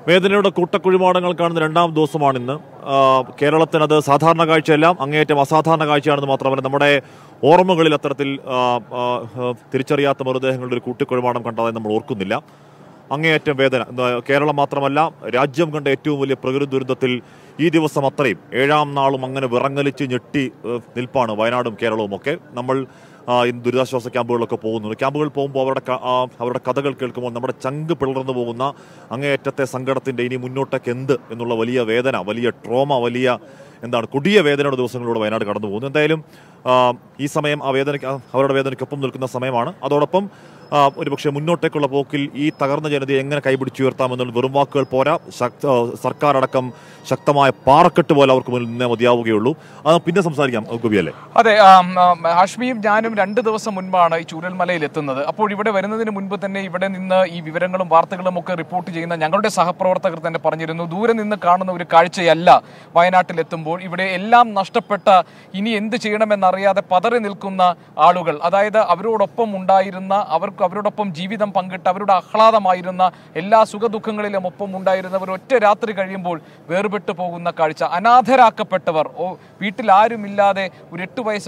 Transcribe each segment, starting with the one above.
വേദനയുടെ കൂട്ടക്കുഴിമാടങ്ങൾ കാണുന്ന രണ്ടാം ദിവസമാണിന്ന്. കേരളത്തിനത് സാധാരണ കാഴ്ചയെല്ലാം അങ്ങേയറ്റം അസാധാരണ കാഴ്ചയാണെന്ന് മാത്രമല്ല, നമ്മുടെ ഓർമ്മകളിൽ അത്തരത്തിൽ തിരിച്ചറിയാത്ത മൃതദേഹങ്ങളുടെ ഒരു കൂട്ടിക്കുഴിമാടം കണ്ടതായി നമ്മൾ ഓർക്കുന്നില്ല. അങ്ങേയറ്റം വേദന. കേരളം മാത്രമല്ല, രാജ്യം കണ്ട ഏറ്റവും വലിയ പ്രകൃതി ദുരന്തത്തിൽ ഈ ദിവസം അത്രയും 7ാം നാളും അങ്ങനെ വിറങ്ങലിച്ച് ഞെട്ടി നിൽപ്പാണ് വയനാടും കേരളവും ഒക്കെ. നമ്മൾ ഇന്ന് ദുരിതാശ്വാസ ക്യാമ്പുകളിലൊക്കെ പോകുന്നുണ്ട്. ക്യാമ്പുകളിൽ പോകുമ്പോൾ അവരുടെ കഥകൾ കേൾക്കുമ്പോൾ നമ്മുടെ ചങ്ക് പിളർന്നു പോകുന്ന അങ്ങേയറ്റത്തെ സങ്കടത്തിൻ്റെ ഇനി മുന്നോട്ടേക്ക് എന്ത് എന്നുള്ള വലിയ വേദന, വലിയ ട്രോമ, വലിയ കൊടിയ വേദനയുടെ ദിവസങ്ങളിലൂടെ വയനാട് കടന്നു പോകുന്നു. എന്തായാലും ഈ സമയം അവരുടെ വേദനയ്ക്കൊപ്പം നിൽക്കുന്ന സമയമാണ്. അതോടൊപ്പം ഒരുപക്ഷെ മുന്നോട്ടേക്കുള്ള പോക്കിൽ ഈ തകർന്ന ജനതയെ എങ്ങനെ കൈപിടിച്ചുയർത്താമെന്നുള്ള വെറും വാക്കുകൾ പോരാ, സർക്കാർ അടക്കം ശക്തമായ പാറക്കെട്ട് പോലെ അവർക്ക് മുന്നിൽ നിന്നേ മതിയാവുകയുള്ളൂ. അത് പിന്നെ സംസാരിക്കാം ഗോപിയല്ലേ. അതെ, ഹാഷ്മിയും ഞാനും 2 ദിവസം മുൻപാണ് ഈ ചൂരൽമലയിൽ എത്തുന്നത്. അപ്പോൾ ഇവിടെ വരുന്നതിന് മുൻപ് തന്നെ ഇവിടെ നിന്ന് ഈ വിവരങ്ങളും വാർത്തകളും ഒക്കെ റിപ്പോർട്ട് ചെയ്യുന്ന ഞങ്ങളുടെ സഹപ്രവർത്തകർ തന്നെ പറഞ്ഞിരുന്നു, ദൂരെ നിന്ന് കാണുന്ന ഒരു കാഴ്ചയല്ല വയനാട്ടിലെത്തുമ്പോൾ. ഇവിടെ എല്ലാം നഷ്ടപ്പെട്ട, ഇനി എന്ത് ചെയ്യണമെന്നറിയാതെ പതറി നിൽക്കുന്ന ആളുകൾ, അതായത് അവരോടൊപ്പം ഉണ്ടായിരുന്ന, അവരോടൊപ്പം ജീവിതം പങ്കിട്ട് അവരുടെ ആഹ്ലാദമായിരുന്ന, എല്ലാ സുഖദുഃഖങ്ങളിലും ഒപ്പം ഉണ്ടായിരുന്നവർ ഒറ്റ രാത്രി കഴിയുമ്പോൾ വേർപെട്ടു പോകുന്ന കാഴ്ച. അനാഥരാക്കപ്പെട്ടവർ, വീട്ടിൽ ആരുമില്ലാതെ ഒരു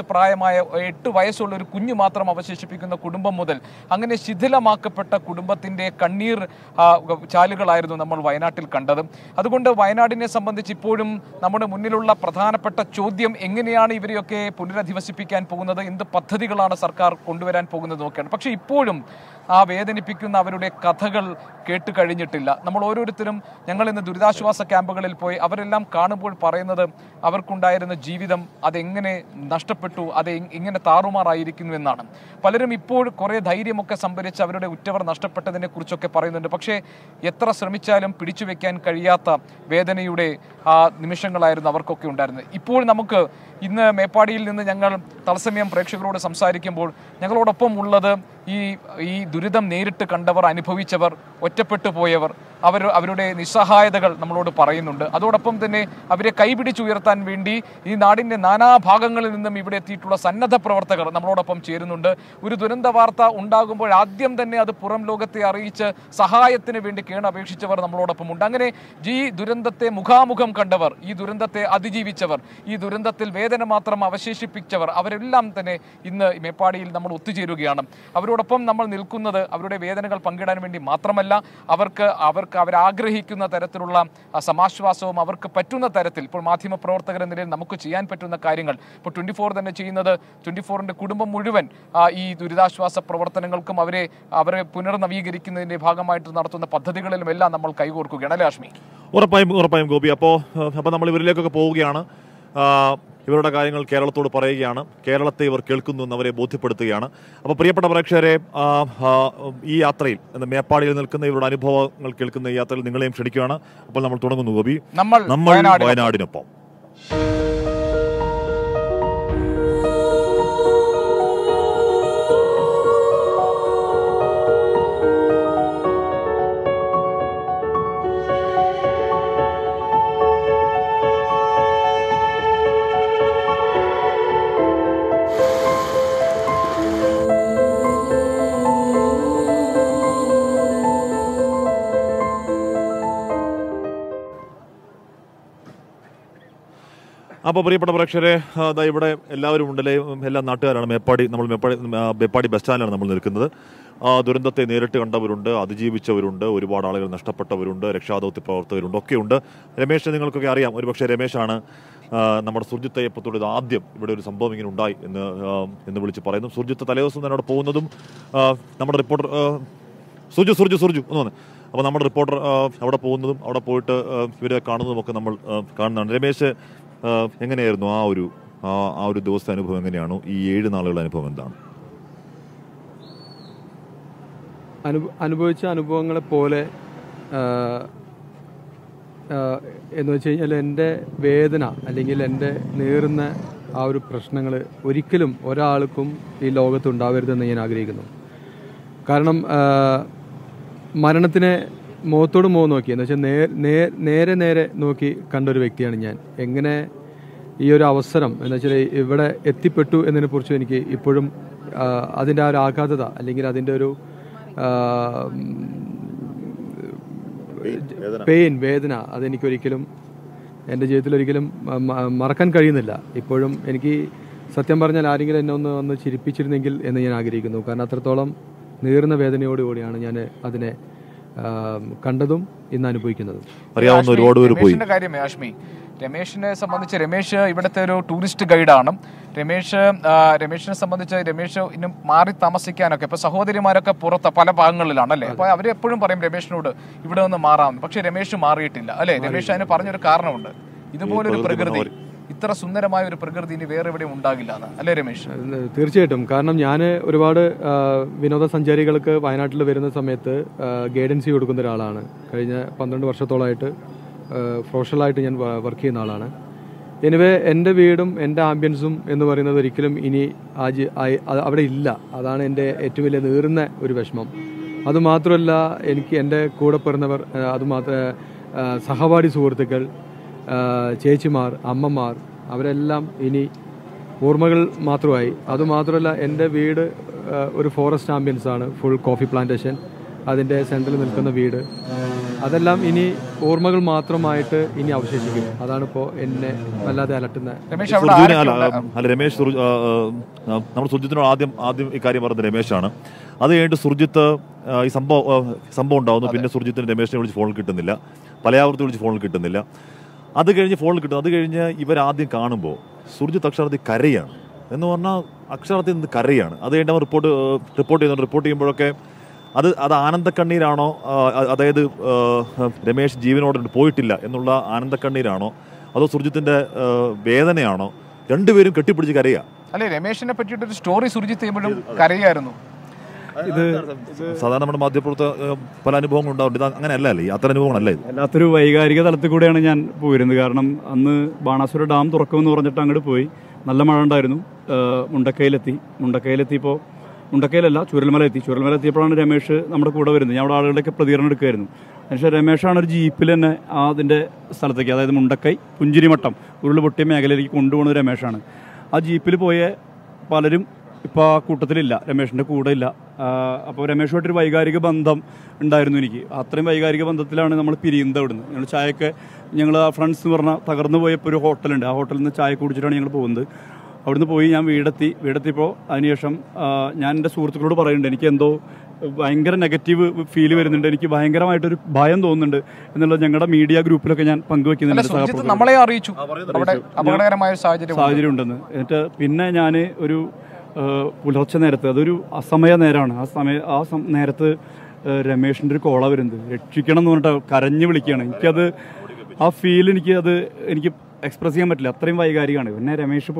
8 വയസ്സുള്ള ഒരു കുഞ്ഞു മാത്രം അവശേഷിപ്പിക്കുന്ന കുടുംബം മുതൽ അങ്ങനെ ശിഥിലമാക്കപ്പെട്ട കുടുംബത്തിൻ്റെ കണ്ണീർ ചാലുകളായിരുന്നു നമ്മൾ വയനാട്ടിൽ കണ്ടത്. അതുകൊണ്ട് വയനാടിനെ സംബന്ധിച്ച് ഇപ്പോഴും നമ്മുടെ മുന്നിലുള്ള പ്രധാനപ്പെട്ട ചോദ്യം, എങ്ങനെയാണ് ഇവരെയൊക്കെ പുനരധിവസിപ്പിക്കാൻ പോകുന്നത്, എന്ത് പദ്ധതികളാണ് സർക്കാർ കൊണ്ടുവരാൻ പോകുന്നത് നോക്കുകയാണ്. പക്ഷേ ഇപ്പോഴും ആ വേദനിപ്പിക്കുന്ന അവരുടെ കഥകൾ കേട്ട് കഴിഞ്ഞിട്ടില്ല. നമ്മൾ ഓരോരുത്തരും, ഞങ്ങൾ ഇന്ന് ദുരിതാശ്വാസ ക്യാമ്പുകളിൽ പോയി അവരെല്ലാം കാണുമ്പോൾ പറയുന്നത് അവർക്കുണ്ടായിരുന്ന ജീവിതം അതെങ്ങനെ നഷ്ടപ്പെട്ടു, അത് എങ്ങനെ താറുമാറായിരിക്കുന്നു എന്നാണ്. പലരും ഇപ്പോൾ കുറേ ധൈര്യമൊക്കെ സംഭരിച്ച് അവരുടെ ഉറ്റവർ നഷ്ടപ്പെട്ടതിനെ കുറിച്ചൊക്കെ പറയുന്നുണ്ട്. പക്ഷേ എത്ര ശ്രമിച്ചാലും പിടിച്ചു വെക്കാൻ കഴിയാത്ത വേദനയുടെ ആ നിമിഷങ്ങളായിരുന്നു അവർക്കൊക്കെ ഉണ്ടായിരുന്നത്. ഇപ്പോൾ നമുക്ക് ഇന്ന് മേപ്പാടിയിൽ നിന്ന് ഞങ്ങൾ തത്സമയം പ്രേക്ഷകരോട് സംസാരിക്കുമ്പോൾ ഞങ്ങളോടൊപ്പം ഉള്ളത് ഈ ദുരിതം നേരിട്ട് കണ്ടവർ, അനുഭവിച്ചവർ, ഒറ്റപ്പെട്ടു പോയവർ, അവരുടെ നിസ്സഹായതകൾ നമ്മളോട് പറയുന്നുണ്ട്. അതോടൊപ്പം തന്നെ അവരെ കൈപിടിച്ചുയർത്താൻ വേണ്ടി ഈ നാടിൻ്റെ നാനാഭാഗങ്ങളിൽ നിന്നും ഇവിടെ എത്തിയിട്ടുള്ള സന്നദ്ധ പ്രവർത്തകർ നമ്മളോടൊപ്പം ചേരുന്നുണ്ട്. ഒരു ദുരന്ത വാർത്ത ഉണ്ടാകുമ്പോൾ ആദ്യം തന്നെ അത് പുറം ലോകത്തെ അറിയിച്ച് സഹായത്തിന് വേണ്ടി കേണപേക്ഷിച്ചവർ നമ്മളോടൊപ്പം ഉണ്ട്. അങ്ങനെ ഈ ദുരന്തത്തെ മുഖാമുഖം കണ്ടവർ, ഈ ദുരന്തത്തെ അതിജീവിച്ചവർ, ഈ ദുരന്തത്തിൽ വേദന മാത്രം അവശേഷിപ്പിച്ചവർ, അവരെല്ലാം തന്നെ ഇന്ന് മേപ്പാടിയിൽ നമ്മൾ ഒത്തുചേരുകയാണ്. അവരോടൊപ്പം നമ്മൾ നിൽക്കുന്നത് അവരുടെ വേദനകൾ പങ്കിടാൻ വേണ്ടി മാത്രമല്ല, അവരാഗ്രഹിക്കുന്ന തരത്തിലുള്ള സമാശ്വാസവും അവർക്ക് പറ്റുന്ന തരത്തിൽ ഇപ്പോൾ മാധ്യമപ്രവർത്തകർ എന്ന നിലയിൽ നമുക്ക് ചെയ്യാൻ പറ്റുന്ന കാര്യങ്ങൾ ഇപ്പോൾ 24 തന്നെ ചെയ്യുന്നത്, 24ന്റെ കുടുംബം മുഴുവൻ ഈ ദുരിതാശ്വാസ പ്രവർത്തനങ്ങൾക്കും അവരെ പുനർനവീകരിക്കുന്നതിന്റെ ഭാഗമായിട്ട് നടത്തുന്ന പദ്ധതികളിലും എല്ലാം നമ്മൾ കൈകോർക്കുകയാണ് അല്ലേ ഹാഷ്മി? ഉറപ്പായും ഗോപി. അപ്പോൾ നമ്മൾ ഇവരിലേക്കൊക്കെ പോവുകയാണ്. ഇവരുടെ കാര്യങ്ങൾ കേരളത്തോട് പറയുകയാണ്. കേരളത്തെ ഇവർ കേൾക്കുന്നു എന്ന് അവരെ ബോധ്യപ്പെടുത്തുകയാണ്. അപ്പോൾ പ്രിയപ്പെട്ട പ്രേക്ഷകരെ, ഈ യാത്രയിൽ മേപ്പാടിയിൽ നിൽക്കുന്ന ഇവരുടെ അനുഭവങ്ങൾ കേൾക്കുന്ന ഈ യാത്രയിൽ നിങ്ങളെയും ക്ഷണിക്കുകയാണ്. അപ്പോൾ നമ്മൾ തുടങ്ങുന്നു ഗോപി. നമ്മൾ വയനാടിനൊപ്പം. അപ്പോൾ പ്രിയപ്പെട്ട പ്രേക്ഷകരെ, ഇവിടെ എല്ലാവരും ഉണ്ടല്ലേ, എല്ലാ നാട്ടുകാരാണ്. മേപ്പാടി ബസ് സ്റ്റാൻഡിലാണ് നമ്മൾ നിൽക്കുന്നത്. ദുരന്തത്തെ നേരിട്ട് കണ്ടവരുണ്ട്, അതിജീവിച്ചവരുണ്ട്, ഒരുപാട് ആളുകൾ നഷ്ടപ്പെട്ടവരുണ്ട്, രക്ഷാദൗത്യ പ്രവർത്തകരുണ്ട്, ഒക്കെയുണ്ട്. രമേശ് നിങ്ങൾക്കൊക്കെ അറിയാം. ഒരുപക്ഷെ രമേശാണ് നമ്മുടെ സുർജിത്ത് അയ്യപ്പത്തോട് ആദ്യം ഇവിടെ ഒരു സംഭവം ഇങ്ങനെ ഉണ്ടായി എന്ന് വിളിച്ച് പറയുന്നു. സുർജിത്ത് തലേദിവസം തന്നെ അവിടെ പോകുന്നതും നമ്മുടെ റിപ്പോർട്ടർ സുർജു ഒന്ന് വന്ന്, അപ്പോൾ നമ്മുടെ റിപ്പോർട്ടർ അവിടെ പോകുന്നതും അവിടെ പോയിട്ട് ഇവരെ കാണുന്നതും ഒക്കെ നമ്മൾ കാണുന്നതാണ്. രമേശ്, എങ്ങനെയായിരുന്നു ആ ഒരു ദിവസത്തെ അനുഭവം? എങ്ങനെയാണ് ഈ 7 നാളുകളുടെ അനുഭവം? എന്താണ് അനുഭവിച്ച അനുഭവങ്ങളെ പോലെ എന്ന് വെച്ച് കഴിഞ്ഞാൽ എൻ്റെ വേദന അല്ലെങ്കിൽ എൻ്റെ നേറുന്ന ആ ഒരു പ്രശ്നങ്ങൾ ഒരിക്കലും ഒരാൾക്കും ഈ ലോകത്ത് ഉണ്ടാവരുതെന്ന് ഞാൻ ആഗ്രഹിക്കുന്നു. കാരണം മരണത്തിനെ മുഖത്തോട് മുഖം നോക്കി, എന്ന് വെച്ചാൽ നേരെ നോക്കി കണ്ടൊരു വ്യക്തിയാണ് ഞാൻ. എങ്ങനെ ഈ ഒരു അവസരം എന്ന് വെച്ചാൽ ഇവിടെ എത്തിപ്പെട്ടു എന്നതിനെക്കുറിച്ച് എനിക്ക് ഇപ്പോഴും അതിൻ്റെ ആ ഒരു ആഘാതത അല്ലെങ്കിൽ അതിൻ്റെ ഒരു വേദന അതെനിക്കൊരിക്കലും എൻ്റെ ജീവിതത്തിൽ ഒരിക്കലും മറക്കാൻ കഴിയുന്നില്ല. ഇപ്പോഴും എനിക്ക് സത്യം പറഞ്ഞാൽ ആരെങ്കിലും എന്നെ ഒന്ന് ചിരിപ്പിച്ചിരുന്നെങ്കിൽ എന്ന് ഞാൻ ആഗ്രഹിക്കുന്നു. കാരണം അത്രത്തോളം നീറുന്ന വേദനയോടുകൂടിയാണ് ഞാൻ അതിനെ കണ്ടതും ഇന്ന് അനുഭവിക്കുന്നതും. അറിയാവുന്ന ഒരുപാട് പേര് പോയി. കാര്യമേ ആഷ്മി, രമേഷിനെ സംബന്ധിച്ച് രമേഷ് ഇവിടുത്തെ ഒരു ടൂറിസ്റ്റ് ഗൈഡാണ്. രമേഷിനെ സംബന്ധിച്ച് രമേഷ് ഇന്നും മാറി താമസിക്കാനൊക്കെ ഇപ്പൊ സഹോദരിമാരൊക്കെ പുറത്ത് പല ഭാഗങ്ങളിലാണ് അല്ലെ. അപ്പൊ അവരെപ്പോഴും പറയും രമേഷിനോട് ഇവിടെ നിന്ന് മാറാം. പക്ഷെ രമേഷ് മാറിയിട്ടില്ല അല്ലെ. രമേഷ് അതിന് പറഞ്ഞൊരു കാരണമുണ്ട്. ഇതുപോലൊരു പ്രകൃതി, ഇത്ര സുന്ദരമായ ഒരു പ്രകൃതി ഇനി വേറെ എവിടെയും ഉണ്ടാകില്ല അല്ലേ രമേഷ്? തീർച്ചയായിട്ടും. കാരണം ഞാൻ ഒരുപാട് വിനോദസഞ്ചാരികൾക്ക് വയനാട്ടിൽ വരുന്ന സമയത്ത് ഗൈഡൻസി കൊടുക്കുന്ന ഒരാളാണ്. കഴിഞ്ഞ 12 വർഷത്തോളമായിട്ട് പ്രൊഫഷണലായിട്ട് ഞാൻ വർക്ക് ചെയ്യുന്ന ആളാണ്. എനിവേ എൻ്റെ വീടും എൻ്റെ ആംബിയൻസും എന്ന് പറയുന്നത് ഒരിക്കലും ഇനി അവിടെ ഇല്ല. അതാണ് എൻ്റെ ഏറ്റവും വലിയ നീറുന്ന ഒരു വിഷമം. അതുമാത്രമല്ല, എനിക്ക് എൻ്റെ കൂടെ പിറന്നവർ, സഹപാഠി സുഹൃത്തുക്കൾ, ചേച്ചിമാർ, അമ്മമാർ, അവരെല്ലാം ഇനി ഓർമ്മകൾ മാത്രമായി. അതുമാത്രമല്ല, എൻ്റെ വീട് ഒരു ഫോറസ്റ്റ് ആംബിയൻസ് ആണ്, ഫുൾ കോഫി പ്ലാന്റേഷൻ, അതിൻ്റെ സെൻറ്ററിൽ നിൽക്കുന്ന വീട്, അതെല്ലാം ഇനി ഓർമ്മകൾ മാത്രമായിട്ട് ഇനി അവശേഷിക്കും. അതാണിപ്പോൾ എന്നെ വല്ലാതെ അലട്ടുന്ന. രമേശ്, നമ്മൾ സുർജിത്തിനോട് ആദ്യം ഈ കാര്യം പറഞ്ഞത് രമേശാണ്. അത് കഴിഞ്ഞിട്ട് സുർജിത്ത് ഈ സംഭവം ഉണ്ടാവുന്നു. പിന്നെ സുർജിത്തിന് രമേശിനെ വിളിച്ച് ഫോണിൽ കിട്ടുന്നില്ല, പലയാവർത്തി വിളിച്ച് ഫോണിൽ കിട്ടുന്നില്ല. അത് കഴിഞ്ഞ് ഫോണിൽ കിട്ടും. അത് കഴിഞ്ഞ് ഇവരാദ്യം കാണുമ്പോൾ സുർജിത്ത് അക്ഷരത്തിൽ കരയാണ് എന്ന് പറഞ്ഞാൽ അക്ഷരത്തിൽ നിന്ന് കരയാണ്. അത് കഴിഞ്ഞ് അവർ റിപ്പോർട്ട് ചെയ്യുമ്പോഴൊക്കെ അത് ആനന്ദക്കണ്ണീരാണോ, അതായത് രമേശ് ജീവനോട് പോയിട്ടില്ല എന്നുള്ള ആനന്ദക്കണ്ണീരാണോ, അതോ സുർജിത്തിന്റെ വേദനയാണോ? രണ്ടുപേരും കെട്ടിപ്പിടിച്ച് കരയുക അല്ലെ. രമേശിനെ പറ്റിയിട്ടൊരു സ്റ്റോറി സുർജിത്ത് ചെയ്യുമ്പോഴും കരയായിരുന്നു. ഇത് സാധാരണ നമ്മുടെ മാധ്യമപ്രവർത്ത പല അനുഭവങ്ങൾ ഉണ്ടാവുന്നുണ്ട്. ഇത് അങ്ങനെയല്ല അല്ലേ? അത്ര അനുഭവങ്ങളല്ല ഇത്. അല്ലാത്തൊരു വൈകാരിക തലത്തിൽ കൂടെയാണ് ഞാൻ പോയിരുന്നത്. കാരണം അന്ന് ബാണാസുര ഡാം തുറക്കുമെന്ന് പറഞ്ഞിട്ട് അങ്ങോട്ട് പോയി. നല്ല മഴ ഉണ്ടായിരുന്നു. മുണ്ടക്കയിലെത്തിയപ്പോൾ മുണ്ടക്കയിലല്ല, ചൂരൽമല എത്തിയപ്പോഴാണ് രമേശ് നമ്മുടെ കൂടെ വരുന്നത്. ഞാൻ അവിടെ ആളുകളുടെയൊക്കെ പ്രതികരണം എടുക്കുമായിരുന്നു. പക്ഷേ രമേശാണ് ഒരു ജീപ്പിൽ തന്നെ അതിൻ്റെ സ്ഥലത്തേക്ക്, അതായത് മുണ്ടക്കൈ പുഞ്ചിരിമട്ടം ഉരുൾ പൊട്ടിയ മേഖലയിലേക്ക് കൊണ്ടുപോകുന്നത് രമേശാണ്. ആ ജീപ്പിൽ പോയ പലരും ഇപ്പോൾ ആ കൂട്ടത്തിലില്ല, രമേശിൻ്റെ കൂടെ ഇല്ല. അപ്പോൾ രമേശുമായിട്ടൊരു വൈകാരിക ബന്ധം ഉണ്ടായിരുന്നു എനിക്ക്. അത്രയും വൈകാരിക ബന്ധത്തിലാണ് നമ്മൾ പിരിയുന്നത്. അവിടുന്ന് ഞങ്ങൾ ആ ഫ്രണ്ട്സ് എന്ന് പറഞ്ഞാൽ തകർന്നു പോയപ്പോൾ ഒരു ഹോട്ടലുണ്ട്, ആ ഹോട്ടലിൽ നിന്ന് ചായ കുടിച്ചിട്ടാണ് ഞങ്ങൾ പോകുന്നത്. അവിടുന്ന് പോയി ഞാൻ വീടെത്തിയപ്പോൾ അതിനുശേഷം ഞാൻ എൻ്റെ സുഹൃത്തുക്കളോട് പറയുന്നുണ്ട്, എനിക്ക് എന്തോ ഭയങ്കര നെഗറ്റീവ് ഫീൽ വരുന്നുണ്ട്, എനിക്ക് ഭയങ്കരമായിട്ടൊരു ഭയം തോന്നുന്നുണ്ട് എന്നുള്ളത് ഞങ്ങളുടെ മീഡിയ ഗ്രൂപ്പിലൊക്കെ ഞാൻ പങ്കുവെക്കുന്നുണ്ട്. നമ്മളെ അറിയിച്ചു അപകടകരമായ സാഹചര്യം ഉണ്ടെന്ന്. എന്നിട്ട് പിന്നെ ഞാൻ ഒരു പുലർച്ചെ നേരത്ത്, അതൊരു അസമയ നേരമാണ്, ആ നേരത്ത് രമേഷിൻ്റെ ഒരു കോള വരുന്നത്, രക്ഷിക്കണം എന്ന് പറഞ്ഞിട്ട് കരഞ്ഞു വിളിക്കുകയാണ്. എനിക്കത് ആ ഫീൽ എനിക്ക് എക്സ്പ്രസ് ചെയ്യാൻ പറ്റില്ല, അത്രയും വൈകാരികമാണ്. പിന്നെ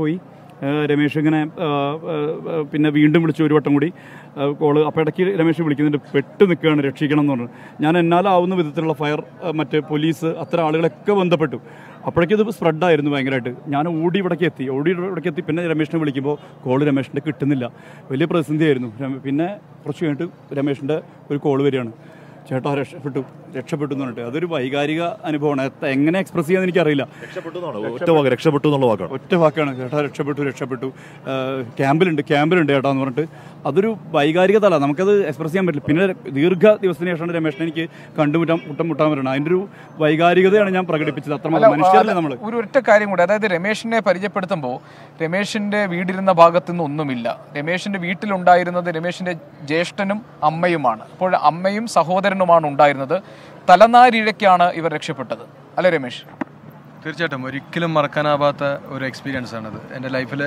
രമേശ് ഇങ്ങനെ പിന്നെ വീണ്ടും വിളിച്ചു ഒരു വട്ടം കൂടി കോള്. അപ്പോൾ ഇടയ്ക്ക് രമേശ് വിളിക്കുന്നുണ്ട്, പെട്ട് നിൽക്കുകയാണ്, രക്ഷിക്കണം എന്ന് പറഞ്ഞു. ഞാൻ എന്നാലാവുന്ന വിധത്തിലുള്ള മറ്റ് പോലീസ് അത്തരം ആളുകളൊക്കെ ബന്ധപ്പെട്ടു. അപ്പോഴേക്കും ഇത് സ്പ്രെഡായിരുന്നു ഭയങ്കരമായിട്ട്. ഞാൻ ഓടി ഇവിടേക്ക് എത്തി. പിന്നെ രമേശിനെ വിളിക്കുമ്പോൾ കോള് രമേശിൻ്റെ കിട്ടുന്നില്ല. വലിയ പ്രതിസന്ധിയായിരുന്നു. പിന്നെ കുറച്ച് കഴിഞ്ഞിട്ട് രമേശിൻ്റെ ഒരു കോള് വരികയാണ്, ചേട്ടാ രക്ഷപ്പെട്ടു എന്ന് പറഞ്ഞിട്ട്. അതൊരു വൈകാരിക അനുഭവമാണ്. എങ്ങനെ എക്സ്പ്രസ് ചെയ്യാൻ എനിക്കറിയില്ല. രക്ഷപ്പെട്ടു എന്നുള്ള ഒറ്റ വാക്കാണ്, ചേട്ടാ രക്ഷപ്പെട്ടു, ക്യാമ്പിലുണ്ട് ചേട്ടാ എന്ന് പറഞ്ഞിട്ട്. അതൊരു വൈകാരിക തല, നമുക്കത് എക്സ്പ്രസ് ചെയ്യാൻ പറ്റില്ല. പിന്നെ ദീർഘ ദിവസത്തിന് ശേഷമാണ് രമേശിനെ എനിക്ക് മുട്ടാൻ വരണം. അതിൻ്റെ ഒരു വൈകാരികതയാണ് ഞാൻ പ്രകടിപ്പിച്ചത്. അത്രമാത്രം മനുഷ്യരല്ലേ നമ്മൾ. ഒരൊറ്റ കാര്യം കൂടി, അതായത് രമേശിനെ പരിചയപ്പെടുത്തുമ്പോൾ രമേശിന്റെ വീടിരുന്ന ഭാഗത്തു നിന്ന് ഒന്നുമില്ല. രമേശിന്റെ വീട്ടിലുണ്ടായിരുന്നത് രമേശിന്റെ ജ്യേഷ്ഠനും അമ്മയുമാണ്. അപ്പോൾ അമ്മയും സഹോദരനുമാണ് ഉണ്ടായിരുന്നത്. തലനാരിഴയ്ക്കാണ് ഇവർ രക്ഷപ്പെട്ടത് അല്ലെ രമേശ്? തീർച്ചയായിട്ടും ഒരിക്കലും മറക്കാനാവാത്ത ഒരു എക്സ്പീരിയൻസ് ആണത്. എൻ്റെ ലൈഫിൽ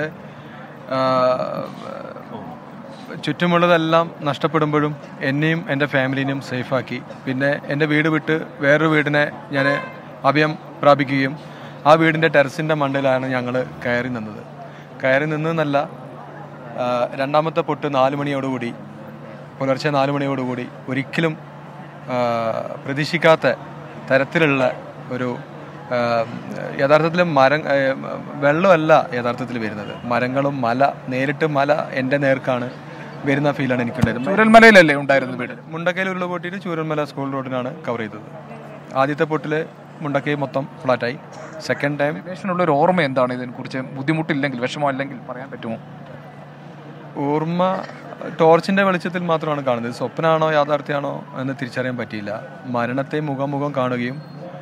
ചുറ്റുമുള്ളതെല്ലാം നഷ്ടപ്പെടുമ്പോഴും എന്നെയും എൻ്റെ ഫാമിലിനെയും സേഫാക്കി. പിന്നെ എൻ്റെ വീട് വിട്ട് വേറൊരു വീടിനെ ഞാൻ അഭയം പ്രാപിക്കുകയും ആ വീടിൻ്റെ ടെറസിൻ്റെ മണ്ടയിലാണ് ഞങ്ങൾ കയറി നിന്നതെന്നല്ല, രണ്ടാമത്തെ പൊട്ട് 4 മണിയോടുകൂടി, പുലർച്ചെ 4 മണിയോടുകൂടി ഒരിക്കലും പ്രതീക്ഷിക്കാത്ത തരത്തിലുള്ള ഒരു യഥാർത്ഥത്തിൽ വെള്ളമല്ല യഥാർത്ഥത്തിൽ വരുന്നത്, മരങ്ങളും നേരിട്ട് മല എൻ്റെ നേർക്കാണ് വരുന്ന ഫീലാണ് എനിക്കുണ്ടായിരുന്നത്. ചൂരൽമലയിലല്ലേ ഉണ്ടായിരുന്നത് വീട്? മുണ്ടക്കയിൽ ഉരുള് പൊട്ടിയിട്ട് ചൂരൽമല സ്കൂൾ റോഡിനാണ് കവർ ചെയ്തത്. ആദ്യത്തെ പൊട്ടിൽ മുണ്ടക്കൈ മൊത്തം ഫ്ലാറ്റായി. സെക്കൻഡ് ടൈം ഒരു ഓർമ്മ എന്താണ് ഇതിനെക്കുറിച്ച്? ബുദ്ധിമുട്ടില്ലെങ്കിൽ, വിഷമമില്ലെങ്കിൽ പറയാൻ പറ്റുമോ? ഓർമ്മ ടോർച്ചിൻ്റെ വെളിച്ചത്തിൽ മാത്രമാണ് കാണുന്നത്. സ്വപ്നമാണോ യാഥാർത്ഥ്യമാണോ എന്ന് തിരിച്ചറിയാൻ പറ്റിയില്ല. മരണത്തെ മുഖാമുഖം കാണുകയും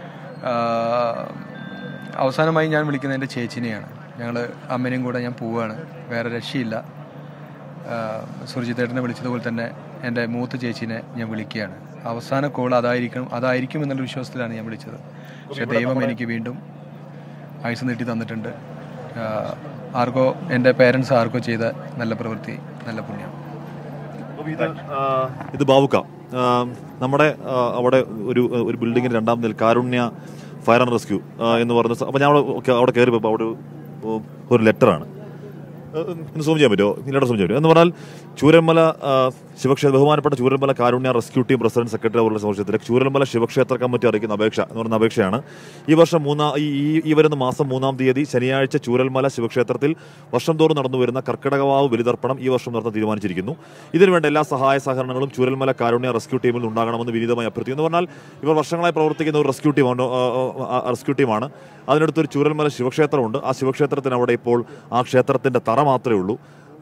അവസാനമായി ഞാൻ വിളിക്കുന്നത് എൻ്റെ ചേച്ചിനെയാണ്. ഞങ്ങൾ അമ്മേനെയും കൂടെ ഞാൻ പോവുകയാണ്, വേറെ രക്ഷയില്ല. സുർജിത്തേട്ടനെ വിളിച്ചതുപോലെ തന്നെ എൻ്റെ മൂത്ത ചേച്ചീനെ ഞാൻ വിളിക്കുകയാണ്. അവസാന കോൾ അതായിരിക്കും എന്നുള്ള വിശ്വാസത്തിലാണ് ഞാൻ വിളിച്ചത്. പക്ഷേ ദൈവം എനിക്ക് വീണ്ടും ആയുസ് നീട്ടി തന്നിട്ടുണ്ട്. ആർക്കോ എൻ്റെ പേരൻസ് ആർക്കോ ചെയ്ത നല്ല പ്രവൃത്തി, നല്ല പുണ്യം. ഇത് ബാവുക്ക നമ്മുടെ അവിടെ ഒരു ബിൽഡിങ്ങിന് 2ാം നിലയിൽ കാരുണ്യ ഫയർ ആൻഡ് റെസ്ക്യൂ എന്ന് പറഞ്ഞ. അപ്പോൾ ഞാൻ അവിടെ കയറിയപ്പോൾ അവിടെ ഒരു ലെറ്ററാണ്. സൂം ചെയ്യാൻ പറ്റുമോ? ലെറ്റർ സൂം ചെയ്യാൻ പറ്റുമോ എന്ന് പറഞ്ഞാൽ ചൂരൽമല ശിവക്ഷേത്ര ബഹുമാനപ്പെട്ട Chooralmala Karunya rescue team president secretary അവരുടെ സമക്ഷത്തിൽ ചൂരൽമല ശിവക്ഷേത്ര കമ്മിറ്റി അറിയിക്കുന്ന അപേക്ഷ എന്ന് പറയുന്ന അപേക്ഷയാണ്. ഈ വർഷം ഈ വരുന്ന മാസം 3-ാം തീയതി ശനിയാഴ്ച ചൂരൽമല ശിവക്ഷേത്രത്തിൽ വർഷം തോറും നടന്നു വരുന്ന കർക്കിടകവാവ് ബലിതർപ്പണം ഈ വർഷം നടത്താൻ തീരുമാനിച്ചിരിക്കുന്നു. ഇതിനുവേണ്ട എല്ലാ സഹായ സഹകരണങ്ങളും ചൂരൽമല കാരുണ്യ റെസ്ക്യൂ ടീമിൽ ഉണ്ടാകണമെന്ന് വിനീതമായി അഭ്യർത്ഥിക്കുന്നു. എന്ന് പറഞ്ഞാൽ ഇവർ വർഷങ്ങളായി പ്രവർത്തിക്കുന്ന ഒരു റെസ്ക്യൂ ടീമാണ്. അതിനടുത്തൊരു ചൂരൽമല ശിവക്ഷേത്രമുണ്ട്. ആ ശിവക്ഷേത്രത്തിന് അവിടെ ഇപ്പോൾ ആ ക്ഷേത്രത്തിന്റെ തറ മാത്രമേ ഉള്ളൂ,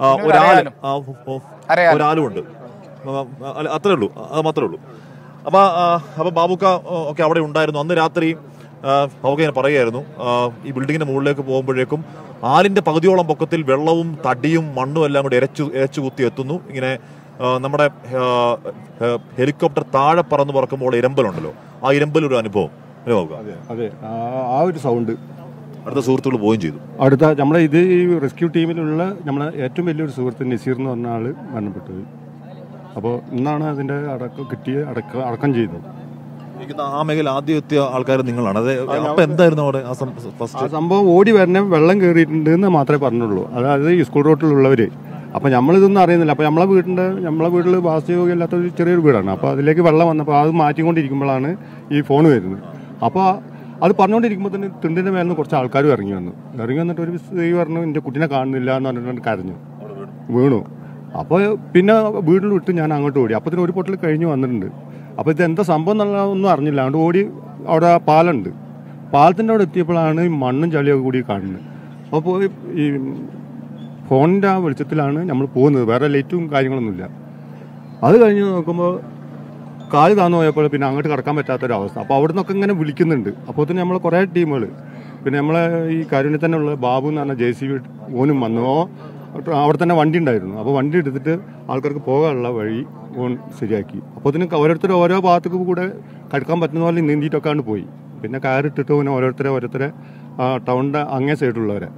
ഒരാലുമുണ്ട്. അത്രേ ഉള്ളൂ, അത് മാത്രമേ ഉള്ളൂ. അപ്പൊ ബാബുക്ക ഒക്കെ അവിടെ ഉണ്ടായിരുന്നു. അന്ന് രാത്രി ബാബുക്ക ഞാൻ പറയുകയായിരുന്നു, ഈ ബിൽഡിങ്ങിന്റെ മുകളിലേക്ക് പോകുമ്പോഴേക്കും ആലിന്റെ പകുതിയോളം പൊക്കത്തിൽ വെള്ളവും തടിയും മണ്ണും എല്ലാം കൂടി ഇരച്ചു കുത്തി എത്തുന്നു. ഇങ്ങനെ നമ്മുടെ ഹെലികോപ്റ്റർ താഴെ പറക്കുമ്പോൾ ഇരമ്പലുണ്ടല്ലോ, ആ ഇരമ്പലൊരു അനുഭവം. അതെ, ആ ഒരു സൗണ്ട് അടുത്ത സുഹൃത്തുക്കൾ പോവുകയും ചെയ്തു. അടുത്ത നമ്മളെ ഈ റെസ്ക്യൂ ടീമിലുള്ള നമ്മളെ ഏറ്റവും വലിയൊരു സുഹൃത്ത് നസീർ എന്ന് പറഞ്ഞ ആള് മരണപ്പെട്ടത്. അപ്പോൾ ഇന്നാണ് അതിന്റെ അടക്കം ചെയ്തത്. ആ മേഖല ആദ്യം എത്തിയ ആൾക്കാർ നിങ്ങളാണ്. അപ്പൊ എന്തായിരുന്നു അവിടെ ആ സംഭവം? ഓടി വരണ വെള്ളം കയറിയിട്ടുണ്ട് എന്ന് മാത്രമേ പറഞ്ഞുള്ളൂ. അതായത് ഈ സ്കൂൾ റോട്ടിലുള്ളവര്. അപ്പം നമ്മളിതൊന്നും അറിയുന്നില്ല. അപ്പോൾ നമ്മളെ വീട്ടിൽ വാസയോഗ്യം ഇല്ലാത്ത ഒരു ചെറിയൊരു വീടാണ്. അപ്പോൾ അതിലേക്ക് വെള്ളം വന്നപ്പോൾ അത് മാറ്റിക്കൊണ്ടിരിക്കുമ്പോഴാണ് ഈ ഫോൺ വരുന്നത്. അപ്പോൾ അത് പറഞ്ഞുകൊണ്ടിരിക്കുമ്പോൾ തന്നെ തിണ്ടിൻ്റെ മേലെ നിന്ന് കുറച്ച് ആൾക്കാർ ഇറങ്ങി വന്നിട്ട് ഒരു സ്ത്രീ പറഞ്ഞു എൻ്റെ കുട്ടീനെ കാണുന്നില്ല എന്ന് പറഞ്ഞിട്ട് കരഞ്ഞു വീണു. അപ്പോൾ പിന്നെ വീട്ടിൽ വിട്ട് ഞാൻ അങ്ങോട്ട് ഓടി. അപ്പോൾ ഒരു പൊട്ടൽ കഴിഞ്ഞ് വന്നിട്ടുണ്ട്. അപ്പോൾ ഇത് എന്താ സംഭവം എന്നുള്ളതൊന്നും അറിഞ്ഞില്ല. അതുകൊണ്ട് ഓടി അവിടെ പാലമുണ്ട്, പാലത്തിൻ്റെ അവിടെ എത്തിയപ്പോഴാണ് ഈ മണ്ണും ചളിയൊക്കെ കൂടി കാണുന്നത്. അപ്പോൾ ഈ ഫോണിൻ്റെ ആ വെളിച്ചത്തിലാണ് നമ്മൾ പോകുന്നത്, വേറെ ലൈറ്റും കാര്യങ്ങളൊന്നുമില്ല. അത് കഴിഞ്ഞ് നോക്കുമ്പോൾ കാല് താന്നു പോയപ്പോൾ പിന്നെ അങ്ങോട്ട് കടക്കാൻ പറ്റാത്തൊരവസ്ഥ. അപ്പോൾ അവിടെ നിന്നൊക്കെ ഇങ്ങനെ വിളിക്കുന്നുണ്ട്. അപ്പോൾ തന്നെ നമ്മൾ കുറേ ടീമുകൾ, പിന്നെ നമ്മളെ ഈ കാരുണ്യത്തിൽ തന്നെ ഉള്ള ബാബു എന്ന് പറഞ്ഞ JCB ഓനും വന്നു. അവിടെ തന്നെ വണ്ടി ഉണ്ടായിരുന്നു. അപ്പോൾ വണ്ടി എടുത്തിട്ട് ആൾക്കാർക്ക് പോകാനുള്ള വഴി ഓൻ ശരിയാക്കി. അപ്പോൾ തന്നെ ഓരോരുത്തർ ഓരോ ഭാഗത്തേക്ക് കൂടെ കടക്കാൻ പറ്റുന്ന പോലെ നീന്തിയിട്ടൊക്കെയാണ് പോയി. പിന്നെ കയറിട്ടിട്ട് ഓനെ ഓരോരുത്തരെ ടൗണിൻ്റെ അങ്ങേ സൈഡിലുള്ളവരെ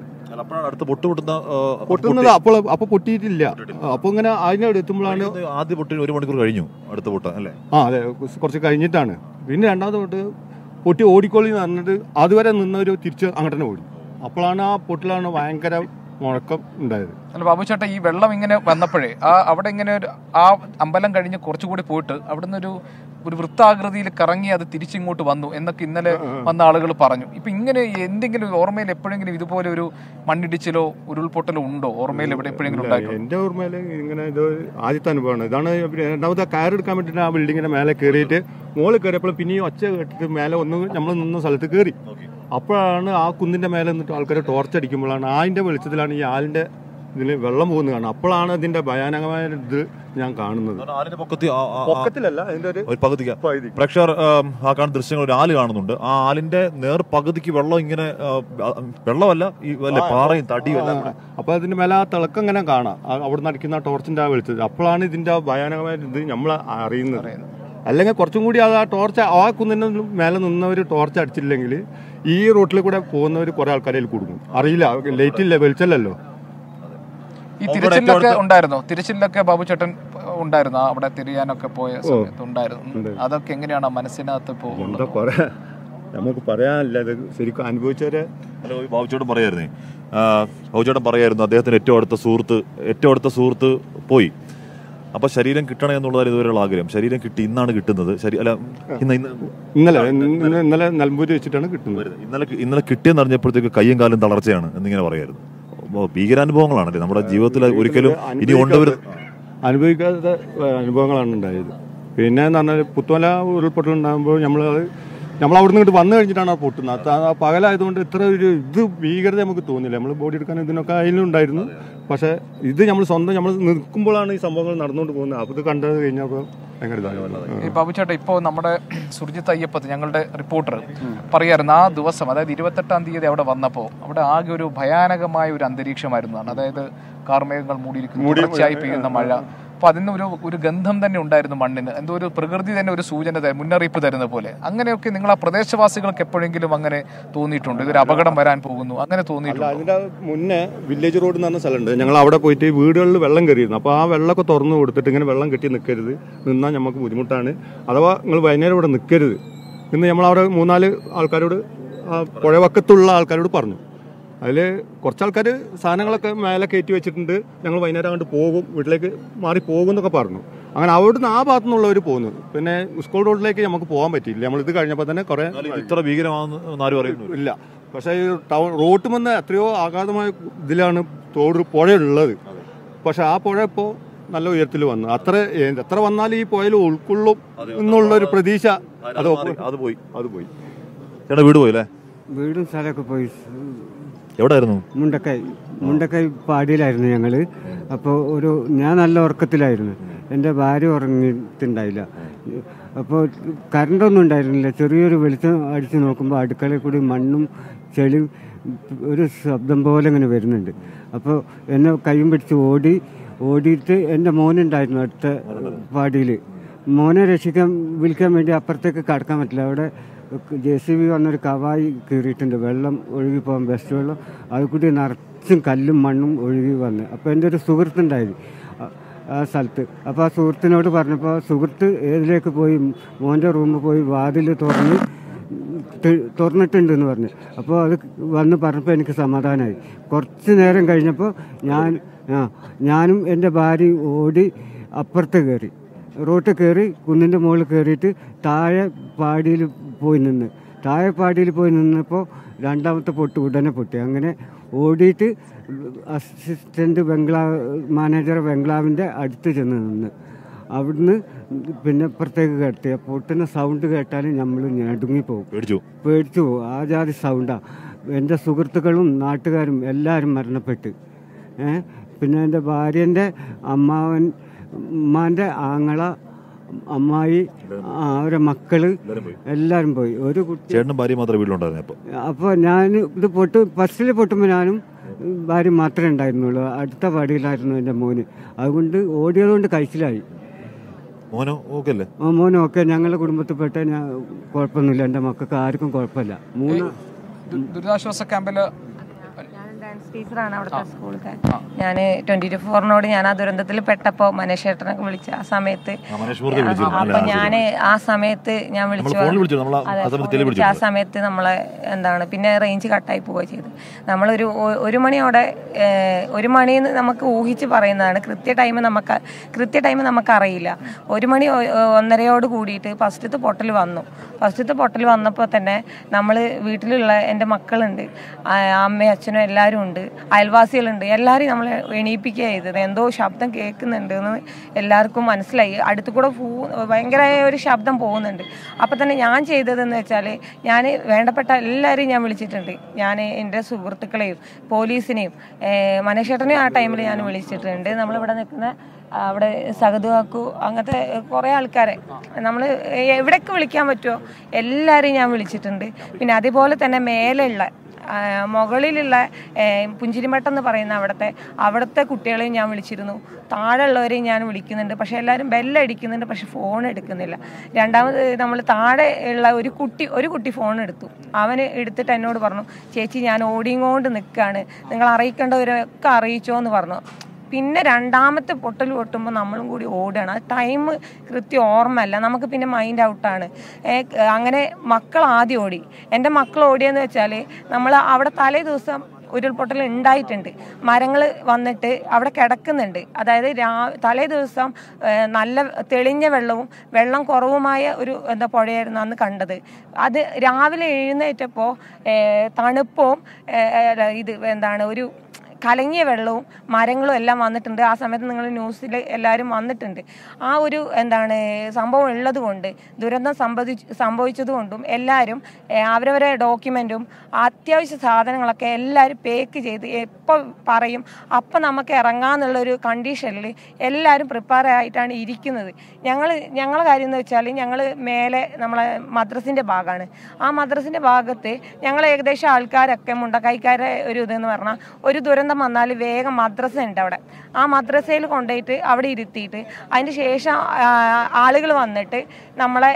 പൊട്ടുന്നത് അപ്പോൾ പൊട്ടിയിട്ടില്ല. അപ്പോൾ ഇങ്ങനെ അതിനോട് എത്തുമ്പോഴാണ് ആദ്യ പൊട്ടി 1 മണിക്കൂർ കഴിഞ്ഞു അടുത്ത പൊട്ടാൻ അല്ലേ? അതെ, കുറച്ച് കഴിഞ്ഞിട്ടാണ്. പിന്നെ രണ്ടാമത്തെ പൊട്ടി ഓടിക്കോളി എന്ന് പറഞ്ഞിട്ട് അതുവരെ നിന്നവർ തിരിച്ച് അങ്ങോട്ട് തന്നെ ഓടി. അപ്പോഴാണ് ആ പൊട്ടിലാണ് ഭയങ്കര മുഴക്കം ഉണ്ടായത്. അല്ല ബാബു ചേട്ടാ, ഈ വെള്ളം ഇങ്ങനെ വന്നപ്പോഴേ അവിടെ ഇങ്ങനെ ആ അമ്പലം കഴിഞ്ഞ് കുറച്ചുകൂടി പോയിട്ട് അവിടുന്ന് ഒരു വൃത്താകൃതിയിൽ കറങ്ങി അത് തിരിച്ചിങ്ങോട്ട് വന്നു എന്നൊക്കെ ഇന്നലെ വന്ന ആളുകൾ പറഞ്ഞു. ഇപ്പൊ ഇങ്ങനെ എന്തെങ്കിലും ഓർമ്മയിൽ എപ്പോഴെങ്കിലും ഇതുപോലെ ഒരു മണ്ണിടിച്ചിലോ ഉരുൾപൊട്ടലോ ഉണ്ടോ ഓർമ്മയിൽ എപ്പോഴെങ്കിലും ഉണ്ടായിരുന്നു? എന്റെ ഓർമ്മയിൽ ഇങ്ങനെ ഇത് ആദ്യത്തെ അനുഭവമാണ്. ഇതാണ് രണ്ടാമത്തെ കയറെടുക്കാൻ വേണ്ടിയിട്ട് ആ ബിൽഡിങ്ങിന്റെ മേലെ കയറിയിട്ട് മുകളിൽ കയറിയപ്പോൾ പിന്നെയും ഒച്ച കേട്ടിട്ട് മേലെ നമ്മൾ നിന്ന സ്ഥലത്ത് കയറി. അപ്പോഴാണ് ആ കുന്നിന്റെ മേലെ നിന്നിട്ട് ആൾക്കാർ ടോർച്ച് അടിക്കുമ്പോഴാണ് അതിന്റെ വെളിച്ചത്തിലാണ് ഈ ആലിന്റെ ഇതിന് വെള്ളം പോകുന്നത് കാണുന്നത്. അപ്പോഴാണ് ഇതിന്റെ ഭയാനകമായ ഇത് ഞാൻ കാണുന്നത്. പൊക്കത്തിലല്ല, അതിന്റെ ഒരു പകുതിക്ക്. പ്രേക്ഷകർ ആ കാണുന്ന ദൃശ്യങ്ങൾ ഒരു ആല് കാണുന്നുണ്ട്. ആ ആലിന്റെ നേർ പകുതിക്ക് വെള്ളം ഇങ്ങനെ വെള്ളമല്ല, ഈ പാറയും തടിയും എല്ലാം. അപ്പൊ അതിന്റെ മേലെ ആ തിളക്കം ഇങ്ങനെ കാണാം, അവിടെ നടക്കുന്ന ടോർച്ചിന്റെ ആ വെളിച്ചത്തിൽ. അപ്പോഴാണ് ഇതിന്റെ ഭയാനകമായ ഇത് നമ്മൾ അറിയുന്നത്. അല്ലെങ്കിൽ കുറച്ചും കൂടി അത് ആ ടോർച്ച് ആ കുന്നിന് മേലെ നിന്നവർ ടോർച്ച് അടിച്ചില്ലെങ്കിൽ ഈ റോട്ടിൽ കൂടെ പോകുന്നവർ കുറെ ആൾക്കാരിൽ കൊടുക്കും. അറിയില്ല, ലൈറ്റില്ല, വെളിച്ചല്ലോ. ഈ തിരച്ചിലൊക്കെ ഉണ്ടായിരുന്നോ? തിരച്ചിലൊക്കെ ബാബു ചേട്ടൻ ഉണ്ടായിരുന്നു അവിടെ തിരിയാനൊക്കെ പോയ സമയത്ത് ഉണ്ടായിരുന്നു. അതൊക്കെ എങ്ങനെയാണ് മനസ്സിനകത്ത് എന്താ പറയാ, നമുക്ക് പറയാനില്ല. ഇത് ശരിക്കും അനുഭവിച്ചവരെ. ബാബുചേട്ടൻ പറയായിരുന്നു അദ്ദേഹത്തിന് ഏറ്റവും അടുത്ത സുഹൃത്ത് പോയി. അപ്പൊ ശരീരം കിട്ടണം എന്നുള്ളതാണ് ഇതുവരെയുള്ള ആഗ്രഹം. ശരീരം കിട്ടി, ഇന്നാണ് കിട്ടുന്നത്. ഇന്നലെ നിലമ്പൂര് വെച്ചിട്ടാണ് കിട്ടുന്നത്. ഇന്നലെ കിട്ടിയെന്ന് അറിഞ്ഞപ്പോഴത്തേക്ക് കയ്യും കാലും തളർച്ചയാണ് എന്നിങ്ങനെ പറയായിരുന്നു. ഭീകരാനുഭവങ്ങളാണല്ലേ നമ്മുടെ ജീവിതത്തിൽ ഒരിക്കലും ഇനി അനുഭവിക്കാത്ത അനുഭവങ്ങളാണ് ഉണ്ടായത്. പിന്നെ എന്ന് പറഞ്ഞാൽ പുത്തുമല ഉരുൾപൊട്ടലുണ്ടാകുമ്പോൾ നമ്മളത് നമ്മൾ അവിടെ നിന്ന് വന്നു കഴിഞ്ഞിട്ടാണ് ആ പൊട്ടുന്നത്. പകലായതുകൊണ്ട് ഇത്ര ഒരു ഇത് ഭീകരത നമുക്ക് തോന്നില്ല. നമ്മൾ ബോഡി എടുക്കാൻ ഇതിനൊക്കെ അതിലും ഉണ്ടായിരുന്നു. പക്ഷേ ഇത് നമ്മൾ സ്വന്തം നമ്മൾ നിൽക്കുമ്പോഴാണ് ഈ സംഭവങ്ങൾ നടന്നുകൊണ്ട് പോകുന്നത്. അപ്പോൾ ഇത് കണ്ടത് കഴിഞ്ഞപ്പോൾ ഈ ബാബു ചേട്ടാ, ഇപ്പോൾ നമ്മുടെ സുർജിത്ത് അയ്യപ്പത്ത് ഞങ്ങളുടെ റിപ്പോർട്ടർ പറയായിരുന്നു ആ ദിവസം, അതായത് 28-ാം തീയതി അവിടെ വന്നപ്പോൾ അവിടെ ആകെ ഒരു ഭയാനകമായ ഒരു അന്തരീക്ഷമായിരുന്നു. അതായത് കാർമേഘങ്ങൾ മൂടിയിരിക്കുന്നു, തുടർച്ചയായി പെയ്യുന്ന മഴ. അപ്പൊ അതിന് ഒരു ഗന്ധം തന്നെ ഉണ്ടായിരുന്നു മണ്ണിന്. എന്തോ ഒരു പ്രകൃതി തന്നെ ഒരു സൂചന മുന്നറിയിപ്പ് തരുന്ന പോലെ. അങ്ങനെയൊക്കെ നിങ്ങൾ ആ പ്രദേശവാസികൾക്ക് എപ്പോഴെങ്കിലും അങ്ങനെ തോന്നിയിട്ടുണ്ട്, ഇതൊരു അപകടം വരാൻ പോകുന്നു, അങ്ങനെ തോന്നിയിട്ടുണ്ട്? അതിന്റെ മുന്നേ വില്ലേജ് റോഡ് എന്ന് പറഞ്ഞ സ്ഥലമുണ്ട്. ഞങ്ങൾ അവിടെ പോയിട്ട് വീടുകളിൽ വെള്ളം കയറിയിരുന്നു. അപ്പോൾ ആ വെള്ളമൊക്കെ തുറന്നു കൊടുത്തിട്ട് ഇങ്ങനെ വെള്ളം കെട്ടി നിൽക്കരുത്, നിന്നാൽ നമുക്ക് ബുദ്ധിമുട്ടാണ്, അഥവാ നിങ്ങൾ വൈകുന്നേരം ഇവിടെ നിൽക്കരുത് എന്ന് നമ്മളവിടെ 3-4 ആൾക്കാരോട്, പുഴവക്കത്തുള്ള ആൾക്കാരോട് പറഞ്ഞു. അതിൽ കുറച്ച് ആൾക്കാർ സാധനങ്ങളൊക്കെ മേലെ കയറ്റി വെച്ചിട്ടുണ്ട്, ഞങ്ങൾ വൈകുന്നേരം അങ്ങോട്ട് പോകും, വീട്ടിലേക്ക് മാറി പോകും എന്നൊക്കെ പറഞ്ഞു. അങ്ങനെ അവിടുന്ന് ആ ഭാഗത്തു നിന്നുള്ളവർ പോകുന്നു. പിന്നെ സ്കൂൾ റോഡിലേക്ക് നമുക്ക് പോകാൻ പറ്റിയില്ല. നമ്മളിത് കഴിഞ്ഞപ്പോൾ തന്നെ കുറേ ഇത്ര ഭീകരമാണെന്ന് ആരും അറിയുന്നു ഇല്ല. പക്ഷേ ഈ റോഡ് വന്ന് എത്രയോ ആഘാതമായ ഇതിലാണ് പുഴയുള്ളത്. പക്ഷെ ആ പുഴ ഇപ്പോൾ നല്ല ഉയരത്തിൽ വന്നു. എത്ര വന്നാലും ഈ പുഴയിൽ ഉൾക്കൊള്ളും എന്നുള്ളൊരു പ്രതീക്ഷ അത് പോയി. ചേട്ടാ വീട് പോയില്ലേ? വീടും സ്ഥലമൊക്കെ പോയി. എവിടെയായിരുന്നു? മുണ്ടക്കൈ പാടിയിലായിരുന്നു ഞങ്ങൾ. അപ്പോൾ ഞാൻ നല്ല ഉറക്കത്തിലായിരുന്നു. എൻ്റെ ഭാര്യ ഉറങ്ങിയിട്ടുണ്ടായില്ല. അപ്പോൾ കറണ്ടൊന്നും ഉണ്ടായിരുന്നില്ല. ചെറിയൊരു വെളിച്ചം അടിച്ച് നോക്കുമ്പോൾ അടുക്കളയിൽ കൂടി മണ്ണും ചെളിയും ഒരു ശബ്ദം പോലെ ഇങ്ങനെ വരുന്നുണ്ട്. അപ്പോൾ എന്നെ കൈയും പിടിച്ച് ഓടിയിട്ട് എൻ്റെ മോനുണ്ടായിരുന്നു അടുത്ത പാടിയിൽ. മോനെ വിളിക്കാൻ വേണ്ടി അപ്പുറത്തേക്ക് കടക്കാൻ പറ്റില്ല. അവിടെ JCB വന്നൊരു കവായി കീറിയിട്ടുണ്ട്, വെള്ളം ഒഴുകി പോകാൻ, ബെസ്റ്റ് വെള്ളം. അത് കൂടി നിറച്ചും കല്ലും മണ്ണും ഒഴുകി വന്ന്. അപ്പോൾ എൻ്റെ ഒരു സുഹൃത്തുണ്ടായിരുന്നു ആ സ്ഥലത്ത്. അപ്പോൾ ആ സുഹൃത്തിനോട് പറഞ്ഞപ്പോൾ സുഹൃത്ത് ഏതിലേക്ക് പോയി, മോൻ്റെ റൂമിൽ പോയി വാതിൽ തുറന്നിട്ടുണ്ടെന്ന് പറഞ്ഞു. അപ്പോൾ അത് വന്ന് പറഞ്ഞപ്പോൾ എനിക്ക് സമാധാനമായി. കുറച്ച് നേരം കഴിഞ്ഞപ്പോൾ ഞാനും എൻ്റെ ഭാര്യ ഓടി അപ്പുറത്ത് കയറി, റോട്ടിൽ കയറി കുന്നിൻ്റെ മുകളിൽ കയറിയിട്ട് താഴെ പാടിയിൽ പോയി നിന്നപ്പോൾ രണ്ടാമത്തെ ഉടനെ പൊട്ടി. അങ്ങനെ ഓടിയിട്ട് അസിസ്റ്റൻ്റ് മാനേജർ ബംഗ്ലാവിൻ്റെ അടുത്ത് ചെന്ന് നിന്ന് അവിടുന്ന് പിന്നെ പുറത്തേക്ക് കിടത്തി. പൊട്ടുന്ന സൗണ്ട് കേട്ടാൽ നമ്മൾ ഞടുങ്ങിപ്പോവും, പേടിച്ചു പോകും. ആ ജാതി സൗണ്ടാണ്. എൻ്റെ സുഹൃത്തുക്കളും നാട്ടുകാരും എല്ലാവരും മരണപ്പെട്ട്. പിന്നെ എൻ്റെ ഭാര്യൻ്റെ ഉമ്മാൻ്റെ ആങ്ങള, അമ്മായി, അവരെ മക്കള് എല്ലാവരും പോയി. ഒരു കുട്ടി, ഭാര്യ മാത്രമേ വീട്ടിലുണ്ടായിരുന്നു. അപ്പോൾ ഞാൻ ഇത് ഫസ്റ്റിൽ പൊട്ടുമ്പോൾ ഞാനും ഭാര്യ മാത്രമേ ഉണ്ടായിരുന്നുള്ളൂ. അടുത്ത പാടിയിലായിരുന്നു എൻ്റെ മോന്. അതുകൊണ്ട് ഓടിയതുകൊണ്ട് കഴിച്ചിലായി. മോനും ഓക്കെ. ഞങ്ങളുടെ കുടുംബത്തിൽപ്പെട്ട കുഴപ്പമൊന്നുമില്ല. എൻ്റെ മക്കൾക്ക് ആർക്കും കുഴപ്പമില്ല. ദുരിതാശ്വാസ ക്യാമ്പില് ടീച്ചറാണ് അവിടുത്തെ സ്കൂളിലത്തെ. ഞാൻ 24-നോട് ഞാൻ ആ ദുരന്തത്തിൽ പെട്ടപ്പോൾ മനേഷ് ചേട്ടനൊക്കെ വിളിച്ച ആ സമയത്ത്, അപ്പൊ ഞാൻ ആ സമയത്ത് ഞാൻ വിളിച്ചു. ആ സമയത്ത് നമ്മളെ പിന്നെ റേഞ്ച് കട്ടായി പോവുക ചെയ്ത്. നമ്മളൊരു 1 മണിയോടെ 1 മണിന്ന് നമുക്ക് ഊഹിച്ച് പറയുന്നതാണ്. കൃത്യ ടൈം നമുക്ക് അറിയില്ല. 1 മണി 1:30 കൂടിയിട്ട് ഫസ്റ്റത്തെ പൊട്ടൽ വന്നു. ഫസ്റ്റത്തെ പൊട്ടൽ വന്നപ്പോൾ തന്നെ നമ്മൾ വീട്ടിലുള്ള എൻ്റെ മക്കളുണ്ട്, അമ്മയും അച്ഛനും എല്ലാവരും ഉണ്ട്, അയൽവാസികളുണ്ട്, എല്ലാവരും നമ്മളെ എണീപ്പിക്കുക ചെയ്തത്. എന്തോ ശബ്ദം കേൾക്കുന്നുണ്ട് എന്ന് എല്ലാവർക്കും മനസ്സിലായി. അടുത്തു കൂടെ ഭയങ്കരമായ ഒരു ശബ്ദം പോകുന്നുണ്ട്. അപ്പം തന്നെ ഞാൻ ചെയ്തതെന്ന് വെച്ചാൽ ഞാൻ വേണ്ടപ്പെട്ട എല്ലാവരെയും ഞാൻ വിളിച്ചിട്ടുണ്ട്. ഞാൻ എൻ്റെ സുഹൃത്തുക്കളെയും പോലീസിനെയും മനേഷേട്ടനെയും ആ ടൈമിൽ ഞാൻ വിളിച്ചിട്ടുണ്ട്. നമ്മളിവിടെ നിൽക്കുന്ന അവിടെ സഹദുവാക്കു അങ്ങനത്തെ കുറേ ആൾക്കാരെ നമ്മൾ എവിടെയൊക്കെ വിളിക്കാൻ പറ്റുമോ എല്ലാവരെയും ഞാൻ വിളിച്ചിട്ടുണ്ട്. പിന്നെ അതുപോലെ തന്നെ മേലുള്ള മുകളിലുള്ള പുഞ്ചിരിമട്ടം എന്ന് പറയുന്ന അവിടുത്തെ കുട്ടികളെയും ഞാൻ വിളിച്ചിരുന്നു. താഴെയുള്ളവരെയും ഞാൻ വിളിക്കുന്നുണ്ട്. പക്ഷേ എല്ലാവരും ബെല്ലടിക്കുന്നുണ്ട്, പക്ഷെ ഫോൺ എടുക്കുന്നില്ല. രണ്ടാമത് നമ്മൾ താഴെ ഉള്ള ഒരു കുട്ടി ഫോൺ എടുത്തു. അവന് എടുത്തിട്ട് എന്നോട് പറഞ്ഞു, ചേച്ചി ഞാൻ ഓടിയും നിൽക്കുകയാണ്, നിങ്ങൾ അറിയിക്കേണ്ടവരൊക്കെ അറിയിച്ചോ എന്ന് പറഞ്ഞു. പിന്നെ രണ്ടാമത്തെ പൊട്ടൽ പൊട്ടുമ്പോൾ നമ്മളും കൂടി ഓടുകയാണ്. ആ ടൈം കൃത്യം ഓർമ്മയല്ല നമുക്ക്, പിന്നെ മൈൻഡ് ഔട്ടാണ്. അങ്ങനെ മക്കൾ ആദ്യം ഓടി. എൻ്റെ മക്കൾ ഓടിയെന്ന് വെച്ചാൽ നമ്മൾ അവിടെ തലേ ദിവസം ഉരുൾപൊട്ടൽ ഉണ്ടായിട്ടുണ്ട്. മരങ്ങൾ വന്നിട്ട് അവിടെ കിടക്കുന്നുണ്ട്. അതായത് തലേ ദിവസം നല്ല തെളിഞ്ഞ വെള്ളം കുറവുമായ ഒരു പുഴയായിരുന്നു അന്ന് കണ്ടത്. അത് രാവിലെ എഴുന്നേറ്റപ്പോൾ തണുപ്പും ഒരു കലങ്ങിയ വെള്ളവും മരങ്ങളും എല്ലാം വന്നിട്ടുണ്ട്. ആ സമയത്ത് നിങ്ങൾ ന്യൂസിൽ എല്ലാവരും വന്നിട്ടുണ്ട്. ആ ഒരു സംഭവം ഉള്ളത് കൊണ്ട്, ദുരന്തം സംഭവിച്ചത് കൊണ്ടും എല്ലാവരും അവരവരെ ഡോക്യുമെൻറ്റും അത്യാവശ്യ സാധനങ്ങളൊക്കെ എല്ലാവരും പേക്ക് ചെയ്ത് എപ്പോൾ പറയും അപ്പം നമുക്ക് ഇറങ്ങാമെന്നുള്ളൊരു കണ്ടീഷനിൽ എല്ലാവരും പ്രിപ്പയർ ആയിട്ടാണ് ഇരിക്കുന്നത്. ഞങ്ങളെ കാര്യം എന്ന് വെച്ചാൽ ഞങ്ങൾ മേലെ നമ്മളെ മദ്രസിൻ്റെ ഭാഗമാണ്. ആ മദ്രസിൻ്റെ ഭാഗത്ത് ഞങ്ങൾ ഏകദേശം ആൾക്കാരൊക്കെ മുണ്ടക്കൈക്കാരെ ഒരു ഇതെന്ന് പറഞ്ഞാൽ ഒരു ദുരന്തം വന്നാൽ വേഗം മദ്രസ ഉണ്ട് അവിടെ. ആ മദ്രസയിൽ കൊണ്ടുപോയിട്ട് അവിടെ ഇരുത്തിയിട്ട് അതിന് ശേഷം ആളുകൾ വന്നിട്ട് നമ്മളെ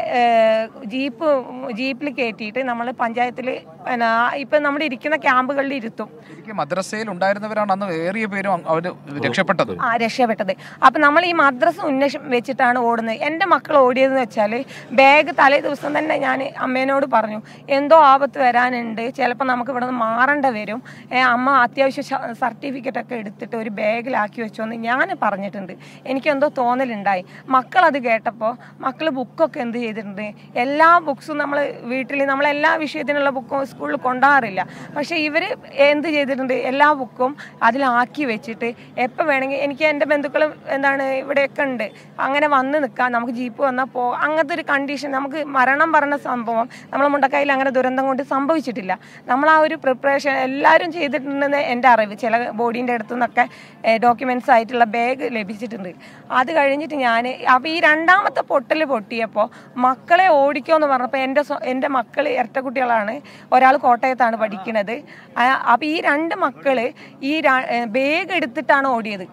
ജീപ്പിൽ കയറ്റിയിട്ട് നമ്മൾ പഞ്ചായത്തിൽ ഇപ്പം നമ്മൾ ഇരിക്കുന്ന ക്യാമ്പുകളിൽ ഇരുത്തും. മദ്രസയിൽ ഉണ്ടായിരുന്നവരാണ് അന്ന് ഏറിയ പേരും അവർ രക്ഷപ്പെട്ടത്. രക്ഷപ്പെട്ടത്. അപ്പം നമ്മൾ ഈ മദ്രസ ഉന്മേഷം വെച്ചിട്ടാണ് ഓടുന്നത്. എൻ്റെ മക്കൾ ഓടിയതെന്ന് വെച്ചാൽ ബാഗ് തലേ ദിവസം തന്നെ ഞാൻ അമ്മേനോട് പറഞ്ഞു, എന്തോ ആപത്ത് വരാനുണ്ട്, ചിലപ്പോൾ നമുക്ക് ഇവിടെ നിന്ന് മാറേണ്ട വരും, അമ്മ അത്യാവശ്യം സർട്ടിഫിക്കറ്റ് ഒക്കെ എടുത്തിട്ട് ഒരു ബാഗിലാക്കി വെച്ചോന്ന് ഞാൻ പറഞ്ഞിട്ടുണ്ട്. എനിക്കെന്തോ തോന്നലുണ്ടായി. മക്കളത് കേട്ടപ്പോൾ മക്കൾ ബുക്കൊക്കെ എന്ത് ചെയ്തിട്ടുണ്ട്, എല്ലാ ബുക്സും നമ്മൾ വീട്ടിൽ നമ്മളെല്ലാ വിഷയത്തിനുള്ള ബുക്കും സ്കൂളിൽ കൊണ്ടുപോകാറില്ല. പക്ഷേ ഇവർ എന്ത് ചെയ്തിട്ടുണ്ട്, എല്ലാ ബുക്കും അതിലാക്കി വെച്ചിട്ട് എപ്പോൾ വേണമെങ്കിൽ എനിക്ക് എൻ്റെ ബന്ധുക്കളും ഇവിടെയൊക്കെ ഉണ്ട്, അങ്ങനെ വന്ന് നിൽക്കാം, നമുക്ക് ജീപ്പ് വന്നാൽ അങ്ങനത്തെ ഒരു കണ്ടീഷൻ. നമുക്ക് മരണം പറഞ്ഞ സംഭവം നമ്മളെ മുണ്ടക്കൈയിൽ അങ്ങനെ ദുരന്തം കൊണ്ട് സംഭവിച്ചിട്ടില്ല. നമ്മൾ ആ ഒരു പ്രിപ്പറേഷൻ എല്ലാവരും ചെയ്തിട്ടുണ്ടെന്ന് എൻ്റെ അറിവ്. ചില ബോഡീൻ്റെ അടുത്തു നിന്നൊക്കെ ഡോക്യുമെൻറ്റ്സ് ആയിട്ടുള്ള ബാഗ് ലഭിച്ചിട്ടുണ്ട്. അത് കഴിഞ്ഞിട്ട് അപ്പോൾ ഈ രണ്ടാമത്തെ പൊട്ടിയപ്പോൾ മക്കളെ ഓടിക്കുമെന്ന് പറഞ്ഞപ്പോൾ എൻ്റെ മക്കൾ ഇരട്ട കുട്ടികളാണ്. ഒരാൾ കോട്ടയത്താണ് പഠിക്കുന്നത്. അപ്പോൾ ഈ 2 മക്കൾ ഈ ബാഗ് എടുത്തിട്ടാണ് ഓടിയത്.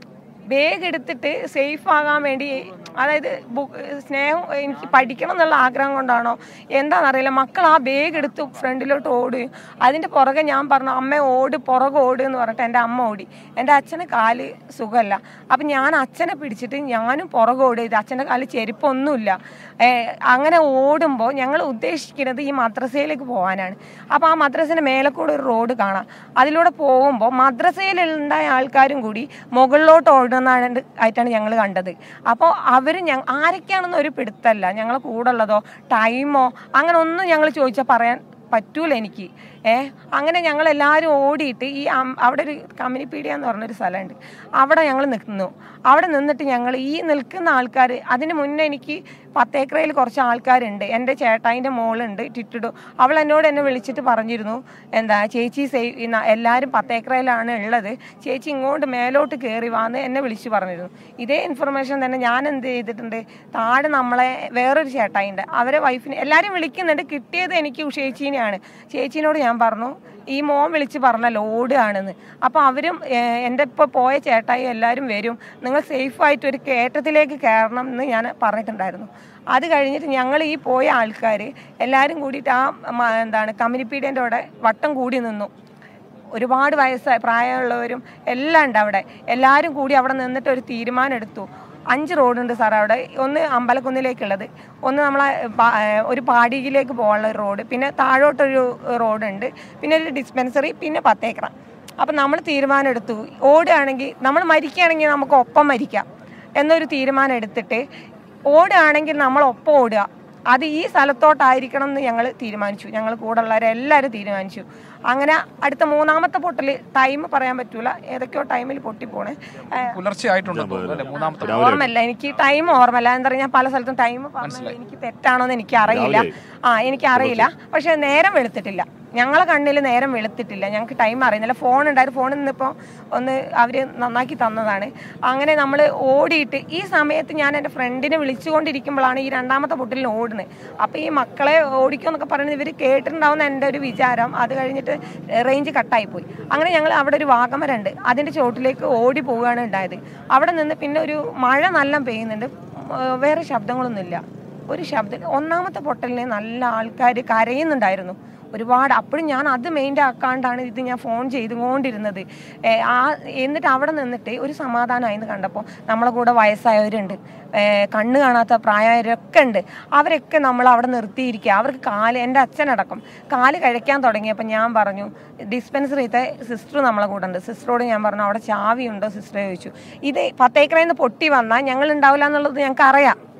ബാഗ് എടുത്തിട്ട് സേഫ് ആകാൻ വേണ്ടി, അതായത് സ്നേഹം, എനിക്ക് പഠിക്കണം എന്നുള്ള ആഗ്രഹം കൊണ്ടാണോ എന്താണെന്നറിയില്ല, മക്കൾ ആ ബാഗ് എടുത്ത് ഫ്രണ്ടിലോട്ട് ഓടുകയും അതിൻ്റെ പുറകെ ഞാൻ പറഞ്ഞു, അമ്മ പുറകെ ഓട് എന്ന് പറഞ്ഞിട്ട് എൻ്റെ അമ്മ ഓടി. എൻ്റെ അച്ഛന് കാല് സുഖമല്ല. അപ്പം ഞാൻ അച്ഛനെ പിടിച്ചിട്ട് ഞാനും പുറകെ ഓടിയത്. അച്ഛൻ്റെ കാല് ചെരുപ്പൊന്നുമില്ല. അങ്ങനെ ഓടുമ്പോൾ ഞങ്ങൾ ഉദ്ദേശിക്കുന്നത് ഈ മദ്രസയിലേക്ക് പോകാനാണ്. അപ്പോൾ ആ മദ്രസേൻ്റെ മേലെ കൂടെ ഒരു റോഡ് കാണാം. അതിലൂടെ പോകുമ്പോൾ മദ്രസയിലുണ്ടായ ആൾക്കാരും കൂടി മുകളിലോട്ട് ആയിട്ടാണ് ഞങ്ങൾ കണ്ടത്. അപ്പോൾ അവർ ആരൊക്കെയാണെന്ന് ഒരു പിടുത്തല്ല. ഞങ്ങളെ കൂടെ ഉള്ളതോ ടൈമോ അങ്ങനെ ഒന്നും ഞങ്ങൾ ചോദിച്ചാൽ പറയാൻ പറ്റൂല എനിക്ക്. അങ്ങനെ ഞങ്ങളെല്ലാവരും ഓടിയിട്ട് ഈ അവിടെ ഒരു കമ്മ്യൂണിപ്പീഡിയ എന്ന് പറഞ്ഞൊരു സ്ഥലമുണ്ട്, അവിടെ ഞങ്ങൾ നിൽക്കുന്നു. അവിടെ നിന്നിട്ട് ഞങ്ങൾ ഈ നിൽക്കുന്ന ആൾക്കാർ, അതിന് മുന്നേ എനിക്ക് 10 ഏക്കറയിൽ കുറച്ച് ആൾക്കാരുണ്ട്. എൻ്റെ ചേട്ടായിൻ്റെ മോളുണ്ട് ടിറ്റുടു. അവൾ എന്നെ വിളിച്ചിട്ട് പറഞ്ഞിരുന്നു, ചേച്ചി എല്ലാവരും 10 ഏക്കറയിലാണ് ഉള്ളത്, ചേച്ചി ഇങ്ങോട്ട് മേലോട്ട് കയറി വാന്ന് എന്നെ വിളിച്ച് പറഞ്ഞിരുന്നു. ഇതേ ഇൻഫർമേഷൻ തന്നെ ഞാൻ എന്ത് ചെയ്തിട്ടുണ്ട്, താഴെ നമ്മളെ വേറൊരു ചേട്ടായിണ്ട്, അവരെ വൈഫിനെ എല്ലാവരും വിളിക്കുന്നുണ്ട്. കിട്ടിയത് എനിക്ക് ചേച്ചീനെയാണ്. ചേച്ചീനോട് ഞാൻ പറഞ്ഞു, ഈ മോൻ വിളിച്ച് പറഞ്ഞല്ലോ ഓടുകയാണെന്ന്. അപ്പോൾ അവരും എൻ്റെ ഇപ്പോൾ പോയ ചേട്ടായി എല്ലാവരും വരും, നിങ്ങൾ സേഫായിട്ട് ഒരു കയറ്റത്തിലേക്ക് കയറണം എന്ന് ഞാൻ പറഞ്ഞിട്ടുണ്ടായിരുന്നു. അത് കഴിഞ്ഞിട്ട് ഞങ്ങൾ ഈ പോയ ആൾക്കാർ എല്ലാവരും കൂടിയിട്ട് ആ കമ്മ്യൂണിപ്പീഡിയൻ്റെ അവിടെ വട്ടം കൂടി നിന്നു. ഒരുപാട് പ്രായമുള്ളവരും എല്ലാം ഉണ്ട് അവിടെ. എല്ലാവരും കൂടി അവിടെ നിന്നിട്ട് ഒരു തീരുമാനം എടുത്തു. 5 റോഡുണ്ട് സാർ അവിടെ. ഒന്ന് അമ്പലക്കുന്നിലേക്കുള്ളത്, ഒന്ന് നമ്മളെ ഒരു പാടിയിലേക്ക് പോകാനുള്ള ഒരു റോഡ്, പിന്നെ താഴോട്ടൊരു റോഡുണ്ട്, പിന്നെ ഒരു ഡിസ്പെൻസറി, പിന്നെ 10 ഏക്കർ. അപ്പം നമ്മൾ തീരുമാനം എടുത്തു, ഓടുകയാണെങ്കിൽ നമ്മൾ മരിക്കുകയാണെങ്കിൽ നമുക്ക് ഒപ്പം മരിക്കാം എന്നൊരു തീരുമാനം എടുത്തിട്ട്, ഓടുകയാണെങ്കിൽ നമ്മൾ ഒപ്പം ഓടുക, അത് ഈ സ്ഥലത്തോട്ടായിരിക്കണം എന്ന് ഞങ്ങൾ തീരുമാനിച്ചു. ഞങ്ങൾ കൂടെ ഉള്ളവരെല്ലാവരും തീരുമാനിച്ചു. അങ്ങനെ അടുത്ത 3ാമത്തെ പൊട്ടൽ ടൈം പറയാൻ പറ്റൂല, ഏതൊക്കെയോ ടൈമിൽ പൊട്ടിപ്പോണേ. ഓർമ്മല്ല, എനിക്ക് ടൈം ഓർമ്മല്ല. എന്താ പറയുക, ഞാൻ പല സ്ഥലത്തും ടൈം പറഞ്ഞത് എനിക്ക് തെറ്റാണോന്ന് എനിക്കറിയില്ല. എനിക്കറിയില്ല. പക്ഷെ നേരം വെളുത്തിട്ടില്ല, ഞങ്ങളെ കണ്ണിൽ നേരം വെളുത്തിട്ടില്ല. ഞങ്ങൾക്ക് ടൈം അറിയുന്നില്ല. ഫോൺ ഉണ്ടായിരുന്നു, ഫോണിൽ നിന്നിപ്പോൾ ഒന്ന് അവർ നന്നാക്കി തന്നതാണ്. അങ്ങനെ നമ്മൾ ഓടിയിട്ട് ഈ സമയത്ത് ഞാൻ എൻ്റെ ഫ്രണ്ടിനെ വിളിച്ചുകൊണ്ടിരിക്കുമ്പോഴാണ് ഈ 2ാമത്തെ പൊട്ടിലിന് ഓടുന്നത്. അപ്പോൾ ഈ മക്കളെ ഓടിക്കുമെന്നൊക്കെ പറയുന്നത് ഇവർ കേട്ടിട്ടുണ്ടാവുന്ന എൻ്റെ ഒരു വിചാരം. അത് കഴിഞ്ഞിട്ട് റേഞ്ച് കട്ടായിപ്പോയി. അങ്ങനെ ഞങ്ങൾ അവിടെ ഒരു വാഗമരണ്ട്, അതിൻ്റെ ചോട്ടിലേക്ക് ഓടി പോവുകയാണ് ഉണ്ടായത്. അവിടെ നിന്ന് പിന്നെ ഒരു മഴ നല്ല പെയ്യുന്നുണ്ട്, വേറെ ശബ്ദങ്ങളൊന്നുമില്ല, ഒരു ശബ്ദം. 1ാമത്തെ പൊട്ടലിന് നല്ല ആൾക്കാർ കരയുന്നുണ്ടായിരുന്നു ഒരുപാട്. അപ്പോഴും ഞാൻ അത് മെയിൻ്റെ ആക്കാണ്ടാണ് ഇത് ഞാൻ ഫോൺ ചെയ്തുകൊണ്ടിരുന്നത്. എന്നിട്ട് അവിടെ നിന്നിട്ട് ഒരു സമാധാനമായെന്ന് കണ്ടപ്പോൾ നമ്മളെ കൂടെ വയസ്സായവരുണ്ട്, കണ്ണ് കാണാത്ത പ്രായമായവരൊക്കെ ഉണ്ട്. അവരൊക്കെ നമ്മൾ അവിടെ നിർത്തിയിരിക്കുക. അവർക്ക് എൻ്റെ അച്ഛനടക്കം കാല് കഴിക്കാൻ തുടങ്ങിയപ്പോൾ ഞാൻ പറഞ്ഞു, ഡിസ്പെൻസറിത്തെ സിസ്റ്റർ നമ്മളെ കൂടെ ഉണ്ട്, സിസ്റ്ററോട് ഞാൻ പറഞ്ഞു അവിടെ ചാവി ഉണ്ടോ സിസ്റ്ററെ ചോദിച്ചു. ഇത് 10 ഏക്കറിൽ നിന്ന് പൊട്ടി വന്നാൽ ഞങ്ങൾ ഉണ്ടാവില്ല എന്നുള്ളത് ഞങ്ങൾക്ക് അറിയാം.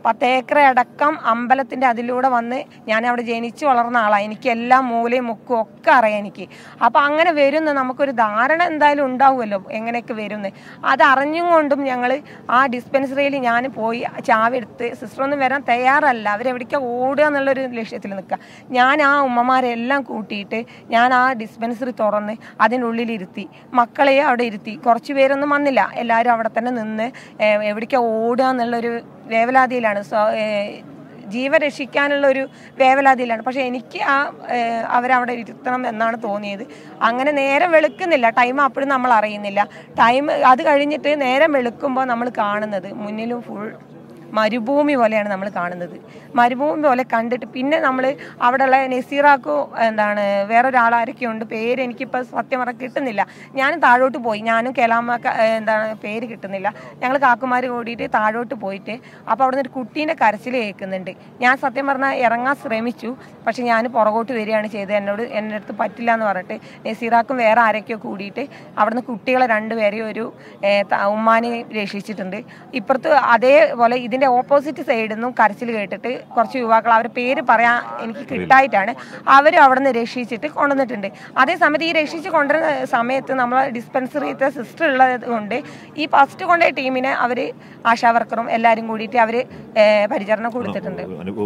10 ഏക്കർ അടക്കം അമ്പലത്തിൻ്റെ അതിലൂടെ വന്ന് ഞാൻ അവിടെ ജനിച്ചു വളർന്ന ആളാണ്. എനിക്ക് എല്ലാ മൂലയും മുക്കും ഒക്കെ അറിയാം എനിക്ക്. അപ്പോൾ അങ്ങനെ വരുന്ന നമുക്കൊരു ധാരണ എന്തായാലും ഉണ്ടാവുമല്ലോ എങ്ങനെയൊക്കെ വരുന്നത്. അതറിഞ്ഞും കൊണ്ടും ഞങ്ങൾ ആ ഡിസ്പെൻസറിയിൽ ഞാൻ പോയി ചാവി എടുത്ത്, സിസ്റ്ററൊന്നും വരാൻ തയ്യാറല്ല, അവരെവിടേക്കാ ഓടുക എന്നുള്ളൊരു ലക്ഷ്യത്തിൽ നിൽക്കുക. ഞാൻ ആ ഉമ്മമാരെല്ലാം കൂട്ടിയിട്ട് ഞാൻ ആ ഡിസ്പെൻസറി തുറന്ന് അതിനുള്ളിലിരുത്തി, മക്കളെ അവിടെ ഇരുത്തി. കുറച്ച് പേരൊന്നും വന്നില്ല, എല്ലാവരും അവിടെ തന്നെ നിന്ന് എവിടേക്കാ ഓടുക എന്നുള്ളൊരു വേവലാതിയിലാണ്, ജീവൻ രക്ഷിക്കാനുള്ളൊരു വേവലാതിയിലാണ്. പക്ഷെ എനിക്ക് അവരവിടെ ഇരുത്തണം എന്നാണ് തോന്നിയത്. അങ്ങനെ നേരം വെളുക്കുന്നില്ല, ടൈം അപ്പോഴും നമ്മൾ അറിയുന്നില്ല. ടൈം അത് കഴിഞ്ഞിട്ട് നേരം വെളുക്കുമ്പോൾ നമ്മൾ കാണുന്നത് മുന്നിലും ഫുൾ മരുഭൂമി പോലെയാണ് നമ്മൾ കാണുന്നത്. മരുഭൂമി പോലെ കണ്ടിട്ട് പിന്നെ നമ്മൾ അവിടെയുള്ള നസീറാക്കോ വേറൊരാളാരൊക്കെ ഉണ്ട്, പേര് എനിക്കിപ്പോൾ സത്യം പറഞ്ഞാൽ കിട്ടുന്നില്ല. ഞാനും താഴോട്ട് പോയി, ഞാനും കലാമ പേര് കിട്ടുന്നില്ല. ഞങ്ങൾ കാക്കുമാർ കൂടിയിട്ട് താഴോട്ട് പോയിട്ട് അപ്പോൾ അവിടെ നിന്ന് ഒരു കുട്ടീൻ്റെ കരച്ചിൽ കേൾക്കുന്നുണ്ട്. ഞാൻ സത്യം പറഞ്ഞാൽ ഇറങ്ങാൻ ശ്രമിച്ചു, പക്ഷെ ഞാൻ പുറകോട്ട് വരികയാണ് ചെയ്തത്. എൻ്റെ അടുത്ത് പറ്റില്ല എന്ന് പറഞ്ഞിട്ട് നസീറാക്കും വേറെ ആരൊക്കെയോ കൂടിയിട്ട് അവിടുന്ന് കുട്ടികളെ 2 പേരെയും ഒരു ഉമ്മാനെ രക്ഷിച്ചിട്ടുണ്ട്. ഇപ്പുറത്ത് അതേപോലെ ഇതിൻ്റെ ഓപ്പോസിറ്റ് സൈഡിൽ നിന്നും കരച്ചിൽ കേട്ടിട്ട് കുറച്ച് യുവാക്കൾ, അവരുടെ പേര് പറയാൻ എനിക്ക് കിട്ടായിട്ടാണ്, അവരും അവിടെ നിന്ന് രക്ഷിച്ചിട്ട് കൊണ്ടുവന്നിട്ടുണ്ട്. അതേസമയത്ത് ഈ രക്ഷിച്ച് കൊണ്ടുവരുന്ന സമയത്ത് നമ്മൾ ഡിസ്പെൻസറിയിലത്തെ സിസ്റ്റർ ഉള്ളത് കൊണ്ട് ഈ ഫസ്റ്റ് കൊണ്ടുപോയ ടീമിനെ അവർ ആശാവർക്കറും എല്ലാവരും കൂടിയിട്ട് അവർ പരിചരണം കൊടുത്തിട്ടുണ്ട്.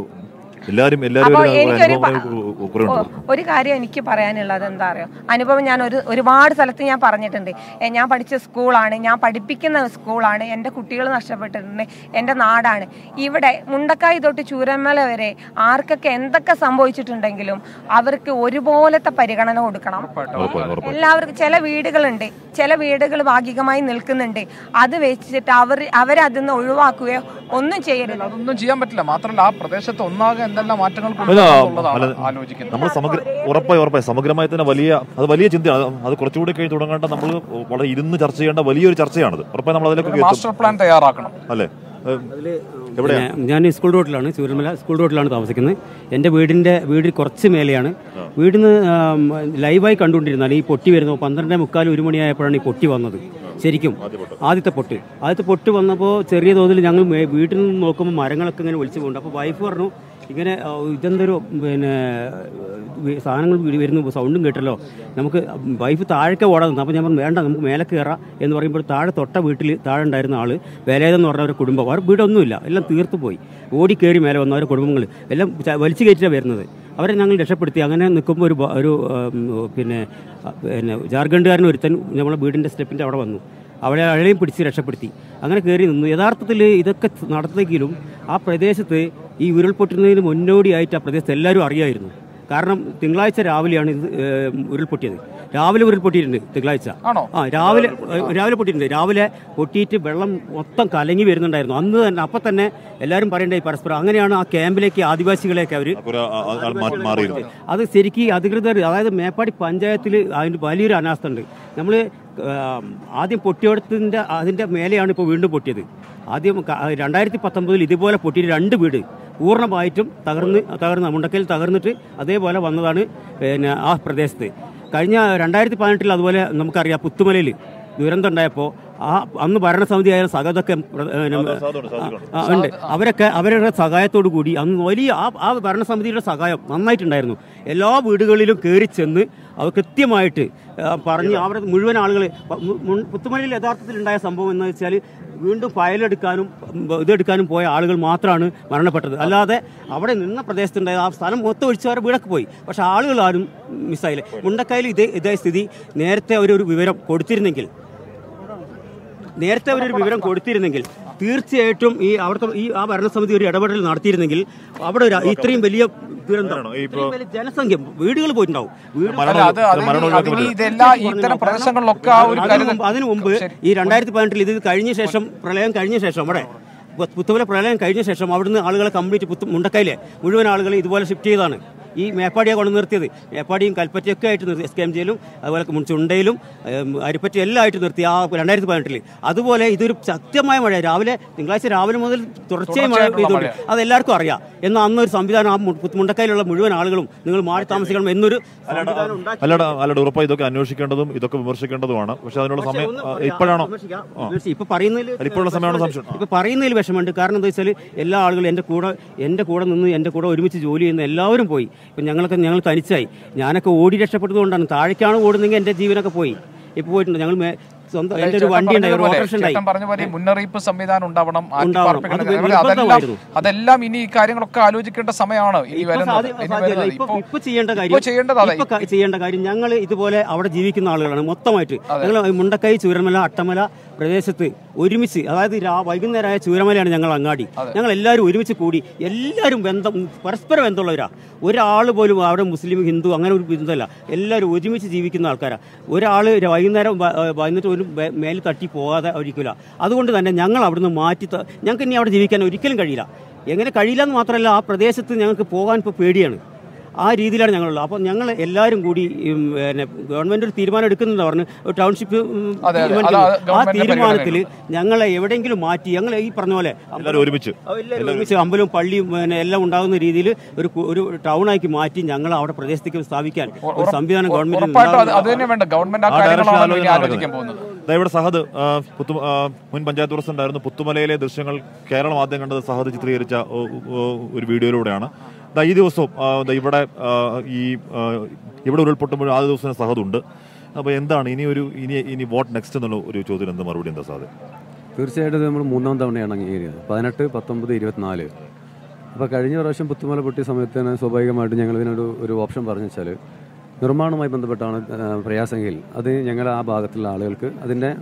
ഒരു കാര്യം എനിക്ക് പറയാനുള്ളത് എന്താ അറിയോ, അനുഭവം ഞാൻ ഒരുപാട് സ്ഥലത്ത് ഞാൻ പറഞ്ഞിട്ടുണ്ട്. ഞാൻ പഠിച്ച സ്കൂളാണ്, ഞാൻ പഠിപ്പിക്കുന്ന സ്കൂളാണ്, എൻ്റെ കുട്ടികൾ നഷ്ടപ്പെട്ടിട്ടുണ്ട്, എൻ്റെ നാടാണ്. ഇവിടെ മുണ്ടക്കായ് തൊട്ട് ചൂരന്മല വരെ ആർക്കൊക്കെ എന്തൊക്കെ സംഭവിച്ചിട്ടുണ്ടെങ്കിലും അവർക്ക് ഒരുപോലത്തെ പരിഗണന കൊടുക്കണം. എല്ലാവർക്കും ചില വീടുകളുണ്ട്, ചില വീടുകൾ ഭാഗികമായി നിൽക്കുന്നുണ്ട്, അത് വെച്ചിട്ട് അവരതിൽ നിന്ന് ഒഴിവാക്കുകയോ ഒന്നും ചെയ്യരുത്. അതൊന്നും ചെയ്യാൻ പറ്റില്ല. മാത്രമല്ല ആ പ്രദേശത്ത് ഒന്നാകെ എന്തെല്ലാം മാറ്റങ്ങൾ നമ്മൾ ഉറപ്പായി സമഗ്രമായി തന്നെ വലിയ ചിന്തയാണ്. അത് കുറച്ചുകൂടി കഴിഞ്ഞ് തുടങ്ങേണ്ട, നമ്മൾ വളരെ ഇരുന്ന് ചർച്ച ചെയ്യേണ്ട വലിയൊരു ചർച്ചയാണത്. ഉറപ്പായി നമ്മൾ അതിലേക്ക് മാസ്റ്റർ പ്ലാൻ തയ്യാറാക്കണം അല്ലേ? ഞാൻ സ്കൂൾ റോഡിലാണ്, ചൂരൽമല സ്കൂൾ റോഡിലാണ് താമസിക്കുന്നത്. എൻ്റെ വീട് കുറച്ച് മേലെയാണ്. വീടിന് ലൈവായി കണ്ടുകൊണ്ടിരുന്നാൽ ഈ പൊട്ടി വരുന്നു 12:45 1 മണിയായപ്പോഴാണ് ഈ പൊട്ടി വന്നത്. ശരിക്കും ആദ്യത്തെ പൊട്ട് വന്നപ്പോൾ ചെറിയ തോതിൽ ഞങ്ങൾ വീട്ടിൽ നിന്ന് നോക്കുമ്പോൾ മരങ്ങളൊക്കെ ഇങ്ങനെ ഒലിച്ചു പോകുന്നുണ്ട്. അപ്പോൾ വൈഫ് പറഞ്ഞു, ഇങ്ങനെ ഇതെന്തൊരു സാധനങ്ങൾ വരുന്നു, സൗണ്ടും കേട്ടല്ലോ, നമുക്ക് വൈഫ് താഴേക്ക് ഓടാൻ നിന്നു. അപ്പോൾ ഞാൻ പറഞ്ഞു വേണ്ട, നമുക്ക് മേലെ കയറാം എന്ന് പറയുമ്പോൾ തൊട്ട വീട്ടിൽ താഴെ ഉണ്ടായിരുന്ന ആൾ വേലേതെന്ന് പറഞ്ഞ ഒരു കുടുംബം, അവർ വീടൊന്നുമില്ല, എല്ലാം തീർത്തു പോയി, ഓടിക്കയറി മേലെ വന്ന അവരുടെ കുടുംബങ്ങൾ എല്ലാം വലിച്ചു കയറ്റിയാണ് വരുന്നത്. അവരെ ഞങ്ങൾ രക്ഷപ്പെടുത്തി. അങ്ങനെ നിൽക്കുമ്പോൾ ഒരു ജാർഖണ്ഡുകാരൻ ഒരുത്തൻ നമ്മളെ വീടിൻ്റെ സ്റ്റെപ്പിൻ്റെ അവിടെ വന്നു. അവളെയും പിടിച്ച് രക്ഷപ്പെടുത്തി. അങ്ങനെ കയറി നിന്നു. യഥാർത്ഥത്തിൽ ഇതൊക്കെ നടന്നെങ്കിലും ആ പ്രദേശത്ത് ഈ ഉരുൾപൊട്ടുന്നതിന് മുന്നോടിയായിട്ട് ആ പ്രദേശത്ത് എല്ലാവരും അറിയായിരുന്നു. കാരണം തിങ്കളാഴ്ച രാവിലെയാണ് ഇത് ഉരുൾപൊട്ടിയത്. രാവിലെ ഉരുൾപൊട്ടിയിട്ടുണ്ട് തിങ്കളാഴ്ച. രാവിലെ പൊട്ടിയിട്ടുണ്ട്. രാവിലെ പൊട്ടിയിട്ട് വെള്ളം മൊത്തം കലങ്ങി വരുന്നുണ്ടായിരുന്നു. അന്ന് തന്നെ അപ്പം തന്നെ എല്ലാവരും പറയണ്ടായി പരസ്പരം. അങ്ങനെയാണ് ആ ക്യാമ്പിലേക്ക് ആദിവാസികളെയൊക്കെ അവർ അത് ശരിക്കും അധികൃതർ, അതായത് മേപ്പാടി പഞ്ചായത്തിൽ അതിന് വലിയൊരു അനാസ്ഥ ഉണ്ട്. നമ്മൾ ആദ്യം പൊട്ടിയെടുത്തതിൻ്റെ അതിൻ്റെ മേലെയാണ് ഇപ്പോൾ വീണ്ടും പൊട്ടിയത്. ആദ്യം 2019 ഇതുപോലെ പൊട്ടിയിട്ട് 2 വീട് പൂർണ്ണമായിട്ടും തകർന്ന് മുണ്ടക്കയിൽ തകർന്നിട്ട് അതേപോലെ വന്നതാണ് ആ പ്രദേശത്ത്. കഴിഞ്ഞ 2018 അതുപോലെ നമുക്കറിയാം പുത്തുമലയിൽ ദുരന്തം ഉണ്ടായപ്പോൾ അന്ന് ഭരണസമിതി ആയ സഹതൊക്കെ ഉണ്ട്. അവരുടെ സഹായത്തോടു കൂടി അന്ന് വലിയ ആ ഭരണസമിതിയുടെ സഹായം നന്നായിട്ടുണ്ടായിരുന്നു. എല്ലാ വീടുകളിലും കയറി ചെന്ന് അവർ കൃത്യമായിട്ട് പറഞ്ഞ് അവരുടെ മുഴുവൻ ആളുകൾ പുത്തുമലയിൽ യഥാർത്ഥത്തിൽ ഉണ്ടായ സംഭവം എന്ന് വെച്ചാൽ വീണ്ടും ഫയലെടുക്കാനും ഇതെടുക്കാനും പോയ ആളുകൾ മാത്രമാണ് മരണപ്പെട്ടത്. അല്ലാതെ അവിടെ നിന്ന പ്രദേശത്തുണ്ടായ ആ സ്ഥലം മൊത്തം ഒഴിച്ചവരെ വീടൊക്കെ പോയി. പക്ഷെ ആളുകൾ ആരും മിസ്സായില്ല. മുണ്ടക്കയിൽ ഇതേ സ്ഥിതി നേരത്തെ അവരൊരു വിവരം കൊടുത്തിരുന്നെങ്കിൽ തീർച്ചയായിട്ടും ആ ഭരണസമിതി ഒരു ഇടപെടൽ നടത്തിയിരുന്നെങ്കിൽ അവിടെ ഇത്രയും വലിയ ജനസംഖ്യ വീടുകൾ പോയിട്ടുണ്ടാവും. അതിനു മുമ്പ് ഈ 2018 ഇത് കഴിഞ്ഞ ശേഷം പ്രളയം കഴിഞ്ഞ ശേഷം അവിടെ പുത്തുമല പ്രളയം കഴിഞ്ഞ ശേഷം അവിടുന്ന് ആളുകളെ കംപ്ലീറ്റ് മുണ്ടക്കയിലെ മുഴുവൻ ആളുകളെ ഇതുപോലെ ഷിഫ്റ്റ് ചെയ്താണ്. ഈ മേപ്പാടിയെ കൊണ്ട് നിർത്തിയത്. മേപ്പാടിയും കൽപ്പറ്റയൊക്കെ ആയിട്ട് നിർത്തി, SKMJയിലും അതുപോലെ ചുണ്ടയിലും അരിപ്പറ്റ എല്ലാം ആയിട്ട് നിർത്തി ആ 2018. അതുപോലെ ഇതൊരു ശക്തമായ മഴ, തിങ്കളാഴ്ച രാവിലെ മുതൽ തുടർച്ചയായി മഴ പെയ്തുകൊണ്ട് അതെല്ലാവർക്കും അറിയാം. എന്നാൽ അന്നൊരു സംവിധാനം, ആ മുണ്ടക്കയിലുള്ള മുഴുവൻ ആളുകളും നിങ്ങൾ മാറി താമസിക്കണം എന്നൊരു അല്ലാതെ ഉറപ്പായി ഇതൊക്കെ അന്വേഷിക്കേണ്ടതും ഇതൊക്കെ വിമർശിക്കേണ്ടതുമാണ്. പക്ഷെ അതിനുള്ള സമയം ഇപ്പോഴാണോ? ഇപ്പൊ പറയുന്നതിൽ വിഷമമുണ്ട്. കാരണം എന്താ വെച്ചാൽ എല്ലാ ആളുകളും എൻ്റെ കൂടെ നിന്ന് എൻ്റെ കൂടെ ഒരുമിച്ച് ജോലി ചെയ്യുന്ന എല്ലാവരും പോയി. ഇപ്പം ഞങ്ങൾ തനിച്ചായി. ഞാനൊക്കെ ഓടി രക്ഷപ്പെട്ടതുകൊണ്ടാണ്. താഴേക്കാണ് ഓടുന്നെങ്കിൽ എൻ്റെ ജീവനൊക്കെ പോയി. ഇപ്പോൾ പോയിട്ടുണ്ട്. ഞങ്ങൾ സ്വന്തം എൻ്റെ ഒരു വണ്ടി ഉണ്ടായി, ഒരു ഓട്ടോറിക്ഷ ഉണ്ടായി. പറഞ്ഞ പോലെ മുന്നറിയിപ്പ് സംവിധാനം ഉണ്ടാവണം. അതെല്ലാം ഇനി ഈ കാര്യങ്ങളൊക്കെ ആലോചിക്കേണ്ട സമയമാണ്. ഇപ്പൊ ചെയ്യേണ്ട കാര്യം ഞങ്ങൾ ഇതുപോലെ അവിടെ ജീവിക്കുന്ന ആളുകളാണ് മൊത്തമായിട്ട്. ഞങ്ങൾ മുണ്ടക്കൈ, ചൂരൽമല, അട്ടമല പ്രദേശത്ത് ഒരുമിച്ച്, അതായത് വൈകുന്നേരമായ ചൂരമലയാണ് ഞങ്ങൾ അങ്ങാടി. ഞങ്ങൾ എല്ലാവരും ഒരുമിച്ച് കൂടി എല്ലാവരും പരസ്പര ബന്ധമുള്ളവരാ. ഒരാൾ പോലും അവിടെ മുസ്ലിം, ഹിന്ദു അങ്ങനെ ഒരു ബന്ധമല്ല. എല്ലാവരും ഒരുമിച്ച് ജീവിക്കുന്ന ആൾക്കാരാണ്. ഒരാൾ വൈകുന്നേരം വന്നിട്ട് ഒരു മേലിൽ തട്ടി പോകാതെ ഒരിക്കല. അതുകൊണ്ട് തന്നെ ഞങ്ങൾ അവിടുന്ന് ഞങ്ങൾക്ക് ഇനി അവിടെ ജീവിക്കാൻ ഒരിക്കലും കഴിയില്ല. എങ്ങനെ കഴിയില്ല എന്ന് മാത്രമല്ല, ആ പ്രദേശത്ത് ഞങ്ങൾക്ക് പോകാൻ ഇപ്പോൾ പേടിയാണ്. ആ രീതിയിലാണ് ഞങ്ങളുള്ളത്. അപ്പോൾ ഞങ്ങൾ എല്ലാവരും കൂടി ഗവൺമെന്റ് ഒരു തീരുമാനം എടുക്കുന്നുണ്ട് പറഞ്ഞു, ടൗൺഷിപ്പ്. ആ തീരുമാനത്തിൽ ഞങ്ങളെ എവിടെയെങ്കിലും മാറ്റി ഞങ്ങൾ ഈ പറഞ്ഞ പോലെ ഒരുമിച്ച് അമ്പലവും പള്ളിയും എല്ലാം ഉണ്ടാകുന്ന രീതിയിൽ ഒരു ടൗണാക്കി മാറ്റി ഞങ്ങൾ അവിടെ പ്രദേശത്തേക്ക് സ്ഥാപിക്കാൻ ഒരു സംവിധാനം ഗവൺമെന്റ്. ഇവിടെ സഹദ് മുൻ പഞ്ചായത്ത് പ്രസിഡന്റ് ആയിരുന്നു. പുത്തുമലയിലെ ദൃശ്യങ്ങൾ കേരളം ആദ്യം കണ്ടത് സഹദ് ചിത്രീകരിച്ച ഒരു വീഡിയോയിലൂടെയാണ്. ഈ ദിവസവും ഇവിടെ ഉരുൾപൊട്ടുമ്പോൾ ആദ്യ ദിവസം സഹദുണ്ട്. അപ്പോൾ എന്താണ് ഇനി വാട്ട് നെക്സ്റ്റ് എന്നുള്ള ഒരു ചോദ്യം, എന്താ മറുപടി എന്താ സാധ്യത? തീർച്ചയായിട്ടും നമ്മൾ 3ാം തവണയാണ് അംഗീകരിച്ചത്. 18, 19, 24. അപ്പോൾ കഴിഞ്ഞ പ്രാവശ്യം പുത്തുമല പൊട്ടിയ സമയത്ത് തന്നെ സ്വാഭാവികമായിട്ടും ഞങ്ങൾ ഇതിനൊരു ഓപ്ഷൻ പറഞ്ഞു വെച്ചാൽ, നിർമ്മാണവുമായി ബന്ധപ്പെട്ടാണ് പ്രയാസമെങ്കിൽ അത് ഞങ്ങൾ ആ ഭാഗത്തുള്ള ആളുകൾക്ക് അതിൻ്റെ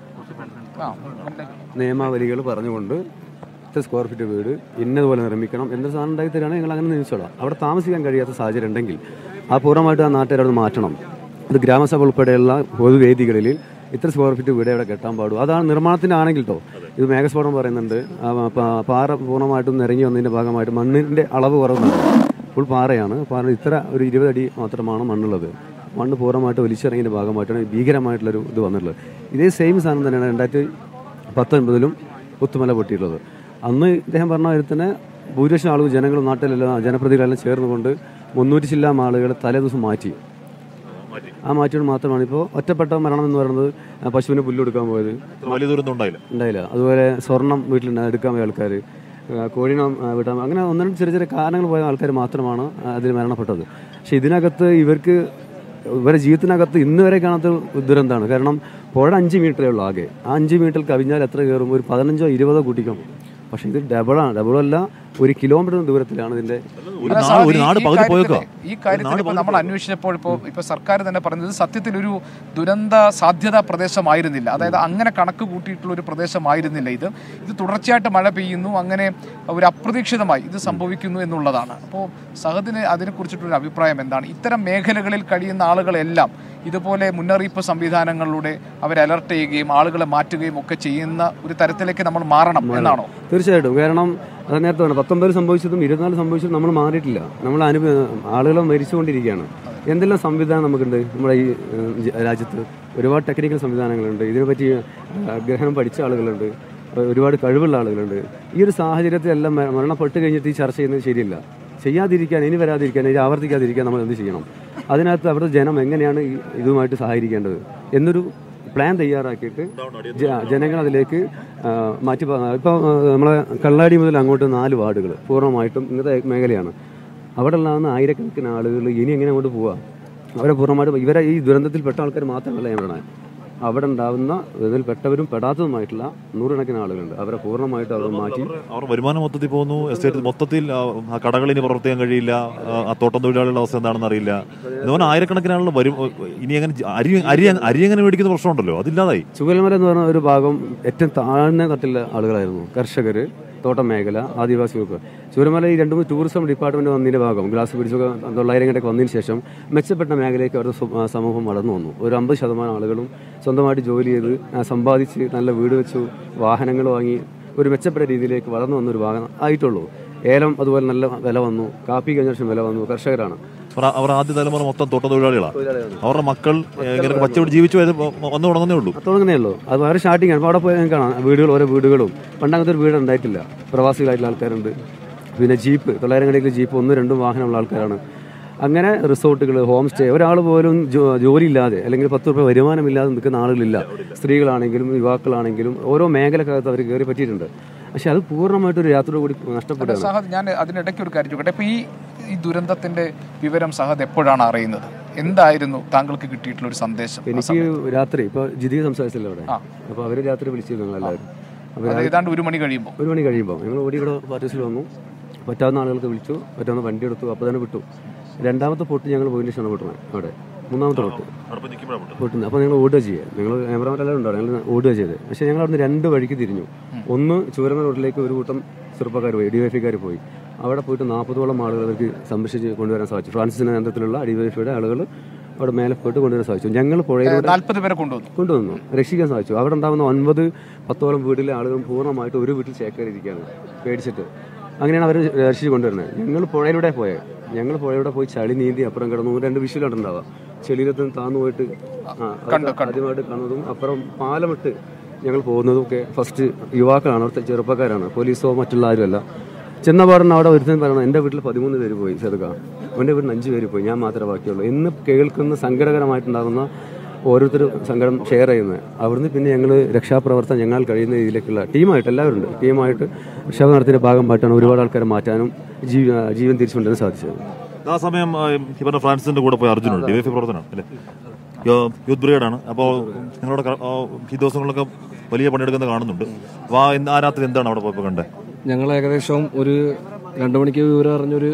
നിയമാവലികൾ പറഞ്ഞുകൊണ്ട് സ്ക്വയർ ഫീറ്റ് വീട് ഇന്നതുപോലെ നിർമ്മിക്കണം എന്നൊരു സാധനം ഉണ്ടാക്കി തരാണ് ഞങ്ങൾ അങ്ങനെ നിർമ്മിച്ചോളാം. അവിടെ താമസിക്കാൻ കഴിയാത്ത സാഹചര്യം ഉണ്ടെങ്കിൽ പൂർണ്ണമായിട്ട് ആ നാട്ടുകാരത് മാറ്റണം. അത് ഗ്രാമസഭ ഉൾപ്പെടെയുള്ള പൊതുവേദികളിൽ ഇത്ര സ്ക്വയർ ഫീറ്റ് വീട് ഇവിടെ കെട്ടാൻ പാടും. അതാണ് നിർമ്മാണത്തിനാണെങ്കിൽ കേട്ടോ. ഇത് മേഘസ്ഫോടനം പറയുന്നുണ്ട്. പാറ പൂർണ്ണമായിട്ടും നിറങ്ങി വന്നതിൻ്റെ ഭാഗമായിട്ട് മണ്ണിൻ്റെ അളവ് കുറവുണ്ട്. ഫുൾ പാറയാണ്. ഇത്ര ഒരു 20 അടി മാത്രമാണ് മണ്ണുള്ളത്. മണ്ണ് പൂർണ്ണമായിട്ട് വലിച്ചിറങ്ങിയതിൻ്റെ ഭാഗമായിട്ടാണ് ഭീകരമായിട്ടുള്ളൊരു ഇത് വന്നിട്ടുള്ളത്. ഇതേ സെയിം സാധനം തന്നെയാണ് 2019 പുത്തുമല പൊട്ടിയിട്ടുള്ളത്. അന്ന് ഇദ്ദേഹം പറഞ്ഞ കാര്യം തന്നെ ഭൂരിപക്ഷം ആളുകൾ, ജനങ്ങളും നാട്ടിലെല്ലാം ജനപ്രതിനിധികളെല്ലാം ചേർന്നുകൊണ്ട് 300 ചില്ലാൻ ആളുകൾ തലേദിവസം മാറ്റി. ആ മാറ്റിയോട് മാത്രമാണ് ഇപ്പോൾ ഒറ്റപ്പെട്ട മരണം എന്ന് പറയുന്നത്. പശുവിന് പുല്ലെടുക്കാൻ പോയത് ഉണ്ടായില്ല. അതുപോലെ സ്വർണം വീട്ടിൽ എടുക്കാൻ പോയ ആൾക്കാർ, കോഴിനെ വിട്ടാൻ, അങ്ങനെ ഒന്നും ചെറിയ കാരണങ്ങൾ പോയ ആൾക്കാർ മാത്രമാണ് അതിൽ മരണപ്പെട്ടത്. പക്ഷെ ഇതിനകത്ത് ഇവരുടെ ജീവിതത്തിനകത്ത് ഇന്ന് വരെ കാണാത്ത ദുരന്തമാണ്. കാരണം പുഴ 5 മീറ്ററേ ഉള്ളൂ ആകെ. ആ 5 മീറ്റർ കവിഞ്ഞാൽ എത്ര കയറും? ഒരു 15 20 കൂട്ടിക്കും. പക്ഷെ ഇത് ഡബിളല്ല, 1 കിലോമീറ്റർ ദൂരത്തിലാണ് ഇതിന്റെ. ഈ കാര്യത്തിൽ ഇപ്പോൾ നമ്മൾ അന്വേഷിച്ചപ്പോൾ ഇപ്പോൾ സർക്കാർ തന്നെ പറഞ്ഞത് സത്യത്തിൽ ഒരു ദുരന്ത സാധ്യതാ പ്രദേശമായിരുന്നില്ല. അതായത് അങ്ങനെ കണക്ക് കൂട്ടിയിട്ടുള്ള ഒരു പ്രദേശമായിരുന്നില്ല ഇത്. തുടർച്ചയായിട്ട് മഴ പെയ്യുന്നു, അങ്ങനെ ഒരു അപ്രതീക്ഷിതമായി ഇത് സംഭവിക്കുന്നു എന്നുള്ളതാണ്. അപ്പോൾ സഹദിന് അതിനെക്കുറിച്ചിട്ടൊരു അഭിപ്രായം എന്താണ്? ഇത്തരം മേഖലകളിൽ കഴിയുന്ന ആളുകളെല്ലാം ഇതുപോലെ മുന്നറിയിപ്പ് സംവിധാനങ്ങളിലൂടെ അവരെ അലർട്ട് ചെയ്യുകയും ആളുകളെ മാറ്റുകയും ഒക്കെ ചെയ്യുന്ന ഒരു തരത്തിലേക്ക് നമ്മൾ മാറണം എന്നാണോ? തീർച്ചയായിട്ടും. കാരണം അത് നേരത്തെ പറഞ്ഞു, 19 സംഭവിച്ചതും 24 സംഭവിച്ചതും നമ്മൾ മാറിയിട്ടില്ല. നമ്മൾ ആളുകളെ മരിച്ചുകൊണ്ടിരിക്കുകയാണ്. എന്തെല്ലാം സംവിധാനം നമുക്കുണ്ട് നമ്മുടെ ഈ രാജ്യത്ത്? ഒരുപാട് ടെക്നിക്കൽ സംവിധാനങ്ങളുണ്ട്. ഇതിനെപ്പറ്റി ഗ്രഹണം പഠിച്ച ആളുകളുണ്ട്, ഒരുപാട് കഴിവുള്ള ആളുകളുണ്ട്. ഈ ഒരു സാഹചര്യത്തിലെല്ലാം മരണപ്പെട്ട് കഴിഞ്ഞിട്ട് ഈ ചർച്ച ചെയ്യുന്നത് ശരിയല്ല. ചെയ്യാതിരിക്കാൻ, ഇനി വരാതിരിക്കാൻ, ഇനി ആവർത്തിക്കാതിരിക്കാൻ നമ്മൾ എന്ത് ചെയ്യണം? അതിനകത്ത് അവിടുത്തെ ജനം എങ്ങനെയാണ് ഇതുമായിട്ട് സഹകരിക്കേണ്ടത് എന്നൊരു പ്ലാൻ തയ്യാറാക്കിയിട്ട് ജനങ്ങളതിലേക്ക് മാറ്റി. ഇപ്പോൾ നമ്മളെ കള്ളാടി മുതൽ അങ്ങോട്ട് 4 വാർഡുകൾ പൂർണ്ണമായിട്ടും ഇന്നത്തെ മേഖലയാണ്. അവിടെ ഉള്ളതാണ് ആയിരക്കണക്കിന് ആളുകൾ. ഇനി എങ്ങനെ അങ്ങോട്ട് പോവുക? അവരെ പൂർണ്ണമായിട്ടും ഇവരെ ഈ ദുരന്തത്തിൽപ്പെട്ട ആൾക്കാർ മാത്രമല്ല ഞാൻ പറയണേ, അവിടെ ഉണ്ടാവുന്ന ഇതിൽ പെട്ടവരും പെടാത്തതുമായിട്ടുള്ള 100 കണക്കിന് ആളുകളുണ്ട്. അവരെ പൂർണ്ണമായിട്ട് അവർ മാറ്റി. അവർ വരുമാനം മൊത്തത്തിൽ പോകുന്നു. എസ്റ്റേറ്റ് മൊത്തത്തിൽ കടകളിന് പ്രവർത്തിക്കാൻ കഴിയില്ല. ആ തോട്ടം തൊഴിലാളികളുടെ അവസ്ഥ എന്താണെന്ന് അറിയില്ല. ഇതുപോലെ ആയിരക്കണക്കിന് ആളുകൾ വരും. ഇനി അങ്ങനെ അരി എങ്ങനെ മേടിക്കുന്ന പ്രശ്നമുണ്ടല്ലോ, അതില്ലാതായി. ചൂരൽമല എന്ന് പറഞ്ഞ ഒരു ഭാഗം ഏറ്റവും താഴ്ന്ന തട്ടിലുള്ള ആളുകളായിരുന്നു. കർഷകർ, തോട്ടം മേഖല, ആദിവാസി ഗ്രൂപ്പ്. ചൂരൽമല ഈ 2-3 ടൂറിസം ഡിപ്പാർട്ട്മെന്റ് വന്നതിന്റെ ഭാഗം ഗ്ലാസ് പിടിച്ചൊക്കെ 900 വന്നതിന് ശേഷം മെച്ചപ്പെട്ട മേഖലയ്ക്ക് അവരുടെ സമൂഹം വളർന്നു വന്നു. ഒരു 50% ആളുകളും സ്വന്തമായിട്ട് ജോലി ചെയ്ത് സമ്പാദിച്ച് നല്ല വീട് വെച്ചു, വാഹനങ്ങൾ വാങ്ങി ഒരു മെച്ചപ്പെട്ട രീതിയിലേക്ക് വളർന്നു വന്നൊരു ഭാഗം ആയിട്ടുള്ളൂ. ഏലം അതുപോലെ നല്ല വില വന്നു, കാപ്പി കഴിഞ്ഞ വർഷം വില വന്നു. കർഷകരാണ് അവർ ആദ്യ തലമുറ മൊത്തം തോട്ടത്തൊഴിലാളികളാണ്. അവരുടെ മക്കൾ പച്ചവടി ജീവിച്ചു വന്നു തുടങ്ങുന്നേ ഉള്ളൂ. അത് വളരെ സ്റ്റാർട്ടിങ് ആണ്. അപ്പോൾ അവിടെ പോയി കാണാം വീടുകൾ, ഓരോ വീടുകളും. പണ്ടങ്ങനത്തെ ഒരു വീട് ഉണ്ടായിട്ടില്ല. പ്രവാസികളായിട്ടുള്ള ആൾക്കാരുണ്ട്. പിന്നെ ജീപ്പ്, 900 കണക്കിൽ ജീപ്പ്, 1-2 വാഹനമുള്ള ആൾക്കാരാണ്. അങ്ങനെ റിസോർട്ടുകൾ, ഹോം സ്റ്റേ, ഒരാൾ പോലും ജോലി ഇല്ലാതെ അല്ലെങ്കിൽ 10 രൂപ വരുമാനമില്ലാതെ നിൽക്കുന്ന ആളുകളില്ല. സ്ത്രീകളാണെങ്കിലും യുവാക്കളാണെങ്കിലും ഓരോ മേഖലക്കകത്ത് അവർ കയറി പറ്റിയിട്ടുണ്ട്. പക്ഷെ അത് പൂർണ്ണമായിട്ടൊരു യാത്രയോട് കൂടി നഷ്ടപ്പെട്ടു. ഞാൻ അതിനിടയ്ക്ക് ഒരു കാര്യം ചോദിക്കട്ടെ. ഇപ്പോൾ ഈ ദുരന്തത്തിന്റെ വിവരം സഹദ് എപ്പോഴാണ് അറിയുന്നത്? എന്തായിരുന്നു താങ്കൾക്ക് കിട്ടിയിട്ടുള്ള ഒരു സന്ദേശം? എനിക്ക് രാത്രി ഇപ്പോൾ ജിതി സംസാരിച്ചല്ലോ അവിടെ, അപ്പോൾ അവർ രാത്രി വിളിച്ചിരുന്നു ഞങ്ങളെല്ലാവരും. അപ്പോൾ ഏതാണ്ട് 1 മണി കഴിയുമ്പോൾ ഞങ്ങൾ ഓടി ഇവിടെ പാർട്ടീസിൽ വന്നു. പറ്റാവുന്ന ആളുകൾക്ക് വിളിച്ചു, പറ്റാവുന്ന വണ്ടി എടുത്തു, അപ്പോൾ തന്നെ വിട്ടു. രണ്ടാമത്തെ പൊട്ട് ഞങ്ങൾ പോയിന്റ് സ്റ്റേഷനിൽ വിട്ടു. അവിടെ മൂന്നാമത്തെ പൊട്ടുന്നത്. അപ്പോൾ ഞങ്ങൾ ഓടുക ചെയ്യുക, ഞങ്ങൾ ക്യാമറമാരെല്ലാം ഉണ്ടാവും, ഞങ്ങൾ ഓടുക ചെയ്ത്. പക്ഷേ ഞങ്ങൾ അവിടുന്ന് 2 വഴിക്ക് തിരിഞ്ഞു. ഒന്ന് ചൂരമല റോഡിലേക്ക് ഒരു കൂട്ടം ചെറുപ്പക്കാർ പോയി, DYFIക്കാർ പോയി. അവിടെ പോയിട്ട് 40ഓളം ആളുകൾ അവർക്ക് സംരക്ഷിച്ച് കൊണ്ടുവരാൻ സാധിച്ചു. ഫ്രാൻസിന്റെ നേതൃത്വത്തിലുള്ള DYFIയുടെ ആളുകൾ അവിടെ മേലെ പോയിട്ട് കൊണ്ടുവരാൻ സാധിച്ചു. ഞങ്ങൾ പുഴയിലൂടെ 40 പേരെ കൊണ്ടുവന്നു, രക്ഷിക്കാൻ സാധിച്ചു. അവിടെ ഉണ്ടാകുന്ന 9-10ഓളം വീട്ടിലെ ആളുകൾ പൂർണ്ണമായിട്ട് ഒരു വീട്ടിൽ ചേക്കേറിയിരിക്കുകയാണ് പേടിച്ചിട്ട്. അങ്ങനെയാണ് അവർ രക്ഷിച്ച് കൊണ്ടുവരുന്നത്. ഞങ്ങൾ പുഴയിലൂടെ പോയി ചളി നീന്തി അപ്പുറം കിടന്നു. 2 വിഷ്വലുണ്ടാവുക. ചെളിയിലത്ത് താന്നു പോയിട്ട് ആദ്യമായിട്ട് കാണുന്നതും അപ്പുറം പാലമിട്ട് ഞങ്ങൾ പോകുന്നതും ഒക്കെ ഫസ്റ്റ് യുവാക്കളാണ്, അവിടുത്തെ ചെറുപ്പക്കാരാണ്, പോലീസോ മറ്റുള്ള ആരുമല്ല. ചെന്നപാടൻ അവിടെ ഒരുത്തൻ പറയണം, എൻ്റെ വീട്ടിൽ 13 പേര് പോയി ചെറുക്കാം, എൻ്റെ വീട്ടിൽ 5 പേര് പോയി, ഞാൻ മാത്രമേ ബാക്കിയുള്ളൂ എന്ന് കേൾക്കുന്ന സങ്കടകരമായിട്ടുണ്ടാകുന്ന ഓരോരുത്തർ സങ്കടം ഷെയർ ചെയ്യുന്നത്. അവിടുന്ന് പിന്നെ ഞങ്ങൾ രക്ഷാപ്രവർത്തനം ഞങ്ങൾ കഴിയുന്ന രീതിയിലേക്കുള്ള ടീമായിട്ട് എല്ലാവരും ഉണ്ട്. ടീമായിട്ട് രക്ഷാപ്രവർത്തനത്തിന്റെ ഭാഗമായിട്ടാണ് ഒരുപാട് ആൾക്കാരെ മാറ്റാനും ജീവൻ തിരിച്ചുകൊണ്ടുവരാൻ സാധിച്ചത്. ആ സമയം ഇവരുടെ ഫ്രാൻസിന്റെ കൂടെ പോയി അർജുനുണ്ട്, DYFI പ്രവർത്തനം അല്ലേ, യൂത്ത് ബ്രിഗേഡാണ്. അപ്പോൾ നിങ്ങളുടെ ഈ ദിവസങ്ങളിലൊക്കെ വലിയ പണിയെടുക്കുന്നത് കാണുന്നുണ്ട്. അപ്പോൾ ആ രാത്രി എന്താണ് അവിടെ പോയപ്പോൾ കണ്ടത്? ഞങ്ങൾ ഏകദേശം ഒരു 2 മണിക്ക് വിവരം അറിഞ്ഞൊരു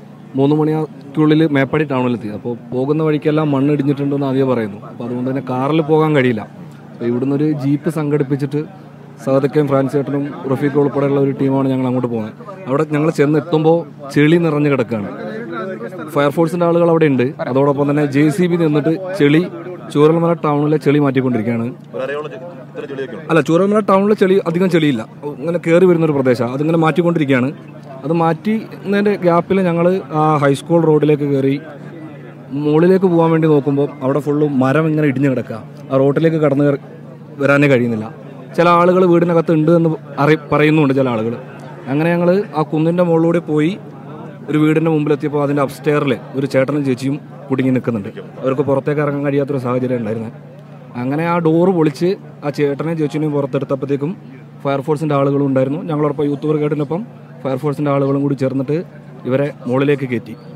3 മണിക്കുള്ളിൽ മേപ്പാടി ടൗണിലെത്തി. അപ്പോൾ പോകുന്ന വഴിക്കെല്ലാം മണ്ണ് ഇടിഞ്ഞിട്ടുണ്ടെന്ന് ആദ്യം പറയുന്നു. അപ്പോൾ അതുകൊണ്ട് തന്നെ കാറിൽ പോകാൻ കഴിയില്ല. അപ്പോൾ ഇവിടുന്ന് ഒരു ജീപ്പ് സംഘടിപ്പിച്ചിട്ട് സഹദക്കയും ഫ്രാൻസ് ചേട്ടനും റഫീഖ് ഉൾപ്പെടെയുള്ള ഒരു ടീമാണ് ഞങ്ങൾ അങ്ങോട്ട് പോകുന്നത്. അവിടെ ഞങ്ങൾ ചെന്നെത്തുമ്പോൾ ചെളി നിറഞ്ഞു കിടക്കുകയാണ്. ഫയർഫോഴ്സിന്റെ ആളുകൾ അവിടെ ഉണ്ട്. അതോടൊപ്പം തന്നെ JCB നിന്നിട്ട് ചെളി ചൂരൽമല ടൗണിലെ ചെളി മാറ്റിക്കൊണ്ടിരിക്കുകയാണ്. അല്ല, ചൂരൽമല ടൗണിലെ ചെളി അധികം ചെളിയില്ല, ഇങ്ങനെ കയറി വരുന്നൊരു പ്രദേശമാണ്. അതിങ്ങനെ മാറ്റിക്കൊണ്ടിരിക്കുകയാണ്. അത് മാറ്റുന്നതിൻ്റെ ഗ്യാപ്പിൽ ഞങ്ങൾ ആ ഹൈസ്കൂൾ റോഡിലേക്ക് കയറി മുകളിലേക്ക് പോകാൻ വേണ്ടി നോക്കുമ്പോൾ അവിടെ ഫുള്ളും മരം ഇങ്ങനെ ഇടിഞ്ഞു കിടക്കുക. ആ റോഡിലേക്ക് കടന്നു വരാനേ കഴിയുന്നില്ല. ചില ആളുകൾ വീടിനകത്ത് ഉണ്ട് എന്ന് പറയുന്നുണ്ട് ചില ആളുകൾ. അങ്ങനെ ഞങ്ങൾ ആ കുന്നിൻ്റെ മുകളിലൂടെ പോയി ഒരു വീടിൻ്റെ മുമ്പിലെത്തിയപ്പോൾ അതിൻ്റെ അപ്സ്റ്റെയറിൽ ഒരു ചേട്ടനും ചേച്ചിയും കുടുങ്ങി നിൽക്കുന്നുണ്ട്. അവർക്ക് പുറത്തേക്ക് ഇറങ്ങാൻ കഴിയാത്തൊരു സാഹചര്യം ഉണ്ടായിരുന്നത്. അങ്ങനെ ആ ഡോറ് പൊളിച്ച് ആ ചേട്ടനെയും ചേച്ചിനെയും പുറത്തെടുത്തപ്പോഴത്തേക്കും ഫയർഫോഴ്സിൻ്റെ ആളുകളും ഉണ്ടായിരുന്നു. ഞങ്ങളോടൊപ്പം യൂത്ത് ബ്രിഗേഡിനൊപ്പം ഫയർഫോഴ്സിൻ്റെ ആളുകളും കൂടി ചേർന്നിട്ട് ഇവരെ മുകളിലേക്ക്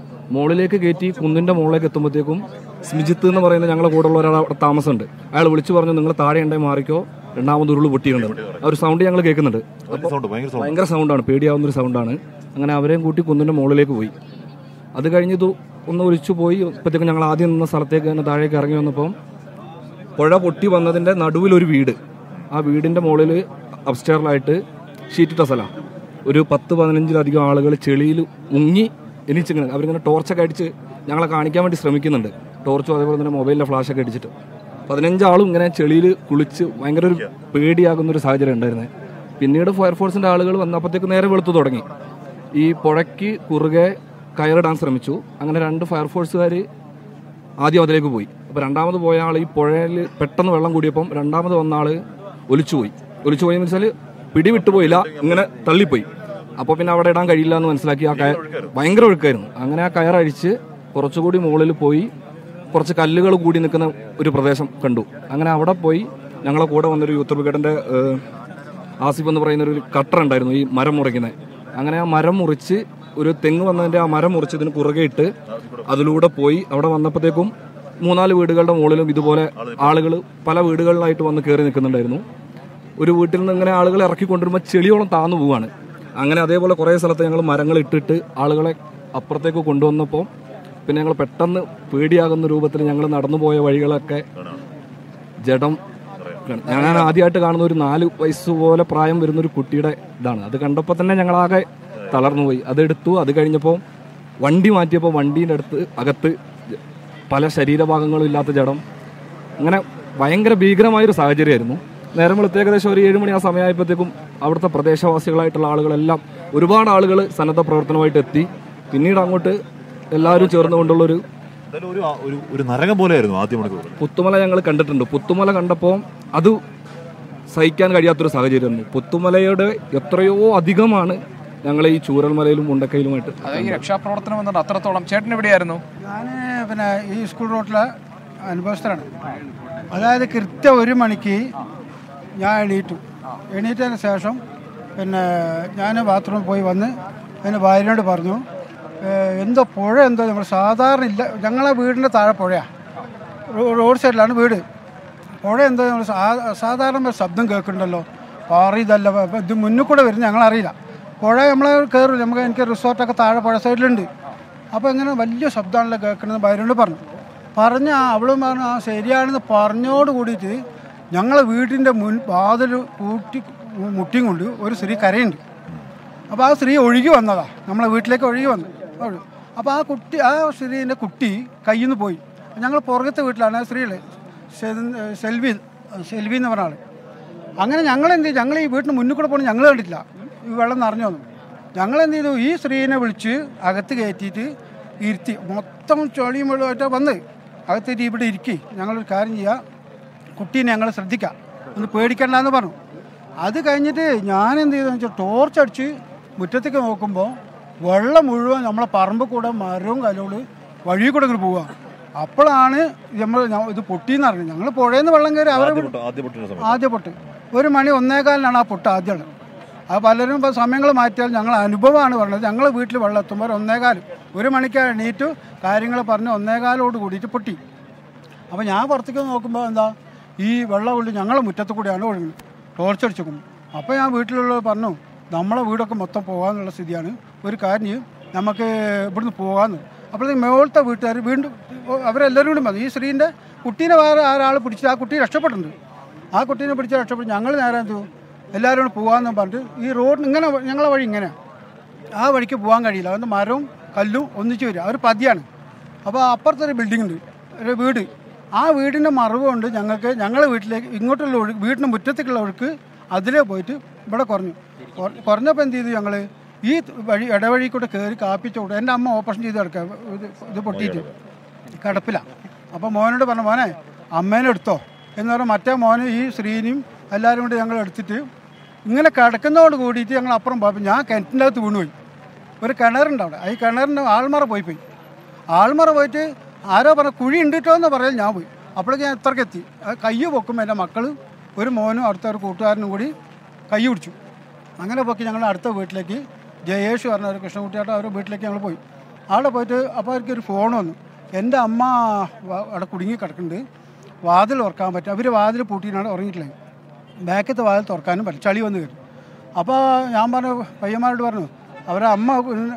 കയറ്റി കുന്നിൻ്റെ മുകളിലേക്ക് എത്തുമ്പോഴത്തേക്കും സ്മിജിത്ത് എന്ന് പറയുന്ന ഞങ്ങളുടെ കൂടെയുള്ള ഒരാൾ അവിടെ താമസമുണ്ട്. അയാൾ വിളിച്ചു പറഞ്ഞു, നിങ്ങൾ താഴെ ഉണ്ടെങ്കിൽ മാറിക്കോ, 2ാമത് ഉരുൾ പൊട്ടിയിട്ടുണ്ട്. ആ ഒരു സൗണ്ട് ഞങ്ങൾ കേൾക്കുന്നുണ്ട്. ഭയങ്കര സൗണ്ടാണ്, പേടിയാവുന്നൊരു സൗണ്ടാണ്. അങ്ങനെ അവരെയും കൂട്ടി കുന്നിൻ്റെ മുകളിലേക്ക് പോയി. അത് കഴിഞ്ഞ് ഒന്ന് ഒലിച്ചു പോയി. ഇപ്പോഴത്തേക്കും ഞങ്ങൾ ആദ്യം നിന്ന സ്ഥലത്തേക്ക് തന്നെ താഴേക്ക് ഇറങ്ങി വന്നപ്പം പുഴ പൊട്ടി വന്നതിൻ്റെ നടുവിലൊരു വീട്. ആ വീടിൻ്റെ മുകളിൽ അപ്സ്റ്റെയറിലായിട്ട് ഷീറ്റിട്ട സ്ഥലമാണ്. ഒരു 10-15 ആളുകൾ ചെളിയിൽ മുങ്ങി എനിച്ചിങ്ങനെ അവരിങ്ങനെ ടോർച്ചൊക്കെ അടിച്ച് ഞങ്ങളെ കാണിക്കാൻ വേണ്ടി ശ്രമിക്കുന്നുണ്ട്. ടോർച്ചും അതേപോലെ തന്നെ മൊബൈലിലെ ഫ്ലാഷൊക്കെ അടിച്ചിട്ട് 15 ആളും ഇങ്ങനെ ചെളിയിൽ കുളിച്ച് ഭയങ്കര ഒരു പേടിയാകുന്നൊരു സാഹചര്യം ഉണ്ടായിരുന്നത്. പിന്നീട് ഫയർഫോഴ്സിൻ്റെ ആളുകൾ വന്നപ്പോഴത്തേക്ക് നേരെ വെളുത്തു തുടങ്ങി. ഈ പുഴയ്ക്ക് കുറുകെ കയറിടാൻ ശ്രമിച്ചു. അങ്ങനെ 2 ഫയർഫോഴ്സുകാർ ആദ്യം അതിലേക്ക് പോയി. അപ്പോൾ 2ാമത് പോയ ആൾ ഈ പുഴയിൽ പെട്ടെന്ന് വെള്ളം കൂടിയപ്പം 2ാമത് വന്ന ആൾ ഒലിച്ചുപോയി എന്ന് വെച്ചാൽ പിടിവിട്ടുപോയില്ല, ഇങ്ങനെ തള്ളിപ്പോയി. അപ്പോൾ പിന്നെ അവിടെ ഇടാൻ കഴിയില്ല എന്ന് മനസ്സിലാക്കി ആ ഭയങ്കര ഒഴുക്കായിരുന്നു. അങ്ങനെ ആ കയറഴിച്ച് കുറച്ചുകൂടി മുകളിൽ പോയി കുറച്ച് കല്ലുകൾ കൂടി നിൽക്കുന്ന ഒരു പ്രദേശം കണ്ടു. അങ്ങനെ അവിടെ പോയി ഞങ്ങളെ കൂടെ വന്നൊരു യൂത്ത് ബ്രിഗേഡിൻ്റെ ആസിഫ് എന്ന് പറയുന്നൊരു കട്ടർ ഉണ്ടായിരുന്നു ഈ മരം മുറിക്കുന്നത്. അങ്ങനെ ആ മരം മുറിച്ച് ഒരു തെങ്ങ് വന്നതിൻ്റെ ആ മരം മുറിച്ച് ഇതിന് കുറുകെ ഇട്ട് അതിലൂടെ പോയി അവിടെ വന്നപ്പോഴത്തേക്കും 3-4 വീടുകളുടെ മുകളിലും ഇതുപോലെ ആളുകൾ പല വീടുകളിലായിട്ട് വന്ന് കയറി നിൽക്കുന്നുണ്ടായിരുന്നു. ഒരു വീട്ടിൽ നിന്ന് ഇങ്ങനെ ആളുകളെ ഇറക്കിക്കൊണ്ടിരുമ്പോൾ ചെളിയോളം താന്നു പോവുകയാണ്. അങ്ങനെ അതേപോലെ കുറേ സ്ഥലത്ത് ഞങ്ങൾ മരങ്ങൾ ഇട്ടിട്ട് ആളുകളെ അപ്പുറത്തേക്ക് കൊണ്ടുവന്നപ്പോൾ പിന്നെ ഞങ്ങൾ പെട്ടെന്ന് പേടിയാകുന്ന രൂപത്തിൽ ഞങ്ങൾ നടന്നു പോയ വഴികളൊക്കെ ജഡം. ഞാൻ ആദ്യമായിട്ട് കാണുന്ന ഒരു 4 വയസ്സ് പോലെ പ്രായം വരുന്നൊരു കുട്ടിയുടെ ഇതാണ്. അത് കണ്ടപ്പോൾ തന്നെ ഞങ്ങളാകെ തളർന്നു പോയി. അതെടുത്തു. അത് കഴിഞ്ഞപ്പോൾ വണ്ടി മാറ്റിയപ്പോൾ വണ്ടീൻ്റെ അകത്ത് പല ശരീരഭാഗങ്ങളും ഇല്ലാത്ത ജഡം. അങ്ങനെ ഭയങ്കര ഭീകരമായൊരു സാഹചര്യമായിരുന്നു. നേരം വെളുത്ത് ഏകദേശം ഒരു 7 മണി ആ സമയമായപ്പോഴത്തേക്കും അവിടുത്തെ പ്രദേശവാസികളായിട്ടുള്ള ആളുകളെല്ലാം ഒരുപാട് ആളുകൾ സന്നദ്ധ പ്രവർത്തനമായിട്ട് എത്തി. പിന്നീട് അങ്ങോട്ട് എല്ലാവരും ചേർന്നുകൊണ്ടുള്ളൊരു ഒരു നരകം പോലെയായിരുന്നു ആദ്യം. പുത്തുമല ഞങ്ങൾ കണ്ടിട്ടുണ്ട്. പുത്തുമല കണ്ടപ്പോൾ അത് സഹിക്കാൻ കഴിയാത്തൊരു സാഹചര്യമായിരുന്നു. പുത്തുമലയുടെ എത്രയോ അധികമാണ് ഞങ്ങൾ ഈ ചൂരൽമലയിലും മുണ്ടക്കയിലുമായിട്ട്. ഈ രക്ഷാപ്രവർത്തനം എന്നത് അത്രത്തോളം. ചേട്ടൻ എവിടെയായിരുന്നു? ഞാൻ പിന്നെ ഈ സ്കൂൾ റോട്ടിലെ അനുഭവസ്ഥരാണ്. അതായത് കൃത്യം 1 മണിക്ക് ഞാൻ എണീറ്റതിന് ശേഷം പിന്നെ ഞാൻ ബാത്റൂമിൽ പോയി വന്ന് എൻ്റെ ഭാര്യയോട് പറഞ്ഞു, എന്തോ പുഴ എന്തോ നമ്മൾ സാധാരണ ഇല്ല, ഞങ്ങളെ വീടിൻ്റെ താഴെ പുഴയാണ്, റോഡ് സൈഡിലാണ് വീട്. പുഴ എന്തോ നമ്മൾ സാധാരണ ശബ്ദം കേൾക്കുന്നുണ്ടല്ലോ, പാറിയതല്ല, ഇത് മുന്നിൽ കൂടെ വരുന്നത് ഞങ്ങളറിയില്ല. പുഴ നമ്മളെ കയറില്ല, എനിക്ക് റിസോർട്ടൊക്കെ താഴെ പുഴ സൈഡിലുണ്ട്. അപ്പോൾ ഇങ്ങനെ വലിയ ശബ്ദമാണല്ലോ കേൾക്കുന്നത് ഭാര്യയോട് പറഞ്ഞ അവളും പറഞ്ഞു ആ ശരിയാണെന്ന് പറഞ്ഞോട് കൂടിയിട്ട് ഞങ്ങളെ വീടിൻ്റെ വാതിൽ മുട്ടിയും കൊണ്ട് ഒരു സ്ത്രീ കരയുണ്ട്. അപ്പോൾ ആ സ്ത്രീ ഒഴുകി വന്നതാണ്, നമ്മളെ വീട്ടിലേക്ക് ഒഴുകി വന്നു. അപ്പോൾ ആ സ്ത്രീൻ്റെ കുട്ടി കയ്യിൽ നിന്ന് പോയി. ഞങ്ങൾ പുറകത്തെ വീട്ടിലാണ് ആ സ്ത്രീയുടെ സെൽവി എന്ന് പറഞ്ഞ ആൾ. അങ്ങനെ ഞങ്ങൾ ഈ വീട്ടിന് മുന്നിൽ കൂടെ പോകണം ഞങ്ങൾ കണ്ടിട്ടില്ല, ഈ വെള്ളം നിറഞ്ഞു വന്നു. ഞങ്ങളെന്ത് ചെയ്തു, ഈ സ്ത്രീനെ വിളിച്ച് അകത്ത് കയറ്റിയിട്ട് ഇരുത്തി, മൊത്തം ചളിയും വെള്ളമായിട്ട് വന്ന് അകത്തേറ്റ് ഇവിടെ ഇരിക്കി, ഞങ്ങളൊരു കാര്യം ചെയ്യുക, കുട്ടീനെ ഞങ്ങൾ ശ്രദ്ധിക്കാം, ഒന്ന് പേടിക്കണ്ടെന്ന് പറഞ്ഞു. അത് കഴിഞ്ഞിട്ട് ഞാൻ എന്ത് ചെയ്തെന്ന് വെച്ചാൽ ടോർച്ചടിച്ച് മുറ്റത്തേക്ക് നോക്കുമ്പോൾ വെള്ളം മുഴുവൻ നമ്മളെ പറമ്പ് കൂടെ മരവും കല്ലുകൾ വഴി കൂടെ ഇങ്ങനെ പോവുക. അപ്പോഴാണ് ഇത് പൊട്ടിയെന്ന് അറിഞ്ഞത്. ഞങ്ങൾ പുഴയിൽ നിന്ന് വെള്ളം കയറി ആദ്യ പൊട്ട് 1 മണി 1:15 ആ പൊട്ട് ആദ്യമുള്ളത്. അത് പലരും സമയങ്ങൾ മാറ്റിയാൽ ഞങ്ങൾ അനുഭവമാണ് പറഞ്ഞത്. ഞങ്ങൾ വീട്ടിൽ വെള്ളം എത്തുമ്പോൾ 1:15 1 മണിക്ക് എണീറ്റു കാര്യങ്ങൾ പറഞ്ഞ് 1:15 കൂടിയിട്ട് പൊട്ടി. അപ്പോൾ ഞാൻ പുറത്തേക്ക് നോക്കുമ്പോൾ എന്താ ഈ വെള്ളം കൊണ്ട് ഞങ്ങളെ മുറ്റത്ത് കൂടിയാണ് ഒഴുകുന്നത്, ടോർച്ചടിച്ചു കൊണ്ട്. അപ്പോൾ ഞാൻ വീട്ടിലുള്ളവർ പറഞ്ഞു, നമ്മളെ വീടൊക്കെ മൊത്തം പോകാമെന്നുള്ള സ്ഥിതിയാണ്, ഒരു കാര്യം നമുക്ക് ഇവിടുന്ന് പോകാമെന്ന്. അപ്പോഴത്തേക്ക് മേളത്തെ വീട്ടുകാർ വീണ്ടും അവരെല്ലാവരും കൂടി മതി. ഈ സ്ത്രീൻ്റെ കുട്ടീനെ വേറെ ഒരാൾ പിടിച്ചിട്ട് ആ കുട്ടി രക്ഷപ്പെട്ടിട്ടുണ്ട്. ആ കുട്ടീനെ പിടിച്ച് രക്ഷപ്പെട്ടു. ഞങ്ങൾ നേരെ എന്തു എല്ലാവരും കൂടെ പോകാമെന്ന് പറഞ്ഞിട്ട് ഈ റോഡ് ഇങ്ങനെ ഞങ്ങളെ വഴി ഇങ്ങനെ ആ വഴിക്ക് പോകാൻ കഴിയില്ല, അതുകൊണ്ട് മരവും കല്ലും ഒന്നിച്ച് വരിക, ഒരു പതിയാണ്. അപ്പോൾ അപ്പുറത്തൊരു ബിൽഡിംഗ് ഉണ്ട്, ഒരു വീട്. ആ വീടിൻ്റെ മറവ് കൊണ്ട് ഞങ്ങളെ വീട്ടിലേക്ക് ഇങ്ങോട്ടുള്ള ഒഴുക്ക്, വീടിൻ്റെ മുറ്റത്തേക്കുള്ള ഒഴുക്ക് അതിലേ പോയിട്ട് ഇവിടെ കുറഞ്ഞപ്പോൾ എന്ത് ചെയ്തു, ഞങ്ങൾ ഈ ഇടവഴി കൂടെ കയറി കാപ്പിച്ചോട്ട്. എൻ്റെ അമ്മ ഓപ്പറേഷൻ ചെയ്ത് കിടക്കുക, ഇത് പൊട്ടിയിട്ട് കിടപ്പില്ല. അപ്പോൾ മോനോട് പറഞ്ഞു, മോനെ അമ്മേനെ എടുത്തോ എന്ന് പറഞ്ഞാൽ മറ്റേ മോനെ ഈ സ്ത്രീനെയും എല്ലാവരും കൂടി ഞങ്ങൾ എടുത്തിട്ട് ഇങ്ങനെ കിടക്കുന്നതോട് കൂടിയിട്ട് ഞങ്ങൾ അപ്പുറം പോയപ്പോൾ ഞാൻ കിണറ്റിൻ്റെ അകത്ത് വീണുപോയി. ഒരു കിണറുണ്ട് അവിടെ, ഈ കിണറിൻ്റെ ആൾമറ പോയി. ആൾമറ പോയിട്ട് ആരോ പറഞ്ഞ കുഴി ഉണ്ടിട്ടോ എന്ന് പറയാൻ ഞാൻ പോയി. അപ്പോഴേക്ക് ഞാൻ ഇത്രക്കെത്തി. കൈ പൊക്കുമ്പോൾ എൻ്റെ മക്കൾ ഒരു മോനും അടുത്ത ഒരു കൂട്ടുകാരനും കൂടി കൈ പിടിച്ചു. അങ്ങനെ പൊക്കി ഞങ്ങൾ അടുത്ത വീട്ടിലേക്ക് ജയേഷ് പറഞ്ഞ ഒരു കൃഷ്ണകുട്ടിയായിട്ട് അവരുടെ വീട്ടിലേക്ക് ഞങ്ങൾ പോയി. അവിടെ പോയിട്ട് അപ്പോൾ അവർക്കൊരു ഫോൺ വന്നു, എൻ്റെ അമ്മ അവിടെ കുടുങ്ങി കിടക്കുന്നുണ്ട്, വാതിൽ തുറക്കാൻ പറ്റും. അവർ വാതിൽ പൂട്ടിയിട്ടാണ് ഉറങ്ങിയിട്ടില്ല, ബാക്കത്തെ വാതിൽ തുറക്കാനും പറ്റും, ചളി വന്ന് കയറി. അപ്പോൾ ഞാൻ പറഞ്ഞു പയ്യന്മാരോട് പറഞ്ഞു, അവരുടെ അമ്മ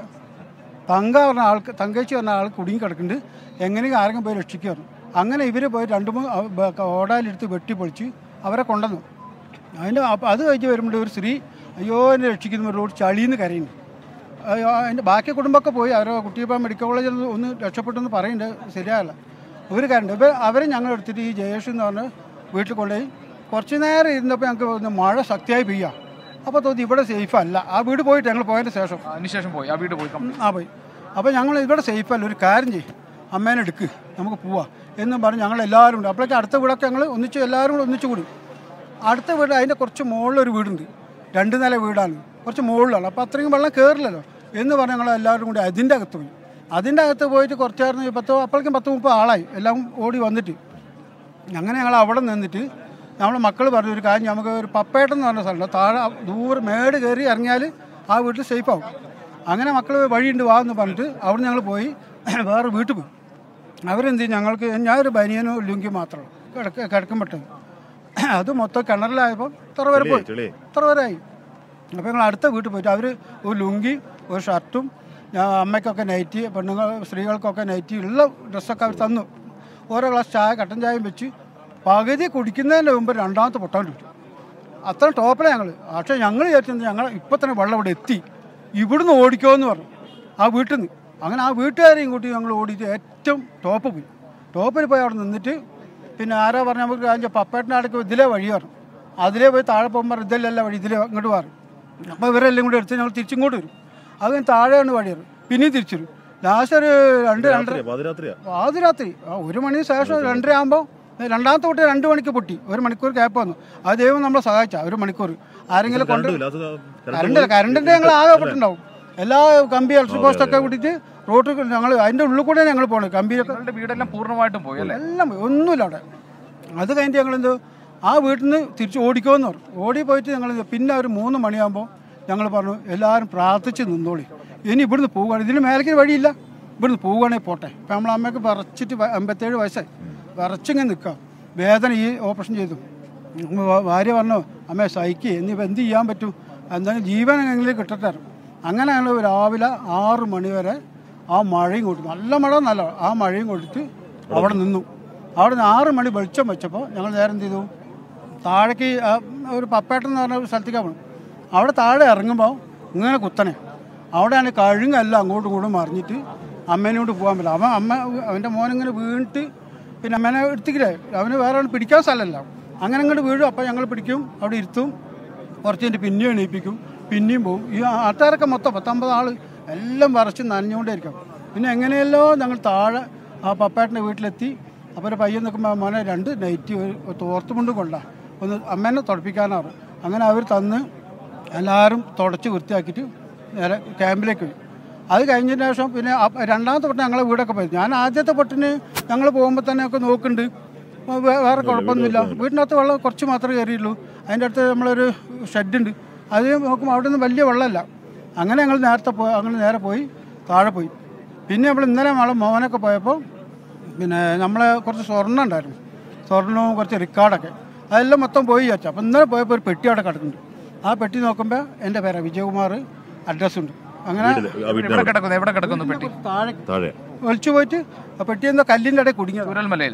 തങ്കേച്ചി പറഞ്ഞ ആൾ കുടുങ്ങി കിടക്കുന്നുണ്ട്, എങ്ങനെയും ആരെങ്കിലും പോയി രക്ഷിക്കുമായിരുന്നു. അങ്ങനെ ഇവർ പോയി 2-3 ഓടാലെടുത്ത് വെട്ടി പൊളിച്ച് അവരെ കൊണ്ടുവന്നു. അത് കഴിഞ്ഞ് വരുമ്പോൾ ഒരു സ്ത്രീ അയ്യോ എന്നെ രക്ഷിക്കുന്ന റോഡ് ചളിന്ന് കരയുന്നു. അതിൻ്റെ ബാക്കി കുടുംബമൊക്കെ പോയി അവരെ കുട്ടിയപ്പം മെഡിക്കൽ കോളേജിൽ ഒന്ന് രക്ഷപ്പെട്ടെന്ന് പറയുന്നുണ്ട്, ശരിയായല്ല. ഒരു കാര്യമുണ്ട്, അവരെ ഞങ്ങൾ എടുത്തിട്ട് ഈ ജയേഷ് എന്ന് പറഞ്ഞ് വീട്ടിൽ കൊണ്ടുപോയി. കുറച്ച് നേരം ഇരുന്നപ്പോൾ ഞങ്ങൾക്ക് മഴ ശക്തിയായി പെയ്യാം. അപ്പോൾ തോന്നി ഇവിടെ സേഫ് അല്ല. ആ വീട് പോയിട്ട് ഞങ്ങൾ പോയതിന് ശേഷം പോയി ആ വീട് പോയി പോയി. അപ്പോൾ ഞങ്ങൾ ഇവിടെ സേഫ് അല്ല, ഒരു കാര്യം ചെയ്യും, അമ്മേനെ എടുക്ക് നമുക്ക് പോവാം എന്നും പറഞ്ഞ് ഞങ്ങൾ എല്ലാവരും ഉണ്ട്. അപ്പോഴേക്കും അടുത്ത വീടൊക്കെ ഞങ്ങൾ എല്ലാവരും കൂടെ ഒന്നിച്ചു കൂടി. അടുത്ത വീട് അതിൻ്റെ കുറച്ച് മുകളിലൊരു വീടുണ്ട്, 2 നില വീടാണ്, കുറച്ച് മുകളിലാണ്. അപ്പോൾ അത്രയും വെള്ളം കയറില്ലല്ലോ എന്ന് പറഞ്ഞ് ഞങ്ങൾ എല്ലാവരും കൂടി അതിൻ്റെ അകത്ത് പോയി. അതിൻ്റെ അകത്ത് പോയിട്ട് കുറച്ച് നേരം അപ്പോഴേക്കും 10-30 ആളായി എല്ലാം ഓടി വന്നിട്ട്. അങ്ങനെ ഞങ്ങൾ അവിടെ നിന്നിട്ട് നമ്മളെ മക്കൾ പറഞ്ഞു ഒരു കാര്യം, നമുക്ക് ഒരു പപ്പേട്ടൻ എന്ന് പറഞ്ഞ സ്ഥലമുണ്ട്, താഴെ ദൂരെ മേട് കയറി ഇറങ്ങിയാൽ ആ വീട്ടിൽ സേഫാവും. അങ്ങനെ മക്കൾ വഴിയുണ്ട് വാ എന്ന് പറഞ്ഞിട്ട് അവിടെ ഞങ്ങൾ പോയി വേറെ വീട്ടിൽ പോയി. അവരെന്ത് ചെയ്യും, ഞങ്ങൾക്ക് ഞാനൊരു ബനിയനോ ലുങ്കി മാത്രമേ കിടക്കാൻ പറ്റും. അത് മൊത്തം കിണറിലായപ്പോൾ ഇത്ര വരെ പോയി, ഇത്ര വരെ ആയി. അപ്പോൾ ഞങ്ങൾ അടുത്ത വീട്ടിൽ പോയിട്ട് അവർ ഒരു ലുങ്കി ഒരു ഷർട്ടും അമ്മയ്ക്കൊക്കെ നൈറ്റി, സ്ത്രീകൾക്കൊക്കെ നൈറ്റി ഉള്ള ഡ്രസ്സൊക്കെ അവർ തന്നു. ഓരോ ഗ്ലാസ് ചായ കട്ടൻ ചായയും വെച്ച് പകുതി കുടിക്കുന്നതിൻ്റെ മുമ്പ് 2ാമത്തെ പൊട്ടാൻ കിട്ടും. അത്ര ടോപ്പിലാണ് ഞങ്ങൾ. പക്ഷേ ഞങ്ങൾ വിചാരിച്ചത് ഞങ്ങൾ ഇപ്പം തന്നെ വെള്ളം ഇവിടെ എത്തി, ഇവിടുന്ന് ഓടിക്കുമോ എന്ന് പറഞ്ഞു ആ വീട്ടിൽ നിന്ന്. അങ്ങനെ ആ വീട്ടുകാരെയും കൂട്ടി ഞങ്ങൾ ഓടിയിട്ട് ഏറ്റവും ടോപ്പ് പോയി. ടോപ്പിൽ പോയി അവിടെ നിന്നിട്ട് പിന്നെ ആരാ പറഞ്ഞു നമുക്ക് പപ്പേട്ടൻ്റെ അടുക്ക് ഇതിലേ വഴി പറഞ്ഞു. അതിലേ പോയി താഴെ പോകുമ്പോൾ ഇതല്ല വഴി, ഇതിൽ ഇങ്ങോട്ട് മാറും. അപ്പോൾ ഇവരെല്ലാം കൂടി എടുത്ത് ഞങ്ങൾ തിരിച്ചിങ്ങോട്ട് വരും. അത് താഴെയാണ് വഴിയത്, പിന്നെയും തിരിച്ചു വരും. ലാസ്റ്റ് ഒരു 2-2:30 പാതിരാത്രി 1 മണിക്ക് ശേഷം 2:30 ആകുമ്പോൾ രണ്ടാമത്തെ പൊട്ടി 2 മണിക്ക് പൊട്ടി. 1 മണിക്കൂർ ഗ്യാപ്പ് വന്നു. അത് ദൈവം നമ്മളെ സഹായിച്ച 1 മണിക്കൂർ. ആരെങ്കിലും കൊണ്ട് കറണ്ടിൻ്റെ ഞങ്ങൾ ആകെ പെട്ടുണ്ടാവും. എല്ലാ കമ്പി ഇലക്ട്രിക് പോസ്റ്റൊക്കെ കൂട്ടിയിട്ട് റോഡ് ഞങ്ങൾ അതിൻ്റെ ഉള്ളിൽ കൂടെ ഞങ്ങൾ പോകണം. കമ്പിയൊക്കെ വീടെല്ലാം പൂർണ്ണമായിട്ടും പോയി, എല്ലാം പോയി, ഒന്നുമില്ല അവിടെ. അത് കഴിഞ്ഞിട്ട് ഞങ്ങളെന്ത് ആ വീട്ടിൽ നിന്ന് തിരിച്ച് ഓടിക്കുമെന്ന് പറഞ്ഞു. ഓടി പോയിട്ട് ഞങ്ങൾ പിന്നെ ഒരു 3 മണിയാകുമ്പോൾ ഞങ്ങൾ പറഞ്ഞു എല്ലാവരും പ്രാർത്ഥിച്ച് നിന്നോളി, ഇനി ഇവിടുന്ന് പോവുകയാണ്, ഇതിന് മേലേക്ക് വഴിയില്ല, ഇവിടുന്ന് പോവുകയാണെങ്കിൽ പോട്ടെ. ഇപ്പം നമ്മളെ അമ്മയ്ക്ക് വിറച്ചിട്ട് 57 വയസ്സായി, വിറച്ചിങ്ങനെ നിൽക്കാം, വേദന ഈ ഓപ്പറേഷൻ ചെയ്തു. ഭാര്യ പറഞ്ഞു അമ്മയെ സഹിക്കുക, ഇനിയിപ്പോൾ എന്ത് ചെയ്യാൻ പറ്റും, എന്തായാലും ജീവൻ എങ്ങനെ കിട്ടട്ടെ. അങ്ങനെ ഞങ്ങൾ രാവിലെ 6 മണി വരെ ആ മഴയും കൊടുത്തു, നല്ല മഴ നല്ല ആ മഴയും കൊടുത്ത് അവിടെ നിന്നു. അവിടെ നിന്ന് 6 മണി വെളിച്ചം വെച്ചപ്പോൾ ഞങ്ങൾ നേരെ എന്ത് ചെയ്തു, താഴേക്ക് ഒരു പപ്പേട്ടൻ എന്ന് പറഞ്ഞ സ്ഥലത്തേക്കാണ് പോകണം. അവിടെ താഴെ ഇറങ്ങുമ്പോൾ ഇങ്ങനെ കുത്തണേ, അവിടെയാണ് കഴുങ്ങെല്ലാം അങ്ങോട്ടും ഇങ്ങോട്ടും മറിഞ്ഞിട്ട് അമ്മേനെ കൊണ്ട് പോകാൻ പറ്റില്ല. അവൻ്റെ മോനിങ്ങനെ വീണിട്ട് പിന്നെ അമ്മേനെ എടുത്തിക്കില്ലേ, അവന് വേറെ പിടിക്കാൻ സ്ഥലമല്ല, അങ്ങനെ അങ്ങോട്ട് വീഴും. അപ്പോൾ ഞങ്ങൾ പിടിക്കും, അവിടെ ഇരുത്തും, കുറച്ച് കഴിഞ്ഞിട്ട് പിന്നെയും എണീപ്പിക്കും, പിന്നെയും പോകും. ഈ ആൾക്കാരൊക്കെ മൊത്തം 10-50 ആൾ എല്ലാം വരച്ച് നനഞ്ഞുകൊണ്ടേയിരിക്കും. പിന്നെ എങ്ങനെയല്ലോ ഞങ്ങൾ താഴെ ആ പപ്പേട്ടൻ്റെ വീട്ടിലെത്തി. അപ്പോൾ ഒരു പയ്യൻ നിൽക്കുമ്പോൾ മോനെ 2 നൈറ്റി തോർത്തുമുണ്ട് കൊണ്ടാ ഒന്ന് അമ്മേനെ തുടപ്പിക്കാനാവും. അങ്ങനെ അവർ തന്ന് എല്ലാവരും തുടച്ച് വൃത്തിയാക്കിയിട്ട് നേരെ ക്യാമ്പിലേക്ക് പോയി. അത് കഴിഞ്ഞതിന് ശേഷം പിന്നെ രണ്ടാമത്തെ പൊട്ടിന് ഞങ്ങളെ വീടൊക്കെ പോയി. ഞാൻ ആദ്യത്തെ പൊട്ടിന് ഞങ്ങൾ പോകുമ്പോൾ തന്നെ ഒക്കെ നോക്കുന്നുണ്ട്, വേറെ കുഴപ്പമൊന്നുമില്ല. വീടിനകത്ത് വെള്ളം കുറച്ച് മാത്രമേ കയറിയുള്ളൂ. അതിൻ്റെ അടുത്ത് നമ്മളൊരു ഷെഡുണ്ട്, അത് നോക്കുമ്പോൾ അവിടെ നിന്ന് വലിയ വെള്ളമല്ല. അങ്ങനെ ഞങ്ങൾ നേരെ പോയി താഴെ പോയി. പിന്നെ നമ്മൾ ഇന്നലെ നമ്മളെ മോനൊക്കെ പോയപ്പോൾ പിന്നെ നമ്മളെ കുറച്ച് സ്വർണ്ണം ഉണ്ടായിരുന്നു, സ്വർണ്ണവും കുറച്ച് റിക്കാർഡൊക്കെ, അതെല്ലാം മൊത്തം പോയി വെച്ചു. അപ്പോൾ ഇന്നലെ പോയപ്പോൾ ഒരു പെട്ടി അവിടെ കിടക്കുന്നുണ്ട്. ആ പെട്ടി നോക്കുമ്പോൾ എൻ്റെ പേരാണ് വിജയകുമാർ, അഡ്രസ്സുണ്ട്. അങ്ങനെ താഴെ വലിച്ചു പോയിട്ട് ആ പെട്ടി എന്തോ കല്ലിൻ്റെ ഇടയിൽ കുടുങ്ങിയത്. ചൂരൽമലയിൽ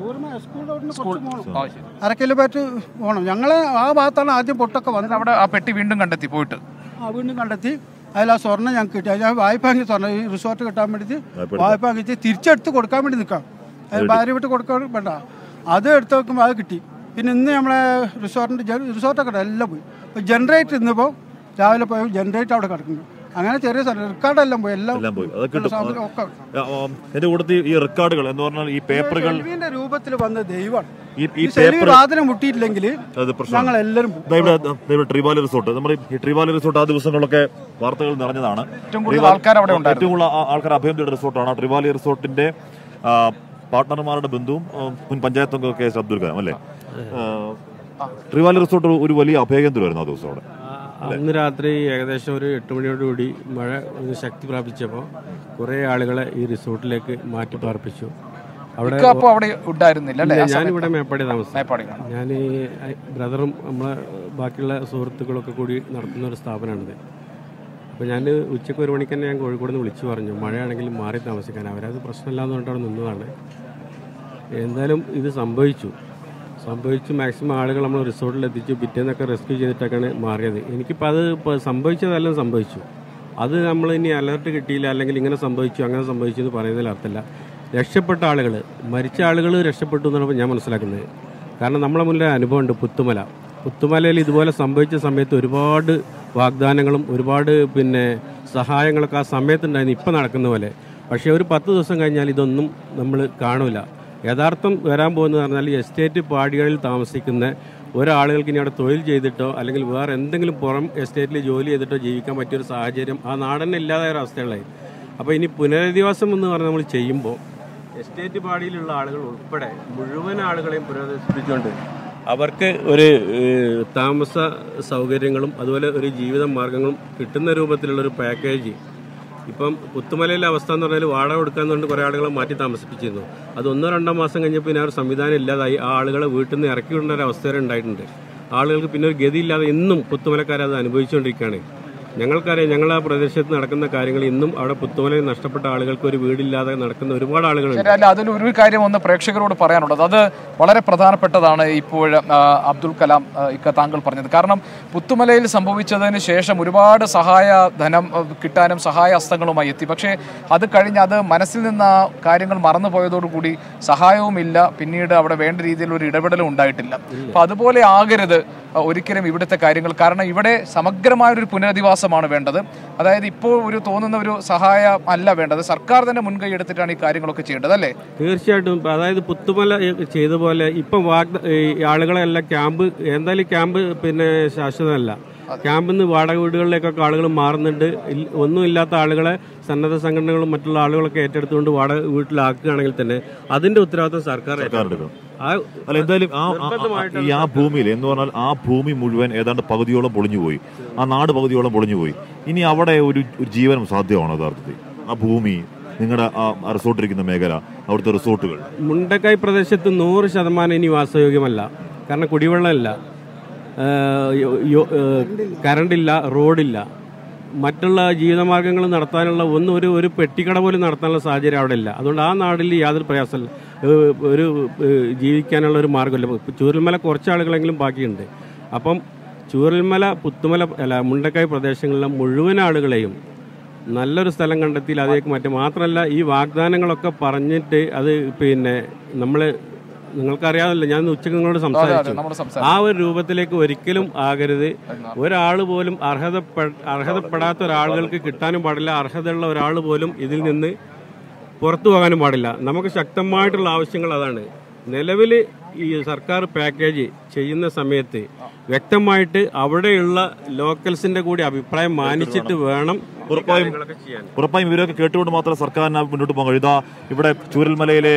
അരക്കിലോമീറ്റർ പോകണം. ഞങ്ങൾ ആ ഭാഗത്താണ് ആദ്യം പൊട്ടൊക്കെ വന്നത്. അവിടെ ആ പെട്ടി വീണ്ടും കണ്ടെത്തി പോയിട്ട് വീണ്ടും കണ്ടെത്തി. അതിൽ ആ സ്വർണ്ണം ഞങ്ങൾക്ക് കിട്ടി. ഞാൻ വായ്പ വാങ്ങി സ്വർണ്ണം ഈ റിസോർട്ട് കിട്ടാൻ വേണ്ടിയിട്ട് വായ്പ വാങ്ങിച്ച് തിരിച്ചെടുത്ത് കൊടുക്കാൻ വേണ്ടി നിൽക്കാം. അത് ഭാര്യ വിട്ട് കൊടുക്കാൻ വേണ്ട, അത് എടുത്ത് വെക്കുമ്പോൾ അത് കിട്ടി. പിന്നെ ഇന്ന് നമ്മളെ റിസോർട്ടൊക്കെ എല്ലാം പോയി. ഇപ്പോൾ ജനറേറ്റർ ഇന്നിപ്പോൾ രാവിലെ പോയി ജനറേറ്റർ അവിടെ കിടക്കുന്നു. അങ്ങനെ ചെറിയ റിക്കാർഡെല്ലാം പോയി, എല്ലാം പോയി. എന്റെ കൂട്ടത്തിൽ ഈ റിക്കാർഡുകൾ എന്ന് പറഞ്ഞാൽ ഈ പേപ്പറുകൾ രൂപത്തിൽ വന്ന ദൈവമാണ്. വാതിലും മുട്ടിയിട്ടില്ലെങ്കിൽ ഞങ്ങൾ എല്ലാവരും ട്രിവാലി റിസോർട്ട്, നമ്മുടെ ഈ ട്രിവാലി റിസോർട്ട് ആ ദിവസങ്ങളിലൊക്കെ വാർത്തകൾ നിറഞ്ഞതാണ്. ഏറ്റവും കൂടുതൽ ആൾക്കാർ അഭയം തേടിയ റിസോർട്ടാണ് ട്രിവാലി റിസോർട്ടിന്റെ പാർട്ട്ണർമാരുടെ ബന്ധുവും മുൻ പഞ്ചായത്ത് അംഗം കെ എസ് അബ്ദുൽ കലാം അല്ലേ. ട്രിവാലി റിസോർട്ട് ഒരു വലിയ അഭയകേന്ദ്രമായിരുന്നു ആ ദിവസം അവിടെ. അന്ന് രാത്രി ഏകദേശം ഒരു 8 മണിയോടുകൂടി മഴ ശക്തി പ്രാപിച്ചപ്പോൾ കുറേ ആളുകളെ ഈ റിസോർട്ടിലേക്ക് മാറ്റി പാർപ്പിച്ചു. അവിടെ ഞാനിവിടെ മേപ്പാടി താമസം. ഞാൻ ബ്രദറും നമ്മളെ ബാക്കിയുള്ള സുഹൃത്തുക്കളൊക്കെ കൂടി നടത്തുന്ന ഒരു സ്ഥാപനമാണിത്. അപ്പോൾ ഞാൻ ഉച്ചയ്ക്ക് 1 മണിക്ക് തന്നെ ഞാൻ കോഴിക്കോട് നിന്ന് വിളിച്ചു പറഞ്ഞു മഴയാണെങ്കിലും മാറി താമസിക്കാൻ. അവരത് പ്രശ്നമില്ലാന്ന് പറഞ്ഞിട്ട് അവിടെ നിന്നതാണ്. എന്തായാലും ഇത് സംഭവിച്ചു. മാക്സിമം ആളുകൾ നമ്മൾ റിസോർട്ടിൽ എത്തിച്ചു. പിറ്റേന്നൊക്കെ റെസ്ക്യൂ ചെയ്തിട്ടൊക്കെയാണ് മാറിയത്. എനിക്കിപ്പോൾ അത് സംഭവിച്ചതെല്ലാം സംഭവിച്ചു. അത് നമ്മൾ ഇനി അലർട്ട് കിട്ടിയില്ല, അല്ലെങ്കിൽ ഇങ്ങനെ സംഭവിച്ചു അങ്ങനെ സംഭവിച്ചു എന്ന് പറയുന്നതിൽ അർത്ഥമില്ല. രക്ഷപ്പെട്ട ആളുകൾ, മരിച്ച ആളുകൾ രക്ഷപ്പെട്ടു എന്നാണ് ഞാൻ മനസ്സിലാക്കുന്നത്. കാരണം നമ്മളെ മുന്നിൽ അനുഭവമുണ്ട്. പുത്തുമലയിൽ ഇതുപോലെ സംഭവിച്ച സമയത്ത് ഒരുപാട് വാഗ്ദാനങ്ങളും ഒരുപാട് സഹായങ്ങളൊക്കെ ആ സമയത്തുണ്ടായിരുന്നു, ഇപ്പം നടക്കുന്ന പോലെ. പക്ഷേ ഒരു 10 ദിവസം കഴിഞ്ഞാൽ ഇതൊന്നും നമ്മൾ കാണില്ല. യഥാർത്ഥം വരാൻ പോകുന്നത് പറഞ്ഞാൽ എസ്റ്റേറ്റ് പാടികളിൽ താമസിക്കുന്ന ഒരാളുകൾക്ക് ഇനി അവിടെ തൊഴിൽ ചെയ്തിട്ടോ അല്ലെങ്കിൽ വേറെ എന്തെങ്കിലും പുറം എസ്റ്റേറ്റിൽ ജോലി ചെയ്തിട്ടോ ജീവിക്കാൻ പറ്റിയൊരു സാഹചര്യം ആ നാടന്നെ ഇല്ലാതായ ഒരവസ്ഥയുള്ളതായി. അപ്പോൾ ഇനി പുനരധിവാസം എന്ന് പറഞ്ഞാൽ നമ്മൾ ചെയ്യുമ്പോൾ എസ്റ്റേറ്റ് പാടിയിലുള്ള ആളുകൾ ഉൾപ്പെടെ മുഴുവൻ ആളുകളെയും പുനരധിവസിപ്പിച്ചുകൊണ്ട് അവർക്ക് ഒരു താമസ സൗകര്യങ്ങളും അതുപോലെ ഒരു ജീവിത മാർഗങ്ങളും കിട്ടുന്ന രൂപത്തിലുള്ളൊരു പാക്കേജ്. ഇപ്പം പുത്തുമലയിലെ അവസ്ഥ എന്ന് പറഞ്ഞാൽ വാടക കൊടുക്കാന്നുകൊണ്ട് കുറേ ആളുകളെ മാറ്റി താമസിപ്പിച്ചിരുന്നു. അത് 1-2 മാസം കഴിഞ്ഞപ്പോൾ പിന്നെ ആ ഒരു സംവിധാനം ഇല്ലാതായി. ആ ആളുകളെ വീട്ടിൽ നിന്ന് ഇറക്കി വിടേണ്ട ഒരു അവസ്ഥ വരെ ഉണ്ടായിട്ടുണ്ട്. ആളുകൾക്ക് പിന്നെ ഒരു ഗതിയില്ലാതെ ഇന്നും പുത്തുമലക്കാരെ അത് അനുഭവിച്ചുകൊണ്ടിരിക്കുകയാണ്. ഞങ്ങൾക്കറിയാം, ഞങ്ങൾ ആ പ്രദേശത്ത് നടക്കുന്ന കാര്യങ്ങൾ ഇന്നും അവിടെ പുത്തുമലയിൽ നഷ്ടപ്പെട്ട ആളുകൾക്ക് ഒരു വീടില്ലാതെ നടക്കുന്ന ഒരുപാട് ആളുകളുണ്ട്. അതിലൊരു കാര്യം ഒന്ന് പ്രേക്ഷകരോട് പറയാനുള്ളത്, അത് വളരെ പ്രധാനപ്പെട്ടതാണ്. ഇപ്പോൾ അബ്ദുൽ കലാം താങ്കൾ പറഞ്ഞത്, കാരണം പുത്തുമലയിൽ സംഭവിച്ചതിന് ശേഷം ഒരുപാട് ധനം കിട്ടാനും സഹായ ഹസ്തങ്ങളുമായി എത്തി. പക്ഷേ അത് കഴിഞ്ഞ് അത് മനസ്സിൽ നിന്ന് ആ കാര്യങ്ങൾ മറന്നുപോയതോടുകൂടി സഹായവുമില്ല, പിന്നീട് അവിടെ വേണ്ട രീതിയിൽ ഒരു ഇടപെടലും ഉണ്ടായിട്ടില്ല. അപ്പം അതുപോലെ ആകരുത്. ഒരിക്കലും ഇവിടുത്തെ കാര്യങ്ങൾ. കാരണം ഇവിടെ സമഗ്രമായൊരു പുനരധിവാസമാണ് വേണ്ടത്. അതായത് ഇപ്പോൾ ഒരു തോന്നുന്ന ഒരു സഹായം അല്ല വേണ്ടത്, സർക്കാർ തന്നെ മുൻകൈ എടുത്തിട്ടാണ് ഈ കാര്യങ്ങളൊക്കെ ചെയ്യേണ്ടത്, അല്ലേ? തീർച്ചയായിട്ടും. അതായത് പുത്തുമല ചെയ്ത പോലെ ഇപ്പം ആളുകളെല്ലാം ക്യാമ്പ്, എന്തായാലും ക്യാമ്പ് പിന്നെ ശാശ്വതമല്ല. ക്യാമ്പിൽ നിന്ന് വാടക വീടുകളിലേക്കൊക്കെ ആളുകൾ മാറുന്നുണ്ട്. ഒന്നുമില്ലാത്ത ആളുകളെ സന്നദ്ധ സംഘടനകളും മറ്റുള്ള ആളുകളൊക്കെ ഏറ്റെടുത്തുകൊണ്ട് വാടക വീട്ടിലാക്കുകയാണെങ്കിൽ തന്നെ അതിന്റെ ഉത്തരവാദിത്വം സർക്കാർ എടുക്കും. അല്ല, എന്തായാലും ആ ഭൂമിയിൽ എന്ന് പറഞ്ഞാൽ ആ ഭൂമി മുഴുവൻ ഏതാണ്ട് പകുതിയോളം പൊളിഞ്ഞുപോയി, ആ നാട് പകുതിയോളം പൊളിഞ്ഞുപോയി. ഇനി അവിടെ ഒരു ജീവനം സാധ്യമാണോ യഥാർത്ഥത്തിൽ? ആ ഭൂമി, നിങ്ങളുടെ ആ റിസോർട്ടിരിക്കുന്ന മേഖല, അവിടുത്തെ റിസോർട്ടുകൾ മുണ്ടക്കൈ പ്രദേശത്ത് 100% ഇനി വാസയോഗ്യമല്ല. കാരണം കുടിവെള്ളമില്ല, കറണ്ടില്ല, റോഡില്ല, മറ്റുള്ള ജീവിതമാർഗ്ഗങ്ങൾ നടത്താനുള്ള ഒരു പെട്ടിക്കട പോലും നടത്താനുള്ള സാഹചര്യം അവിടെ ഇല്ല. അതുകൊണ്ട് ആ നാട്ടിൽ യാതൊരു പ്രയാസമില്ല, ഒരു ജീവിക്കാനുള്ള ഒരു മാർഗ്ഗമില്ല. ചൂരൽമല കുറച്ച് ആളുകളെങ്കിലും ബാക്കിയുണ്ട്. അപ്പം ചൂരൽമല, പുത്തുമല മുണ്ടക്കൈ പ്രദേശങ്ങളിലെ മുഴുവൻ ആളുകളെയും നല്ലൊരു സ്ഥലം കണ്ടെത്തി അതിലേക്ക് മാറ്റും. മാത്രമല്ല, ഈ വാഗ്ദാനങ്ങളൊക്കെ പറഞ്ഞിട്ട് അത് പിന്നെ നിങ്ങൾക്കറിയാമല്ലോ, ഞാൻ ഉച്ചയ്ക്ക് നിങ്ങളോട് സംസാരിച്ചു, ആ ഒരു രൂപത്തിലേക്ക് ഒരിക്കലും ആകരുത്. ഒരാൾ പോലും അർഹതപ്പെടാത്ത ഒരാളുകൾക്ക് കിട്ടാനും പാടില്ല, അർഹതയുള്ള ഒരാൾ പോലും ഇതിൽ നിന്ന് പുറത്തു പോകാനും പാടില്ല. നമുക്ക് ശക്തമായിട്ടുള്ള ആവശ്യങ്ങൾ അതാണ്. നിലവിൽ ഈ സർക്കാർ പാക്കേജ് ചെയ്യുന്ന സമയത്ത് വ്യക്തമായിട്ട് അവിടെയുള്ള ലോക്കൽസിന്റെ കൂടി അഭിപ്രായം മാനിച്ചിട്ട് വേണം ഉറപ്പായും ഇവരൊക്കെ കേട്ടുകൊണ്ട് മാത്രം സർക്കാരിന് മുന്നോട്ട് പോകാൻ കഴിയും. ഇവിടെ ചൂരൽമലയിലെ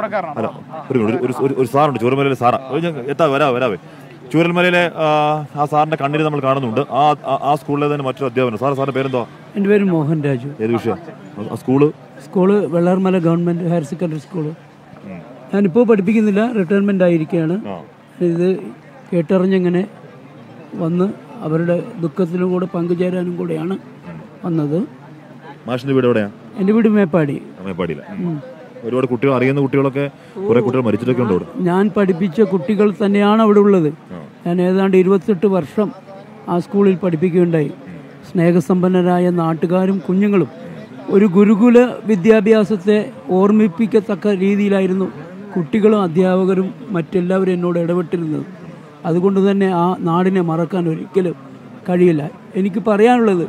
ഒരു സാറുണ്ട്, ചൂരൽമലയിലെ സാറാ വരാവേ ചൂരൽമലയിലെ ആ സാറിന്റെ കണ്ണീര് നമ്മൾ കാണുന്നുണ്ട്. ആ സ്കൂളിലെ തന്നെ മറ്റൊരു അധ്യാപനം. സാറിന്റെ പേരെന്തോ? എൻ്റെ പേര് മോഹൻ രാജു. ഏത് വിഷയം? School Vellarmala government higher secondary school. ഞാനിപ്പോൾ പഠിപ്പിക്കുന്നില്ല, റിട്ടയർമെന്റ് ആയിരിക്കുകയാണ്. ഇത് കേട്ടറിഞ്ഞിങ്ങനെ വന്ന് അവരുടെ ദുഃഖത്തിലും കൂടെ പങ്കുചേരാനും കൂടെയാണ് വന്നത്. മാഷിന്റെ വീട് എവിടെയാ? എൻ്റെ വീട് മേപ്പാടി. ഒരുപാട് കുട്ടികൾ, അറിയുന്ന കുട്ടികളൊക്കെ കുറെ കുട്ടികൾ മരിച്ചിട്ടൊക്കെ ഉണ്ട് അവിടെ. ഞാൻ പഠിപ്പിച്ച കുട്ടികൾ തന്നെയാണ് അവിടെ ഉള്ളത്. ഞാൻ ഏതാണ്ട് 28 വർഷം ആ സ്കൂളിൽ പഠിപ്പിക്കുകയുണ്ടായി. സ്നേഹസമ്പന്നരായ നാട്ടുകാരും കുഞ്ഞുങ്ങളും. ഒരു ഗുരുകുല വിദ്യാഭ്യാസത്തെ ഓർമ്മിപ്പിക്കത്തക്ക രീതിയിലായിരുന്നു കുട്ടികളും അധ്യാപകരും മറ്റെല്ലാവരും എന്നോട് ഇടപെട്ടിരുന്നത്. അതുകൊണ്ട് തന്നെ ആ നാടിനെ മറക്കാൻ ഒരിക്കലും കഴിയില്ല. എനിക്ക് പറയാനുള്ളത്,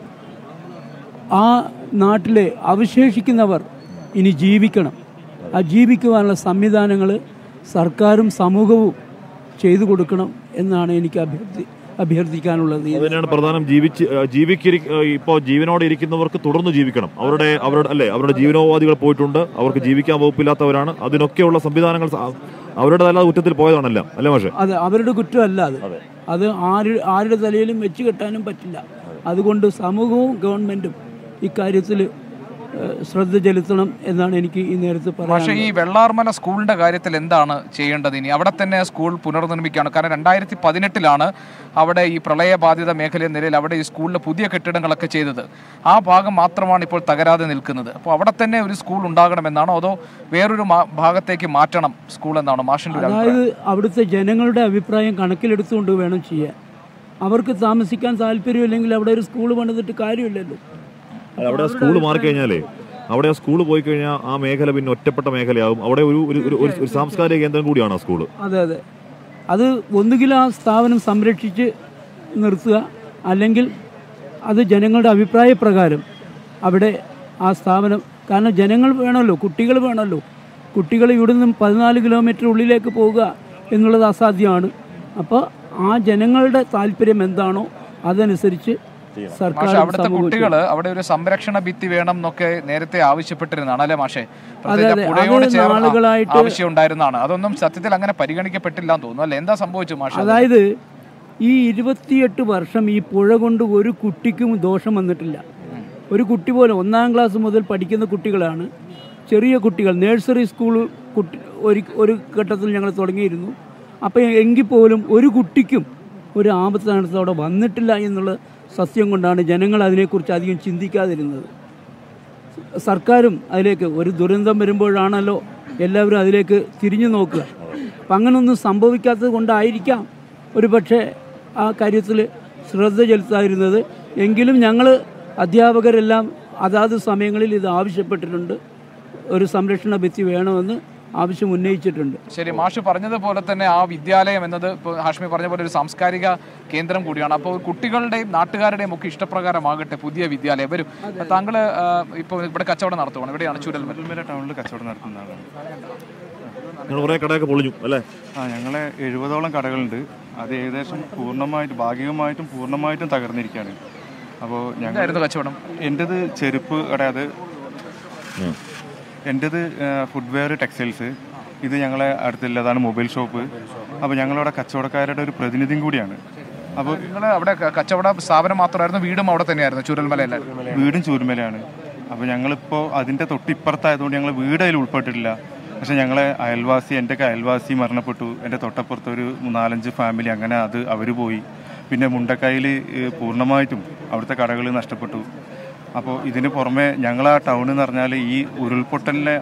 ആ നാട്ടിലെ അവശേഷിക്കുന്നവർ ഇനി ജീവിക്കണം. ആ ജീവിക്കുവാനുള്ള സംവിധാനങ്ങൾ സർക്കാരും സമൂഹവും ചെയ്തു കൊടുക്കണം എന്നാണ് എനിക്ക് അഭ്യർത്ഥിക്കാനുള്ളത്. അതിനാണ് പ്രധാനം. ഇപ്പോൾ ജീവനോടെ ഇരിക്കുന്നവർക്ക് തുടർന്ന് ജീവിക്കണം. അവരുടെ ജീവനോപാധികൾ പോയിട്ടുണ്ട്, അവർക്ക് ജീവിക്കാൻ വകുപ്പില്ലാത്തവരാണ്. അതിനൊക്കെയുള്ള സംവിധാനങ്ങൾ അവരുടേതല്ലാതെ കുറ്റത്തിൽ പോയതാണല്ല, അല്ലേ മാഷെ? അതെ, അവരുടെ കുറ്റമല്ല അത് ആരുടെ തലയിലും വെച്ച് കെട്ടാനും പറ്റില്ല. അതുകൊണ്ട് സമൂഹവും ഗവൺമെന്റും ഇക്കാര്യത്തിൽ ശ്രദ്ധ ചെലുത്തണം എന്നാണ് എനിക്ക് ഈ നേരത്തെ പറയാൻ. പക്ഷേ ഈ വെള്ളാർമല സ്കൂളിന്റെ കാര്യത്തിൽ എന്താണ് ചെയ്യേണ്ടത് ഇനി? അവിടെ തന്നെ സ്കൂൾ പുനർനിർമ്മിക്കുകയാണ്. കാരണം 2018 അവിടെ ഈ പ്രളയബാധിത മേഖലയ നിലയിൽ അവിടെ ഈ സ്കൂളിലെ പുതിയ കെട്ടിടങ്ങളൊക്കെ ചെയ്തത്. ആ ഭാഗം മാത്രമാണ് ഇപ്പോൾ തകരാതെ നിൽക്കുന്നത്. അപ്പോൾ അവിടെ തന്നെ ഒരു സ്കൂൾ ഉണ്ടാകണമെന്നാണോ അതോ വേറൊരു ഭാഗത്തേക്ക് മാറ്റണം സ്കൂൾ എന്നാണോ മാഷിന്റെ? അതായത് അവിടുത്തെ ജനങ്ങളുടെ അഭിപ്രായം കണക്കിലെടുത്തുകൊണ്ട് വേണം ചെയ്യാൻ. അവർക്ക് താമസിക്കാൻ താല്പര്യമില്ലെങ്കിൽ അവിടെ ഒരു സ്കൂൾ പണിതിട്ട് കാര്യമില്ലല്ലോ. അവിടെ സ്കൂൾ മാറിക്കഴിഞ്ഞാലേ, അവിടെ ആ സ്കൂൾ പോയി കഴിഞ്ഞാൽ ആ മേഖല പിന്നെ ഒറ്റപ്പെട്ട മേഖലയാകും. അവിടെ ഒരു സാംസ്കാരിക കേന്ദ്രം കൂടിയാണ് ആ സ്കൂള്. അതെ, അത് ഒന്നുകിൽ ആ സ്ഥാപനം സംരക്ഷിച്ച് നിർത്തുക, അല്ലെങ്കിൽ അത് ജനങ്ങളുടെ അഭിപ്രായപ്രകാരം അവിടെ ആ സ്ഥാപനം, കാരണം ജനങ്ങൾ വേണമല്ലോ, കുട്ടികൾ വേണമല്ലോ. കുട്ടികൾ ഇവിടെ നിന്നും 14 കിലോമീറ്റർ ഉള്ളിലേക്ക് പോവുക എന്നുള്ളത് അസാധ്യമാണ്. അപ്പോൾ ആ ജനങ്ങളുടെ താല്പര്യം എന്താണോ അതനുസരിച്ച് മാഷെ, അവിടുത്തെ കുട്ടികൾ അവിടെ ഒരു സംരക്ഷണ ഭിത്തി വേണം എന്നൊക്കെ നേരത്തെ ആവശ്യപ്പെട്ടിരുന്നതാണ്, അല്ലെ മാഷെ? പുഴയോട് ചേർന്ന് ആവശ്യം ഉണ്ടായിരുന്നതാണ്. അതൊന്നും സത്യത്തിൽ അങ്ങനെ പരിഗണിക്കപ്പെട്ടില്ല എന്ന് തോന്നുന്നു, അല്ലെ? എന്താ സംഭവിച്ചു മാഷെ? അതായത് ഈ 28 വർഷം ഈ പുഴ കൊണ്ട് ഒരു കുട്ടിക്കും ദോഷം വന്നിട്ടില്ല. ഒരു കുട്ടി പോലും 1-ാം ക്ലാസ് മുതൽ പഠിക്കുന്ന കുട്ടികളാണ്, ചെറിയ കുട്ടികൾ. നഴ്സറി സ്കൂൾ ഒരു ഘട്ടത്തിൽ ഞങ്ങൾ തുടങ്ങിയിരുന്നു. അപ്പോൾ എങ്കിൽ പോലും ഒരു കുട്ടിക്കും ഒരു ആപത്ത് അവിടെ വന്നിട്ടില്ല എന്നുള്ള സത്യം കൊണ്ടാണ് ജനങ്ങൾ അതിനെക്കുറിച്ച് അധികം ചിന്തിക്കാതിരുന്നത്. സർക്കാരും അതിലേക്ക്, ഒരു ദുരന്തം വരുമ്പോഴാണല്ലോ എല്ലാവരും അതിലേക്ക് തിരിഞ്ഞു നോക്കുക. അപ്പം അങ്ങനൊന്നും സംഭവിക്കാത്തത് കൊണ്ടായിരിക്കാം ഒരു പക്ഷേ ആ കാര്യത്തിൽ ശ്രദ്ധ ചെലുത്താതിരുന്നത്. എങ്കിലും ഞങ്ങൾ അധ്യാപകരെല്ലാം അതാത് സമയങ്ങളിൽ ഇത് ആവശ്യപ്പെട്ടിട്ടുണ്ട്. ഒരു സംരക്ഷണ ഭിത്തി വേണമെന്ന് ആവശ്യം ഉന്നയിച്ചിട്ടുണ്ട്. ശരി, മാഷ് പറഞ്ഞതുപോലെ തന്നെ ആ വിദ്യാലയം എന്നത് ഇപ്പോൾ ഹാഷ്മി പറഞ്ഞ പോലെ ഒരു സാംസ്കാരിക കേന്ദ്രം കൂടിയാണ്. അപ്പോൾ കുട്ടികളുടെയും നാട്ടുകാരുടെയും ഒക്കെ ഇഷ്ടപ്രകാരമാകട്ടെ പുതിയ വിദ്യാലയം വരും. താങ്കൾ ഇപ്പോൾ ഇവിടെ കച്ചവടം നടത്തുവാണ്, എവിടെയാണ്? ചൂരൽമല ടൗണിൽ കച്ചവടം നടത്തുന്ന ആളാണ്. കുറേ കടയൊക്കെ പൊളിഞ്ഞു അല്ലേ? ഞങ്ങളെ 70ഓളം കടകളുണ്ട്. അത് ഏകദേശം പൂർണ്ണമായിട്ടും ഭാഗികമായിട്ടും പൂർണ്ണമായിട്ടും തകർന്നിരിക്കുകയാണ്. അപ്പോൾ ഞങ്ങൾ കച്ചവടം എൻ്റെത് ചെരുപ്പ് കട, എൻ്റെത് ഫുഡ്വെയർ ടെക്സ്റ്റൈൽസ്, ഇത് ഞങ്ങളെ അടുത്തില്ല, അതാണ് മൊബൈൽ ഷോപ്പ്. അപ്പോൾ ഞങ്ങളവിടെ കച്ചവടക്കാരുടെ ഒരു പ്രതിനിധിയും കൂടിയാണ്. അപ്പോൾ നിങ്ങൾ അവിടെ കച്ചവട സ്ഥാപനം മാത്രമായിരുന്നു, വീടും അവിടെ തന്നെയായിരുന്നു ചൂരൽമലയല്ലായിരുന്നു? വീടും ചൂരൽമലയാണ്. അപ്പോൾ ഞങ്ങളിപ്പോൾ അതിൻ്റെ തൊട്ടിപ്പുറത്തായതുകൊണ്ട് ഞങ്ങൾ വീട് അതിൽ ഉൾപ്പെട്ടിട്ടില്ല. പക്ഷേ ഞങ്ങളെ അയൽവാസി, എൻ്റെയൊക്കെ അയൽവാസി മരണപ്പെട്ടു. എൻ്റെ തൊട്ടപ്പുറത്ത് ഒരു 4-5 ഫാമിലി, അങ്ങനെ അത് അവർ പോയി. പിന്നെ മുണ്ടക്കായിൽ പൂർണ്ണമായിട്ടും അവിടുത്തെ കടകൾ നഷ്ടപ്പെട്ടു. അപ്പോൾ ഇതിന് പുറമെ ഞങ്ങൾ ആ ടൗൺ എന്ന് പറഞ്ഞാൽ ഈ ഉരുൾപൊട്ടലിനെ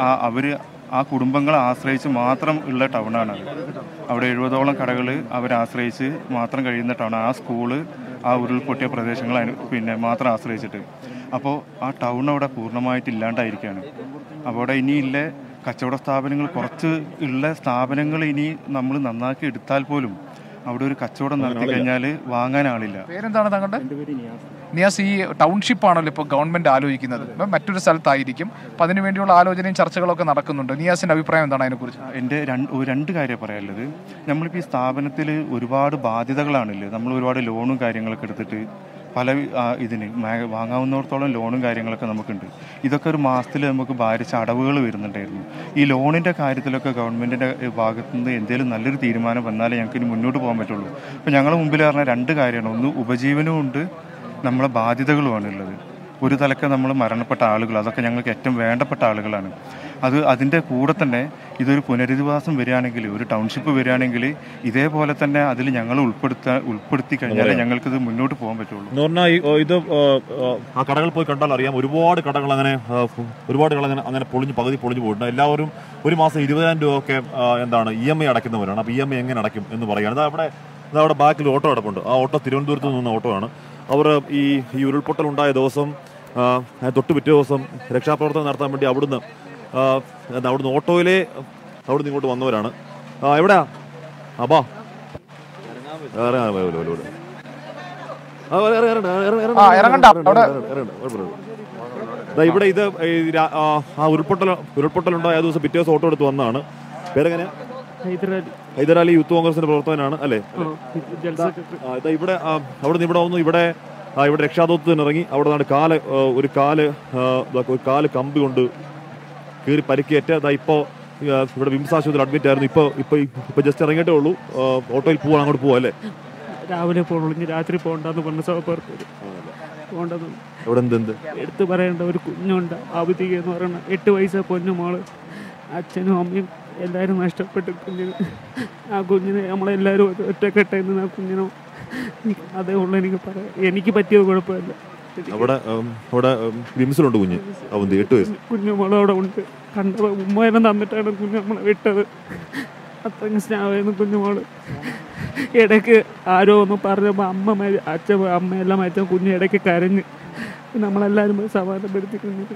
ആ കുടുംബങ്ങളെ ആശ്രയിച്ച് മാത്രം ഉള്ള ടൗണാണ്. അവിടെ 70ഓളം കടകൾ അവരാശ്രയിച്ച് മാത്രം കഴിയുന്ന ടൗൺ. ആ സ്കൂള് ആ ഉരുൾപൊട്ടിയ പ്രദേശങ്ങൾ പിന്നെ മാത്രം ആശ്രയിച്ചിട്ട്. അപ്പോൾ ആ ടൗൺ അവിടെ പൂർണ്ണമായിട്ട് ഇല്ലാണ്ടായിരിക്കുകയാണ്. അപ്പോൾ അവിടെ ഇനിയില്ല കച്ചവട സ്ഥാപനങ്ങൾ, കുറച്ച് ഉള്ള സ്ഥാപനങ്ങൾ ഇനി നമ്മൾ നന്നാക്കി എടുത്താൽ പോലും അവിടെ ഒരു കച്ചവടം നടത്തി കഴിഞ്ഞാൽ വാങ്ങാൻ ആളില്ല. പേരെന്താണ് താങ്കളുടെ? നിയാസ്, ഈ ടൗൺഷിപ്പ് ആണല്ലോ ഇപ്പോൾ ഗവൺമെന്റ് ആലോചിക്കുന്നത്, മറ്റൊരു സ്ഥലത്തായിരിക്കും. അപ്പം അതിനുവേണ്ടിയുള്ള ആലോചനയും ചർച്ചകളൊക്കെ നടക്കുന്നുണ്ട്. നിയാസിന്റെ അഭിപ്രായം എന്താണ് അതിനെക്കുറിച്ച്? എൻ്റെ രണ്ട് കാര്യം പറയാനുള്ളത്, നമ്മളിപ്പോൾ ഈ സ്ഥാപനത്തിൽ ഒരുപാട് ബാധ്യതകളാണല്ലോ. നമ്മൾ ഒരുപാട് ലോണും കാര്യങ്ങളൊക്കെ എടുത്തിട്ട് പല ഇതിന് വാങ്ങാവുന്നിടത്തോളം ലോണും കാര്യങ്ങളൊക്കെ നമുക്കുണ്ട്. ഇതൊക്കെ ഒരു മാസത്തിൽ നമുക്ക് ഭാരിച്ച അടവുകൾ വരുന്നുണ്ടായിരുന്നു. ഈ ലോണിൻ്റെ കാര്യത്തിലൊക്കെ ഗവൺമെൻറ്റിൻ്റെ ഭാഗത്തു നിന്ന് എന്തെങ്കിലും നല്ലൊരു തീരുമാനം വന്നാലേ ഞങ്ങൾക്ക് ഇനി മുന്നോട്ട് പോകാൻ പറ്റുള്ളൂ. അപ്പോൾ ഞങ്ങളുടെ മുമ്പിൽ പറഞ്ഞ 2 കാര്യമാണ്. ഒന്ന്, ഉപജീവനവും ഉണ്ട്, നമ്മളെ ബാധ്യതകളുമാണ് ഉള്ളത്. ഒരു തലക്ക് നമ്മൾ മരണപ്പെട്ട ആളുകൾ, അതൊക്കെ ഞങ്ങൾക്ക് ഏറ്റവും വേണ്ടപ്പെട്ട ആളുകളാണ്. അതിൻ്റെ കൂടെ തന്നെ ഇതൊരു പുനരധിവാസം വരികയാണെങ്കിൽ, ഒരു ടൗൺഷിപ്പ് വരികയാണെങ്കിൽ ഇതേപോലെ തന്നെ അതിൽ ഞങ്ങൾ ഉൾപ്പെടുത്തി കഴിഞ്ഞാൽ ഞങ്ങൾക്കിത് മുന്നോട്ട് പോകാൻ പറ്റുള്ളൂ. എന്ന് പറഞ്ഞാൽ ഇത് ആ കടകൾ പോയി കണ്ടാൽ അറിയാം, ഒരുപാട് കടകൾ അങ്ങനെ പൊളിഞ്ഞ് പകുതി പൊളിഞ്ഞു പോയിട്ടുണ്ട്. എല്ലാവരും ഒരു മാസം 20,000 രൂപ ഒക്കെ എന്താണ് EMI അടയ്ക്കുന്നവരാണ്. അപ്പോൾ EMI എങ്ങനെ അടയ്ക്കും എന്ന് പറയുകയാണ്. അവിടെ ബാക്കിൽ ഓട്ടോ കിടപ്പുണ്ട്. ആ ഓട്ടോ തിരുവനന്തപുരത്ത് നിന്ന ഓട്ടോ ആണ്. അവർ ഈ ഉരുൾപൊട്ടൽ ഉണ്ടായ ദിവസം തൊട്ട് പിറ്റേ ദിവസം രക്ഷാപ്രവർത്തനം നടത്താൻ വേണ്ടി അവിടുന്ന് ഓട്ടോയിലെ അവിടുന്ന് ഇങ്ങോട്ട് വന്നവരാണ്. എവിടെയാ അപ്പാ ഇവിടെ ഇത് ആ ഉരുൾപൊട്ടലുണ്ടായ ദിവസം പിറ്റേ ദിവസം ഓട്ടോ എടുത്ത് വന്നതാണ്. പേരെങ്ങനെയാ? ഹൈദരാലി യൂത്ത് കോൺഗ്രസിന്റെ പ്രവർത്തകനാണ് അല്ലേ? ഇവിടെ അവിടുന്ന് ഇവിടെ വന്നു. ഇവിടെ രക്ഷാദൗത്യത്തിന് ഇറങ്ങി. അവിടെ നിന്നാണ് ഒരു കാല് കമ്പി കൊണ്ട് കീറി പരിക്കേറ്റ. ഇപ്പോൾ ഇവിടെ വിംസ് ആശുപത്രിയിൽ അഡ്മിറ്റ് ആയിരുന്നു. ഇപ്പൊ ജസ്റ്റ് ഇറങ്ങിയിട്ടേ ഉള്ളൂ. ഓട്ടോയിൽ പോവാൻ അങ്ങോട്ട് പോവാ അല്ലേ? രാവിലെ പോകണം, രാത്രി പോകണ്ടെന്ന് പറഞ്ഞ സഹപ്രവർത്തകർ പോകേണ്ടത്. അവിടെ എന്ത് എടുത്തു പറയേണ്ട ഒരു കുഞ്ഞുണ്ട്, അവധിക എന്ന് പറയുന്ന 8 വയസ്സാ പൊന്നുമോള്. അച്ഛനും അമ്മയും എല്ലാവരും നഷ്ടപ്പെട്ട് ആ കുഞ്ഞിനെ നമ്മളെല്ലാവരും ഒറ്റക്കെട്ടായിരുന്നു. ആ കുഞ്ഞിനോ അതേ ഉള്ളൂ എനിക്ക് പറയാം. എനിക്ക് പറ്റിയത് കുഴപ്പമില്ല. അവിടെ വിംസിലുണ്ട് കുഞ്ഞ്, 8 വയസ്സ് കുഞ്ഞുമോള് അവിടെ ഉണ്ട്. കണ്ടത് ഉമ്മയെല്ലാം തന്നിട്ടാണ് കുഞ്ഞ് നമ്മളെ വിട്ടത്. അത്രയും സ്നേഹമായിരുന്നു കുഞ്ഞുമോള്. ഇടയ്ക്ക് ആരോ ഒന്ന് പറഞ്ഞപ്പോൾ അമ്മയെല്ലാം അച്ഛൻ കുഞ്ഞ് ഇടയ്ക്ക് കരഞ്ഞ് നമ്മളെല്ലാവരും സമാധാനപ്പെടുത്തി കുഞ്ഞിട്ട്.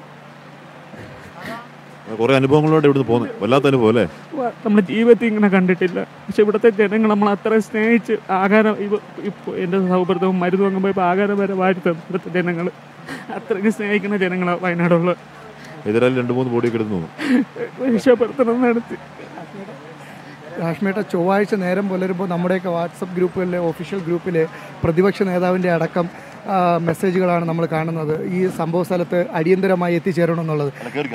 കുറെ അനുഭവങ്ങളോടെ ഇവിടുന്ന് പോകുന്നത് വല്ലാത്ത അനുഭവം അല്ലേ? നമ്മുടെ ജീവിതത്തിൽ ഇങ്ങനെ കണ്ടിട്ടില്ല. പക്ഷെ ഇവിടുത്തെ ജനങ്ങൾ നമ്മൾ അത്ര സ്നേഹിച്ച് ആഹാരം ഇപ്പോൾ എൻ്റെ സൗഹൃദവും മരുന്ന് വാങ്ങുമ്പോൾ ആഹാരം വരെ വാഴ്ത്തും. ഇവിടുത്തെ ജനങ്ങൾ അത്രയ്ക്ക് സ്നേഹിക്കുന്ന ജനങ്ങളാണ് വയനാടുള്ളത്. ഇതിൽ 2-3 ബോഡിയൊക്കെ എടുത്തു രക്ഷാപ്രവർത്തനം നടത്തി. കാശ്മീർ ചൊവ്വാഴ്ച നേരം പുലരുമ്പോൾ നമ്മുടെയൊക്കെ വാട്സപ്പ് ഗ്രൂപ്പുകളിലെ ഒഫീഷ്യൽ ഗ്രൂപ്പിലെ പ്രതിപക്ഷ നേതാവിൻ്റെ അടക്കം മെസ്സേജുകളാണ് നമ്മൾ കാണുന്നത്. ഈ സംഭവ സ്ഥലത്ത് അടിയന്തരമായി എത്തിച്ചേരണമെന്നുള്ളത്.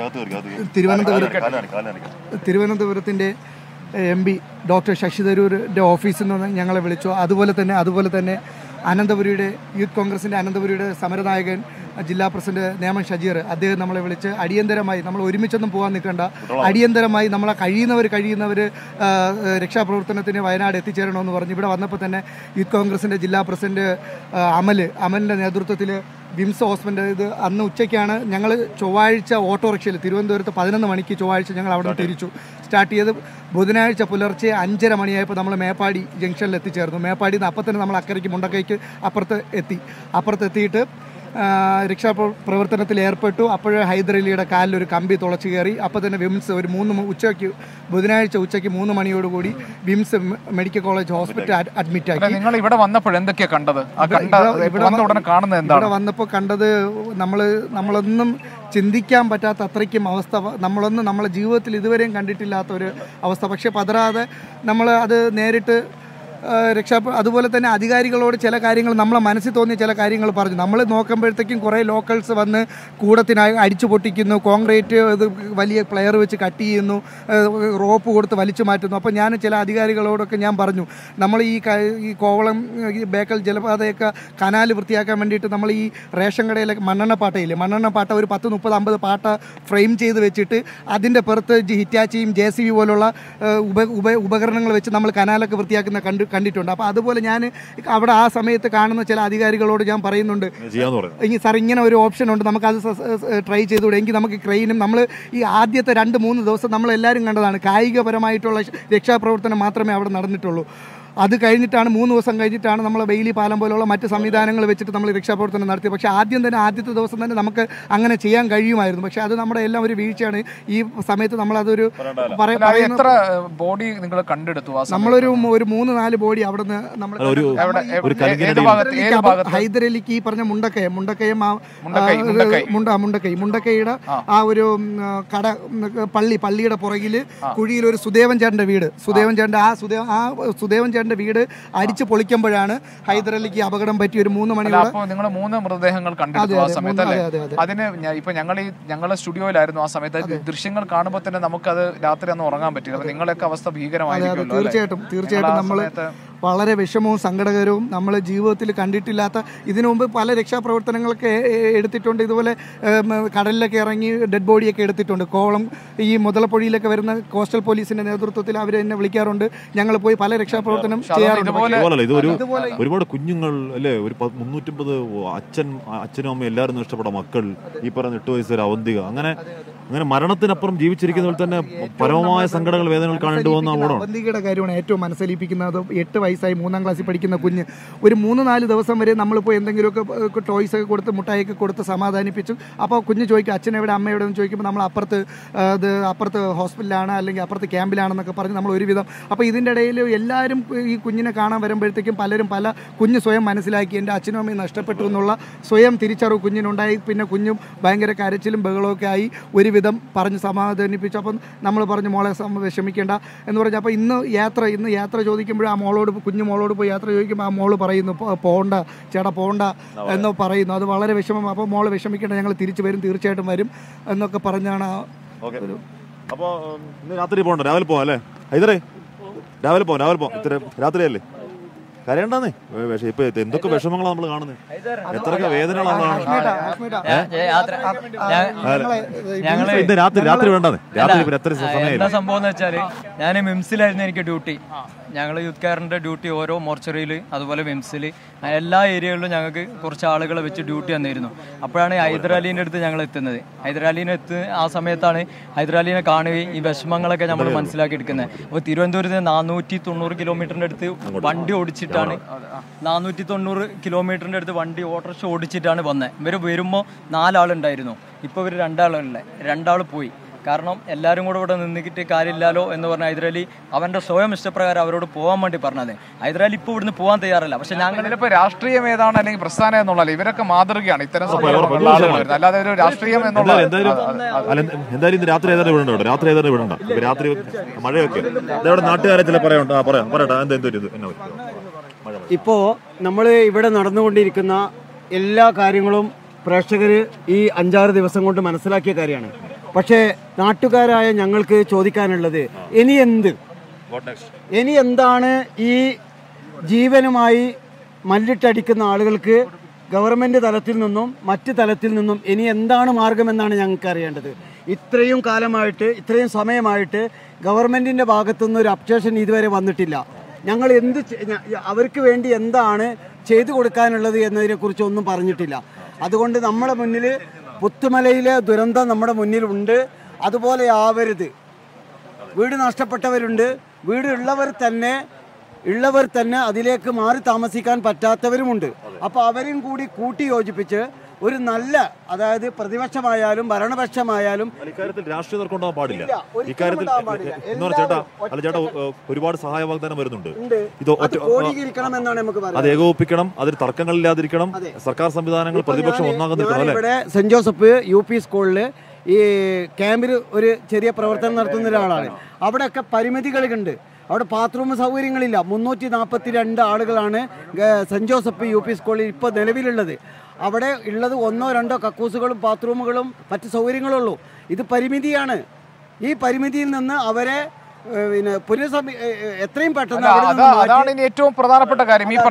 തിരുവനന്തപുരത്തിൻ്റെ MP ഡോക്ടർ ശശി തരൂരിൻ്റെ ഓഫീസിൽ നിന്ന് ഞങ്ങളെ വിളിച്ചു. അതുപോലെ തന്നെ അനന്തപുരിയുടെ യൂത്ത് കോൺഗ്രസിൻ്റെ അനന്തപുരിയുടെ സമരനായകൻ ജില്ലാ പ്രസിഡന്റ് നേമൻ ഷജീർ, അദ്ദേഹം നമ്മളെ വിളിച്ച് അടിയന്തരമായി, നമ്മൾ ഒരുമിച്ചൊന്നും പോകാൻ നിൽക്കേണ്ട, അടിയന്തരമായി നമ്മളെ കഴിയുന്നവർ രക്ഷാപ്രവർത്തനത്തിന് വയനാട് എത്തിച്ചേരണമെന്ന് പറഞ്ഞ് ഇവിടെ വന്നപ്പോൾ തന്നെ യൂത്ത് കോൺഗ്രസിൻ്റെ ജില്ലാ പ്രസിഡന്റ് അമലിൻ്റെ നേതൃത്വത്തിൽ വിംസ് ഹോസ്പിറ്റൽ ഇത് അന്ന് ഉച്ചയ്ക്കാണ് ഞങ്ങൾ ചൊവ്വാഴ്ച ഓട്ടോറിക്ഷയിൽ തിരുവനന്തപുരത്ത് 11 മണിക്ക് ചൊവ്വാഴ്ച ഞങ്ങൾ അവിടെ നിന്ന് തിരിച്ചു. സ്റ്റാർട്ട് ചെയ്ത് ബുധനാഴ്ച പുലർച്ചെ 5:30 മണിയായപ്പോൾ നമ്മൾ മേപ്പാടി ജംഗ്ഷനിൽ എത്തിച്ചേർന്നു. മേപ്പാടിയിൽ നിന്ന് അപ്പം തന്നെ നമ്മൾ അക്കരയ്ക്ക് മുണ്ടക്കൈക്ക് അപ്പുറത്തെത്തിയിട്ട് രക്ഷാപ്രവർത്തനത്തിൽ ഏർപ്പെട്ടു. അപ്പോഴേ ഹൈദരലിയുടെ കാലിൽ ഒരു കമ്പി തുളച്ചു കയറി. അപ്പോൾ തന്നെ വിംസ് ഒരു ബുധനാഴ്ച ഉച്ചയ്ക്ക് 3 മണിയോടുകൂടി വിംസ് മെഡിക്കൽ കോളേജ് ഹോസ്പിറ്റൽ അഡ്മിറ്റ് ആക്കി. നിങ്ങൾ ഇവിടെ വന്നപ്പോൾ എന്തൊക്കെയാണ് കണ്ടത്? ഇവിടെ വന്നപ്പോൾ കണ്ടത് നമ്മളൊന്നും ചിന്തിക്കാൻ പറ്റാത്ത അത്രയ്ക്കും അവസ്ഥ, നമ്മളെ ജീവിതത്തിൽ ഇതുവരെയും കണ്ടിട്ടില്ലാത്ത ഒരു അവസ്ഥ. പക്ഷെ പതറാതെ നമ്മൾ അത് നേരിട്ട് അതുപോലെ തന്നെ അധികാരികളോട് ചില കാര്യങ്ങൾ നമ്മളെ മനസ്സിൽ തോന്നിയ ചില കാര്യങ്ങൾ പറഞ്ഞു. നമ്മൾ നോക്കുമ്പോഴത്തേക്കും കുറേ ലോക്കൽസ് വന്ന് കൂടത്തിനായി അടിച്ചു പൊട്ടിക്കുന്നു, കോൺക്രീറ്റ് ഇത് വലിയ പ്ലെയർ വെച്ച് കട്ട് ചെയ്യുന്നു, റോപ്പ് കൊടുത്ത് വലിച്ചു മാറ്റുന്നു. അപ്പോൾ ഞാൻ ചില അധികാരികളോടൊക്കെ ഞാൻ പറഞ്ഞു, നമ്മൾ ഈ കോവളം ബേക്കൽ ജലപാതയൊക്കെ കനാൽ വൃത്തിയാക്കാൻ വേണ്ടിയിട്ട് നമ്മൾ ഈ റേഷൻ കടയിലൊക്കെ മണ്ണെണ്ണപ്പാട്ടയില്ലേ, മണ്ണെണ്ണപ്പാട്ട ഒരു 10-30-50 പാട്ട ഫ്രെയിം ചെയ്ത് വെച്ചിട്ട് അതിൻ്റെ പുറത്ത് ഹിറ്റാച്ചിയും JCB പോലുള്ള ഉപകരണങ്ങൾ വെച്ച് നമ്മൾ കനാലൊക്കെ വൃത്തിയാക്കുന്ന കണ്ടിട്ടുണ്ട്. അപ്പോൾ അതുപോലെ ഞാൻ അവിടെ ആ സമയത്ത് കാണുന്ന ചില അധികാരികളോട് ഞാൻ പറയുന്നുണ്ട്, സാർ ഇങ്ങനെ ഒരു ഓപ്ഷൻ ഉണ്ട്, നമുക്കത് ട്രൈ ചെയ്തുകൂടെ, എങ്കിൽ നമുക്ക് ക്രെയിനും നമ്മൾ ഈ ആദ്യത്തെ 2-3 ദിവസം നമ്മളെല്ലാവരും കണ്ടതാണ് കായികപരമായിട്ടുള്ള രക്ഷാപ്രവർത്തനം മാത്രമേ അവിടെ നടന്നിട്ടുള്ളൂ. അത് കഴിഞ്ഞിട്ടാണ് 3 ദിവസം കഴിഞ്ഞിട്ടാണ് നമ്മൾ ബെയിലി പാലം പോലുള്ള മറ്റ് സംവിധാനങ്ങൾ വെച്ചിട്ട് നമ്മൾ രക്ഷാപ്രവർത്തനം നടത്തി. പക്ഷേ ആദ്യത്തെ ദിവസം തന്നെ നമുക്ക് അങ്ങനെ ചെയ്യാൻ കഴിയുമായിരുന്നു. പക്ഷേ അത് നമ്മുടെ എല്ലാം ഒരു വീഴ്ചയാണ്. ഈ സമയത്ത് നമ്മളതൊരു ബോഡി നിങ്ങൾ കണ്ടെടുത്തു. നമ്മളൊരു 3-4 ബോഡി അവിടെ നിന്ന് നമ്മൾ ഹൈദരലിക്ക് ഈ പറഞ്ഞ മുണ്ടക്കൈയുടെ ആ ഒരു പള്ളിയുടെ പുറകിൽ കുഴിയിൽ ഒരു സുദേവൻ ചേട്ടൻ്റെ വീട്, സുദേവൻ ചേട്ടൻ്റെ വീട് അടിച്ചു പൊളിക്കുമ്പോഴാണ് ഹൈദരലിക്ക് അപകടം പറ്റി. ഒരു 3 മണിയോടെ നിങ്ങൾ 3 മൃതദേഹങ്ങൾ കണ്ടെടുത്തു ആ സമയത്ത് അല്ലേ? അതിന് ഇപ്പൊ ഞങ്ങളുടെ സ്റ്റുഡിയോയിലായിരുന്നു ആ സമയത്ത്. ദൃശ്യങ്ങൾ കാണുമ്പോൾ തന്നെ നമുക്കത് രാത്രി ഒന്നും ഉറങ്ങാൻ പറ്റില്ല. നിങ്ങളൊക്കെ അവസ്ഥ ഭീകരമായിരിക്കും. തീർച്ചയായിട്ടും നമ്മൾ വളരെ വിഷമവും സങ്കടകരവും നമ്മൾ ജീവിതത്തിൽ കണ്ടിട്ടില്ലാത്ത, ഇതിനു മുമ്പ് പല രക്ഷാപ്രവർത്തനങ്ങളൊക്കെ എടുത്തിട്ടുണ്ട്. ഇതുപോലെ കടലിലൊക്കെ ഇറങ്ങി ഡെഡ് ബോഡിയൊക്കെ എടുത്തിട്ടുണ്ട്. കോവളം ഈ മുതലപ്പൊഴിയിലൊക്കെ വരുന്ന കോസ്റ്റൽ പോലീസിന്റെ നേതൃത്വത്തിൽ അവർ എന്നെ വിളിക്കാറുണ്ട്. ഞങ്ങൾ പോയി പല രക്ഷാപ്രവർത്തനം ചെയ്യാറുണ്ട്. ഒരുപാട് കുഞ്ഞുങ്ങൾ അല്ലേ, ഒരു 350 അച്ഛനും അമ്മയും എല്ലാവരും ഇഷ്ടപ്പെട്ട മക്കൾ, ഈ പറയുന്ന 8 വയസ്സുവരെ അവന്തിക, അങ്ങനെ മരണത്തിനപ്പുറം ജീവിച്ചിരിക്കുന്നവർ തന്നെ പരമമായ സങ്കടങ്ങൾ വേദനകൾ കാണേണ്ടി പോകുന്ന അവന്തികയുടെ കാര്യമാണ് ഏറ്റവും മനസ്സലിപ്പിക്കുന്നത്. 8 വയസ്സായി 3ാം ക്ലാസ്സിൽ പഠിക്കുന്ന കുഞ്ഞ് ഒരു 3-4 ദിവസം വരെ നമ്മളിപ്പോൾ എന്തെങ്കിലുമൊക്കെ ടോയ്സ് ഒക്കെ കൊടുത്ത് മുട്ടായൊക്കെ കൊടുത്ത് സമാധാനിപ്പിച്ചു. അപ്പോൾ കുഞ്ഞ് ചോദിക്കും അച്ഛനെവിടെ അമ്മയുടെ എന്ന് ചോദിക്കുമ്പോൾ നമ്മൾ അപ്പുറത്ത് ഹോസ്പിറ്റലാണ് അല്ലെങ്കിൽ അപ്പുറത്ത് ക്യാമ്പിലാണെന്നൊക്കെ പറഞ്ഞ് നമ്മൾ ഒരുവിധം. അപ്പോൾ ഇതിൻ്റെ ഇടയിൽ എല്ലാവരും ഈ കുഞ്ഞിനെ കാണാൻ വരുമ്പോഴത്തേക്കും പല കുഞ്ഞ് സ്വയം മനസ്സിലാക്കി എൻ്റെ അച്ഛനും അമ്മയും നഷ്ടപ്പെട്ടു എന്നുള്ള സ്വയം തിരിച്ചറിവ് കുഞ്ഞിനുണ്ടായി. പിന്നെ കുഞ്ഞും ഭയങ്കര കരച്ചിലും ബഹളമൊക്കെ ആയി ഒരുവിധം പറഞ്ഞ് സമാധാനിപ്പിച്ചു. അപ്പം നമ്മൾ പറഞ്ഞു മോളെ വിഷമിക്കേണ്ട എന്ന് പറഞ്ഞു. അപ്പോൾ ഇന്ന് യാത്ര ചോദിക്കുമ്പോൾ ആ കുഞ്ഞു മോളോട് പോയി യാത്ര ചോദിക്കുമ്പോൾ ആ മോള് പറയുന്നു പോണ്ട ചേട്ടാ പോണ്ട എന്ന് പറയുന്നു. അത് വളരെ വിഷമം. അപ്പോൾ മോള് വിഷമിക്കേണ്ട, ഞങ്ങൾ തിരിച്ചു വരും, തീർച്ചയായിട്ടും വരും എന്നൊക്കെ പറഞ്ഞാണ്. അപ്പോൾ രാത്രി പോകണ്ട, രാവിലെ പോകാം അല്ലേ ഹൈദരേ? രാവിലെ പോകാം ഇത്ര രാത്രിയല്ലേ? കരയണ്ടെന്നേ. ഇപ്പൊ എന്തൊക്കെ വിഷമങ്ങളാണ് നമ്മൾ കാണുന്നത്, എത്രയൊക്കെ വേദനകളാണ്. രാത്രി വേണ്ടെന്നേ. രാത്രി എത്ര സമയം? എന്താ സംഭവം എന്ന് വെച്ചാല് ഞാൻ മിംസിലായിരുന്നു എനിക്ക് ഡ്യൂട്ടി. ഞങ്ങൾ യൂത്ത് കെയറിന്റെ ഡ്യൂട്ടി ഓരോ മോർച്ചറിയിൽ അതുപോലെ മിംസിൽ എല്ലാ ഏരിയകളിലും ഞങ്ങൾക്ക് കുറച്ച് ആളുകളെ വെച്ച് ഡ്യൂട്ടി വന്നിരുന്നു. അപ്പോഴാണ് ഹൈദരാലിൻ്റെ അടുത്ത് ഞങ്ങൾ എത്തുന്നത്. ഹൈദരാലിനെ ആ സമയത്താണ് ഹൈദരാലിനെ കാണുകയും ഈ വിഷമങ്ങളൊക്കെ നമ്മൾ മനസ്സിലാക്കി എടുക്കുന്നത്. അപ്പോൾ തിരുവനന്തപുരത്ത് 490 കിലോമീറ്ററിൻ്റെ അടുത്ത് വണ്ടി ഓടിച്ചിട്ടാണ് 490 കിലോമീറ്ററിൻ്റെ അടുത്ത് വണ്ടി ഓട്ടോറിക്ഷ ഓടിച്ചിട്ടാണ് വന്നത്. ഇവർ വരുമ്പോൾ 4 ആളുണ്ടായിരുന്നു. ഇപ്പോൾ ഇവർ 2 ആളുണ്ടല്ലേ, 2 ആൾ പോയി. കാരണം എല്ലാവരും കൂടെ ഇവിടെ നിന്നിട്ട് കാര്യമില്ലല്ലോ എന്ന് പറഞ്ഞ ഹൈദരാലി അവൻ്റെ സ്വയം ഇഷ്ടപ്രകാരം അവരോട് പോകാൻ വേണ്ടി പറഞ്ഞത്. ഹൈദരാലി ഇപ്പോൾ ഇവിടുന്ന് പോകാൻ തയ്യാറല്ല. പക്ഷെ ഞങ്ങളിപ്പോൾ രാഷ്ട്രീയം ഏതാണ് അല്ലെങ്കിൽ പ്രസ്ഥാനം എന്നുള്ളത് ഇവരൊക്കെ മാതൃകയാണ്. ഇത്തരം അല്ലാതെ ഒരു രാഷ്ട്രീയം എന്നുള്ള എന്തായാലും രാത്രി വിടണ്ട. രാത്രി മഴയൊക്കെ നാട്ടുകാരെ ചില ഇപ്പോൾ നമ്മൾ ഇവിടെ നടന്നുകൊണ്ടിരിക്കുന്ന എല്ലാ കാര്യങ്ങളും പ്രേക്ഷകർ ഈ 5-6 ദിവസം കൊണ്ട് മനസ്സിലാക്കിയ കാര്യമാണ്. പക്ഷേ നാട്ടുകാരായ ഞങ്ങൾക്ക് ചോദിക്കാനുള്ളത് ഇനി എന്താണ് ഈ ജീവനുമായി മല്ലിട്ടടിക്കുന്ന ആളുകൾക്ക് ഗവൺമെൻറ് തലത്തിൽ നിന്നും മറ്റ് തലത്തിൽ നിന്നും ഇനി എന്താണ് മാർഗമെന്നാണ് ഞങ്ങൾക്ക് അറിയേണ്ടത്. ഇത്രയും കാലമായിട്ട്, ഇത്രയും സമയമായിട്ട് ഗവൺമെൻറ്റിൻ്റെ ഭാഗത്തുനിന്ന് ഒരു അപ്ഡേഷൻ ഇതുവരെ വന്നിട്ടില്ല. ഞങ്ങൾ അവർക്ക് വേണ്ടി എന്താണ് ചെയ്തു കൊടുക്കാനുള്ളത് എന്നതിനെക്കുറിച്ച് ഒന്നും പറഞ്ഞിട്ടില്ല. അതുകൊണ്ട് നമ്മുടെ മുന്നിൽ പുത്തുമലയിലെ ദുരന്തം നമ്മുടെ മുന്നിലുണ്ട്. അതുപോലെ ആവരുത്. വീട് നഷ്ടപ്പെട്ടവരുണ്ട്, വീടുള്ളവർ തന്നെ അതിലേക്ക് മാറി താമസിക്കാൻ പറ്റാത്തവരുമുണ്ട്. അപ്പോൾ അവരും കൂടി കൂട്ടി യോജിപ്പിച്ച് ഒരു നല്ല, അതായത് പ്രതിപക്ഷമായാലും ഭരണപക്ഷമായാലും രാഷ്ട്രീയ തർക്കം ഉണ്ടാകാൻ പാടില്ല. ഇക്കാര്യത്തിൽ ചേട്ടാ ഒരുപാട് സഹായ വാഗ്ദാനം വരുന്നുണ്ട്. ഇത് അത് ഏകോപിപ്പിക്കണം, അതിൽ തർക്കങ്ങളില്ലാതിരിക്കണം, സർക്കാർ സംവിധാനങ്ങൾ പ്രതിപക്ഷം ഒന്നാകുന്ന ഇവിടെ സെന്റ് ജോസഫ് UP സ്കൂളിൽ ഈ ക്യാമ്പിൽ ഒരു ചെറിയ പ്രവർത്തനം നടത്തുന്ന ഒരാളാണ്. അവിടെയൊക്കെ പരിമിതികളുണ്ട്. അവിടെ ബാത്റൂം സൗകര്യങ്ങളില്ല. 342 ആളുകളാണ് സെന്റ് ജോസഫ് UP സ്കൂളിൽ ഇപ്പോൾ നിലവിലുള്ളത്. അവിടെ ഉള്ളത് 1-2 കക്കൂസുകളും ബാത്റൂമുകളും മറ്റ് സൗകര്യങ്ങളുള്ളൂ. ഇത് പരിമിതിയാണ്. ഈ പരിമിതിയിൽ നിന്ന് അവരെ പിന്നെ എത്രയും പെട്ടെന്ന് അതാണ് ഇനി ഏറ്റവും പ്രധാനപ്പെട്ട കാര്യം. ഈ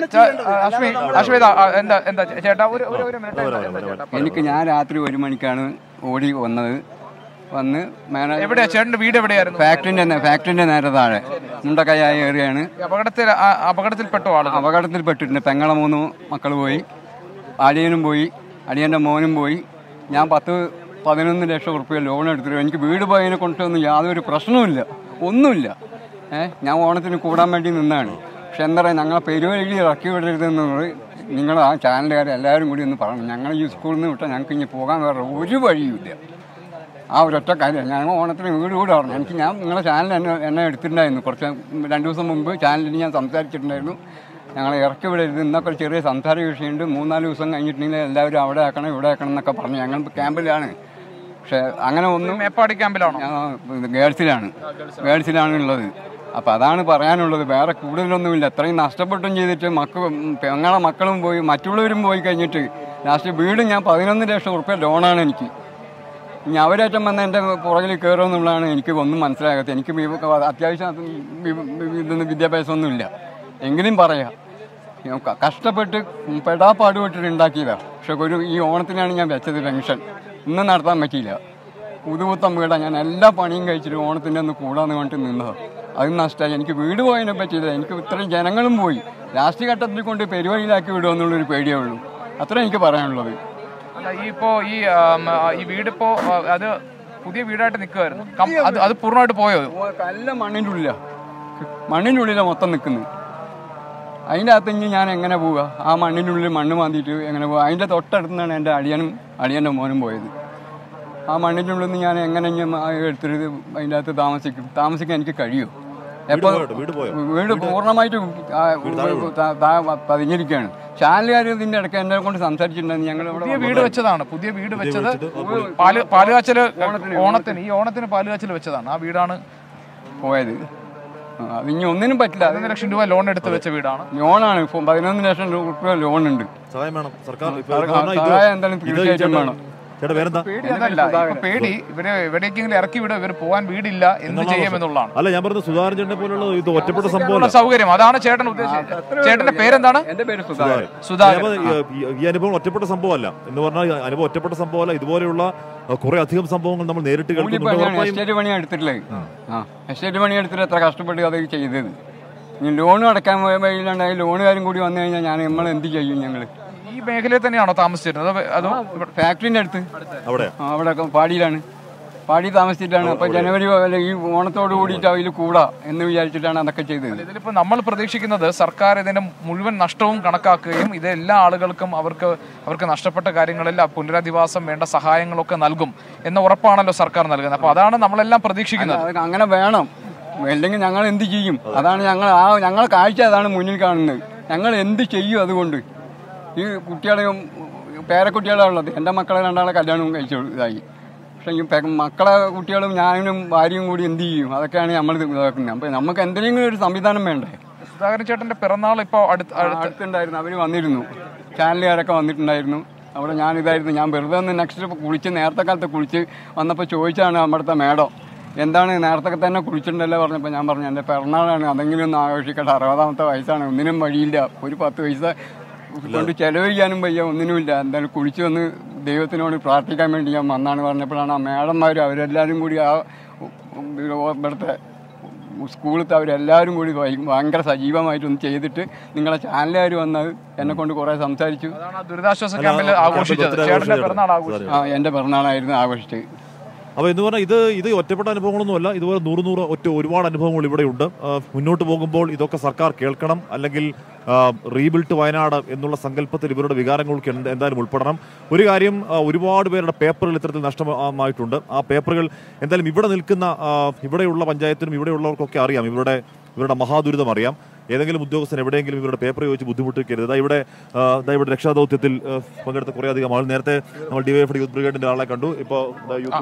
എനിക്ക് ഞാൻ രാത്രി 1 മണിക്കാണ് ഓടി വന്നത്. വന്ന് എവിടെയാ ചേട്ടന്റെ വീട്? എവിടെയായിരുന്നു? ഫാക്ടറിന്റെ നേരെ താഴെ മുണ്ടക്കയായ ഏറിയാണ്. അപകടത്തിൽപ്പെട്ടു ആള് അപകടത്തിൽപ്പെട്ടിട്ടുണ്ട്. പെങ്ങളെ 3 മക്കൾ പോയി, അളിയനും പോയി, അളിയൻ്റെ മോനും പോയി. ഞാൻ 10-11 ലക്ഷം റുപ്യ ലോൺ എടുത്തിട്ട് എനിക്ക് വീട് പോയതിനെ കൊണ്ടൊന്നും യാതൊരു പ്രശ്നവുമില്ല, ഒന്നുമില്ല. ഞാൻ ഓണത്തിന് കൂടാൻ വേണ്ടി നിന്നാണ്. പക്ഷെ എന്താ പറയുക, ഞങ്ങളെ പെരുവഴി ഇറക്കി വിടരുതെന്ന് നിങ്ങൾ ആ ചാനലുകാരെ എല്ലാവരും കൂടി ഒന്ന് പറഞ്ഞു. ഞങ്ങൾ ഈ സ്കൂളിൽ നിന്ന് വിട്ടാൽ ഞങ്ങൾക്ക് ഇനി പോകാൻ വേറെ ഒരു വഴിയുമില്ല. ആ ഒരൊറ്റ കാര്യം, ഞാൻ ഓണത്തിന് വീട് പറഞ്ഞു. ഞാൻ നിങ്ങളെ ചാനൽ എന്നെ എടുത്തിട്ടുണ്ടായിരുന്നു. 2 ദിവസം മുമ്പ് ചാനലിൽ ഞാൻ സംസാരിച്ചിട്ടുണ്ടായിരുന്നു. ഞങ്ങളെ ഇറക്കി വിടരുത്, ഇന്നൊക്കെ ഒരു ചെറിയ സംസാര വിഷയമുണ്ട്, 3-4 ദിവസം കഴിഞ്ഞിട്ടുണ്ടെങ്കിൽ എല്ലാവരും അവിടെ ആക്കണം ഇവിടെ ആക്കണം എന്നൊക്കെ പറഞ്ഞു. ഞങ്ങൾ ക്യാമ്പിലാണ്. പക്ഷെ അങ്ങനെ ഒന്നും മേപ്പാടി ക്യാമ്പിലാണോ? ഗേൾസിലാണ് ഉള്ളത്. അപ്പം അതാണ് പറയാനുള്ളത്. വേറെ കൂടുതലൊന്നുമില്ല. അത്രയും നഷ്ടപ്പെട്ടും ചെയ്തിട്ട് ഞങ്ങളെ മക്കളും പോയി, മറ്റുള്ളവരും പോയി കഴിഞ്ഞിട്ട് ലാസ്റ്റ് വീട് ഞാൻ 11 ലക്ഷം റുപ്യ ലോണാണ് എനിക്ക്. ഇനി അവരേറ്റം വന്ന് എൻ്റെ പുറകിൽ കയറുമെന്നുള്ളതാണ് എനിക്ക് ഒന്നും മനസ്സിലാകാത്തത്. എനിക്ക് അത്യാവശ്യം ഇതൊന്നും വിദ്യാഭ്യാസമൊന്നുമില്ല എങ്കിലും പറയാം, കഷ്ടപ്പെട്ട് പെടാപ്പാടുപെട്ടിട്ട് ഉണ്ടാക്കിയതാണ്. പക്ഷെ ഈ ഓണത്തിനാണ് ഞാൻ വെച്ചത് പെൻഷൻ. ഇന്നും നടത്താൻ പറ്റിയില്ല. പുതുപുത്തം വീടാണ്. ഞാൻ എല്ലാ പണിയും കഴിച്ചിട്ട് ഓണത്തിൻ്റെ ഒന്ന് കൂടാന്ന് പറഞ്ഞിട്ട് നിന്നതാണ്. അത് നഷ്ടമായി. എനിക്ക് വീട് പോയതിനെ പറ്റിയില്ല. എനിക്ക് ഇത്രയും ജനങ്ങളും പോയി. ലാസ്റ്റ് ഘട്ടത്തിൽ കൊണ്ട് പെരുവഴിയിലാക്കി വിടുമെന്നുള്ളൊരു പേടിയേ ഉള്ളൂ. അത്ര എനിക്ക് പറയാനുള്ളത്. ഈ വീടിപ്പോ അത് പുതിയ വീടായിട്ട് നിൽക്കുമായിരുന്നു. അത് പൂർണ്ണമായിട്ട് പോയോ? കല്ല മണ്ണിൻ്റെ ഉള്ളിലാണ് മൊത്തം നിൽക്കുന്നത്. അതിൻ്റെ അകത്ത് ഇനി ഞാൻ എങ്ങനെ പോവുക? ആ മണ്ണിൻ്റെ ഉള്ളിൽ മണ്ണ് മാന്തിയിട്ട് എങ്ങനെ പോവുക? അതിൻ്റെ തൊട്ടടുത്തുനിന്നാണ് എൻ്റെ അളിയൻ്റെ മോനും പോയത്. ആ മണ്ണിൻ്റെ ഉള്ളിൽ നിന്ന് ഞാൻ എങ്ങനെ എടുത്തിട്ട് അതിൻ്റെ അകത്ത് താമസിക്കാൻ എനിക്ക് കഴിയുമോ? എപ്പോൾ വീട് പൂർണ്ണമായിട്ട് പതിഞ്ഞിരിക്കുകയാണ്. ചാനലുകാർ ഇതിൻ്റെ ഇടയ്ക്ക് എന്നെ കൊണ്ട് സംസാരിച്ചിട്ടുണ്ടായിരുന്നു. ഞങ്ങൾ വീട് വെച്ചതാണ്, പുതിയ വീട് വെച്ചത് പാലുകാച്ചൽ ഓണത്തിന്, ഈ ഓണത്തിന് പാലുകാച്ചൽ വെച്ചതാണ്. ആ വീടാണ് പോയത്. അത് ഇനി ഒന്നിനും പറ്റില്ല. 11 ലക്ഷം രൂപ ലോൺ എടുത്ത് വെച്ച വീടാണ്. ലോണാണ്. ഇപ്പം 11 ലക്ഷം രൂപ ലോണുണ്ട്. സഹായം എന്തായാലും തീർച്ചയായിട്ടും വേണം. പേടി ഇവരെ എവിടേക്കെങ്കിലും ഇറക്കി വിടും, ഇവർ പോകാൻ വീടില്ല, എന്ത് ചെയ്യുമെന്നുള്ളതാണ്. അല്ല, ഞാൻ പറഞ്ഞത് സുധാകരൻ പോലുള്ള ഇത് ഒറ്റപ്പെട്ട സംഭവം സൗകര്യം, അതാണ് ചേട്ടൻ ഉദ്ദേശിച്ചത്. ചേട്ടന്റെ പേരെന്താണ്? എന്റെ പേര് സുധാകരൻ. ഈ അനുഭവം ഒറ്റപ്പെട്ട സംഭവമല്ല എന്ന് പറഞ്ഞാൽ, അനുഭവം ഒറ്റപ്പെട്ട സംഭവമല്ല. ഇതുപോലെയുള്ള കുറെ അധികം സംഭവങ്ങൾ നമ്മൾ നേരിട്ട് എസ്റ്റേറ്റ് പണി എടുത്തിട്ടില്ലേ? എസ്റ്റേറ്റ് പണി എടുത്തിട്ട് എത്ര കഷ്ടപ്പെട്ട് അത് ചെയ്തത്. ഇനി ലോണും അടക്കാൻ വഴിയിലുണ്ടായി ലോണുകാരും കൂടി വന്നു കഴിഞ്ഞാൽ നമ്മൾ എന്ത് ചെയ്യും? ഞങ്ങൾ ഈ മേഖലയിൽ തന്നെയാണോ താമസിച്ചിരുന്നത്? അതോ ഫാക്ടറിന്റെ അടുത്ത് അവിടെ പാടിയിലാണ്, പാടി താമസിച്ചിട്ടാണ്. അപ്പൊ ജനുവരി ഈ ഓണത്തോട് കൂടിയിട്ട് അതിൽ കൂടാ എന്ന് വിചാരിച്ചിട്ടാണ് അതൊക്കെ ചെയ്തത്. ഇതിലിപ്പോ നമ്മൾ പ്രതീക്ഷിക്കുന്നത് സർക്കാർ ഇതിന്റെ മുഴുവൻ നഷ്ടവും കണക്കാക്കുകയും ഇത് എല്ലാ ആളുകൾക്കും അവർക്ക് നഷ്ടപ്പെട്ട കാര്യങ്ങളെല്ലാം പുനരധിവാസം വേണ്ട സഹായങ്ങളൊക്കെ നൽകും എന്ന ഉറപ്പാണല്ലോ സർക്കാർ നൽകുന്നത്. അപ്പൊ അതാണ് നമ്മളെല്ലാം പ്രതീക്ഷിക്കുന്നത്. അങ്ങനെ വേണം, അല്ലെങ്കിൽ ഞങ്ങൾ എന്ത് ചെയ്യും? അതാണ് ഞങ്ങളെ കാഴ്ച അതാണ് മുന്നിൽ കാണുന്നത്. ഞങ്ങൾ എന്ത് ചെയ്യും? അതുകൊണ്ട് ഈ കുട്ടികളെയും പേരക്കുട്ടികളാണ് ഉള്ളത്. എൻ്റെ മക്കളെ 2 കല്യാണവും കഴിച്ചു ഇതായി. പക്ഷേ ഈ മക്കളെ കുട്ടികളും ഞാനും ഭാര്യയും കൂടി എന്ത് ചെയ്യും? അതൊക്കെയാണ് നമ്മൾ ഇതാക്കുന്നത്. അപ്പം നമുക്ക് എന്തെങ്കിലും ഒരു സംവിധാനം വേണ്ടേ? സുധാകരൻ ചേട്ടൻ്റെ പിറന്നാൾ ഇപ്പോൾ അടുത്തുണ്ടായിരുന്നു. അവർ വന്നിരുന്നു, ചാനലുകാരൊക്കെ വന്നിട്ടുണ്ടായിരുന്നു. അവിടെ ഞാനിതായിരുന്നു. ഞാൻ വെറുതെ ഒന്ന് നെക്സ്റ്റ് കുളിച്ച് നേരത്തെ കാലത്ത് കുളിച്ച് വന്നപ്പോൾ ചോദിച്ചാണ് അവിടുത്തെ മേഡം, എന്താണ് നേരത്തെ തന്നെ കുളിച്ചിട്ടുണ്ടല്ലോ പറഞ്ഞപ്പോൾ ഞാൻ പറഞ്ഞു എൻ്റെ പിറന്നാളാണ്, അതെങ്കിലും ഒന്ന് ആഘോഷിക്കട്ടെ, 60ാമത്തെ വയസ്സാണ്, ഒന്നിനും വഴിയില്ല, ഒരു 10 പൈസ കൊണ്ട് ചെലവ് ചെയ്യാനും വയ്യ, ഒന്നിനുമില്ല, എന്തായാലും കുളിച്ച് വന്ന് ദൈവത്തിനോട് പ്രാർത്ഥിക്കാൻ വേണ്ടി ഞാൻ വന്നാണ് പറഞ്ഞപ്പോഴാണ് ആ മേഡന്മാരും അവരെല്ലാവരും കൂടി ആ ഇവിടുത്തെ സ്കൂളിലത്തെ അവരെല്ലാവരും കൂടി ഭയങ്കര സജീവമായിട്ടൊന്ന് ചെയ്തിട്ട് നിങ്ങളെ ചാനലുകാർ വന്നത് എന്നെ കൊണ്ട് കുറേ സംസാരിച്ചു. ദുരിതാശ്വാസ ക്യാമ്പിൽ ആഘോഷിച്ചത് എൻ്റെ പിറന്നാളായിരുന്നു ആഘോഷിച്ചത്. അപ്പോൾ എന്ന് പറഞ്ഞാൽ ഇത് ഒറ്റപ്പെട്ട അനുഭവങ്ങളൊന്നുമല്ല, ഇതുപോലെ ഒരുപാട് അനുഭവങ്ങൾ ഇവിടെയുണ്ട്. മുന്നോട്ട് പോകുമ്പോൾ ഇതൊക്കെ സർക്കാർ കേൾക്കണം, അല്ലെങ്കിൽ റീബിൽട്ട് വയനാട് എന്നുള്ള സങ്കല്പത്തിൽ ഇവരുടെ വികാരങ്ങൾക്ക് എന്തായാലും ഉൾപ്പെടണം. ഒരു കാര്യം, ഒരുപാട് പേരുടെ പേപ്പറുകൾ ഇത്തരത്തിൽ നഷ്ടമായിട്ടുണ്ട്. ആ പേപ്പറുകൾ എന്തായാലും ഇവിടെയുള്ള പഞ്ചായത്തിനും ഇവിടെയുള്ളവർക്കൊക്കെ അറിയാം, ഇവരുടെ മഹാദുരിതം അറിയാം. ഏതെങ്കിലും ഉദ്യോഗസ്ഥൻ എവിടെയെങ്കിലും ഇവരുടെ പേപ്പർ ചോദിച്ച് ബുദ്ധിമുട്ടിക്കരുത്. ഇവിടെ രക്ഷാദൗത്യത്തിൽ പങ്കെടുത്ത കുറേ അധികം ആൾ, നേരത്തെ നമ്മൾ ഡിവൈഎഫ്ഐ യൂത്ത് ബ്രിഗേഡിന്റെ ആളെ കണ്ടു. ഇപ്പോൾ യൂത്ത്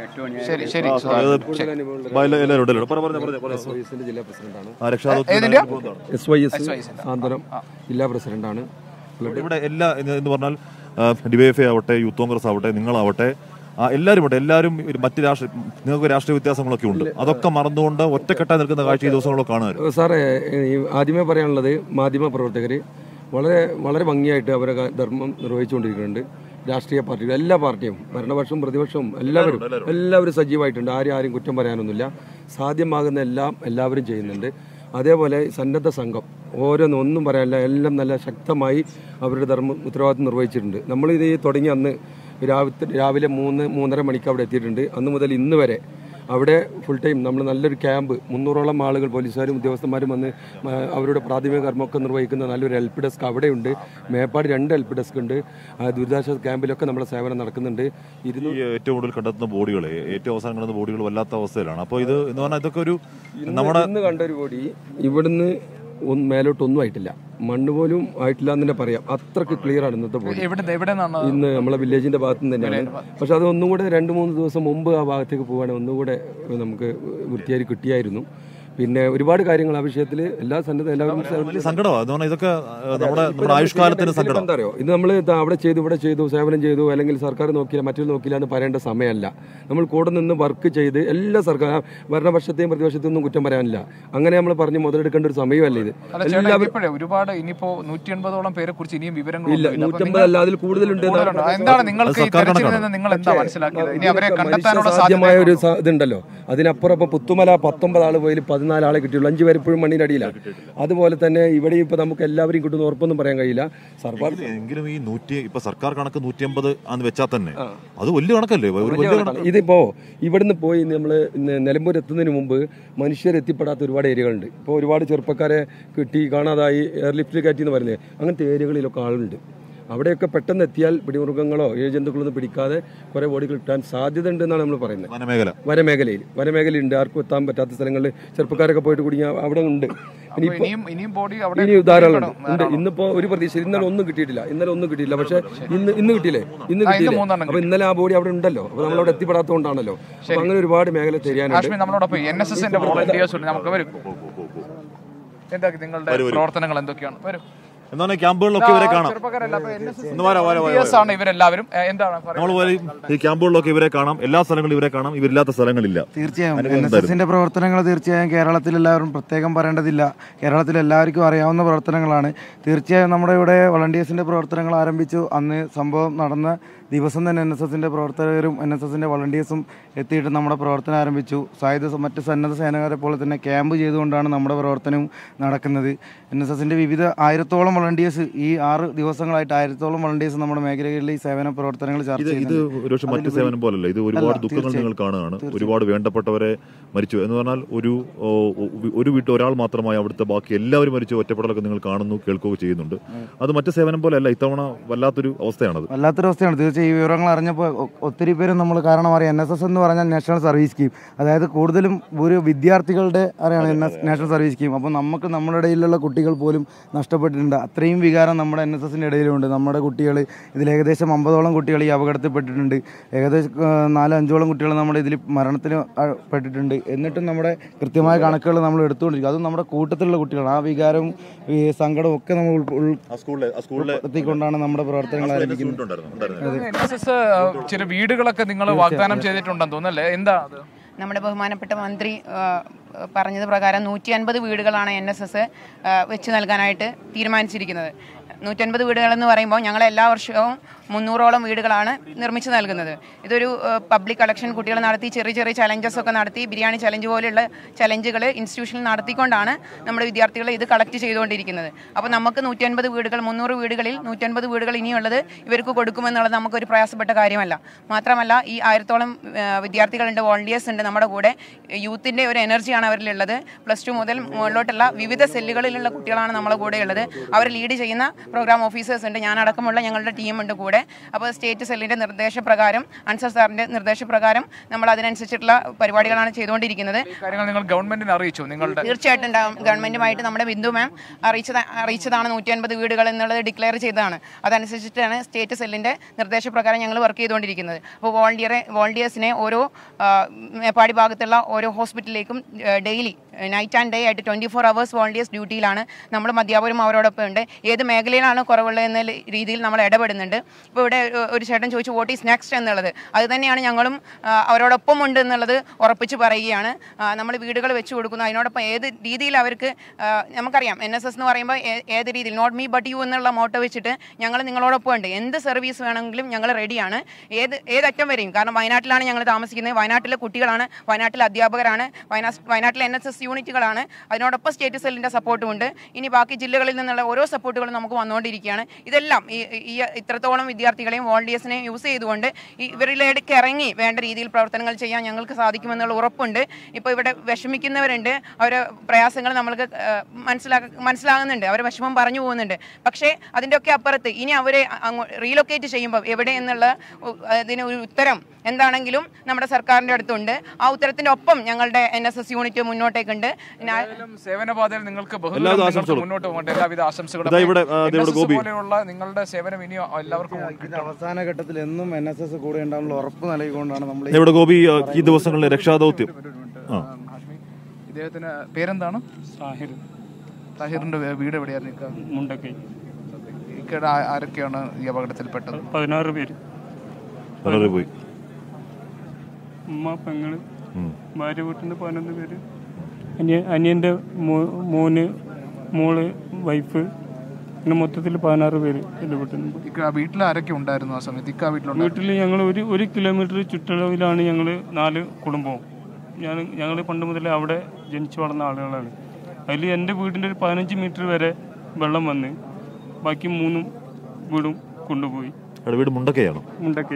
ജില്ലാ പ്രസിഡന്റാണ്. ഇവിടെ എല്ലാ എന്ന് പറഞ്ഞാൽ ഡിവൈഎഫ്ഐ ആവട്ടെ, യൂത്ത് കോൺഗ്രസ് ആവട്ടെ, നിങ്ങളാവട്ടെ, എല്ലാവരും മറ്റ് നിങ്ങൾക്ക് രാഷ്ട്രീയ വ്യത്യാസങ്ങളൊക്കെ ഉണ്ട്. അതൊക്കെ മറന്നുകൊണ്ട് ഒറ്റക്കെട്ടായി നിൽക്കുന്ന കാഴ്ച ഈ ദിവസങ്ങളൊക്കെ കാണുക. സാറേ, ആദ്യമേ പറയാനുള്ളത്, മാധ്യമ പ്രവർത്തകർ വളരെ വളരെ ഭംഗിയായിട്ട് അവരെ ധർമ്മം നിർവഹിച്ചുകൊണ്ടിരിക്കുന്നുണ്ട്. രാഷ്ട്രീയ പാർട്ടികൾ, എല്ലാ പാർട്ടിയും, ഭരണപക്ഷവും പ്രതിപക്ഷവും എല്ലാവരും സജീവമായിട്ടുണ്ട്. ആരും കുറ്റം പറയാനൊന്നുമില്ല. സാധ്യമാകുന്ന എല്ലാവരും ചെയ്യുന്നുണ്ട്. അതേപോലെ സന്നദ്ധ സംഘം ഒന്നും പറയാനില്ല, എല്ലാം നല്ല ശക്തമായി അവരുടെ ഉത്തരവാദിത്വം നിർവഹിച്ചിട്ടുണ്ട്. നമ്മളിത് തുടങ്ങി അന്ന് രാവിലെ 3-3:30 മണിക്ക് അവിടെ എത്തിയിട്ടുണ്ട്. അന്ന് മുതൽ ഇന്ന് വരെ അവിടെ ഫുൾ ടൈം നമ്മൾ നല്ലൊരു ക്യാമ്പ്, 300ഓളം ആളുകൾ, പോലീസുകാരും ഉദ്യോഗസ്ഥന്മാരും വന്ന് അവരുടെ പ്രാഥമിക കർമ്മമൊക്കെ നിർവഹിക്കുന്ന നല്ലൊരു ഹെൽപ്പ് ഡെസ്ക് അവിടെയുണ്ട്. മേപ്പാട് 2 ഹെൽപ്പ് ഡെസ്ക് ഉണ്ട്. ദുരിതാശ്വാസ ക്യാമ്പിലൊക്കെ നമ്മുടെ സേവനം നടക്കുന്നുണ്ട്. ഏറ്റവും കൂടുതൽ കണ്ടെത്തുന്ന ബോഡികൾ, ഏറ്റവും അവസാനം കണ്ടെത്തുന്ന ബോഡികൾ വല്ലാത്ത അവസ്ഥയിലാണ്. അപ്പോൾ ഇത് എന്ന് പറഞ്ഞാൽ ഇതൊക്കെ ഒരു നമ്മുടെ ഇന്ന് കണ്ടൊരു ബോഡി ഇവിടുന്ന് മേലോട്ടൊന്നും ആയിട്ടില്ല, മണ്ണ് പോലും ആയിട്ടില്ല എന്ന് തന്നെ പറയാം. അത്രക്ക് ക്ലിയർ ആണ് ഇന്നത്തെ ബോഡി. ഇന്ന് നമ്മളെ വില്ലേജിന്റെ ഭാഗത്ത് നിന്ന് തന്നെയാണ്. പക്ഷെ അത് ഒന്നും കൂടെ 2-3 ദിവസം മുമ്പ് ആ ഭാഗത്തേക്ക് പോവുകയാണെങ്കിൽ ഒന്നുകൂടെ നമുക്ക് വൃത്തിയായി കിട്ടിയായിരുന്നു. പിന്നെ ഒരുപാട് കാര്യങ്ങൾ ആ വിഷയത്തിൽ എല്ലാ എല്ലാവരും സങ്കടമാണ്. ഇതൊക്കെ നമ്മുടെ ആയുഷ്കാലത്തിന് സങ്കടം. എന്താ അറിയോ, ഇത് നമ്മൾ അവിടെ ചെയ്തു, ഇവിടെ ചെയ്തു, സേവനം ചെയ്തു, അല്ലെങ്കിൽ സർക്കാർ നോക്കിയില്ല, മറ്റൊരു നോക്കിയില്ല എന്ന് പറയേണ്ട സമയമല്ല. നമ്മൾ കൂടെ നിന്ന് വർക്ക് ചെയ്ത് എല്ലാ സർക്കാർ ഭരണപക്ഷത്തെയും പ്രതിപക്ഷത്തെയും ഒന്നും കുറ്റം പറയാനില്ല. അങ്ങനെ നമ്മൾ പറഞ്ഞ് മുതലെടുക്കേണ്ട ഒരു സമയമല്ല ഇത്. ഒരുപാട് ഇനിയിപ്പോ 180ഓളം പേരെ കുറിച്ച് ഇനിയും വിവരങ്ങൾ ഇല്ല, 150 അല്ല, അതിൽ കൂടുതലുണ്ട്. സാധ്യമായ ഒരു ഇതുണ്ടല്ലോ. അതിനപ്പുറം ഇപ്പൊ പുത്തുമല 19 ആള് പോയി 14 ആളെ കിട്ടിയുള്ളൂ. 5 പേര് ഇപ്പോഴും മണ്ണിനടിയിലാണ്. അതുപോലെ തന്നെ ഇവിടെയും ഇപ്പൊ നമുക്ക് എല്ലാവരും കിട്ടുന്ന ഉറപ്പൊന്നും പറയാൻ കഴിയില്ല. സർക്കാർ എങ്കിലും ഈ സർക്കാർ കണക്ക് 150 ആണെന്ന് വെച്ചാൽ തന്നെ അത് വലിയ കണക്കല്ലേ. ഇതിപ്പോ ഇവിടുന്ന് പോയി നമ്മള് നിലമ്പൂർ എത്തുന്നതിന് മുമ്പ് മനുഷ്യരെത്തിപ്പെടാത്ത ഒരുപാട് ഏരിയകളുണ്ട്. ഇപ്പോൾ ഒരുപാട് ചെറുപ്പക്കാരെ കിട്ടി കാണാതായി, എയർലിഫ്റ്റിൽ കയറ്റി എന്ന് പറയുന്നത്, അങ്ങനത്തെ ഏരിയകളിലൊക്കെ ആളുണ്ട്. അവിടെയൊക്കെ പെട്ടെന്ന് എത്തിയാൽ പിടിമുറുക്കങ്ങളോ ഇഴജന്തുക്കളൊന്നും പിടിക്കാതെ കുറെ ബോഡികൾ കിട്ടാൻ സാധ്യത ഉണ്ട് എന്നാണ് നമ്മൾ പറയുന്നത്. വനമേഖലയുണ്ട്, ആർക്കും എത്താൻ പറ്റാത്ത സ്ഥലങ്ങളിൽ ചെറുപ്പക്കാരൊക്കെ പോയിട്ട് കുടുങ്ങിയ അവിടെ ഉണ്ട്. ഇനി ധാരാളം ഉണ്ട്. ഇന്നിപ്പോ ഒരു പ്രതീക്ഷ, ഇന്നലെ ഒന്നും കിട്ടിയിട്ടില്ല. പക്ഷെ ഇന്ന് കിട്ടിയില്ലേ? ഇന്ന് കിട്ടിയില്ല. അപ്പൊ ഇന്നലെ ആ ബോഡി അവിടെ ഉണ്ടല്ലോ. അപ്പൊ നമ്മളവിടെ എത്തിപ്പെടാത്തതുകൊണ്ടാണല്ലോ. അപ്പൊ അങ്ങനെ ഒരുപാട് മേഖല തിരിയാനുണ്ട്. നിങ്ങളുടെ പ്രവർത്തനങ്ങൾ എന്തൊക്കെയാണ്? എന്താണ് ക്യാമ്പുകളിലൊക്കെ ഇവരെ കാണാം. ഇവരെല്ലാവരും ഈ ക്യാമ്പുകളിലൊക്കെ ഇവരെ കാണാം, എല്ലാ സ്ഥലങ്ങളിലും ഇവരെ കാണാം, ഇവരില്ലാത്ത സ്ഥലങ്ങളില്ല. തീർച്ചയായും NSSന്റെ പ്രവർത്തനങ്ങൾ തീർച്ചയായും കേരളത്തിൽ എല്ലാവരും പ്രത്യേകം പറയേണ്ടതില്ല. കേരളത്തിൽ എല്ലാവർക്കും അറിയാവുന്ന പ്രവർത്തനങ്ങളാണ്. തീർച്ചയായും നമ്മുടെ ഇവിടെ വളണ്ടിയേഴ്സിന്റെ പ്രവർത്തനങ്ങൾ ആരംഭിച്ചു. അന്ന് സംഭവം നടന്ന ദിവസം തന്നെ NSSന്റെ പ്രവർത്തകരും NSSന്റെ വളണ്ടിയേഴ്സും എത്തിയിട്ട് നമ്മുടെ പ്രവർത്തനം ആരംഭിച്ചു. മറ്റ് സന്നദ്ധ സേനക്കാരെ പോലെ തന്നെ ക്യാമ്പ് ചെയ്തുകൊണ്ടാണ് നമ്മുടെ പ്രവർത്തനം നടക്കുന്നത്. NSSന്റെ വിവിധ 1000ഓളം വളണ്ടിയേഴ്സ് ഈ 6 ദിവസങ്ങളായിട്ട് 1000ഓളം വളണ്ടിയേഴ്സ് നമ്മുടെ മേഖലകളിൽ ഈ സേവന പ്രവർത്തനങ്ങൾ ചർച്ച ചെയ്യുന്നത്. ഇത് ഒരു മറ്റ് സേവനം പോലല്ല, ഇത് ഒരുപാട് ദുഃഖങ്ങൾ നിങ്ങൾ കാണുകയാണ്. ഒരുപാട് വേണ്ടപ്പെട്ടവരെ മരിച്ചു എന്ന് പറഞ്ഞാൽ ഒരു വീട്ടിൽ ഒരാൾ മാത്രമായി അവിടുത്തെ ബാക്കി എല്ലാവരും മരിച്ചു ഒറ്റപ്പെടലൊക്കെ നിങ്ങൾ കാണുന്നു, കേൾക്കുകയും ചെയ്യുന്നുണ്ട്. അത് മറ്റ് സേവനം പോലെ അല്ല, ഇത്തവണ വല്ലാത്തൊരു അവസ്ഥയാണത്. തീർച്ചയായും ഈ വിവരങ്ങൾ അറിഞ്ഞപ്പോൾ ഒത്തിരി പേരും നമ്മൾ കാരണം അറിയാം. NSS എന്ന് പറഞ്ഞാൽ നാഷണൽ സർവീസ് സ്കീം, അതായത് കൂടുതലും ഒരു വിദ്യാർത്ഥികളുടെ അറിയാണ് നാഷണൽ സർവീസ് സ്കീം. അപ്പോൾ നമുക്ക് നമ്മുടെ ഇടയിലുള്ള കുട്ടികൾ പോലും നഷ്ടപ്പെട്ടിട്ടുണ്ട്. അത്രയും വികാരം നമ്മുടെ NSSന്റെ ഇടയിലുണ്ട്. നമ്മുടെ കുട്ടികൾ ഇതിൽ ഏകദേശം 50ഓളം കുട്ടികൾ ഈ അപകടത്തിൽപ്പെട്ടിട്ടുണ്ട്. ഏകദേശം 4-5ഓളം കുട്ടികൾ നമ്മുടെ ഇതിൽ മരണത്തിന് പെട്ടിട്ടുണ്ട്. എന്നിട്ടും നമ്മുടെ കൃത്യമായ കണക്കുകൾ നമ്മൾ എടുത്തുകൊണ്ടിരിക്കും. അതും നമ്മുടെ കൂട്ടത്തിലുള്ള കുട്ടികൾ. ആ വികാരവും ഈ സങ്കടവും ഒക്കെ നമ്മൾ ഉൾപ്പെടുത്തിക്കൊണ്ടാണ് നമ്മുടെ പ്രവർത്തനങ്ങൾ ആരംഭിക്കുന്നത്. ചില വീടുകളൊക്കെ നിങ്ങൾ വാഗ്ദാനം ചെയ്തിട്ടുണ്ടെന്ന് തോന്നുന്നല്ലേ? എന്താ അത്? നമ്മുടെ ബഹുമാനപ്പെട്ട മന്ത്രി പറഞ്ഞത് പ്രകാരം 150 വീടുകളാണ് NSS വെച്ച് നൽകാനായിട്ട് തീരുമാനിച്ചിരിക്കുന്നത്. 150 വീടുകളെന്ന് പറയുമ്പോൾ ഞങ്ങൾ എല്ലാ വർഷവും 300ഓളം വീടുകളാണ് നിർമ്മിച്ച് നൽകുന്നത്. ഇതൊരു പബ്ലിക് കളക്ഷൻ കുട്ടികൾ നടത്തി ചെറിയ ചെറിയ ചലഞ്ചസ് ഒക്കെ നടത്തി ബിരിയാണി ചലഞ്ച് പോലെയുള്ള ചലഞ്ചുകൾ ഇൻസ്റ്റിറ്റ്യൂഷനിൽ നടത്തിക്കൊണ്ടാണ് നമ്മുടെ വിദ്യാർത്ഥികൾ ഇത് കളക്ട് ചെയ്തുകൊണ്ടിരിക്കുന്നത്. അപ്പോൾ നമുക്ക് 150 വീടുകൾ 300 വീടുകളിൽ 150 വീടുകൾ ഇനിയുള്ളത് ഇവർക്ക് കൊടുക്കുമെന്നുള്ളത് നമുക്കൊരു പ്രയാസപ്പെട്ട കാര്യമല്ല. മാത്രമല്ല ഈ 1000ഓളം വിദ്യാർത്ഥികളുണ്ട്, വോളണ്ടിയേഴ്സ് ഉണ്ട് നമ്മുടെ കൂടെ. യൂത്തിൻ്റെ ഒരു എനർജിയാണ് അവരിലുള്ളത്. +2 മുതൽ മുകളിലോട്ടുള്ള വിവിധ സെല്ലുകളിലുള്ള കുട്ടികളാണ് നമ്മളെ കൂടെ ഉള്ളത്. അവർ ലീഡ് ചെയ്യുന്ന പ്രോഗ്രാം ഓഫീസേഴ്സ് ഉണ്ട്, ഞാനടക്കമുള്ള ഞങ്ങളുടെ ടീമുണ്ട് കൂടെ. അപ്പോൾ സ്റ്റേറ്റ് സെല്ലിൻ്റെ നിർദ്ദേശപ്രകാരം അൻസർ സാറിൻ്റെ നിർദ്ദേശപ്രകാരം നമ്മൾ അതിനനുസരിച്ചിട്ടുള്ള പരിപാടികളാണ് ചെയ്തുകൊണ്ടിരിക്കുന്നത്. കാര്യങ്ങൾ നിങ്ങൾ ഗവൺമെന്റിനെ അറിയിച്ചു? നിങ്ങളുടെ തീർച്ചയായിട്ടും ഗവൺമെന്റുമായിട്ട് നമ്മുടെ ബിന്ദു മാം അറിയിച്ചതാണ്. 150 വീടുകൾ എന്നുള്ളത് ഡിക്ലെയർ ചെയ്തതാണ്. അതനുസരിച്ചിട്ടാണ് സ്റ്റേറ്റ് സെല്ലിൻ്റെ നിർദ്ദേശപ്രകാരം ഞങ്ങൾ വർക്ക് ചെയ്തുകൊണ്ടിരിക്കുന്നത്. അപ്പോൾ വോളണ്ടിയേഴ്സിനെ ഓരോ മേപ്പാടി ഭാഗത്തുള്ള ഓരോ ഹോസ്പിറ്റലിലേക്കും ഡെയിലി നൈറ്റ് ആൻഡ് ഡേ ആയിട്ട് 24 hours വോളണ്ടിയേഴ്സ് ഡ്യൂട്ടിയിലാണ്. നമ്മൾ അധ്യാപകരും അവരോടൊപ്പം ഉണ്ട്. ഏത് മേഖലയിലാണ് കുറവുള്ളത് എന്ന രീതിയിൽ നമ്മൾ ഇടപെടുന്നുണ്ട്. ഇപ്പോൾ ഇവിടെ ഒരു ചേട്ടൻ ചോദിച്ചു വാട്ട് ഈസ് നെക്സ്റ്റ് എന്നുള്ളത്. അത് തന്നെയാണ് ഞങ്ങളും അവരോടൊപ്പം ഉണ്ട് എന്നുള്ളത് ഉറപ്പിച്ച് പറയുകയാണ്. നമ്മൾ വീടുകൾ വെച്ച് കൊടുക്കുന്നു. അതിനോടൊപ്പം ഏത് രീതിയിൽ അവർക്ക് നമുക്കറിയാം NSS എന്ന് പറയുമ്പോൾ ഏത് രീതിയിൽ നോട്ട് മീ ബട്ട് യു എന്നുള്ള മോട്ടോ വെച്ചിട്ട് ഞങ്ങൾ നിങ്ങളോടൊപ്പം ഉണ്ട്. എന്ത് സർവീസ് വേണമെങ്കിലും ഞങ്ങൾ റെഡിയാണ്, ഏതറ്റം വരെയും. കാരണം വയനാട്ടിലാണ് ഞങ്ങൾ താമസിക്കുന്നത്. വയനാട്ടിലെ കുട്ടികളാണ്, വയനാട്ടിലെ അധ്യാപകരാണ്, വയനാട്ടിലെ NSS യൂണിറ്റുകളാണ്. അതിനോടൊപ്പം സ്റ്റേറ്റ് സെല്ലിൻ്റെ സപ്പോർട്ടും ഉണ്ട്. ഇനി ബാക്കി ജില്ലകളിൽ നിന്നുള്ള ഓരോ സപ്പോർട്ടുകളും നമുക്ക് വന്നുകൊണ്ടിരിക്കുകയാണ്. ഇതെല്ലാം ഈ ഇത്രത്തോളം വിദ്യാർത്ഥികളെയും വോളണ്ടിയേഴ്സിനെയും യൂസ് ചെയ്തുകൊണ്ട് ഇവരിലേക്ക് ഇറങ്ങി വേണ്ട രീതിയിൽ പ്രവർത്തനങ്ങൾ ചെയ്യാൻ ഞങ്ങൾക്ക് സാധിക്കുമെന്നുള്ള ഉറപ്പുണ്ട്. ഇപ്പോൾ ഇവിടെ വിഷമിക്കുന്നവരുണ്ട്, അവരെ പ്രയാസങ്ങൾ നമ്മൾക്ക് മനസ്സിലാകുന്നുണ്ട്, അവരെ വിഷമം പറഞ്ഞു പോകുന്നുണ്ട്. പക്ഷേ അതിൻ്റെയൊക്കെ അപ്പുറത്ത് ഇനി അവരെ റീലൊക്കേറ്റ് ചെയ്യുമ്പോൾ എവിടെ എന്നുള്ള അതിന് ഒരു ഉത്തരം എന്താണെങ്കിലും നമ്മുടെ സർക്കാരിൻ്റെ അടുത്തുണ്ട്. ആ ഉത്തരത്തിൻ്റെ ഒപ്പം ഞങ്ങളുടെ NSS യൂണിറ്റ് മുന്നോട്ടേക്കുണ്ട്. സേവനപാതയിൽ നിങ്ങൾക്ക് മുന്നോട്ട് പോകട്ടെ. എല്ലാവിധ ആശംസകളും. നിങ്ങളുടെ സേവനം ഇനി എല്ലാവർക്കും അവസാന ഘട്ടത്തിൽ എന്നും NSS കൂടെ ഉണ്ടാകുന്ന ഉറപ്പ് നൽകിക്കൊണ്ടാണ് നമ്മൾ ഗോപി ഈ ദിവസങ്ങളിലെ രക്ഷാദൗത്യം. ഇദ്ദേഹത്തിന് പേരെന്താണ്? താഹിറിന്റെ വീട് എവിടെയായിരുന്നു? മുണ്ടക്കൈ. ഇക്കടെ ആരൊക്കെയാണ് ഈ അപകടത്തിൽപ്പെട്ടത്? 16 പേര്. പോയി. ഉമ്മ, പെങ്ങള്, ഭാര്യ വീട്ടിൽ നിന്ന് 11 പേര്, അനിയൻ്റെ മോന്, മോള്, വൈഫ്, പിന്നെ മൊത്തത്തിൽ 16 പേര് എൻ്റെ വീട്ടിൽ നിന്ന്. വീട്ടിൽ ആരൊക്കെ ഉണ്ടായിരുന്നു ആ സമയത്ത്? വീട്ടിൽ ഞങ്ങൾ 1 കിലോമീറ്റർ ചുറ്റളവിലാണ് ഞങ്ങൾ 4 കുടുംബവും. ഞങ്ങൾ പണ്ട് മുതലേ അവിടെ ജനിച്ചു വളർന്ന ആളുകളാണ്. അതിൽ എൻ്റെ വീടിൻ്റെ ഒരു 15 മീറ്റർ വരെ വെള്ളം വന്ന് ബാക്കി 3 വീടും കൊണ്ടുപോയി. വീട് മുണ്ടക്കൈയാണോ? മുണ്ടക്കൈ.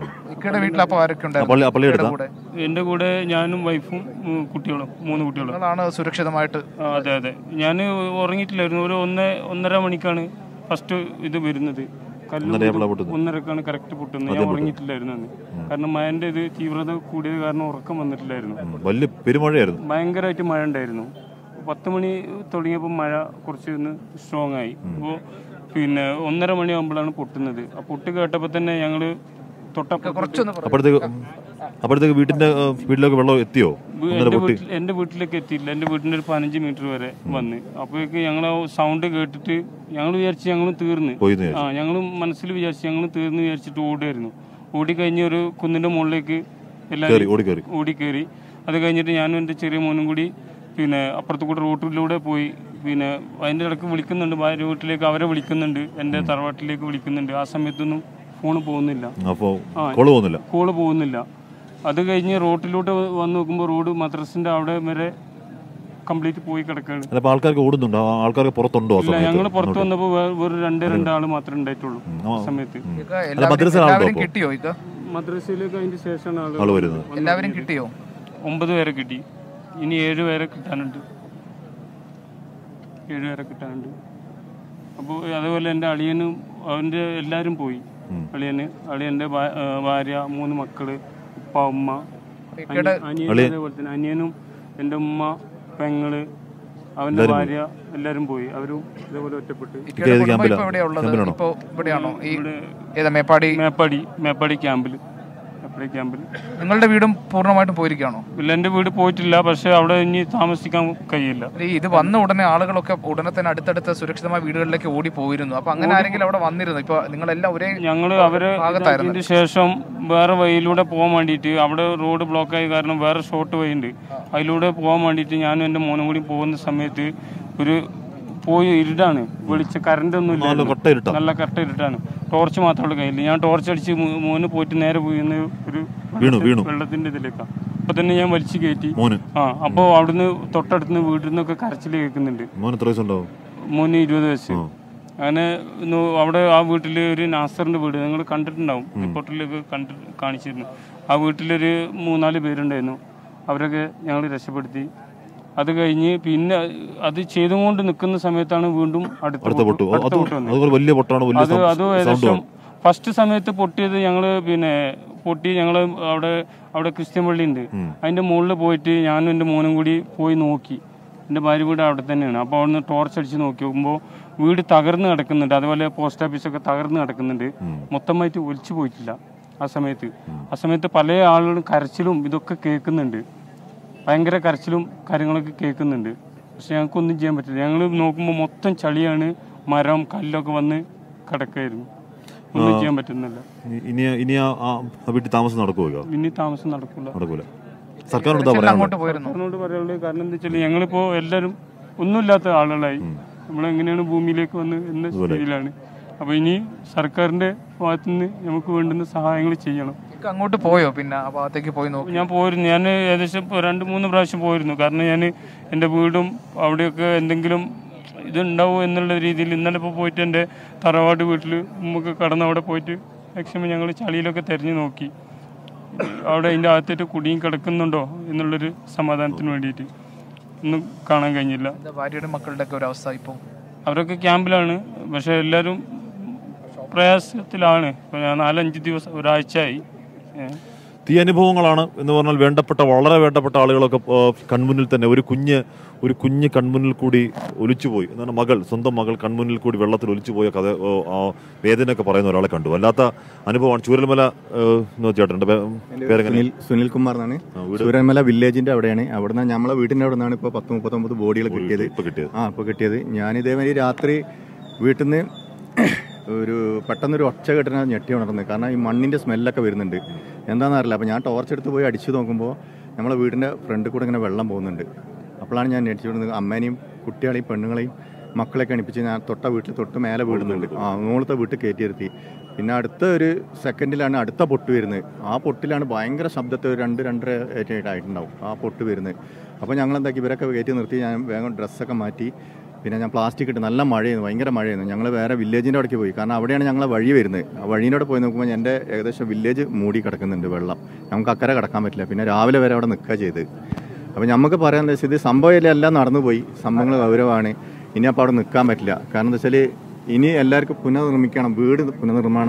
എന്റെ കൂടെ ഞാനും വൈഫും കുട്ടികളും 3 കുട്ടികളും സുരക്ഷിതമായിട്ട്. അതെ അതെ. ഞാൻ ഉറങ്ങിയിട്ടില്ലായിരുന്നു. ഒരു 1.5 മണിക്കാണ് ഫസ്റ്റ് ഇത് വരുന്നത്. 1:30ക്കാണ് കറക്റ്റ് പൊട്ടുന്നത്. ഞാൻ ഉറങ്ങിയിട്ടില്ലായിരുന്നു അന്ന്. കാരണം മഴന്റെ ഇത് തീവ്രത കൂടിയത് കാരണം ഉറക്കം വന്നിട്ടില്ലായിരുന്നു. വലിയ പെരുമഴയായിരുന്നു, ഭയങ്കരമായിട്ട് മഴ ഉണ്ടായിരുന്നു. 10 മണി തുടങ്ങിയപ്പോൾ മഴ കുറച്ച് സ്ട്രോങ് ആയി. അപ്പോൾ പിന്നെ 1:30 മണിയാകുമ്പോഴാണ് പൊട്ടുന്നത്. ആ പൊട്ട് കേട്ടപ്പോൾ തന്നെ ഞങ്ങള് അപ്പോഴത്തേക്ക് വീട്ടിലേക്ക് വെള്ളം എത്തിയോ? എന്റെ വീട്ടിലേക്ക് എത്തിയില്ല. എന്റെ വീട്ടിന്റെ ഒരു 15 മീറ്റർ വരെ വന്ന്. അപ്പോഴേക്ക് ഞങ്ങൾ സൗണ്ട് കേട്ടിട്ട് ഞങ്ങൾ വിചാരിച്ച് ഞങ്ങൾ തീർന്ന്. ഞങ്ങൾ മനസ്സിൽ വിചാരിച്ച് ഞങ്ങൾ തീർന്ന് വിചാരിച്ചിട്ട് ഓടുമായിരുന്നു. ഓടിക്കഴിഞ്ഞ് ഒരു കുന്നിന്റെ മുകളിലേക്ക് എല്ലാവരും ഓടിക്കയറി. അത് കഴിഞ്ഞിട്ട് ഞാനും എൻ്റെ ചെറിയ മോനും കൂടി പിന്നെ അപ്പുറത്ത് കൂടെ റോട്ടിലൂടെ പോയി. പിന്നെ അതിൻ്റെ ഇടയ്ക്ക് വിളിക്കുന്നുണ്ട്, ഭാര്യ വീട്ടിലേക്ക് അവരെ വിളിക്കുന്നുണ്ട്, എൻ്റെ തറവാട്ടിലേക്ക് വിളിക്കുന്നുണ്ട്. ആ സമയത്തൊന്നും ഫോണ് പോകുന്നില്ല, കോള് പോകുന്നില്ല. അത് കഴിഞ്ഞ് റോട്ടിലോട്ട് വന്ന് നോക്കുമ്പോൾ റോഡ് മദ്രസിന്റെ അവിടെ വരെ കംപ്ലീറ്റ് പോയി കിടക്കുകയാണ്. ആൾക്കാർക്ക് ഓടുന്നുണ്ടോ? ആൾക്കാർക്ക് പുറത്തുണ്ടോ? ഞങ്ങൾ പുറത്ത് വന്നപ്പോൾ ഒരു 2 ആള് മാത്രമേ ഉണ്ടായിട്ടുള്ളൂ ആ സമയത്ത്. മദ്രസയിലേക്ക് അതിന്റെ ശേഷമാണ് ആള് വരുന്നത്. എല്ലാവരും കിട്ടിയോ? 9 പേരെ കിട്ടി. ഇനി 7 പേരെ കിട്ടാനുണ്ട്. 7 പേരെ കിട്ടാനുണ്ട്. അപ്പോൾ അതേപോലെ എൻ്റെ അളിയനും അവൻ്റെ എല്ലാവരും പോയി. അളിയൻ്റെ ഭാര്യ, 3 മക്കള്, ഉപ്പ, ഉമ്മ, അനിയൻ, അതേപോലെ തന്നെ അനിയനും എൻ്റെ ഉമ്മ, പെങ്ങള്, അവന്റെ ഭാര്യ എല്ലാരും പോയി. അവരും ഇതേപോലെ ഒറ്റപ്പെട്ടു. മേപ്പാടി ക്യാമ്പിൽ. നിങ്ങളുടെ വീടും പൂർണ്ണമായിട്ടും പോയിരിക്കുകയാണോ? ഇല്ല, എന്റെ വീട് പോയിട്ടില്ല. പക്ഷെ അവിടെ ഇനി താമസിക്കാൻ കഴിയില്ല. ഇത് വന്ന ഉടനെ ആളുകളൊക്കെ ഉടനെ തന്നെ അടുത്തടുത്ത സുരക്ഷിതമായ വീടുകളിലേക്ക് ഓടി പോയിരുന്നു. അപ്പൊ അങ്ങനെ ആരെങ്കിലും അവിടെ വന്നിരുന്നു? ഇപ്പൊ നിങ്ങളെല്ലാം ഒരേ ഞങ്ങള് അവരെ ഇതിന് ശേഷം വേറെ വഴിയിലൂടെ പോകാൻ വേണ്ടിയിട്ട്, അവിടെ റോഡ് ബ്ലോക്കായ കാരണം വേറെ ഷോർട്ട് വഴി ഉണ്ട്, അതിലൂടെ പോകാൻ വേണ്ടിയിട്ട് ഞാനും എൻ്റെ മോനും കൂടി പോകുന്ന സമയത്ത് ഒരു പോയി ഇരുട്ടാണ്, കറണ്ട് ഒന്നും ഇല്ല, നല്ല കട്ട ഇരുട്ടാണ്. ടോർച്ച് മാത്രമുള്ള കയ്യിൽ. ഞാൻ ടോർച്ച് അടിച്ച് മോന് പോയിട്ട് നേരെ വീണ് ഒരു വെള്ളത്തിന്റെ ഇതിലേക്കാണ്. അപ്പൊ തന്നെ ഞാൻ വലിച്ചു കയറ്റി. അപ്പോൾ അവിടുന്ന് തൊട്ടടുത്ത് വീട്ടിൽ നിന്നൊക്കെ കരച്ചിൽ കേൾക്കുന്നുണ്ട്. മോന് 20 വയസ്സ്. അങ്ങനെ അവിടെ ആ വീട്ടിൽ ഒരു നാസറിന്റെ വീട് നിങ്ങൾ കണ്ടിട്ടുണ്ടാവും, റിപ്പോർട്ടിലൊക്കെ കാണിച്ചിരുന്നു. ആ വീട്ടിലൊരു 3-4 പേരുണ്ടായിരുന്നു. അവരൊക്കെ ഞങ്ങൾ രക്ഷപ്പെടുത്തി. അത് കഴിഞ്ഞ് പിന്നെ അത് ചെയ്തുകൊണ്ട് നിൽക്കുന്ന സമയത്താണ് വീണ്ടും അടുത്ത പൊട്ട് വന്നത്. അത് ഏകദേശം ഫസ്റ്റ് സമയത്ത് പൊട്ടിയത് ഞങ്ങൾ പൊട്ടി ഞങ്ങൾ അവിടെ ക്രിസ്ത്യൻ പള്ളി ഉണ്ട്, അതിന്റെ മുകളിൽ പോയിട്ട് ഞാനും എൻ്റെ മോനും കൂടി പോയി നോക്കി. എൻ്റെ ഭാര്യ വീട് അവിടെ തന്നെയാണ്. അപ്പോൾ അവിടുന്ന് ടോർച്ച് അടിച്ച് നോക്കുമ്പോൾ വീട് തകർന്ന് കിടക്കുന്നുണ്ട്, അതുപോലെ പോസ്റ്റ് ഓഫീസൊക്കെ തകർന്ന് കിടക്കുന്നുണ്ട്. മൊത്തമായിട്ട് ഒലിച്ചു പോയിട്ടില്ല. ആ സമയത്ത് പല ആളുകളും കരച്ചിലും ഇതൊക്കെ കേൾക്കുന്നുണ്ട്, ഭയങ്കര കരച്ചിലും കാര്യങ്ങളൊക്കെ കേൾക്കുന്നുണ്ട്. പക്ഷെ ഞങ്ങൾക്കൊന്നും ചെയ്യാൻ പറ്റില്ല. ഞങ്ങൾ നോക്കുമ്പോൾ മൊത്തം ചളിയാണ്, മരം കല്ലൊക്കെ വന്ന് കിടക്കായിരുന്നു. ഒന്നും ചെയ്യാൻ പറ്റുന്നില്ല. ഇനി താമസം നടക്കൂല. സർക്കാരിനോട് പറയാനുള്ളത് കാരണം എന്താ വെച്ചാൽ ഞങ്ങളിപ്പോ എല്ലാവരും ഒന്നുമില്ലാത്ത ആളുകളായി. നമ്മളെങ്ങനെയാണ് ഭൂമിയിലേക്ക് വന്ന് എന്ന സ്ഥിതിയിലാണ്. അപ്പൊ ഇനി സർക്കാരിന്റെ ഭാഗത്തുനിന്ന് നമുക്ക് വേണ്ടുന്ന സഹായങ്ങൾ ചെയ്യണം. അങ്ങോട്ട് പോയോ? പിന്നെ ആ ഭാഗത്തേക്ക് പോയി നോക്കി? ഞാൻ പോയിരുന്നു. ഞാൻ ഏകദേശം 2-3 പ്രാവശ്യം പോയിരുന്നു. കാരണം ഞാൻ എൻ്റെ വീടും അവിടെയൊക്കെ എന്തെങ്കിലും ഇതുണ്ടാവും എന്നുള്ള രീതിയിൽ ഇന്നലെ ഇപ്പോൾ പോയിട്ട് എൻ്റെ തറവാട് വീട്ടിൽ നമുക്ക് കടന്ന് അവിടെ പോയിട്ട് മാക്സിമം ഞങ്ങൾ ചളിയിലൊക്കെ തിരഞ്ഞു നോക്കി. അവിടെ അതിൻ്റെ അകത്തേറ്റ് കുടിയും കിടക്കുന്നുണ്ടോ എന്നുള്ളൊരു സമാധാനത്തിന് വേണ്ടിയിട്ട് ഒന്നും കാണാൻ കഴിഞ്ഞില്ല. ഭാര്യയുടെ മക്കളുടെ ഒക്കെ ഒരു അവസ്ഥ ഇപ്പോൾ? അവരൊക്കെ ക്യാമ്പിലാണ്. പക്ഷെ എല്ലാവരും പ്രയാസത്തിലാണ്. 4-5 ദിവസം, ഒരാഴ്ചയായി. തീ അനുഭവങ്ങളാണ് എന്ന് പറഞ്ഞാൽ വളരെ വേണ്ടപ്പെട്ട ആളുകളൊക്കെ കൺമുന്നിൽ തന്നെ ഒരു കുഞ്ഞ് കൺമുന്നിൽ കൂടി ഒലിച്ചുപോയി എന്നാണ് സ്വന്തം മകൾ കൺമുന്നിൽ കൂടി വെള്ളത്തിൽ ഒലിച്ചുപോയ കഥ, വേദനയൊക്കെ പറയുന്ന ഒരാളെ കണ്ടു. വല്ലാത്ത അനുഭവമാണ്. ചൂരൽമല ചേട്ടൻ്റെ പേര് സുനിൽ കുമാർ എന്നാണ്. ചൂരൽമല വില്ലേജിന്റെ അവിടെയാണ്. അവിടുന്ന് നമ്മളെ വീട്ടിന്റെ അവിടെ നിന്നാണ് ഇപ്പോൾ 10-39 ബോഡികൾ കിട്ടിയത്. ഇപ്പോൾ കിട്ടിയത് ഞാൻ ഇതേമാതിരി രാത്രി വീട്ടിൽ നിന്ന് പെട്ടെന്നൊരു ഒച്ച കെട്ടിന ഞെട്ടി ഉണർന്നത്. കാരണം ഈ മണ്ണിൻ്റെ സ്മെല്ലൊക്കെ വരുന്നുണ്ട്, എന്താണെന്ന് അറിയില്ല. അപ്പോൾ ഞാൻ ടോർച്ച് എടുത്ത് പോയി അടിച്ചു നോക്കുമ്പോൾ നമ്മളെ വീടിൻ്റെ ഫ്രണ്ടിൽ കൂടെ ഇങ്ങനെ വെള്ളം പോകുന്നുണ്ട്. അപ്പോഴാണ് ഞാൻ ഞെട്ടിച്ചുകൊടുന്നത്. അമ്മേനെയും കുട്ടികളെയും പെണ്ണുങ്ങളെയും മക്കളെയൊക്കെ അണിപ്പിച്ച് ഞാൻ തൊട്ട് മേലെ വീടുന്നുണ്ട്. മുകളിലത്തെ വീട്ടിൽ കയറ്റിയിരുത്തി. പിന്നെ അടുത്ത ഒരു സെക്കൻഡിലാണ് അടുത്ത പൊട്ട് വരുന്നത്. ആ പൊട്ടിലാണ് ഭയങ്കര ശബ്ദത്തിൽ 2-2.5 ആയിട്ടുണ്ടാവും ആ പൊട്ട് വരുന്നത്. അപ്പോൾ ഞങ്ങൾ എന്താക്കി, ഇവരൊക്കെ കയറ്റി നിർത്തി. ഞാൻ വേഗം ഡ്രസ്സൊക്കെ മാറ്റി. പിന്നെ ഞാൻ പ്ലാസ്റ്റിക് ഇട്ട്, നല്ല മഴയായിരുന്നു, ഭയങ്കര മഴയായിരുന്നു. ഞങ്ങൾ വേറെ വില്ലേജിൻ്റെ അവിടേക്ക് പോയി. കാരണം അവിടെയാണ് ഞങ്ങളെ വഴി വരുന്നത്. ആ വഴീനോട് പോയി നോക്കുമ്പോൾ എൻ്റെ ഏകദേശം വില്ലേജ് മൂടി കിടക്കുന്നുണ്ട് വെള്ളം. നമുക്ക് അക്കരെ കിടക്കാൻ പറ്റില്ല. പിന്നെ രാവിലെ വരെ അവിടെ നിൽക്കുക ചെയ്ത്. അപ്പോൾ നമുക്ക് പറയാൻ എന്താ വെച്ചാൽ ഇത് സംഭവം എല്ലാം നടന്നു പോയി, സംഭവങ്ങൾ ഗൗരവമാണ്. ഇനി അപ്പോൾ അവിടെ നിൽക്കാൻ പറ്റില്ല. കാരണം എന്താ വെച്ചാൽ ഇനി എല്ലാവർക്കും പുനർനിർമ്മിക്കണം. വീട് പുനർനിർമ്മാണ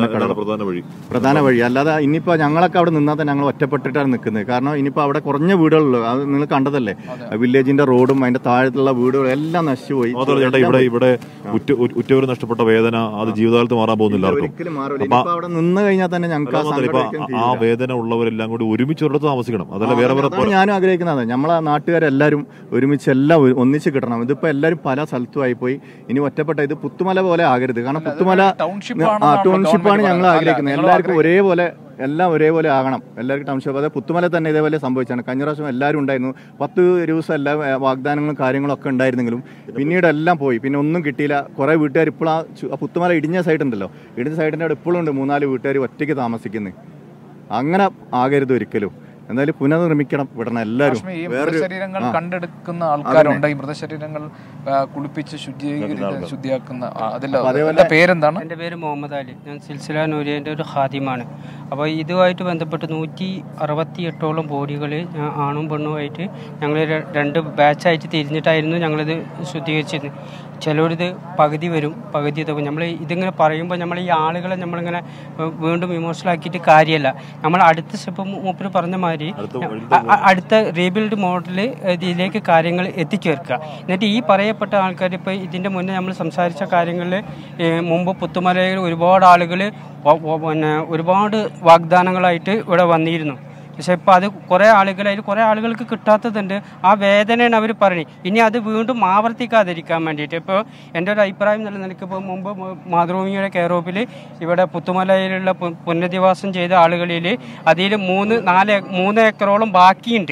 പ്രധാന വഴി. അല്ലാതെ ഇനിയിപ്പോൾ ഞങ്ങളൊക്കെ അവിടെ നിന്നാൽ തന്നെ ഞങ്ങൾ ഒറ്റപ്പെട്ടിട്ടാണ് നിൽക്കുന്നത്. കാരണം ഇനിയിപ്പോൾ അവിടെ കുറഞ്ഞ വീടുകളുള്ളൂ. അത് നിങ്ങൾ കണ്ടതല്ലേ, വില്ലേജിന്റെ റോഡും അതിന്റെ താഴത്തുള്ള വീടുകളും എല്ലാം നശിച്ചുപോയി. ഇവിടെ ഉറ്റവർ നഷ്ടപ്പെട്ട വേദന അത് ജീവിതകാലത്ത് മാറാൻ പോകുന്നില്ല. ഒരിക്കലും മാറില്ല. ഇനിയിപ്പോൾ അവിടെ നിന്ന് കഴിഞ്ഞാൽ തന്നെ ഞങ്ങൾക്ക് ആ വേദന ഉള്ളവരെല്ലാം കൂടി ഒരുമിച്ച് ഒരിടത്ത് താമസിക്കണം. അതല്ല വേറെ ഞാനും ആഗ്രഹിക്കുന്നത്. നമ്മളെ നാട്ടുകാരെല്ലാവരും ഒരുമിച്ച് എല്ലാം ഒന്നിച്ച് കിട്ടണം. ഇതിപ്പോൾ എല്ലാവരും പല സ്ഥലത്തും ആയിപ്പോയി. ഇനി ഒറ്റപ്പെട്ട ഇത് പുത്തുമല പോലെ ആകരുത്. കാരണം പുത്തുമല ടൗൺഷിപ്പാണ് ഞങ്ങൾ ആഗ്രഹിക്കുന്നത്. എല്ലാവർക്കും ഒരേപോലെ ആകണം. എല്ലാവർക്കും ടൗൺഷിപ്പ്. അതായത് പുത്തുമല തന്നെ ഇതേപോലെ സംഭവിച്ചാണ്. കഴിഞ്ഞ പ്രാവശ്യം എല്ലാവരും ഉണ്ടായിരുന്നു. 10 ദിവസം എല്ലാ വാഗ്ദാനങ്ങളും കാര്യങ്ങളൊക്കെ ഉണ്ടായിരുന്നെങ്കിലും പിന്നീട് എല്ലാം പോയി. പിന്നെ ഒന്നും കിട്ടിയില്ല. കുറേ വീട്ടുകാർ ഇപ്പോൾ ആ പുത്തുമല ഇടിഞ്ഞ സൈഡ് ഉണ്ടല്ലോ, ഇടിഞ്ഞ സൈഡിൻ്റെ അവിടെ ഇപ്പോഴും ഉണ്ട് 3-4 വീട്ടുകാർ ഒറ്റയ്ക്ക് താമസിക്കുന്നത്. അങ്ങനെ ആകരുത് ഒരിക്കലും. എന്തായാലും പുനർനിർമ്മിക്കണം, വിടണം എല്ലാവരും. മൃതശരീരങ്ങൾ കണ്ടെടുക്കുന്ന ആൾക്കാരുണ്ട്. ഈ മൃതശരീരങ്ങൾ കുളിപ്പിച്ച് ശുദ്ധിയാക്കുന്ന അതിന്റെ പേരെന്താണ്? എൻ്റെ പേര് മുഹമ്മദ് അലി. ഞാൻ സിൽസില നൂരിയൻ്റെ ഒരു ഖാദിമാണ്. അപ്പോൾ ഇതുമായിട്ട് ബന്ധപ്പെട്ട് 168ഓളം ബോഡികൾ ആണും പെണ്ണുമായിട്ട് ഞങ്ങൾ 2 ബാച്ചായിട്ട് തിരിഞ്ഞിട്ടായിരുന്നു ഞങ്ങളിത് ശുദ്ധീകരിച്ചിരുന്നത്. ചിലരിത് പകുതി വരും, പകുതി ഇതൊക്കെ. നമ്മൾ ഇതിങ്ങനെ പറയുമ്പോൾ നമ്മൾ ഈ ആളുകളെ നമ്മളിങ്ങനെ വീണ്ടും ഇമോഷണൽ ആക്കിയിട്ട് കാര്യമല്ല. നമ്മൾ അടുത്ത സ്റ്റെപ്പ് മൂപ്പര് പറഞ്ഞ മാതിരി അടുത്ത റീബിൽഡ് മോഡൽ ഇതിലേക്ക് കാര്യങ്ങൾ എത്തിച്ചേർക്കുക. എന്നിട്ട് ഈ പറയപ്പെട്ട ആൾക്കാർ ഇപ്പോൾ ഇതിൻ്റെ മുന്നേ നമ്മൾ സംസാരിച്ച കാര്യങ്ങളിൽ മുമ്പ് പുത്തുമലയിൽ ഒരുപാട് ആളുകൾ ഒരുപാട് വാഗ്ദാനങ്ങളായിട്ട് ഇവിടെ വന്നിരുന്നു. പക്ഷെ ഇപ്പോൾ അത് കുറേ ആളുകൾക്ക് കിട്ടാത്തതുണ്ട്. ആ വേദനയാണ് അവർ പറയുന്നത്. ഇനി അത് വീണ്ടും ആവർത്തിക്കാതിരിക്കാൻ വേണ്ടിയിട്ട് ഇപ്പോൾ എൻ്റെ ഒരു അഭിപ്രായം എന്നുള്ള നിലയ്ക്ക് ഇപ്പോൾ മുമ്പ് മാതൃഭൂമിയുടെ കെയറോപ്പിൽ ഇവിടെ പുത്തുമലയിലുള്ള പുനരധിവാസം ചെയ്ത ആളുകളിൽ അതിൽ 3 ഏക്കറോളം ബാക്കിയുണ്ട്.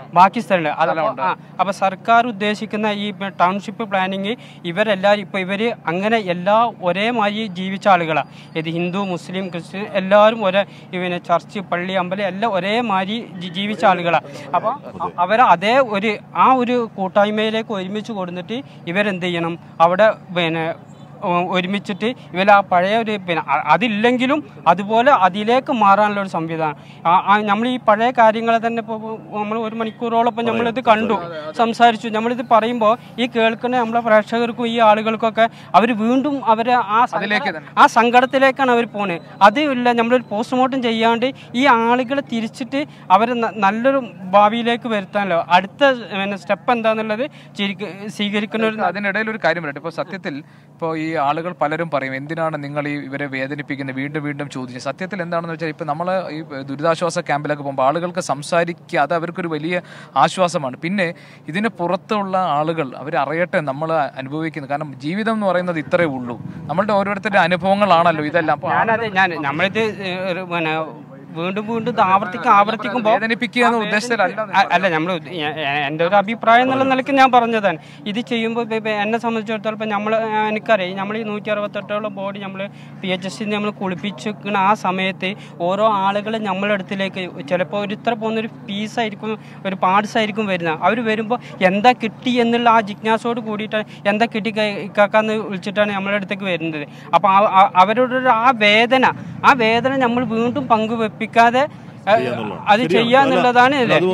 ബാക്കി സ്ഥലമുണ്ട്. അപ്പോൾ സർക്കാർ ഉദ്ദേശിക്കുന്ന ഈ ടൗൺഷിപ്പ് പ്ലാനിങ് ഇവരെല്ലാവരും ഇപ്പോൾ ഇവർ അങ്ങനെ എല്ലാ ഒരേമാതിരി ജീവിച്ച ആളുകളാണ്. ഇത് ഹിന്ദു മുസ്ലിം ക്രിസ്ത്യൻ എല്ലാവരും ഒരേ പിന്നെ ചർച്ച് പള്ളി അമ്പലം എല്ലാം ഒരേമാതിരി ജീവിച്ച ആളുകളാണ്. അപ്പോൾ അവർ അതേ ആ ഒരു കൂട്ടായ്മയിലേക്ക് ഒരുമിച്ച് കൊടുത്തിട്ട് ഇവരെന്ത് ചെയ്യണം, അവിടെ പിന്നെ ഒരുമിച്ചിട്ട് ഇവർ ആ പഴയ ഒരു പിന്നെ അതില്ലെങ്കിലും അതുപോലെ അതിലേക്ക് മാറാനുള്ള ഒരു സംവിധാനം. നമ്മൾ ഈ പഴയ കാര്യങ്ങളെ തന്നെ ഇപ്പോൾ നമ്മൾ 1 മണിക്കൂറോളം ഇപ്പം നമ്മളിത് കണ്ടു സംസാരിച്ചു. നമ്മളിത് പറയുമ്പോൾ ഈ കേൾക്കുന്ന നമ്മളെ പ്രേക്ഷകർക്കും ഈ ആളുകൾക്കൊക്കെ അവർ വീണ്ടും അവരെ ആ സങ്കടത്തിലേക്കാണ് അവർ പോകുന്നത്. അതില്ല, നമ്മളൊരു പോസ്റ്റ്മോർട്ടം ചെയ്യാണ്ട് ഈ ആളുകളെ തിരിച്ചിട്ട് അവരെ നല്ലൊരു ഭാവിയിലേക്ക് വരുത്താനല്ലോ അടുത്ത സ്റ്റെപ്പ് എന്താണെന്നുള്ളത് സ്വീകരിക്കുന്ന ഒരു. അതിനിടയിൽ ഒരു കാര്യം പറയട്ടെ. ഇപ്പോൾ സത്യത്തിൽ ഇപ്പോൾ ഈ ആളുകൾ പലരും പറയും എന്തിനാണ് നിങ്ങൾ ഇവരെ വേദനിപ്പിക്കുന്നത്, വീണ്ടും വീണ്ടും ചോദിച്ചു. സത്യത്തിൽ എന്താണെന്ന് വെച്ചാൽ ഇപ്പോൾ നമ്മൾ ഈ ദുരിതാശ്വാസ ക്യാമ്പിലൊക്കെ പോകുമ്പോൾ ആളുകൾക്ക് സംസാരിക്കുക അത് അവർക്കൊരു വലിയ ആശ്വാസമാണ്. പിന്നെ ഇതിന് പുറത്തുള്ള ആളുകൾ അവരറിയട്ടെ നമ്മൾ അനുഭവിക്കുന്നത്. കാരണം ജീവിതം എന്ന് പറയുന്നത് ഇത്രയേ ഉള്ളൂ. നമ്മളുടെ ഓരോരുത്തരുടെ അനുഭവങ്ങളാണല്ലോ ഇതെല്ലാം. അപ്പോൾ നമ്മളിത് വീണ്ടും വീണ്ടും ആവർത്തിക്കുമ്പോൾ അല്ല, നമ്മൾ എൻ്റെ ഒരു അഭിപ്രായം എന്നുള്ള നിലയ്ക്ക് ഞാൻ പറഞ്ഞതാണ്. ഇത് ചെയ്യുമ്പോൾ എന്നെ സംബന്ധിച്ചിടത്തോളം ഇപ്പം എനിക്കറിയാം നമ്മൾ ഈ 168ഓളം ബോഡി നമ്മൾ PHS നമ്മൾ കുളിപ്പിച്ചിരിക്കുന്ന ആ സമയത്ത് ഓരോ ആളുകളും നമ്മളെ അടുത്തിലേക്ക് ചിലപ്പോൾ ഇത്ര പോകുന്നൊരു പീസായിരിക്കും, ഒരു പാർട്സ് ആയിരിക്കും വരുന്നത്. അവർ വരുമ്പോൾ എന്താ കിട്ടി എന്നുള്ള ആ ജിജ്ഞാസയോട് കൂടിയിട്ടാണ് എന്താ കിട്ടി കാക്കാന്ന് വിളിച്ചിട്ടാണ് നമ്മളെ അടുത്തേക്ക് വരുന്നത്. അപ്പോൾ അവരുടെ ആ വേദന നമ്മൾ വീണ്ടും പങ്കുവെപ്പിക്കാതെ അത് ചെയ്യാന്നുള്ളതാണ്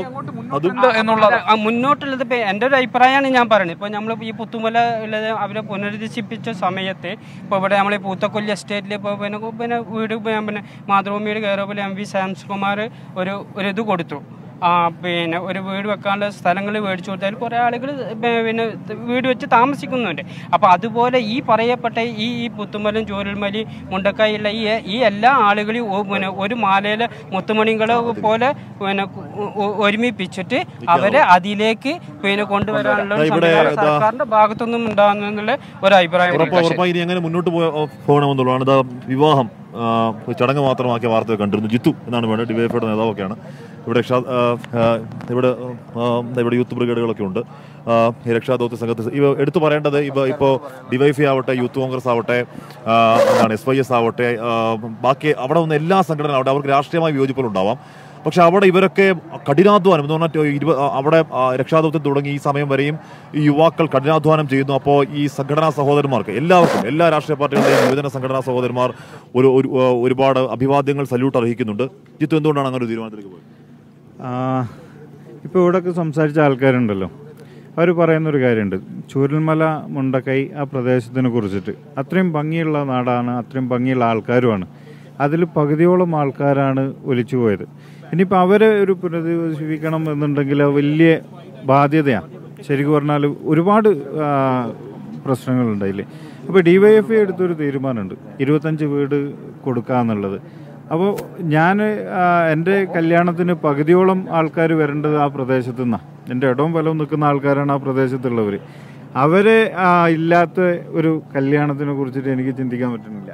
മുന്നോട്ടുള്ളത്. ഇപ്പം എൻ്റെ ഒരു അഭിപ്രായമാണ് ഞാൻ പറയുന്നത്. ഇപ്പോൾ നമ്മൾ ഈ പുത്തുമല ഉള്ളത് അവരെ പുനരുദ്ധരിപ്പിച്ച സമയത്ത് ഇപ്പോൾ ഇവിടെ നമ്മൾ ഈ പൂത്തക്കൊല്ലി എസ്റ്റേറ്റിൽ ഇപ്പോൾ പിന്നെ വീട് പിന്നെ മാതൃഭൂമിയുടെ കയറുപോലെ MV സാംസ്കുമാർ ഒരു ഇത് കൊടുത്തു. പിന്നെ ഒരു വീട് വെക്കാനുള്ള സ്ഥലങ്ങൾ മേടിച്ചു കൊടുത്താൽ കുറേ ആളുകൾ പിന്നെ വീട് വെച്ച് താമസിക്കുന്നുണ്ട്. അപ്പോൾ അതുപോലെ ഈ പറയപ്പെട്ട ഈ പുത്തുമലും ചൂരൽമലി മുണ്ടക്കായുള്ള ഈ എല്ലാ ആളുകളെയും പിന്നെ ഒരു മാലയിലെ മുത്തുമണികളെ പോലെ പിന്നെ ഒരുമിപ്പിച്ചിട്ട് അവരെ അതിലേക്ക് പിന്നെ കൊണ്ടുവരാനുള്ള സർക്കാരിന്റെ ഭാഗത്തൊന്നും ഉണ്ടാകുന്നുള്ള ഒരു അഭിപ്രായം എങ്ങനെ മുന്നോട്ട് പോകണമെന്നുള്ളതാണ്. വിവാഹം ചടങ്ങ് മാത്രമാക്കിയ വാർത്തകൾ കണ്ടിരുന്നു. ജിത്തു എന്നാണ് വേണ്ടത്, ഡിവൈഎഫ്ഐയുടെ നേതാവൊക്കെയാണ്. ഇവിടെ യൂത്ത് ബ്രിഗേഡുകളൊക്കെ ഉണ്ട്. ഈ രക്ഷാദൗത്യ സംഘത്തിൽ എടുത്തു പറയേണ്ടത് ഇപ്പോൾ ഡിവൈഎഫ്ഐ ആവട്ടെ, യൂത്ത് കോൺഗ്രസ് ആവട്ടെ, SYS ആവട്ടെ, ബാക്കി അവിടെ വന്ന എല്ലാ സംഘടനകളാവട്ടെ അവർക്ക് രാഷ്ട്രീയമായ വിയോജിപ്പുകളുണ്ടാവാം. പക്ഷെ അവിടെ ഇവരൊക്കെ കഠിനാധ്വാനം എന്ന് പറഞ്ഞാൽ അവിടെ രക്ഷാദൗത്യം തുടങ്ങി ഈ സമയം വരെയും ഈ യുവാക്കൾ കഠിനാധ്വാനം ചെയ്യുന്നു. അപ്പോൾ ഈ സംഘടനാ സഹോദരന്മാർക്ക് എല്ലാവർക്കും, എല്ലാ രാഷ്ട്രീയ പാർട്ടികളുടെയും യുവജന സംഘടനാ സഹോദരന്മാർ ഒരുപാട് അഭിവാദ്യങ്ങൾ, സല്യൂട്ട് അർഹിക്കുന്നുണ്ട്. ജിത്തു, എന്തുകൊണ്ടാണ് അങ്ങനെ ഒരു തീരുമാനത്തിലേക്ക് പോയത്? ഇപ്പോൾ ഇവിടെയൊക്കെ സംസാരിച്ച ആൾക്കാരുണ്ടല്ലോ, അവർ പറയുന്നൊരു കാര്യമുണ്ട്. ചൂരൽമല മുണ്ടക്കൈ ആ പ്രദേശത്തിനെ കുറിച്ചിട്ട് അത്രയും ഭംഗിയുള്ള നാടാണ്, അത്രയും ഭംഗിയുള്ള ആൾക്കാരുമാണ്. അതിൽ പകുതിയോളം ആൾക്കാരാണ് ഒലിച്ചു പോയത്. ഇനിയിപ്പോൾ അവരെ ഒരു പുനരുജ്ജീവിക്കണം എന്നുണ്ടെങ്കിൽ വലിയ ബാധ്യതയാണ്. ശരിക്കും പറഞ്ഞാൽ ഒരുപാട് പ്രശ്നങ്ങളുണ്ടായില്ലേ. അപ്പോൾ DYFI എടുത്തൊരു തീരുമാനമുണ്ട് 25 വീട് കൊടുക്കുക എന്നുള്ളത്. അപ്പോൾ ഞാൻ എൻ്റെ കല്യാണത്തിന് പകുതിയോളം ആൾക്കാർ വരേണ്ടത് ആ പ്രദേശത്തു നിന്നാണ്. എൻ്റെ ഇടവും വലവും നിൽക്കുന്ന ആൾക്കാരാണ് ആ പ്രദേശത്തുള്ളവർ. അവരെ ഇല്ലാത്ത ഒരു കല്യാണത്തിനെ കുറിച്ചിട്ട് എനിക്ക് ചിന്തിക്കാൻ പറ്റുന്നില്ല.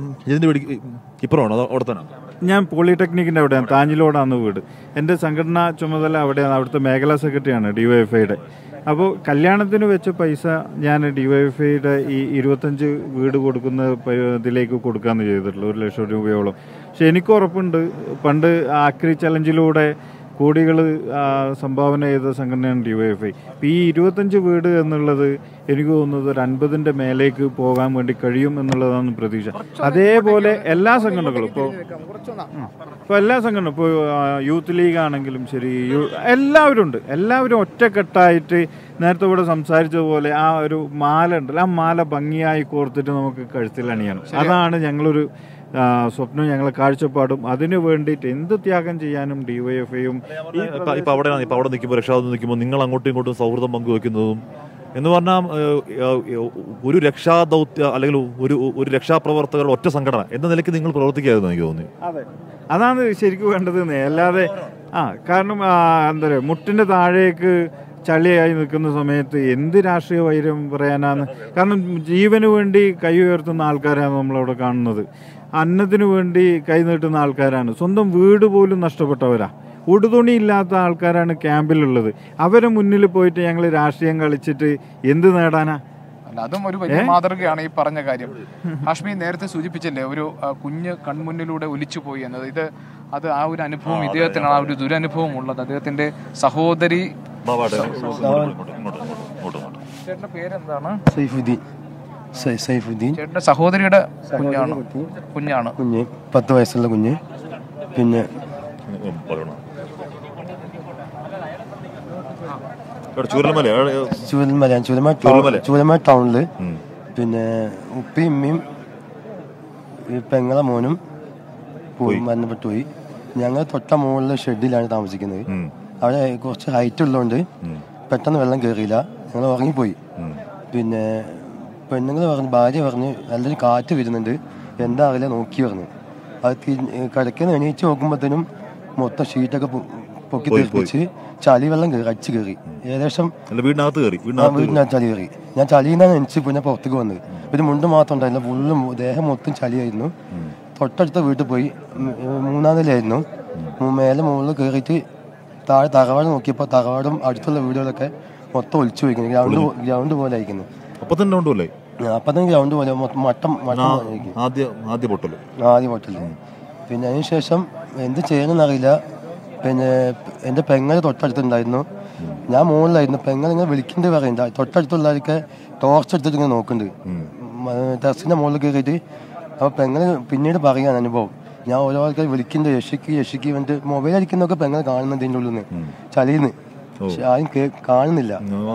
ഞാൻ പോളിടെക്നിക്കിൻ്റെ അവിടെയാണ്, താഞ്ഞിലോടാണ് വീട്. എൻ്റെ സംഘടനാ ചുമതല അവിടെയാണ്, അവിടുത്തെ മേഖലാ സെക്രട്ടറിയാണ് DYFIയുടെ. അപ്പോൾ കല്യാണത്തിന് വെച്ച പൈസ ഞാൻ DYFIയുടെ ഈ 25 വീട് കൊടുക്കുന്ന ഇതിലേക്ക് കൊടുക്കാമെന്ന് ചെയ്തിട്ടുള്ളൂ, 1 ലക്ഷം രൂപയോളം. പക്ഷെ എനിക്ക് ഉറപ്പുണ്ട്, പണ്ട് ആക്രി ചലഞ്ചിലൂടെ കോടികൾ സംഭാവന ചെയ്ത സംഘടനയാണ് DYFI. ഇപ്പോൾ ഈ 25 വീട് എന്നുള്ളത് എനിക്ക് തോന്നുന്നത് ഒരു 50ന്റെ മേലേക്ക് പോകാൻ വേണ്ടി കഴിയും എന്നുള്ളതാണ് പ്രതീക്ഷ. അതേപോലെ എല്ലാ സംഘടനകളും ഇപ്പോൾ എല്ലാ സംഘടനയും ഇപ്പോൾ യൂത്ത് ലീഗ് ആണെങ്കിലും ശരി, എല്ലാവരും ഉണ്ട്. എല്ലാവരും ഒറ്റക്കെട്ടായിട്ട് നേരത്തെ ഇവിടെ സംസാരിച്ചതുപോലെ ആ ഒരു മാല ഉണ്ടല്ലോ, ആ മാല ഭംഗിയായി കോർത്തിട്ട് നമുക്ക് കഴുത്തിൽ അണിയണം. അതാണ് ഞങ്ങളൊരു സ്വപ്നം, ഞങ്ങളെ കാഴ്ചപ്പാടും. അതിനു വേണ്ടിയിട്ട് എന്ത് ത്യാഗം ചെയ്യാനും DYFIയും ഇപ്പം അവിടെ നിൽക്കുമ്പോൾ രക്ഷാദൗത്യം നിൽക്കുമ്പോൾ നിങ്ങൾ അങ്ങോട്ടും ഇങ്ങോട്ടും സൗഹൃദം പങ്കുവെക്കുന്നതും എന്ന് പറഞ്ഞാൽ ഒരു രക്ഷാദൗത്യ അല്ലെങ്കിൽ ഒരു രക്ഷാപ്രവർത്തകരുടെ ഒറ്റ സംഘടന എന്ന നിലയ്ക്ക് നിങ്ങൾ പ്രവർത്തിക്കാമെന്ന് എനിക്ക് തോന്നി. അതെ, അതാണ് ശരിക്കും വേണ്ടത്. അല്ലാതെ കാരണം എന്താ പറയുക, മുട്ടിൻ്റെ താഴേക്ക് ചളിയായി നിൽക്കുന്ന സമയത്ത് എന്ത് രാഷ്ട്രീയ വൈര്യം പറയാനാണ്? കാരണം ജീവന് വേണ്ടി കൈ ഉയർത്തുന്ന ആൾക്കാരാണ് നമ്മളവിടെ കാണുന്നത്. അന്നത്തിന് വേണ്ടി കൈ നീട്ടുന്ന ആൾക്കാരാണ്. സ്വന്തം വീട് പോലും നഷ്ടപ്പെട്ടവരാ. ഉടുതുണി ഇല്ലാത്ത ആൾക്കാരാണ് ക്യാമ്പിലുള്ളത്. അവരെ മുന്നിൽ പോയിട്ട് ഞങ്ങൾ രാഷ്ട്രീയം കളിച്ചിട്ട് എന്ത് നേടാനാ? അതും ഒരു വലിയ മാതൃകയാണ് ഈ പറഞ്ഞ കാര്യം. ഹാഷ്മി നേരത്തെ സൂചിപ്പിച്ചല്ലേ ഒരു കുഞ്ഞ് കൺമുന്നിലൂടെ ഒലിച്ചു പോയി എന്നത്. അത് ആ ഒരു അനുഭവം ഇദ്ദേഹത്തിനാണ്, ആ ഒരു ദുരനുഭവം ഉള്ളത്. അദ്ദേഹത്തിന്റെ സഹോദരി, ചേട്ടന്റെ പേരെന്താണ്? സൈഫുദ്ദീൻ. ചേട്ടന്റെ സഹോദരിയുടെ കുഞ്ഞാണ്. 10 വയസ്സുള്ള കുഞ്ഞ്. പിന്നെ ചൂരൽമല ടൗണില് പിന്നെ ഉപ്പയും ഉമ്മയും ഈ പെങ്ങളെ മോനും പോയി മരണപ്പെട്ടു പോയി. ഞങ്ങൾ തൊട്ട മുകളിലെ ഷെഡിലാണ് താമസിക്കുന്നത്. അവിടെ കുറച്ച് ഹൈറ്റ് ഉള്ളതുകൊണ്ട് പെട്ടെന്ന് വെള്ളം കയറിയില്ല, ഞങ്ങൾ ഉറങ്ങിപ്പോയി. പിന്നെ പെണ്ണുങ്ങൾ പറഞ്ഞു, ഭാര്യ പറഞ്ഞു നല്ലൊരു കാറ്റ് വരുന്നുണ്ട്, എന്താ അറിയില്ല നോക്കി പറഞ്ഞു. അത് കിടക്കുന്ന എണീച്ച് നോക്കുമ്പോഴത്തേനും മൊത്തം ഷീറ്റൊക്കെ പൊക്കി തെറിപ്പിച്ച് ചളി വെള്ളം അടിച്ചു കയറി. ഏകദേശം വീടിനകത്ത് ചളി കയറി. ഞാൻ ചളിയിൽ നിന്നാണ് എണിച്ച് പിന്നെ പുറത്തേക്ക് വന്നത്. പിന്നെ മുണ്ട് മാത്രം ഉണ്ടായില്ല, ഫുള്ളും ദേഹം മൊത്തം ചളിയായിരുന്നു. തൊട്ടടുത്ത വീട്ടിൽ പോയി, 3-ാം നിലയായിരുന്നു. മുകളിൽ കയറിയിട്ട് താഴെ തറവാട് നോക്കിയപ്പോൾ തറവാടും അടുത്തുള്ള വീടുകളൊക്കെ മൊത്തം ഒളിച്ചു പോയിക്കുന്നു. ഗ്രൗണ്ട് പോലെ അയക്കുന്നു. അപ്പം തന്നെ ഗ്രൗണ്ട് പോലെ ആദ്യ പൊട്ടൽ. പിന്നെ അതിന് ശേഷം എന്ത് ചെയ്യണമെന്നറിയില്ല. പിന്നെ എൻ്റെ പെങ്ങൾ തൊട്ടടുത്തുണ്ടായിരുന്നു, ഞാൻ മുകളിലായിരുന്നു. പെങ്ങൾ ഇങ്ങനെ വിളിക്കേണ്ടി പറയുന്നുണ്ട്. തൊട്ടടുത്തുള്ളവരൊക്കെ ടോർച്ച് എടുത്തിട്ട് ഇങ്ങനെ നോക്കുന്നുണ്ട് ടെറസിൻ്റെ മുകളിൽ കയറിയിട്ട്. അപ്പോൾ പെങ്ങൾ പിന്നീട് പറയാൻ അനുഭവം, ഞാൻ ഓരോ ആൾക്കാർ വിളിക്കുന്നത് യശിക്ക് വേണ്ടിട്ട് മൊബൈൽ അടിക്കുന്നതൊക്കെ പെങ്ങൾ കാണുന്നുണ്ട് ഇതിൻ്റെ ഉള്ളിൽ നിന്ന്, ചളിന്ന്. പക്ഷെ ആരും കാണുന്നില്ല.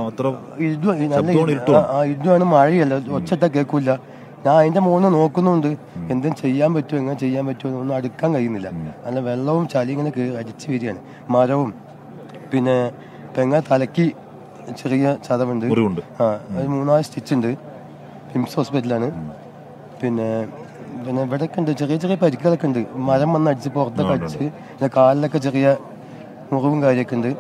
ഇതുമാണ്, മഴയല്ല, ഒച്ചട്ട കേൾക്കില്ല. ഞാൻ അതിൻ്റെ മുകളിൽ നോക്കുന്നുണ്ട്, എന്തും ചെയ്യാൻ പറ്റുമോ, എങ്ങനെ ചെയ്യാൻ പറ്റുമോ ഒന്നും അടുക്കാൻ കഴിയുന്നില്ല. നല്ല വെള്ളവും ചളി ഇങ്ങനെ അടിച്ച് വരികയാണ്, മരവും. പിന്നെ പെങ്ങൾ തലയ്ക്ക് ചെറിയ ചതവുണ്ട്, ഒരു 3-4 സ്റ്റിച്ചുണ്ട്. പിംസ് ഹോസ്പിറ്റലാണ്. പിന്നെ ഇവിടെയൊക്കെ ഉണ്ട് ചെറിയ ചെറിയ പരിക്കുകളൊക്കെ ഉണ്ട്. മരം വന്ന് അടിച്ച് പുറത്തൊക്കെ അടിച്ച്, പിന്നെ കാലിലൊക്കെ ചെറിയ മുറിവും കാര്യമൊക്കെ ഉണ്ട്.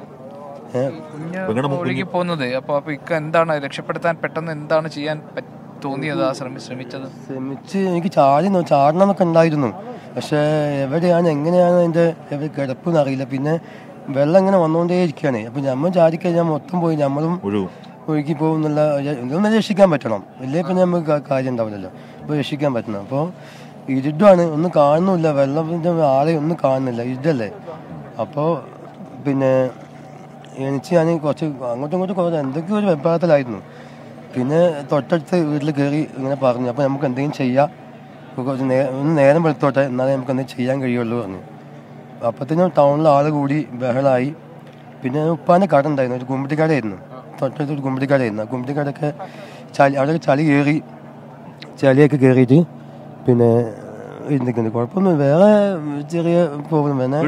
ഒഴുകി പോകുന്നത്. അപ്പൊ ഇക്ക എന്താണ് രക്ഷപ്പെടുത്താൻ പെട്ടെന്ന് എന്താണ് ചെയ്യാൻ തോന്നിയത്? ശ്രമിച്ച് എനിക്ക് ചാടണമെന്നൊക്കെ ഉണ്ടായിരുന്നു. പക്ഷെ എവിടെയാണ് എങ്ങനെയാണ് അതിന്റെ കിടപ്പെന്ന് അറിയില്ല. പിന്നെ വെള്ളം ഇങ്ങനെ വന്നുകൊണ്ടേ ഇരിക്കുകയാണ്. അപ്പൊ നമ്മൾ ചാടിക്കഴിഞ്ഞാൽ മൊത്തം പോയി നമ്മളും ഒഴുകി പോകും എന്നുള്ള ഇതൊന്നും രക്ഷിക്കാൻ പറ്റണം. ഇല്ലേ പിന്നെ നമുക്ക് കാര്യം ഉണ്ടാവില്ലല്ലോ. അപ്പോൾ രക്ഷിക്കാൻ പറ്റണം. അപ്പോൾ ഇരുട്ടാണ്, ഒന്നും കാണുന്നില്ല, വെള്ളത്തിൻ്റെ ആളെ ഒന്നും കാണുന്നില്ല, ഇരുട്ടല്ലേ. അപ്പോൾ പിന്നെ എനിക്ക് ഞാൻ കുറച്ച് അങ്ങോട്ടും ഇങ്ങോട്ടും കുറച്ച് എന്തൊക്കെയോ ഒരു വെപ്രാളത്തിലായിരുന്നു. പിന്നെ തൊട്ടടുത്ത് വീട്ടിൽ കയറി ഇങ്ങനെ പറഞ്ഞു, അപ്പോൾ നമുക്ക് എന്തെങ്കിലും ചെയ്യാം, കുറച്ച് ഒന്ന് നേരം വെളുത്തോട്ടെ, എന്നാലേ നമുക്ക് എന്തെങ്കിലും ചെയ്യാൻ കഴിയുള്ളൂ പറഞ്ഞു. അപ്പത്തേനും ടൗണിൽ ആൾ കൂടി ബഹളമായി. പിന്നെ ഉപ്പാൻ്റെ കട ഉണ്ടായിരുന്നു, ഒരു കുമ്പിട്ടിക്കടയായിരുന്നു, തൊട്ടടുത്ത് ഒരു കുമ്പിട്ടിക്കടയായിരുന്നു. ആ കുമ്പിട്ടിക്കടയൊക്കെ അവിടെ ചളി കയറി, ചളിയൊക്കെ കയറിയിട്ട് പിന്നെ ഇരിക്കുന്നു. കുഴപ്പമൊന്നും വേറെ ചെറിയ പ്രോബ്ലം വേണം.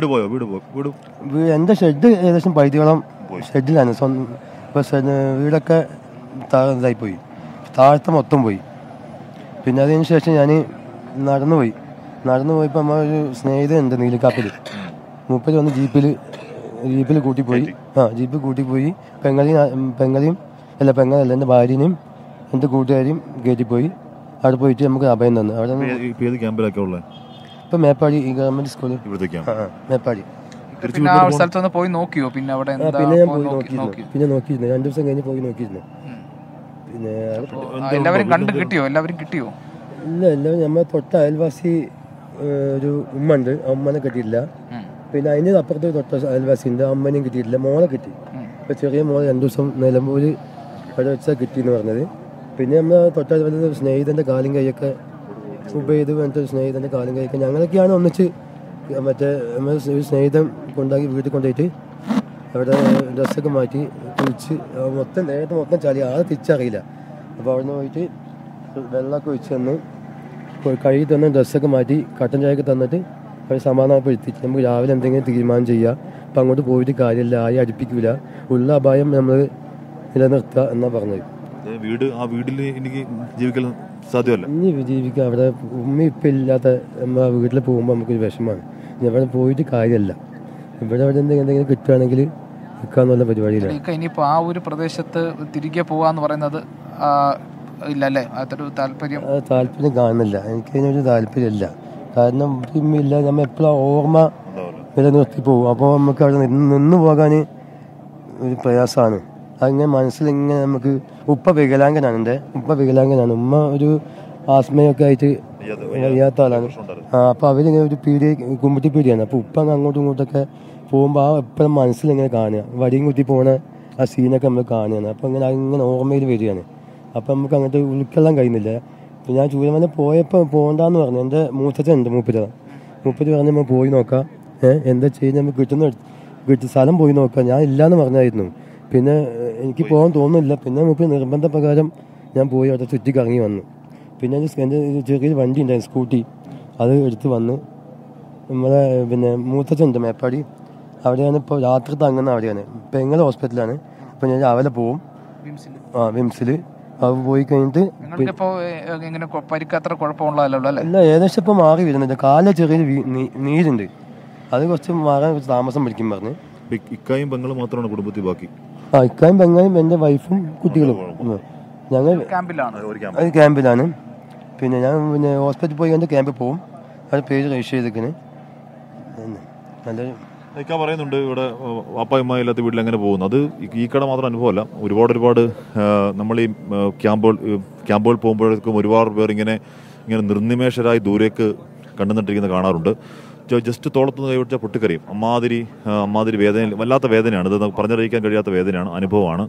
എൻ്റെ ഷെഡ് ഏകദേശം പൈതിയോളം ഷെഡിലാണ്. ഇപ്പോൾ വീടൊക്കെ ഇതായിപ്പോയി, താഴത്തെ മൊത്തം പോയി. പിന്നെ അതിന് ശേഷം ഞാൻ നടന്നു പോയപ്പോൾ നമ്മളൊരു സ്നേഹിതനുണ്ട് നീലിക്കാപ്പിൽ, മൂപ്പര് വന്ന് ജീപ്പിൽ കൂട്ടിപ്പോയി. ജീപ്പിൽ കൂട്ടിപ്പോയി. പെങ്ങളെയും പെങ്ങളല്ല എൻ്റെ ഭാര്യനെയും എൻ്റെ കൂട്ടുകാരെയും കയറ്റിപ്പോയി. അവിടെ പോയിട്ട് നമുക്ക് അഭയം തന്നു. അവിടെ ഇപ്പം മേപ്പാടി ഈ ഗവൺമെന്റ് സ്കൂള് മേപ്പാടി. പിന്നെ പോയി നോക്കിയോ? പിന്നെ അവിടെ പിന്നെ നോക്കിയിരുന്നു, 2 ദിവസം കഴിഞ്ഞ് പോയി നോക്കിയിരുന്നു. പിന്നെ എല്ലാവരും കിട്ടിയോ? ഇല്ല, എല്ലാവരും നമ്മൾ തൊട്ട അയൽവാസി ഒരു ഉമ്മ ഉണ്ട്, അമ്മനെ കിട്ടിയില്ല. പിന്നെ അതിന് അപ്പുറത്ത് തൊട്ട അയൽവാസി ഉണ്ട്, അമ്മനെയും കിട്ടിയിട്ടില്ല. മോളെ കിട്ടി. ഇപ്പം ചെറിയ മോളെ 2 ദിവസം നിലമ്പൂർ അവിടെ വെച്ചാൽ കിട്ടിയെന്ന് പറഞ്ഞത്. പിന്നെ നമ്മൾ തൊട്ടടുത്ത സ്നേഹിതൻ്റെ കാലും കൈയൊക്കെ ഉപയോഗിച്ച് വേണ്ട സ്നേഹിതൻ്റെ കാലും കൈയൊക്കെ ഞങ്ങളൊക്കെയാണ് ഒന്നിച്ച് മറ്റേ ഒരു സ്നേഹിതൻ കൊണ്ടാക്കി വീട്ടിൽ കൊണ്ടുപോയിട്ട് അവിടെ ഡ്രസ്സൊക്കെ മാറ്റി കുളിച്ച് ദേഹത്ത് മൊത്തം ചളി, ആളെ തിരിച്ചറിയില്ല. അപ്പോൾ അവിടെ നിന്ന് പോയിട്ട് വെള്ളമൊക്കെ ഒഴിച്ച് തന്ന് കഴുകി തന്ന് ഡ്രസ്സൊക്കെ മാറ്റി കട്ടൻ ചായയൊക്കെ തന്നിട്ട് അവർ സമാധാനപ്പെടുത്തിയിട്ട് നമുക്ക് രാവിലെ എന്തെങ്കിലും തീരുമാനം ചെയ്യുക. അപ്പം അങ്ങോട്ട് പോയിട്ട് കാര്യമില്ല, ആരും അടുപ്പിക്കില്ല, ഉള്ള അപായം നമ്മൾ നിലനിർത്തുക എന്നാണ് പറഞ്ഞത്. വീട്ടിൽ എനിക്ക് ജീവിക്കാൻ സാധ്യമല്ല. ഇനി ജീവിക്കുക അവിടെ ഉമ്മ ഇപ്പം ഇല്ലാത്ത നമ്മൾ വീട്ടിൽ പോകുമ്പോൾ നമുക്കൊരു വിഷമമാണ്. ഇവിടെ പോയിട്ട് കാര്യമല്ല, ഇവിടെ എന്തെങ്കിലും കിട്ടുകയാണെങ്കിൽ നിൽക്കാന്നുള്ള പരിപാടിയിലാണ്. ഇനിയിപ്പോൾ ആ ഒരു പ്രദേശത്ത് തിരികെ പോവാന്ന് പറയുന്നത് ഇല്ലല്ലേ? അതൊരു താല്പര്യം കാണുന്നില്ല. എനിക്ക് അതിനൊരു താല്പര്യമില്ല. കാരണം ഇല്ല, നമ്മൾ എപ്പോഴും ഓർമ്മ വില നിർത്തി പോകും. അപ്പോൾ നമുക്ക് അവിടെ നിന്ന് പോകാൻ ഒരു പ്രയാസമാണ്. അങ്ങനെ മനസ്സിലിങ്ങനെ നമുക്ക് ഉപ്പ വികലാംഗനാണ്. എൻ്റെ ഉപ്പ വികലാംഗനാണ്. ഉമ്മ ഒരു ആസ്മയൊക്കെ ആയിട്ട് വയ്യാത്ത ആളാണ്. അപ്പോൾ അവരിങ്ങനെ ഒരു കുമ്പട്ടി പീടിയാണ്. അപ്പോൾ ഉപ്പ അങ്ങോട്ടും ഇങ്ങോട്ടൊക്കെ പോകുമ്പോൾ ആ എപ്പോഴും മനസ്സിലിങ്ങനെ കാണുക, വടിയും കുത്തി പോണ ആ സീനൊക്കെ നമ്മൾ കാണുകയാണ്. അപ്പോൾ അങ്ങനെ ഓർമ്മയിൽ വരികയാണ്. അപ്പോൾ നമുക്ക് അങ്ങോട്ട് ഉൾക്കൊള്ളാൻ കഴിയുന്നില്ല. അപ്പോൾ ഞാൻ ചൂരമല പോയപ്പോൾ പോകണ്ടെന്ന് പറഞ്ഞു. എൻ്റെ മൂത്തച്ഛനുണ്ട്, മൂപ്പര് പറഞ്ഞ് നമ്മൾ പോയി നോക്കാം, എന്താ ചെയ്യുന്നത്, നമുക്ക് സ്ഥലം പോയി നോക്കാം. ഞാൻ ഇല്ലയെന്ന് പറഞ്ഞായിരുന്നു. പിന്നെ എനിക്ക് പോകാൻ തോന്നുന്നില്ല. പിന്നെ മൂപ്പര് നിർബന്ധപ്രകാരം ഞാൻ പോയി അവിടെ ചുറ്റിക്കറങ്ങി വന്നു. പിന്നെ എൻ്റെ ചെറിയൊരു വണ്ടി ഉണ്ടായിരുന്നു, സ്കൂട്ടി, അത് എടുത്ത് വന്ന് നമ്മളെ പിന്നെ മൂത്തച്ഛനുണ്ട് മേപ്പാടി, അവിടെയാണ് ഇപ്പോൾ രാത്രി തങ്ങുന്ന അവിടെയാണ്. പെങ്ങൾ ഹോസ്പിറ്റലാണ്. അപ്പോൾ ഞാൻ രാവിലെ പോവും വിംസിൽ. അത് പോയി കഴിഞ്ഞിട്ട് അല്ല ഏകദേശം ഇപ്പോൾ മാറി വരുന്നുണ്ട്. കാലിൽ ചെറിയൊരു നീരുണ്ട്, അത് കുറച്ച് മാറാൻ കുറച്ച് താമസം പിടിക്കും പറഞ്ഞ്. ഇക്കായും പെങ്ങളും മാത്രമാണ് കുടുംബത്തിൽ ബാക്കി? ഇക്കായും പെങ്ങളും എൻ്റെ വൈഫും കുട്ടികളും. ഞങ്ങൾ ക്യാമ്പിലാണ്. പിന്നെ ഞാൻ ഹോസ്പിറ്റലിൽ പോയി കഴിഞ്ഞാൽ ക്യാമ്പിൽ പോകും. അത് പേര് രജിസ്റ്റർ ചെയ്തേക്കണ്. നല്ലൊരു ഇക്ക പറയുന്നുണ്ട് ഇവിടെ വാപ്പായമ്മ ഇല്ലാത്ത വീട്ടിൽ എങ്ങനെ പോകുന്നു. അത് ഈ കട മാത്രം അനുഭവമല്ല, ഒരുപാട് നമ്മൾ ഈ ക്യാമ്പുകൾ പോകുമ്പോഴേക്കും ഒരുപാട് പേർ ഇങ്ങനെ നിർനിമേഷരായി ദൂരേക്ക് കണ്ടുനിട്ടിരിക്കുന്ന കാണാറുണ്ട്. ജസ്റ്റ് തോളത്തുനിന്ന് കൈവിടിച്ചാൽ പൊട്ടിക്കറിയും. അമ്മാതിരി വേദന, വല്ലാത്ത വേദനയാണ്. ഇത് പറഞ്ഞറിയിക്കാൻ കഴിയാത്ത വേദനയാണ്, അനുഭവമാണ്.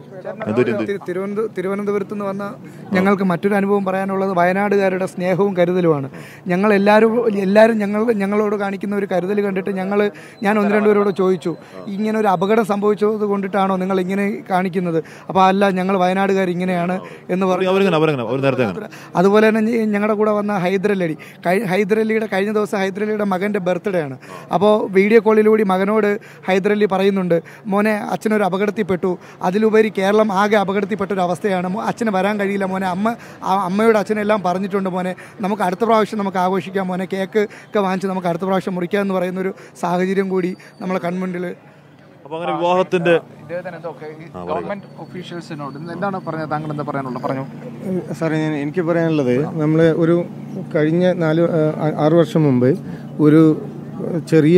തിരുവനന്തപുരത്ത് നിന്ന് വന്ന ഞങ്ങൾക്ക് മറ്റൊരു അനുഭവം പറയാനുള്ളത് വയനാടുകാരുടെ സ്നേഹവും കരുതലുമാണ്. എല്ലാവരും ഞങ്ങളോട് കാണിക്കുന്ന ഒരു കരുതൽ കണ്ടിട്ട് ഞാൻ ഒന്ന് രണ്ടുപേരോട് ചോദിച്ചു, ഇങ്ങനെ ഒരു അപകടം സംഭവിച്ചത് കൊണ്ടിട്ടാണോ നിങ്ങൾ ഇങ്ങനെ കാണിക്കുന്നത്? അപ്പോൾ അല്ല, ഞങ്ങൾ വയനാടുകാർ ഇങ്ങനെയാണ് എന്ന് പറഞ്ഞു. അതുപോലെ തന്നെ ഞങ്ങളുടെ കൂടെ വന്ന ഹൈദരലിയുടെ കഴിഞ്ഞ ദിവസം ഹൈദരലിയുടെ മകൻ്റെ ബർത്ത്ഡേ ആണ്. അപ്പോൾ വീഡിയോ കോളിലൂടെ മകനോട് ഹൈദരലി പറയുന്നുണ്ട്, മോനെ അച്ഛനൊരു അപകടത്തിൽപ്പെട്ടു, അതിലുപരി കേരളം ആകെ അപകടത്തിൽപ്പെട്ടൊരു അവസ്ഥയാണ്, അച്ഛന് വരാൻ കഴിയില്ല മോനെ, അമ്മയോട് അച്ഛനെല്ലാം പറഞ്ഞിട്ടുണ്ട് മോനെ, നമുക്ക് അടുത്ത പ്രാവശ്യം നമുക്ക് ആഘോഷിക്കാം മോനെ, കേക്ക് ഒക്കെ വാങ്ങിച്ച് നമുക്ക് അടുത്ത പ്രാവശ്യം മുറിക്കാം എന്ന് പറയുന്നൊരു സാഹചര്യം കൂടി നമ്മളെ കൺമുണ്ടിൽ. അപ്പോൾ അങ്ങനെ വിവാഹത്തിന്റെ ഗവൺമെന്റ് ഒഫീഷ്യൽസിനോട് എന്താണ് പറഞ്ഞത്? താങ്കൾ എന്താ പറയാനുള്ളത്? പറഞ്ഞു സാറേ. എനിക്ക് പറയാനുള്ളത്, നമ്മൾ ഒരു കഴിഞ്ഞ 4-6 വർഷം മുമ്പ് ഒരു ചെറിയ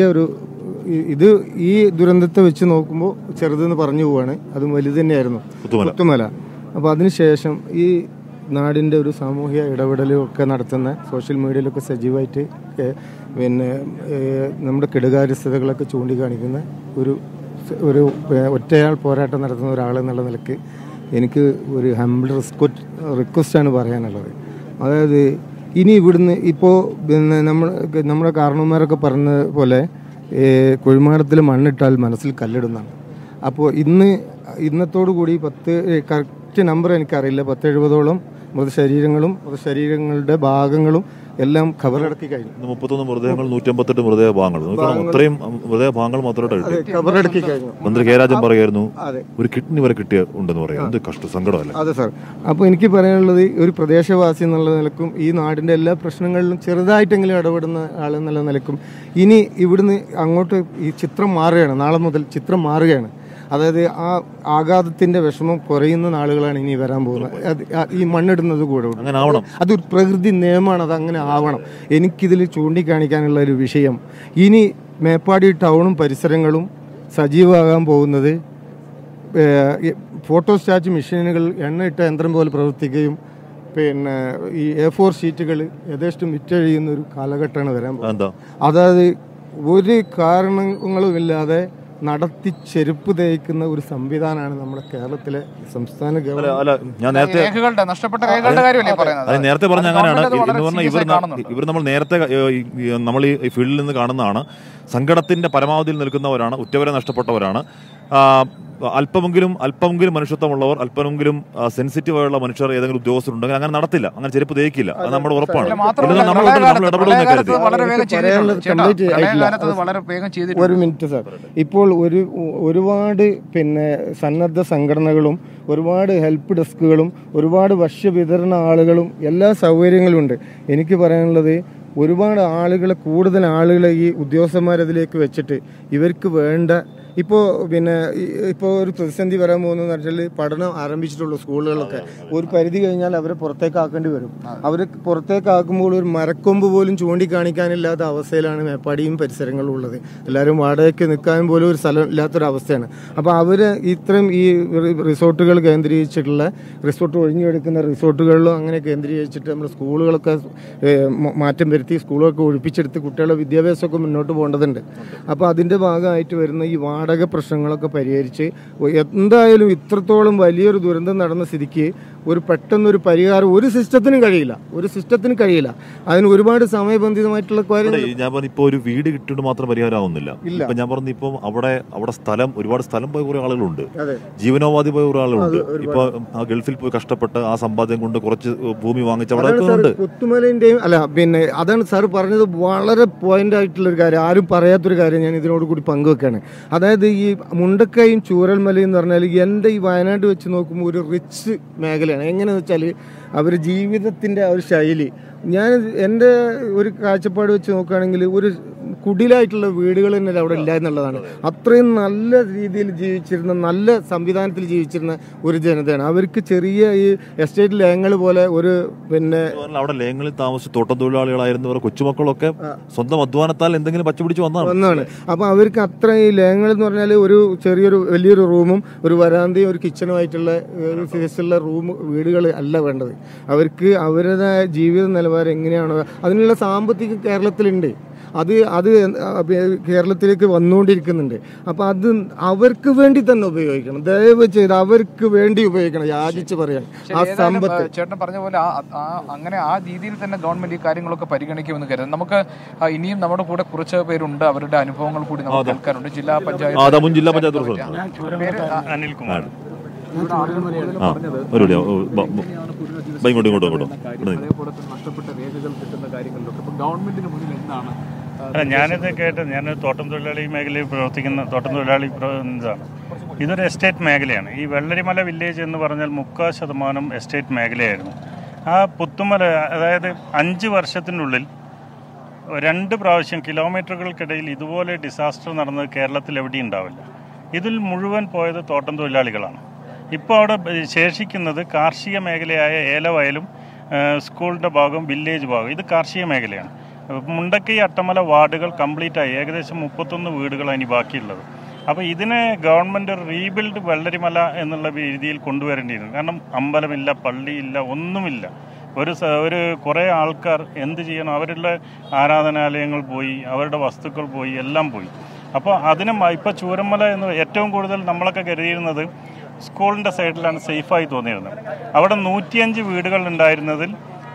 ഈ ദുരന്തത്തെ വെച്ച് നോക്കുമ്പോൾ ചെറുതെന്ന് പറഞ്ഞു പോവാണ്, അതും വലുത് തന്നെയായിരുന്നു, പുത്തുമല. അപ്പോൾ അതിനുശേഷം ഈ നാടിൻ്റെ ഒരു സാമൂഹിക ഇടപെടലും ഒക്കെ നടത്തുന്ന സോഷ്യൽ മീഡിയയിലൊക്കെ സജീവമായിട്ട് പിന്നെ നമ്മുടെ കെടുകാര്യസ്ഥതകളൊക്കെ ചൂണ്ടിക്കാണിക്കുന്ന ഒരു ഒറ്റയാൾ പോരാട്ടം നടത്തുന്ന ഒരാളെന്നുള്ള നിലയ്ക്ക് എനിക്ക് ഒരു ഹംബിൾ റിക്വസ്റ്റാണ് പറയാനുള്ളത്. അതായത് ഇനി ഇവിടുന്ന് ഇപ്പോൾ പിന്നെ നമ്മുടെ കാരണവന്മാരൊക്കെ പറഞ്ഞ പോലെ കുഴിമാടത്തിൽ മണ്ണിട്ടാൽ മനസ്സിൽ കല്ലിടുന്നതാണ്. അപ്പോൾ ഇന്നത്തോടു കൂടി കറക്റ്റ് നമ്പർ എനിക്കറിയില്ല, 10-70ഓളം മൃതശരീരങ്ങളുടെ ഭാഗങ്ങളും എല്ലാം ഖബറടക്കി കഴിഞ്ഞു. 31 മൃതദേഹങ്ങൾ, 158 മൃതദേഹ ഭാഗങ്ങൾ, അത്രയും മൃതദേഹ ഭാഗങ്ങൾ മാത്രമായിട്ട് ഖബറടക്കി കഴിഞ്ഞു. മന്ത്രി കെ രാജൻ പറയായിരുന്നു ഒരു കിഡ്നി വരെ കിട്ടിയ ഉണ്ടെന്ന് പറയുന്നത്. കഷ്ട സങ്കടമല്ല? അതെ സാർ. അപ്പോൾ എനിക്ക് പറയാനുള്ളത്, ഒരു പ്രദേശവാസി എന്നുള്ള നിലക്കും ഈ നാടിൻ്റെ എല്ലാ പ്രശ്നങ്ങളിലും ചെറുതായിട്ടെങ്കിലും ഇടപെടുന്ന ആളെന്നുള്ള നിലക്കും ഇനി ഇവിടുന്ന് അങ്ങോട്ട് ഈ ചിത്രം മാറുകയാണ്. നാളെ മുതൽ ചിത്രം മാറുകയാണ്. അതായത് ആ ആഘാതത്തിന്റെ വിഷമം കുറയുന്ന നാളുകളാണ് ഇനി വരാൻ പോകുന്നത്. ഈ മണ്ണിടുന്നത് കൂടെ അതൊരു പ്രകൃതി നിയമമാണ്, അതങ്ങനെ ആവണം. എനിക്കിതിൽ ചൂണ്ടിക്കാണിക്കാനുള്ള ഒരു വിഷയം, ഇനി മേപ്പാടി ടൗണും പരിസരങ്ങളും സജീവമാകാൻ പോകുന്നത് ഫോട്ടോസ്റ്റാറ്റ് മെഷീനുകൾ എണ്ണയിട്ട യന്ത്രം പോലെ പ്രവർത്തിക്കുകയും പിന്നെ ഈ A4 ഷീറ്റുകൾ യഥേഷ്ടം വിറ്റഴിയുന്ന ഒരു കാലഘട്ടമാണ് വരാൻ പോകുന്നത്. അതായത് ഒരു കാരണങ്ങളുമില്ലാതെ നടത്തി ചെരുപ്പ് തേക്കുന്ന ഒരു സംവിധാനമാണ് നമ്മുടെ കേരളത്തിലെ സംസ്ഥാന നേരത്തെ പറഞ്ഞ അങ്ങനെയാണ്. ഇവർ നമ്മൾ ഈ ഫീൽഡിൽ നിന്ന് കാണുന്നതാണ്. സങ്കടത്തിന്റെ പരമാവധിയിൽ നിൽക്കുന്നവരാണ്, ഉറ്റവരെ നഷ്ടപ്പെട്ടവരാണ്. അല്പമെങ്കിലും മനുഷ്യത്വമുള്ളവർ, അല്പമെങ്കിലും സെൻസിറ്റീവ് ആയുള്ള മനുഷ്യർ ഏതെങ്കിലും ഉദ്യോഗസ്ഥരുണ്ടെങ്കിൽ അങ്ങനെ നടത്തില്ല, അങ്ങനെ ചെരുപ്പ് തേക്കില്ല. അത് നമ്മുടെ ഉറപ്പാണ്. ഒരു മിനിറ്റ് സാർ. ഇപ്പോൾ ഒരുപാട് പിന്നെ സന്നദ്ധ സംഘടനകളും ഒരുപാട് ഹെൽപ്പ് ഡെസ്കുകളും ഒരുപാട് ഭക്ഷ്യവിതരണ ആളുകളും എല്ലാ സൗകര്യങ്ങളും ഉണ്ട്. എനിക്ക് പറയാനുള്ളത്, ഒരുപാട് കൂടുതൽ ആളുകളെ ഈ ഉദ്യോഗസ്ഥന്മാരതിലേക്ക് വെച്ചിട്ട് ഇവർക്ക് വേണ്ട ഇപ്പോൾ പിന്നെ ഇപ്പോൾ ഒരു പ്രതിസന്ധി വരാൻ പോകുന്നതെന്ന് വെച്ചാൽ പഠനം ആരംഭിച്ചിട്ടുള്ള സ്കൂളുകളൊക്കെ ഒരു പരിധി കഴിഞ്ഞാൽ അവരെ പുറത്തേക്കാക്കേണ്ടി വരും. അവർ പുറത്തേക്കാക്കുമ്പോൾ ഒരു മരക്കൊമ്പ് പോലും ചൂണ്ടിക്കാണിക്കാനില്ലാത്ത അവസ്ഥയിലാണ് മേപ്പാടിയും പരിസരങ്ങളും ഉള്ളത്. എല്ലാവരും വാടകയ്ക്ക് നിൽക്കാൻ പോലും ഒരു സ്ഥലം ഇല്ലാത്തൊരവസ്ഥയാണ്. അപ്പോൾ അവർ ഇത്രയും ഈ റിസോർട്ടുകൾ കേന്ദ്രീകരിച്ചിട്ടുള്ള റിസോർട്ട് ഒഴിഞ്ഞെടുക്കുന്ന റിസോർട്ടുകളിലും അങ്ങനെ കേന്ദ്രീകരിച്ചിട്ട് നമ്മൾ സ്കൂളുകളൊക്കെ മാറ്റം വരുത്തി സ്കൂളൊക്കെ ഒഴിപ്പിച്ചെടുത്ത് കുട്ടികളുടെ വിദ്യാഭ്യാസമൊക്കെ മുന്നോട്ട് പോകേണ്ടതുണ്ട്. അപ്പോൾ അതിൻ്റെ ഭാഗമായിട്ട് വരുന്ന ഈ വാടക പ്രശ്നങ്ങളൊക്കെ പരിഹരിച്ച് എന്തായാലും ഇത്രത്തോളം വലിയൊരു ദുരന്തം നടന്ന സ്ഥിതിക്ക് ഒരു പെട്ടെന്നൊരു പരിഹാരം ഒരു സിസ്റ്റത്തിനും കഴിയില്ല. അതിന് ഒരുപാട് സമയബന്ധിതമായിട്ടുള്ള കാര്യങ്ങൾ. ഞാൻ പറഞ്ഞു ഇപ്പോൾ ഒരു വീട് കിട്ടിയിട്ട് മാത്രം പരിഹാരമാവുന്നില്ല. ഇപ്പം ഞാൻ പറഞ്ഞു ഇപ്പം അവിടെ ഒരുപാട് സ്ഥലം പോയ കുറേ ആളുകളുണ്ട്, ജീവനോപാധി പോയ കുറേ ആളുകളുണ്ട്. ഇപ്പൊ ഗൾഫിൽ പോയി കഷ്ടപ്പെട്ട് ആ സമ്പാദ്യം കൊണ്ട് കുറച്ച് ഭൂമി വാങ്ങിച്ച് അവിടെ ഉണ്ട്. പുത്തുമലന്റെയും അല്ല പിന്നെ അതാണ് സാർ പറഞ്ഞത്, വളരെ പോയിന്റ് ആയിട്ടുള്ളൊരു കാര്യം, ആരും പറയാത്തൊരു കാര്യം ഞാൻ ഇതിനോട് കൂടി പങ്കുവെക്കാണ്. അതായത് ഈ മുണ്ടക്കയും ചൂരൽമലയും എന്ന് പറഞ്ഞാൽ എൻ്റെ ഈ വയനാട് വെച്ച് നോക്കുമ്പോൾ ഒരു റിച്ച് മേഖലയാണ്. എങ്ങനെയാണെന്ന് വെച്ചാൽ അവർ ജീവിതത്തിൻ്റെ ഒരു ശൈലി, ഞാൻ എൻ്റെ ഒരു കാഴ്ചപ്പാട് വെച്ച് നോക്കുകയാണെങ്കിൽ ഒരു കുടിലായിട്ടുള്ള വീടുകൾ തന്നെ അവിടെ ഇല്ല എന്നുള്ളതാണ്. അത്രയും നല്ല രീതിയിൽ ജീവിച്ചിരുന്ന, നല്ല സംവിധാനത്തിൽ ജീവിച്ചിരുന്ന ഒരു ജനതയാണ്. അവർക്ക് ചെറിയ ഈ എസ്റ്റേറ്റ് ലേങ്ങൾ പോലെ ഒരു പിന്നെ അവിടെ ലേങ്ങളിൽ താമസിച്ച് തോട്ടം തൊഴിലാളികളായിരുന്നവർ കൊച്ചുമക്കളൊക്കെ സ്വന്തം അധ്വാനത്താൽ എന്തെങ്കിലും പച്ചപിടിച്ച് വന്നതാണ്. അപ്പോൾ അവർക്ക് അത്ര ഈ ലേങ്ങൾ എന്ന് പറഞ്ഞാൽ ഒരു വലിയൊരു റൂമും ഒരു വരാന്തയും ഒരു കിച്ചണുമായിട്ടുള്ള ഒരു സൈസുള്ള വീടുകൾ അല്ല വേണ്ടത്. അവർക്ക് അവരുടേതായ ജീവിത നിലവാരം എങ്ങനെയാണോ അതിനുള്ള സാമ്പത്തികം കേരളത്തിലുണ്ട്. അത് കേരളത്തിലേക്ക് വന്നുകൊണ്ടിരിക്കുന്നുണ്ട്. അപ്പോൾ അത് അവർക്ക് വേണ്ടി തന്നെ ഉപയോഗിക്കണം, ദയവ് ചെയ്ത് അവർക്ക് വേണ്ടി ഉപയോഗിക്കണം. യാചിച്ച് പറയണം ആ സമ്പത്ത്. ചേട്ടൻ പറഞ്ഞ പോലെ അങ്ങനെ ആ രീതിയിൽ തന്നെ ഗവൺമെന്റ് ഈ കാര്യങ്ങളൊക്കെ പരിഗണിക്കുമെന്ന് കരുതുന്നു. നമുക്ക് ഇനിയും നമ്മുടെ കൂടെ കുറച്ച് പേരുണ്ട്, അവരുടെ അനുഭവങ്ങൾ കൂടി നമുക്ക് കേൾക്കാറുണ്ട്. ജില്ലാ പഞ്ചായത്ത് അനിൽകുമാർ. ഞാനിത് കേട്ട് ഞാൻ തോട്ടം തൊഴിലാളി മേഖലയിൽ പ്രവർത്തിക്കുന്ന തോട്ടം തൊഴിലാളി ഇതാണ്. ഇതൊരു എസ്റ്റേറ്റ് മേഖലയാണ്. ഈ വെള്ളരിമല വില്ലേജ് എന്ന് പറഞ്ഞാൽ 30% എസ്റ്റേറ്റ് മേഖലയായിരുന്നു. ആ പുത്തുമല അതായത് 5 വർഷത്തിനുള്ളിൽ 2 പ്രാവശ്യം കിലോമീറ്ററുകൾക്കിടയിൽ ഇതുപോലെ ഡിസാസ്റ്റർ നടന്നത് കേരളത്തിൽ എവിടെയും ഉണ്ടാവില്ല. ഇതിൽ മുഴുവൻ പോയത് തോട്ടം തൊഴിലാളികളാണ്. ഇപ്പോൾ അവിടെ ശേഷിക്കുന്നത് കാർഷിക മേഖലയായ ഏലവയലും സ്കൂളിൻ്റെ ഭാഗം, വില്ലേജ് ഭാഗം, ഇത് കാർഷിക മേഖലയാണ്. മുണ്ടക്കൈ അട്ടമല വാർഡുകൾ കംപ്ലീറ്റായി, ഏകദേശം 31 വീടുകളാണ് ഇനി ബാക്കിയുള്ളത്. അപ്പോൾ ഇതിനെ ഗവൺമെൻറ് റീബിൽഡ് വെള്ളരിമല എന്നുള്ള രീതിയിൽ കൊണ്ടുവരേണ്ടിയിരുന്നു. കാരണം അമ്പലമില്ല, പള്ളിയില്ല, ഒന്നുമില്ല. ഒരു കുറേ ആൾക്കാർ എന്ത് ചെയ്യണം, അവരുടെ ആരാധനാലയങ്ങൾ പോയി, അവരുടെ വസ്തുക്കൾ പോയി, എല്ലാം പോയി. അപ്പോൾ അതിന് ഇപ്പോൾ ചൂരന്മല എന്ന് ഏറ്റവും കൂടുതൽ നമ്മളൊക്കെ കരുതിയിരുന്നത് സ്കൂളിൻ്റെ സൈഡിലാണ് സേഫായി തോന്നിയിരുന്നത്. അവിടെ 105 വീടുകൾ ഉണ്ടായിരുന്നതിൽ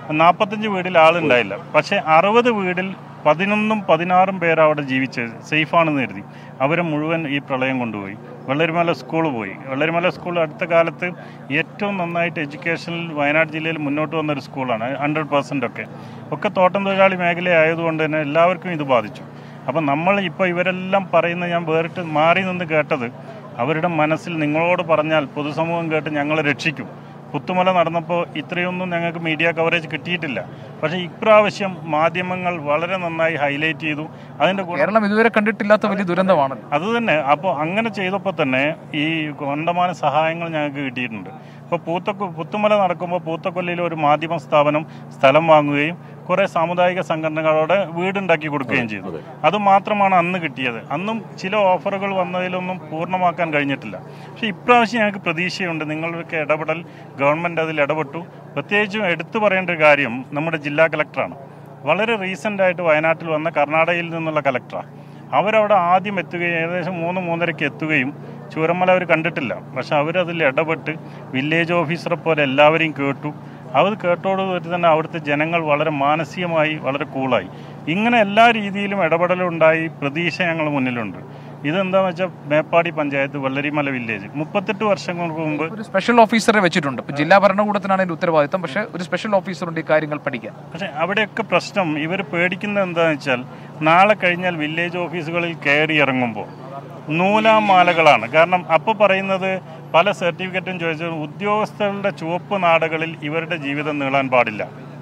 45 വീടിൽ ആളുണ്ടായില്ല. പക്ഷേ 60 വീടിൽ 11ഉം 16ഉം പേർ അവിടെ ജീവിച്ച് സേഫാണെന്ന് കരുതി അവരെ മുഴുവൻ ഈ പ്രളയം കൊണ്ടുപോയി. വെള്ളരിമല സ്കൂൾ പോയി. വെള്ളരിമല സ്കൂൾ അടുത്ത കാലത്ത് ഏറ്റവും നന്നായിട്ട് എഡ്യൂക്കേഷനിൽ വയനാട് ജില്ലയിൽ മുന്നോട്ട് വന്നൊരു സ്കൂളാണ്. 100% ഒക്കെ തോട്ടം തൊഴിലാളി മേഖലയായതുകൊണ്ട് തന്നെ എല്ലാവർക്കും ഇത് ബാധിച്ചു. അപ്പം നമ്മൾ ഇപ്പോൾ ഇവരെല്ലാം പറയുന്ന ഞാൻ വേറിട്ട് മാറി നിന്ന് കേട്ടത്, അവരുടെ മനസ്സിൽ നിങ്ങളോട് പറഞ്ഞാൽ പൊതുസമൂഹം കേട്ട് ഞങ്ങളെ രക്ഷിക്കും. പുത്തുമല നടന്നപ്പോൾ ഇത്രയൊന്നും ഞങ്ങൾക്ക് മീഡിയ കവറേജ് കിട്ടിയിട്ടില്ല. പക്ഷേ ഇപ്രാവശ്യം മാധ്യമങ്ങൾ വളരെ നന്നായി ഹൈലൈറ്റ് ചെയ്തു. അതിൻ്റെ കേരളം ഇതുവരെ കണ്ടിട്ടില്ലാത്ത വലിയ ദുരന്തമാണ് അത് തന്നെ. അപ്പോൾ അങ്ങനെ ചെയ്തപ്പോൾ തന്നെ ഈ കണ്ടമാന സഹായങ്ങൾ ഞങ്ങൾക്ക് കിട്ടിയിട്ടുണ്ട്. ഇപ്പോൾ പുത്തുമല നടക്കുമ്പോൾ പൂത്തക്കൊല്ലിയിൽ ഒരു മാധ്യമ സ്ഥാപനം സ്ഥലം വാങ്ങുകയും കുറേ സാമുദായിക സംഘടനകളോട് വീടുണ്ടാക്കി കൊടുക്കുകയും ചെയ്തു. അതുമാത്രമാണ് അന്ന് കിട്ടിയത്. അന്നും ചില ഓഫറുകൾ വന്നതിലൊന്നും പൂർണ്ണമാക്കാൻ കഴിഞ്ഞിട്ടില്ല. പക്ഷേ ഇപ്രാവശ്യം ഞങ്ങൾക്ക് പ്രതീക്ഷയുണ്ട്. നിങ്ങളുടെ ഇടപെടൽ, ഗവൺമെൻറ് അതിൽ ഇടപെട്ടു. പ്രത്യേകിച്ചും എടുത്തു പറയേണ്ട ഒരു കാര്യം നമ്മുടെ ജില്ലാ കളക്ടറാണ്. വളരെ റീസെൻ്റായിട്ട് വയനാട്ടിൽ വന്ന കർണാടകയിൽ നിന്നുള്ള കളക്ടറാണ്. അവരവിടെ ആദ്യം എത്തുകയും ഏകദേശം 3-3:30 എത്തുകയും ചൂരന്മല അവർ കണ്ടിട്ടില്ല. പക്ഷെ അവരതിൽ ഇടപെട്ട് വില്ലേജ് ഓഫീസറെ പോലെ എല്ലാവരെയും കേട്ടു. അത് കേട്ടോടുകൂടി തന്നെ അവിടുത്തെ ജനങ്ങൾ വളരെ മാനസികമായി വളരെ കൂളായി. ഇങ്ങനെ എല്ലാ രീതിയിലും ഇടപെടലുണ്ടായി. പ്രതീക്ഷ ഞങ്ങൾ മുന്നിലുണ്ട്. ഇതെന്താണെന്ന് വെച്ചാൽ മേപ്പാടി പഞ്ചായത്ത് വെള്ളരിമല വില്ലേജ് 38 വർഷങ്ങൾക്ക് മുമ്പ് ഒരു സ്പെഷ്യൽ ഓഫീസറെ വെച്ചിട്ടുണ്ട്. ഇപ്പോൾ ജില്ലാ ഭരണകൂടത്തിനാണ് അതിൻ്റെ ഉത്തരവാദിത്തം. പക്ഷേ ഒരു സ്പെഷ്യൽ ഓഫീസറുണ്ട് ഈ കാര്യങ്ങൾ പഠിക്കാൻ. പക്ഷേ അവിടെയൊക്കെ പ്രശ്നം ഇവർ പേടിക്കുന്നത് എന്താണെന്ന് വെച്ചാൽ നാളെ കഴിഞ്ഞാൽ വില്ലേജ് ഓഫീസുകളിൽ കയറി ഇറങ്ങുമ്പോൾ നൂലാമാലകളാണ്. കാരണം അപ്പോൾ പറയുന്നത് പല സർട്ടിഫിക്കറ്റും ചോദിച്ചാൽ ഉദ്യോഗസ്ഥരുടെ ചുവപ്പ് നാടകളിൽ ഇവരുടെ ജീവിതം നീളാൻ പാടില്ല.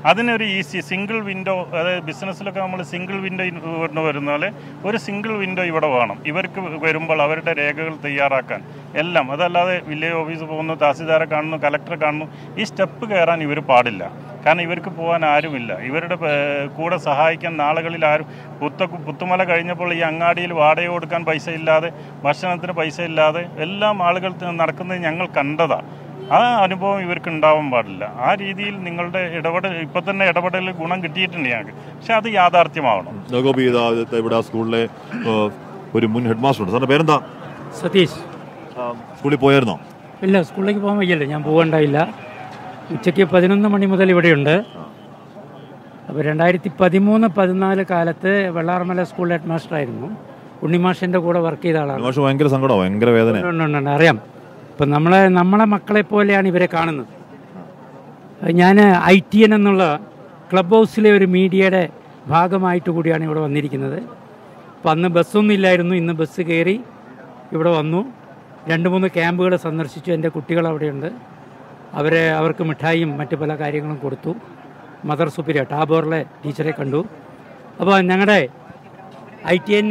അതിനൊരു ഈസി സിംഗിൾ വിൻഡോ, അതായത് ബിസിനസ്സിലൊക്കെ നമ്മൾ സിംഗിൾ വിൻഡോ വരുന്ന പോലെ ഒരു സിംഗിൾ വിൻഡോ ഇവിടെ വേണം ഇവർക്ക് വരുമ്പോൾ അവരുടെ രേഖകൾ തയ്യാറാക്കാൻ എല്ലാം. അതല്ലാതെ വില്ലേജ് ഓഫീസ് പോകുന്നു, തഹസിൽദാരെ കാണുന്നു, കലക്ടറെ കാണുന്നു, ഈ സ്റ്റെപ്പ് കയറാൻ ഇവർ പാടില്ല. കാരണം ഇവർക്ക് പോകാൻ ആരുമില്ല. ഇവരുടെ കൂടെ സഹായിക്കാൻ നാളുകളിൽ ആരും പുത്തുമല കഴിഞ്ഞപ്പോൾ ഈ അങ്ങാടിയിൽ വാടക കൊടുക്കാൻ പൈസ ഇല്ലാതെ, ഭക്ഷണത്തിന് പൈസ ഇല്ലാതെ എല്ലാം ആളുകൾ നടക്കുന്നത് ഞങ്ങൾ കണ്ടതാണ്. ആ അനുഭവം ഇവർക്ക് ഉണ്ടാവാൻ പാടില്ല. ആ രീതിയിൽ നിങ്ങളുടെ ഇപ്പം തന്നെ ഇടപെടൽ ഗുണം കിട്ടിയിട്ടുണ്ട് ഞങ്ങൾക്ക്. പക്ഷെ അത് യാഥാർത്ഥ്യമാവണം. ഇവിടെ സ്കൂളിലെ ഒരു മുൻ ഹെഡ് മാസ്റ്റർ ഉണ്ട്. സാറിന്റെ പേരെന്താ? സതീഷ്. സ്കൂളിൽ പോയായിരുന്നോ? ഇല്ല, സ്കൂളിലേക്ക് പോകാൻ വയ്യല്ലോ, ഞാൻ പോകണ്ടായില്ല. ഉച്ചയ്ക്ക് 11 മണി മുതൽ ഇവിടെയുണ്ട്. അപ്പോൾ 2013-14 കാലത്ത് വെള്ളാർമല സ്കൂൾ ഹെഡ് മാസ്റ്ററായിരുന്നു. ഉണ്ണിമാഷിൻ്റെ കൂടെ വർക്ക് ചെയ്ത ആളാണ്. ഭയങ്കര സങ്കടം, ഭയങ്കര വേദന. അറിയാം. ഇപ്പം നമ്മളെ മക്കളെ പോലെയാണ് ഇവരെ കാണുന്നത്. ഞാൻ ITN എന്നുള്ള ക്ലബ് ഹൗസിലെ ഒരു മീഡിയയുടെ ഭാഗമായിട്ട് കൂടിയാണ് ഇവിടെ വന്നിരിക്കുന്നത്. അപ്പം അന്ന് ബസ്സൊന്നും ഇല്ലായിരുന്നു. ഇന്ന് ബസ് കയറി ഇവിടെ വന്നു. 2-3 ക്യാമ്പുകൾ സന്ദർശിച്ചു. എൻ്റെ കുട്ടികൾ അവിടെയുണ്ട്. അവർക്ക് മിഠായിയും മറ്റു പല കാര്യങ്ങളും കൊടുത്തു. മദർ സുപ്പീരിയർ ടാബോറിലെ ടീച്ചറെ കണ്ടു. അപ്പോൾ ഞങ്ങളുടെ ITN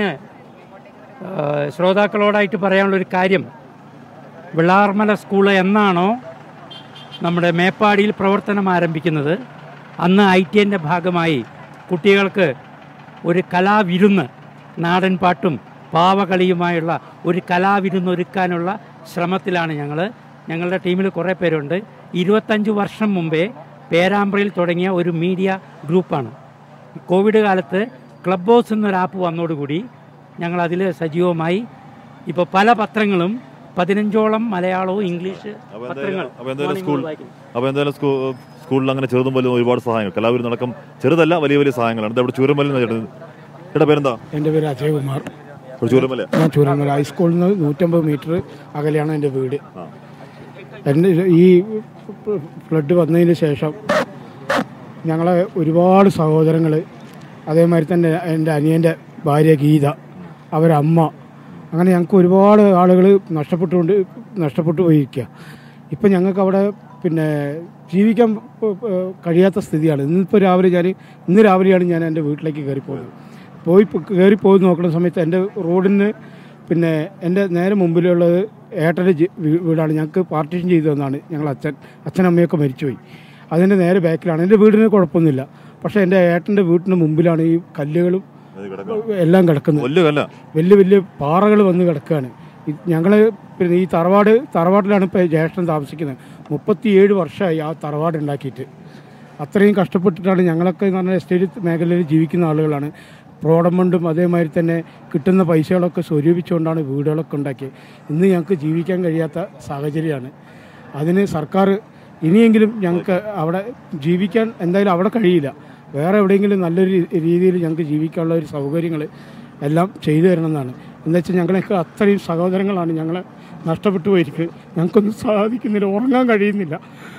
ശ്രോതാക്കളോടായിട്ട് പറയാനുള്ളൊരു കാര്യം, വെള്ളാർമല സ്കൂൾ എന്നാണോ നമ്മുടെ മേപ്പാടിയിൽ പ്രവർത്തനം ആരംഭിക്കുന്നത്, അന്ന് ITNൻ്റെ ഭാഗമായി കുട്ടികൾക്ക് ഒരു കലാവിരുന്ന്, നാടൻ പാട്ടും പാവകളിയുമായുള്ള ഒരു കലാവിരുന്ന് ഒരുക്കാനുള്ള ശ്രമത്തിലാണ് ഞങ്ങൾ. ഞങ്ങളുടെ ടീമിൽ കുറേ പേരുണ്ട്. 25 വർഷം മുമ്പേ പേരാമ്പ്രയിൽ തുടങ്ങിയ ഒരു മീഡിയ ഗ്രൂപ്പാണ്. കോവിഡ് കാലത്ത് ക്ലബ് ഹൗസ് എന്നൊരു ആപ്പ് വന്നതോടുകൂടി ഞങ്ങളതിൽ സജീവമായി. ഇപ്പോൾ പല പത്രങ്ങളും 15ഓളം മലയാളവും ഇംഗ്ലീഷ് പത്രങ്ങൾ. അപ്പോൾ എന്തായാലും സ്കൂളിൽ അങ്ങനെ ചെറുതും വലിയ ഒരുപാട് സഹായങ്ങൾ, കലാവിരുന്ന് നടക്കം ചെറുതല്ല വലിയ വലിയ സഹായങ്ങളാണ്. ഇവിടെ ചൂരമല. ചേട്ടാ പേരെന്താ? എൻ്റെ പേര് അജയകുമാർ. ചൂരമല. ഞാൻ ചൂരമല ഹൈസ്കൂളിൽ നിന്ന് 150 മീറ്റർ അകലെയാണ് എൻ്റെ വീട്. എൻ്റെ ഈ ഫ്ലഡ് വന്നതിന് ശേഷം ഞങ്ങളെ ഒരുപാട് സഹോദരങ്ങൾ, അതേമാതിരി തന്നെ എൻ്റെ അനിയൻ്റെ ഭാര്യ ഗീത, അവരമ്മ, അങ്ങനെ ഞങ്ങൾക്ക് ഒരുപാട് ആളുകൾ നഷ്ടപ്പെട്ടു പോയിരിക്കുക. ഇപ്പം ഞങ്ങൾക്ക് അവിടെ ജീവിക്കാൻ കഴിയാത്ത സ്ഥിതിയാണ്. ഇന്ന് രാവിലെയാണ് ഞാൻ എൻ്റെ വീട്ടിലേക്ക് കയറിപ്പോയി നോക്കുന്ന സമയത്ത് എൻ്റെ റോഡിന് എൻ്റെ നേരെ മുമ്പിലുള്ളത് ഏട്ടൻ്റെ വീടാണ്. ഞങ്ങൾക്ക് പാർട്ടീഷൻ ചെയ്തു തന്നാണ്. ഞങ്ങൾ അച്ഛനമ്മയൊക്കെ മരിച്ചുപോയി. അതിൻ്റെ നേരെ ബാക്കിലാണ്. എൻ്റെ വീടിന് കുഴപ്പമൊന്നുമില്ല. പക്ഷേ എൻ്റെ ഏട്ടൻ്റെ വീട്ടിന് മുമ്പിലാണ് ഈ കല്ലുകളും എല്ലാം കിടക്കുന്നത്. വലിയ വലിയ പാറകൾ വന്ന് കിടക്കുകയാണ്. ഞങ്ങൾ ഈ തറവാട്ടിലാണ് ഇപ്പോൾ ജ്യേഷ്ഠൻ താമസിക്കുന്നത്. 37 വർഷമായി ആ തറവാട് ഉണ്ടാക്കിയിട്ട്. അത്രയും കഷ്ടപ്പെട്ടിട്ടാണ് ഞങ്ങളൊക്കെ എന്ന് പറഞ്ഞാൽ എസ്റ്റേറ്റ് മേഖലയിൽ ജീവിക്കുന്ന ആളുകളാണ്. പ്രോഡമണ്ടും അതേമാതിരി തന്നെ കിട്ടുന്ന പൈസകളൊക്കെ സ്വരൂപിച്ചുകൊണ്ടാണ് വീടുകളൊക്കെ ഉണ്ടാക്കിയത്. ഇന്ന് ഞങ്ങൾക്ക് ജീവിക്കാൻ കഴിയാത്ത സാഹചര്യമാണ്. അതിന് സർക്കാർ ഇനിയെങ്കിലും ഞങ്ങൾക്ക് അവിടെ ജീവിക്കാൻ എന്തായാലും അവിടെ കഴിയില്ല. വേറെ എവിടെയെങ്കിലും നല്ലൊരു രീതിയിൽ ഞങ്ങൾക്ക് ജീവിക്കാനുള്ള ഒരു സൗകര്യങ്ങൾ എല്ലാം ചെയ്തു തരണമെന്നാണ്. എന്താ വെച്ചാൽ ഞങ്ങളൊക്കെ അത്രയും സഹോദരങ്ങളാണ്. ഞങ്ങളെ നഷ്ടപ്പെട്ടു പോയിരിക്കുക. ഞങ്ങൾക്കൊന്നും സാധിക്കുന്നില്ല, ഉറങ്ങാൻ കഴിയുന്നില്ല.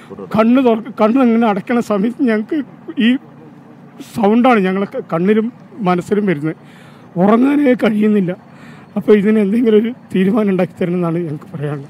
കണ്ണിങ്ങനെ അടയ്ക്കണ സമയത്ത് ഞങ്ങൾക്ക് ഈ സൗണ്ടാണ് ഞങ്ങളൊക്കെ കണ്ണിലും മനസ്സിലും വരുന്നത്. ഉറങ്ങാനേ കഴിയുന്നില്ല. അപ്പോൾ ഇതിന് എന്തെങ്കിലും ഒരു തീരുമാനം ഉണ്ടാക്കി തരണമെന്നാണ് ഞങ്ങൾക്ക് പറയാനുള്ളത്.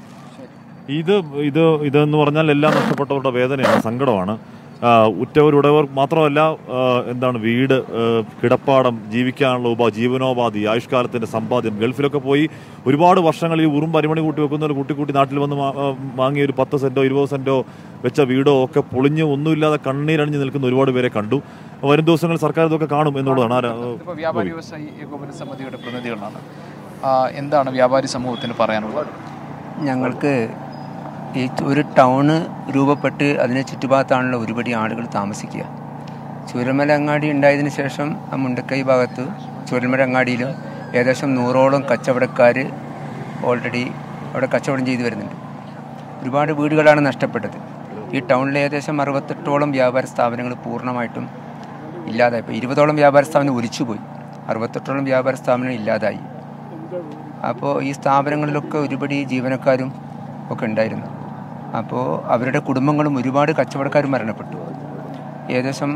ഇതെന്ന് പറഞ്ഞാൽ എല്ലാം നഷ്ടപ്പെട്ടവരുടെ വേദനയാണ്, സങ്കടമാണ്. ഉറ്റവരുടവർ മാത്രമല്ല, വീട്, കിടപ്പാടം, ജീവിക്കാനുള്ള ജീവനോപാധി, ആയുഷ്കാലത്തിൻ്റെ സമ്പാദ്യം. ഗൾഫിലൊക്കെ പോയി ഒരുപാട് വർഷങ്ങൾ ഈ ഉറുമ്പ് അരിമണി കൂട്ടി വെക്കുന്ന കൂട്ടി നാട്ടിൽ വന്ന് വാങ്ങിയ ഒരു 10 സെൻറ്റോ 20 സെൻറ്റോ വെച്ച വീടോ ഒക്കെ പൊളിഞ്ഞ് ഒന്നുമില്ലാതെ കണ്ണീരണിഞ്ഞ് നിൽക്കുന്ന ഒരുപാട് പേരെ കണ്ടു. വരും ദിവസങ്ങളിൽ സർക്കാർ ഇതൊക്കെ കാണും എന്നുള്ളതാണ്. വ്യാപാരി വ്യവസായി ഏകോപന സമിതിയുടെ പ്രതിനിധികളാണ്. എന്താണ് വ്യാപാരി സമൂഹത്തിന് പറയാനുള്ളത്? ഞങ്ങൾക്ക് ഈ ഒരു ടൗണ് രൂപപ്പെട്ട് അതിന് ചുറ്റുഭാഗത്താണല്ലോ ഒരുപടി ആളുകൾ താമസിക്കുക. ചൂരൽമല അങ്ങാടി ഉണ്ടായതിനു ശേഷം ആ മുണ്ടക്കൈ ഭാഗത്ത് ചൂരൽമല അങ്ങാടിയിലും ഏകദേശം 100ഓളം കച്ചവടക്കാർ ഓൾറെഡി അവിടെ കച്ചവടം ചെയ്തു വരുന്നുണ്ട്. ഒരുപാട് വീടുകളാണ് നഷ്ടപ്പെട്ടത്. ഈ ടൗണിലെ ഏകദേശം 68ഓളം വ്യാപാര സ്ഥാപനങ്ങൾ പൂർണ്ണമായിട്ടും ഇല്ലാതായി. ഇപ്പോൾ 20ഓളം വ്യാപാര സ്ഥാപനം ഒലിച്ചുപോയി. 68ഓളം വ്യാപാര സ്ഥാപനങ്ങൾ ഇല്ലാതായി. അപ്പോൾ ഈ സ്ഥാപനങ്ങളിലൊക്കെ ഒരുപടി ജീവനക്കാരും ഒക്കെ ഉണ്ടായിരുന്നു. അപ്പോൾ അവരുടെ കുടുംബങ്ങളും ഒരുപാട് കച്ചവടക്കാർ മരണപ്പെട്ടു. ഏകദേശം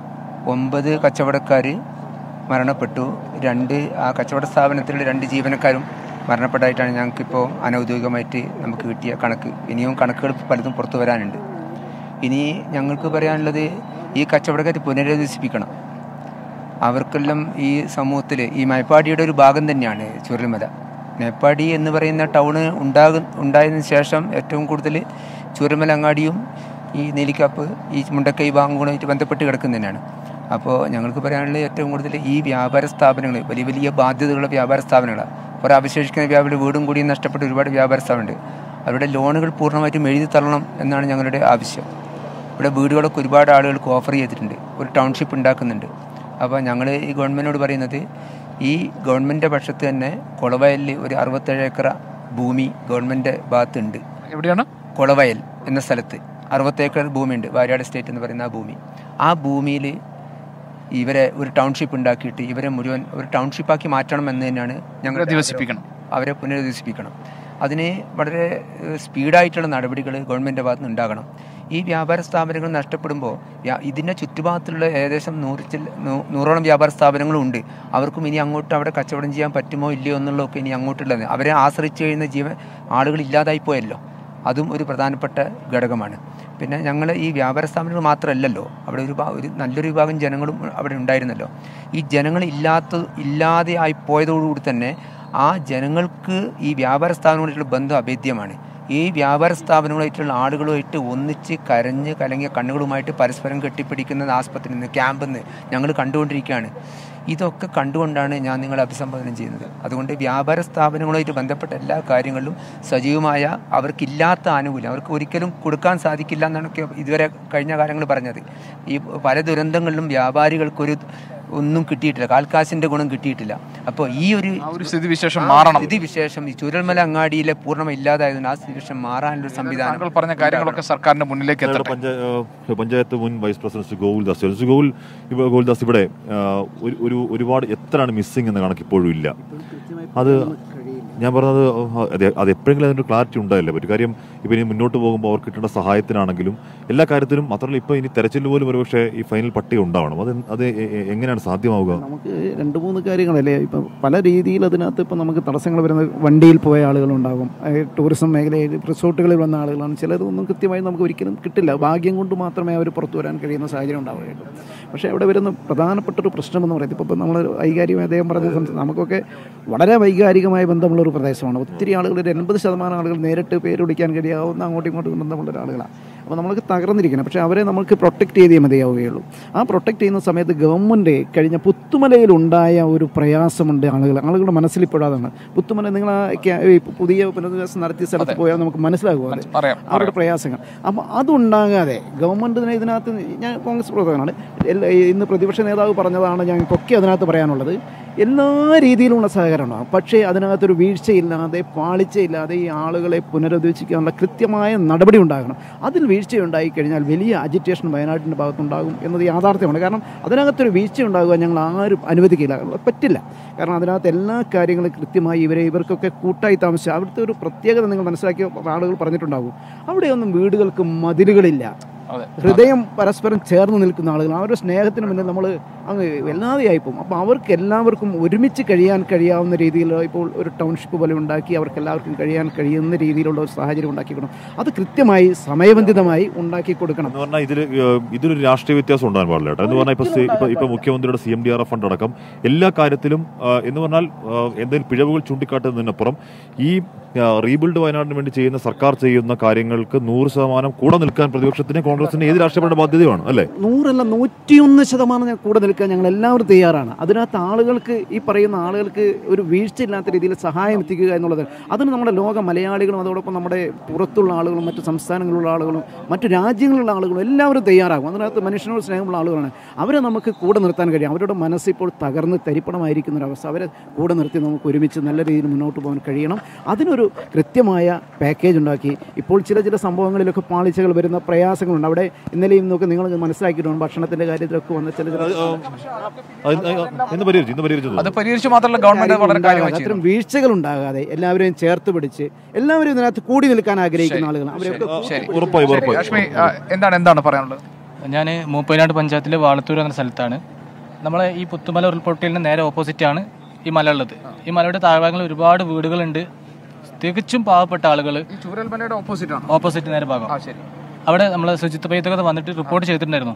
9 കച്ചവടക്കാർ മരണപ്പെട്ടു. ആ കച്ചവട സ്ഥാപനത്തിലുള്ള 2 ജീവനക്കാരും മരണപ്പെട്ടതായിട്ടാണ് ഞങ്ങൾക്കിപ്പോൾ അനൗദ്യോഗികമായിട്ട് നമുക്ക് കിട്ടിയ കണക്ക്. ഇനിയും കണക്കുകൾ പലതും പുറത്തു വരാനുണ്ട്. ഇനി ഞങ്ങൾക്ക് പറയാനുള്ളത് ഈ കച്ചവടക്കാർ പുനരധിവസിപ്പിക്കണം. അവർക്കെല്ലാം ഈ സമൂഹത്തിൽ ഈ മേപ്പാടിയുടെ ഒരു ഭാഗം തന്നെയാണ് ചൂരൽമല. മേപ്പാടി എന്ന് പറയുന്ന ടൗണ് ഉണ്ടായതിനു ശേഷം ഏറ്റവും കൂടുതൽ ചൂരൽമല അങ്ങാടിയും ഈ നെല്ലിക്കാപ്പ് ഈ മുണ്ടക്കൈ ഭാഗങ്ങളുമായിട്ട് ബന്ധപ്പെട്ട് കിടക്കുന്നതന്നെയാണ്. അപ്പോൾ ഞങ്ങൾക്ക് പറയാനുള്ളത് ഏറ്റവും കൂടുതൽ ഈ വ്യാപാര സ്ഥാപനങ്ങൾ വലിയ വലിയ ബാധ്യതകളുള്ള വ്യാപാര സ്ഥാപനങ്ങളാണ്. കുറേ അവശേഷിക്കുന്ന വ്യാപാരം വീടും കൂടിയും നഷ്ടപ്പെട്ട ഒരുപാട് വ്യാപാര സ്ഥാപനമുണ്ട്. അവരുടെ ലോണുകൾ പൂർണ്ണമായിട്ടും എഴുതി തള്ളണം എന്നാണ് ഞങ്ങളുടെ ആവശ്യം. ഇവിടെ വീടുകളൊക്കെ ഒരുപാട് ആളുകൾക്ക് ഓഫർ ചെയ്തിട്ടുണ്ട്, ഒരു ടൗൺഷിപ്പ് ഉണ്ടാക്കുന്നുണ്ട്. അപ്പോൾ ഞങ്ങൾ ഈ ഗവൺമെൻറ്റിനോട് പറയുന്നത് ഈ ഗവൺമെൻറ്റിൻ്റെ പക്ഷത്ത് തന്നെ കൊളവയലിൽ ഒരു 67 ഏക്കർ ഭൂമി ഗവൺമെൻറ് ഭാഗത്തുണ്ട്. എവിടെയാണ്? കൊളവയൽ എന്ന സ്ഥലത്ത് 60 ഏക്കർ ഭൂമിയുണ്ട്, വാര്യാട് എസ്റ്റേറ്റ് എന്ന് പറയുന്ന ആ ഭൂമി. ആ ഭൂമിയിൽ ഇവരെ ഒരു ടൗൺഷിപ്പ് ഉണ്ടാക്കിയിട്ട് ഇവരെ മുഴുവൻ ഒരു ടൗൺഷിപ്പാക്കി മാറ്റണം എന്ന് തന്നെയാണ് ഞങ്ങൾ അവരെ പുനരധിവസിപ്പിക്കണം. അതിന് വളരെ സ്പീഡായിട്ടുള്ള നടപടികൾ ഗവൺമെൻറ്റിൻ്റെ ഭാഗത്ത് നിന്ന് ഉണ്ടാകണം. ഈ വ്യാപാര സ്ഥാപനങ്ങൾ നഷ്ടപ്പെടുമ്പോൾ ഇതിൻ്റെ ചുറ്റുഭാഗത്തുള്ള ഏകദേശം 100ഓളം വ്യാപാര സ്ഥാപനങ്ങളും ഉണ്ട്. അവർക്കും ഇനി അങ്ങോട്ട് അവിടെ കച്ചവടം ചെയ്യാൻ പറ്റുമോ ഇല്ലയോ എന്നുള്ളതൊക്കെ ഇനി അങ്ങോട്ടുള്ളത് അവരെ ആശ്രയിച്ച് കഴിയുന്ന ആളുകൾ ഇല്ലാതായി പോയല്ലോ, അതും ഒരു പ്രധാനപ്പെട്ട ഘടകമാണ്. പിന്നെ ഞങ്ങൾ ഈ വ്യാപാര സ്ഥാപനങ്ങൾ മാത്രമല്ലല്ലോ, അവിടെ ഒരു നല്ലൊരു വിഭാഗം ജനങ്ങളും അവിടെ ഉണ്ടായിരുന്നല്ലോ. ഈ ജനങ്ങൾ ഇല്ലാതെ ആയി പോയതോടുകൂടി തന്നെ ആ ജനങ്ങൾക്ക് ഈ വ്യാപാര സ്ഥാപനങ്ങളുമായിട്ടുള്ള ബന്ധം അഭേദ്യമാണ്. ഈ വ്യാപാര സ്ഥാപനങ്ങളായിട്ടുള്ള ആളുകളുമായിട്ട് ഒന്നിച്ച് കരഞ്ഞ് കലങ്ങിയ കണ്ണുകളുമായിട്ട് പരസ്പരം കെട്ടിപ്പിടിക്കുന്ന ആസ്പത്രിയിൽ നിന്ന് ക്യാമ്പിൽ നിന്ന് ഞങ്ങൾ കണ്ടുകൊണ്ടിരിക്കുകയാണ്. ഇതൊക്കെ കണ്ടുകൊണ്ടാണ് ഞാൻ നിങ്ങളെ അഭിസംബോധന ചെയ്യുന്നത്. അതുകൊണ്ട് വ്യാപാര സ്ഥാപനങ്ങളുമായിട്ട് ബന്ധപ്പെട്ട എല്ലാ കാര്യങ്ങളിലും സജീവമായ അവർക്കില്ലാത്ത ആനുകൂല്യം അവർക്ക് ഒരിക്കലും കൊടുക്കാൻ സാധിക്കില്ല എന്നാണ് ഇതുവരെ കഴിഞ്ഞ കാലങ്ങൾ പറഞ്ഞത്. ഈ പല ദുരന്തങ്ങളിലും വ്യാപാരികൾക്കൊരു ഒന്നും കിട്ടിയിട്ടില്ല, കാൽക്കാശിന്റെ ഗുണം കിട്ടിയിട്ടില്ല. അപ്പോൾ ഈ ഒരു സ്ഥിതിവിശേഷം മാറണം. സ്ഥിതിവിശേഷം ഈ ചൂരൽമല അങ്ങാടിയിലെ പൂർണ്ണമായി ഇല്ലാതായതുകൊണ്ട് ആ സ്ഥിതിവിശേഷം മാറാനുള്ള സംവിധാനം പറഞ്ഞ കാര്യങ്ങളൊക്കെ സർക്കാരിന്റെ മുന്നിലേക്ക് പഞ്ചായത്ത് മുൻ വൈസ് പ്രസിഡന്റ് ഗോകുൽദാസ് ഇവിടെ ഒരുപാട് എത്രയാണ് മിസ്സിംഗ് എന്ന കണക്ക് ഇപ്പോഴും ഇല്ല. അത് ഞാൻ പറഞ്ഞത് അത് എപ്പോഴെങ്കിലും അതിൻ്റെ ക്ലാരിറ്റി ഉണ്ടായില്ല പറ്റും. കാര്യം ഇപ്പം ഇനി മുന്നോട്ട് പോകുമ്പോൾ അവർക്ക് കിട്ടേണ്ട സഹായത്തിനാണെങ്കിലും എല്ലാ കാര്യത്തിലും മാത്രമല്ല ഇപ്പോൾ ഇനി തെരച്ചിൽ പോലും ഒരുപക്ഷെ ഈ ഫൈനൽ പട്ടിക ഉണ്ടാവണം. അത് എങ്ങനെയാണ് സാധ്യമാവുക? നമുക്ക് 2-3 കാര്യങ്ങളല്ലേ ഇപ്പം പല രീതിയിൽ അതിനകത്ത് ഇപ്പം നമുക്ക് തടസ്സങ്ങൾ വരുന്നത്. വണ്ടിയിൽ പോയ ആളുകളുണ്ടാകും, ടൂറിസം മേഖലയിൽ റിസോർട്ടുകളിൽ വന്ന ആളുകളാണ്. ചിലതൊന്നും കൃത്യമായി നമുക്ക് ഒരിക്കലും കിട്ടില്ല, ഭാഗ്യം കൊണ്ട് മാത്രമേ അവർ പുറത്തു വരാൻ കഴിയുന്ന സാഹചര്യം ഉണ്ടാവുകയുള്ളൂ. പക്ഷേ അവിടെ വരുന്ന പ്രധാനപ്പെട്ടൊരു പ്രശ്നമെന്ന് പറയുന്നത് ഇപ്പോൾ നമ്മൾ വൈകാരികമായി അദ്ദേഹം പറഞ്ഞ നമുക്കൊക്കെ വളരെ വൈകാരികമായ ബന്ധമുള്ള ഒരു പ്രദേശമാണ്. ഒത്തിരി ആളുകൾ 80% ആളുകൾ നേരിട്ട് പേര് വിളിക്കാൻ കഴിയാവുന്ന അങ്ങോട്ടും ഇങ്ങോട്ടും ബന്ധമുള്ള ഒരാളുകളാണ്. അപ്പോൾ നമ്മൾക്ക് തകർന്നിരിക്കണം. പക്ഷേ അവരെ നമുക്ക് പ്രൊട്ടക്റ്റ് ചെയ്തേ മതിയാവുകയുള്ളൂ. ആ പ്രൊട്ടക്റ്റ് ചെയ്യുന്ന സമയത്ത് ഗവൺമെൻറ് കഴിഞ്ഞ പുത്തുമലയിലുണ്ടായ ഒരു പ്രയാസമുണ്ട് ആളുകളുടെ മനസ്സിൽ ഇപ്പോഴാണ്. പുത്തുമല നിങ്ങൾ പുതിയ പുനരധിവാസം നടത്തിയ സ്ഥലത്ത് പോയാൽ നമുക്ക് മനസ്സിലാകും അവരുടെ പ്രയാസങ്ങൾ. അപ്പോൾ അതുണ്ടാകാതെ ഗവൺമെൻറ്റിന് ഇതിനകത്ത് ഞാൻ കോൺഗ്രസ് പ്രവർത്തകനാണ്, ഇന്ന് പ്രതിപക്ഷ നേതാവ് പറഞ്ഞതാണ് ഞങ്ങൾക്കൊക്കെ അതിനകത്ത് പറയാനുള്ളത്. എല്ലാ രീതിയിലുള്ള സഹകരണമാണ്, പക്ഷേ അതിനകത്തൊരു വീഴ്ചയില്ലാതെ പാളിച്ചയില്ലാതെ ഈ ആളുകളെ പുനരുദ്ധരിക്കാനുള്ള കൃത്യമായ നടപടി ഉണ്ടാകണം. അതിൽ വീഴ്ചയുണ്ടായി കഴിഞ്ഞാൽ വലിയ അജിറ്റേഷൻ വയനാട്ടിൻ്റെ ഭാഗത്തുണ്ടാകും എന്നത് യാഥാർത്ഥ്യമാണ്. കാരണം അതിനകത്തൊരു വീഴ്ച ഉണ്ടാകുക ഞങ്ങൾ ആരും അനുവദിക്കില്ല, പറ്റില്ല. കാരണം അതിനകത്ത് എല്ലാ കാര്യങ്ങളും കൃത്യമായി ഇവർക്കൊക്കെ കൂട്ടായി താമസിച്ച് അവിടുത്തെ ഒരു പ്രത്യേകത നിങ്ങൾ മനസ്സിലാക്കിയ ആളുകൾ പറഞ്ഞിട്ടുണ്ടാകും. അവിടെയൊന്നും വീടുകൾക്ക് മതിലുകളില്ല, ഹൃദയം പരസ്പരം ചേർന്ന് നിൽക്കുന്ന ആളുകൾ. അവരുടെ സ്നേഹത്തിന് മുന്നിൽ നമ്മൾ അങ്ങ് വല്ലാതെയായിപ്പോവും. അപ്പോൾ അവർക്ക് എല്ലാവർക്കും ഒരുമിച്ച് കഴിയാൻ കഴിയാവുന്ന രീതിയിൽ ഇപ്പോൾ ഒരു ടൗൺഷിപ്പ് പോലെ ഉണ്ടാക്കി അവർക്ക് എല്ലാവർക്കും കഴിയാൻ കഴിയുന്ന രീതിയിലുള്ള ഒരു സാഹചര്യം ഉണ്ടാക്കി കൊടുക്കണം. അത് കൃത്യമായി സമയബന്ധിതമായി ഉണ്ടാക്കി കൊടുക്കണം എന്ന് പറഞ്ഞാൽ ഇതിലൊരു രാഷ്ട്രീയ വ്യത്യാസം ഉണ്ടാകാൻ പാടില്ല കേട്ടോ. എന്ന് പറഞ്ഞാൽ ഇപ്പോൾ മുഖ്യമന്ത്രിയുടെ CMDRF ഫണ്ട് അടക്കം എല്ലാ കാര്യത്തിലും എന്ന് പറഞ്ഞാൽ എന്തെങ്കിലും പിഴവുകൾ ചൂണ്ടിക്കാട്ടുന്നതിനപ്പുറം ഈ റീബിൽഡ് വയനാടിന് വേണ്ടി ചെയ്യുന്ന സർക്കാർ ചെയ്യുന്ന കാര്യങ്ങൾക്ക് 100% കൂടെ നിൽക്കാൻ പ്രതിപക്ഷത്തിന് കോൺഗ്രസിന് ഏത് രാഷ്ട്രീയങ്ങളുടെ ബാധ്യതയാണ് അല്ലേ? 100 അല്ല 101% കൂടെ നിൽക്കാൻ ഞങ്ങൾ എല്ലാവരും തയ്യാറാണ്. അതിനകത്ത് ആളുകൾക്ക് ഈ പറയുന്ന ആളുകൾക്ക് ഒരു വീഴ്ചയില്ലാത്ത രീതിയിൽ സഹായം എത്തിക്കുക എന്നുള്ളത് അതിന് നമ്മുടെ ലോക മലയാളികളും അതോടൊപ്പം നമ്മുടെ പുറത്തുള്ള ആളുകളും മറ്റു സംസ്ഥാനങ്ങളിലുള്ള ആളുകളും മറ്റു രാജ്യങ്ങളിലുള്ള ആളുകളും എല്ലാവരും തയ്യാറാകും. അതിനകത്ത് മനുഷ്യനോട് സ്നേഹമുള്ള ആളുകളാണ്. അവരെ നമുക്ക് കൂടെ നിർത്താൻ കഴിയും. അവരുടെ മനസ്സിപ്പോൾ തകർന്ന് തരിപ്പണമായിരിക്കുന്നൊരവസ്ഥ, അവരെ കൂടെ നിർത്തി നമുക്ക് ഒരുമിച്ച് നല്ല രീതിയിൽ മുന്നോട്ട് പോകാൻ കഴിയണം. അതിനൊരു കൃത്യമായ പാക്കേജ് ഉണ്ടാക്കി ഇപ്പോൾ ചില സംഭവങ്ങളിലൊക്കെ പാളിച്ചകൾ വരുന്ന പ്രയാസങ്ങളുണ്ട്. അവിടെ ഇന്നലെയും നോക്കി നിങ്ങൾ മനസ്സിലാക്കിയിട്ടുണ്ട് ഭക്ഷണത്തിന്റെ കാര്യത്തിലൊക്കെ വന്ന അത്തരം വീഴ്ചകൾ ഉണ്ടാകാതെ എല്ലാവരെയും ചേർത്ത് പിടിച്ച് എല്ലാവരും ഇതിനകത്ത് കൂടി നിൽക്കാൻ ആഗ്രഹിക്കുന്ന ആളുകളാണ്. എന്താണ് പറയാനുള്ളത്? ഞാൻ മൂപ്പനാട് പഞ്ചായത്തിലെ വാളത്തൂർ എന്ന സ്ഥലത്താണ്. നമ്മളെ ഈ പുത്തുമല ഉരുൾപൊട്ടലിന് നേരെ ഓപ്പോസിറ്റാണ് ഈ മല ഉള്ളത്. ഈ മലയുടെ താഴ്ഭാഗങ്ങളിൽ ഒരുപാട് വീടുകളുണ്ട്, തികച്ചും പാവപ്പെട്ട ആളുകൾ. ചൂരൽമലയുടെ ഓപ്പോസിറ്റ് നേരെ ഭാഗം. അവിടെ നമ്മൾ ശുചിത്വ പൈതൊക്കെ വന്നിട്ട് റിപ്പോർട്ട് ചെയ്തിട്ടുണ്ടായിരുന്നു.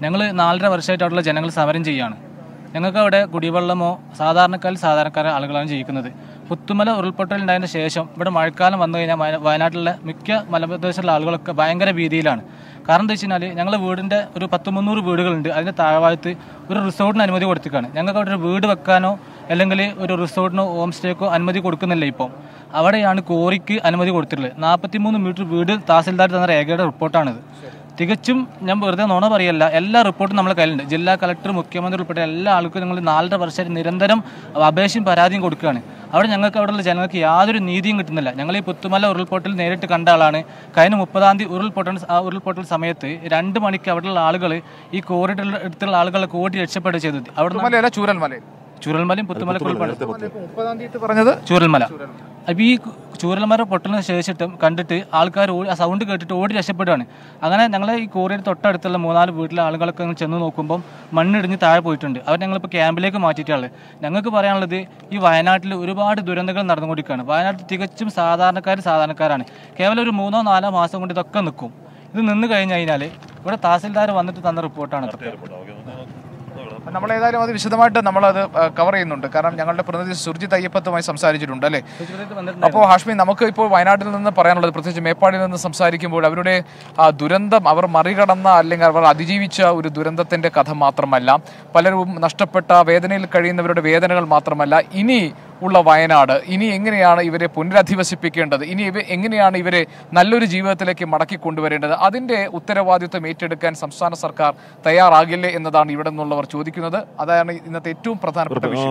ഞങ്ങൾ 4.5 വർഷമായിട്ട് അവിടെയുള്ള ജനങ്ങൾ സമരം ചെയ്യുകയാണ്. ഞങ്ങൾക്ക് അവിടെ കുടിവെള്ളമോ സാധാരണക്കാരായ ആളുകളാണ് ജീവിക്കുന്നത്. പുത്തുമല ഉരുൾപൊട്ടലുണ്ടായതിന് ശേഷം ഇവിടെ മഴക്കാലം വന്നു കഴിഞ്ഞാൽ വയനാട്ടിലെ മിക്ക മലപ്രദേശത്തുള്ള ആളുകളൊക്കെ ഭയങ്കര ഭീതിയിലാണ്. കാരണം എന്താ വെച്ച് കഴിഞ്ഞാൽ ഞങ്ങളുടെ വീടിൻ്റെ ഒരു 100-300 വീടുകളുണ്ട്. അതിൻ്റെ താഴ്ഭാഗത്ത് ഒരു റിസോർട്ടിന് അനുമതി കൊടുത്തിക്കാണ്. ഞങ്ങൾക്ക് അവിടെ ഒരു വീട് വെക്കാനോ അല്ലെങ്കിൽ ഒരു റിസോർട്ടിനോ ഹോം സ്റ്റേക്കോ അനുമതി കൊടുക്കുന്നില്ല. ഇപ്പം അവിടെയാണ് കോറിക്ക് അനുമതി കൊടുത്തിട്ടുള്ളത്. 43 മീറ്റർ വീട് തഹസിൽദാർ തന്ന രേഖയുടെ റിപ്പോർട്ടാണിത്. തികച്ചും ഞാൻ വെറുതെ നുണ പറയല്ല, എല്ലാ റിപ്പോർട്ടും നമ്മളെ കയ്യിലുണ്ട്. ജില്ലാ കളക്ടർ, മുഖ്യമന്ത്രി ഉൾപ്പെടെ എല്ലാ ആൾക്കും ഞങ്ങൾ 4.5 വർഷമായിട്ട് നിരന്തരം അപേക്ഷയും പരാതിയും കൊടുക്കുകയാണ്. അവിടെ ഞങ്ങൾക്ക് അവിടെയുള്ള ജനങ്ങൾക്ക് യാതൊരു നീതിയും കിട്ടുന്നില്ല. ഞങ്ങൾ ഈ പുത്തുമല ഉരുൾപൊട്ടൽ നേരിട്ട് കണ്ട ആളാണ്. കഴിഞ്ഞ 30-ാം തീയതി ഉരുൾപൊട്ടൽ സമയത്ത് 2 മണിക്ക് അവിടെയുള്ള ആളുകൾ ഈ കോറിഡോറിൽ അടുത്തുള്ള ആളുകളെ ഓടി രക്ഷപ്പെടുക ചെയ്തത്. അവിടെ ചൂരൽമലയും പുത്തുമലക്കും 30-ാം തീയതി പറഞ്ഞത് ചൂരൽമല. അപ്പോൾ ഈ ചൂരൽമല പൊട്ടലിന് ശേഷിട്ടും കണ്ടിട്ട് ആൾക്കാർ ആ സൗണ്ട് കേട്ടിട്ട് ഓടി രക്ഷപ്പെടുകയാണ്. അങ്ങനെ ഞങ്ങളെ ഈ കോറിയുടെ തൊട്ടടുത്തുള്ള 3-4 വീട്ടിലെ ആളുകളൊക്കെ ചെന്ന് നോക്കുമ്പോൾ മണ്ണിടിഞ്ഞ് താഴെ പോയിട്ടുണ്ട്. അവർ ഞങ്ങളിപ്പോൾ ക്യാമ്പിലേക്ക് മാറ്റിയിട്ടുള്ളത്. ഞങ്ങൾക്ക് പറയാനുള്ളത് ഈ വയനാട്ടിൽ ഒരുപാട് ദുരന്തങ്ങൾ നടന്നുകൊണ്ടിരിക്കുകയാണ്. വയനാട്ടിൽ തികച്ചും സാധാരണക്കാരാണ്. കേവലം ഒരു 3-4 മാസം കൊണ്ട് ഇതൊക്കെ നിൽക്കും. ഇത് നിന്ന് കഴിഞ്ഞ് കഴിഞ്ഞാൽ ഇവിടെ തഹസിൽദാർ വന്നിട്ട് തന്ന റിപ്പോർട്ടാണ്. നമ്മൾ ഏതായാലും അത് വിശദമായിട്ട് നമ്മളത് കവർ ചെയ്യുന്നുണ്ട്. കാരണം ഞങ്ങളുടെ പ്രതിനിധി സുർജിത് അയ്യപ്പത്തുമായി സംസാരിച്ചിട്ടുണ്ട് അല്ലേ. അപ്പോൾ ഹാഷ്മി, നമുക്ക് ഇപ്പോൾ വയനാട്ടിൽ നിന്ന് പറയാനുള്ളത്, പ്രത്യേകിച്ച് മേപ്പാടിയിൽ നിന്ന് സംസാരിക്കുമ്പോൾ അവരുടെ ദുരന്തം അവർ മറികടന്ന അല്ലെങ്കിൽ അവർ അതിജീവിച്ച ഒരു ദുരന്തത്തിന്റെ കഥ മാത്രമല്ല, പലരും നഷ്ടപ്പെട്ട വേദനയിൽ കഴിയുന്നവരുടെ വേദനകൾ മാത്രമല്ല, ഇനി ഉള്ള വയനാട്, ഇനി എങ്ങനെയാണ് ഇവരെ പുനരധിവസിപ്പിക്കേണ്ടത്, ഇനി എങ്ങനെയാണ് ഇവരെ നല്ലൊരു ജീവിതത്തിലേക്ക് മടക്കി കൊണ്ടുവരേണ്ടത്, അതിൻ്റെ ഉത്തരവാദിത്വം ഏറ്റെടുക്കാൻ സംസ്ഥാന സർക്കാർ തയ്യാറാകില്ലേ എന്നതാണ് ഇവിടെ നിന്നുള്ളവർ ചോദിക്കുന്നത്. അതാണ് ഇന്നത്തെ ഏറ്റവും പ്രധാനപ്പെട്ട വിഷയം.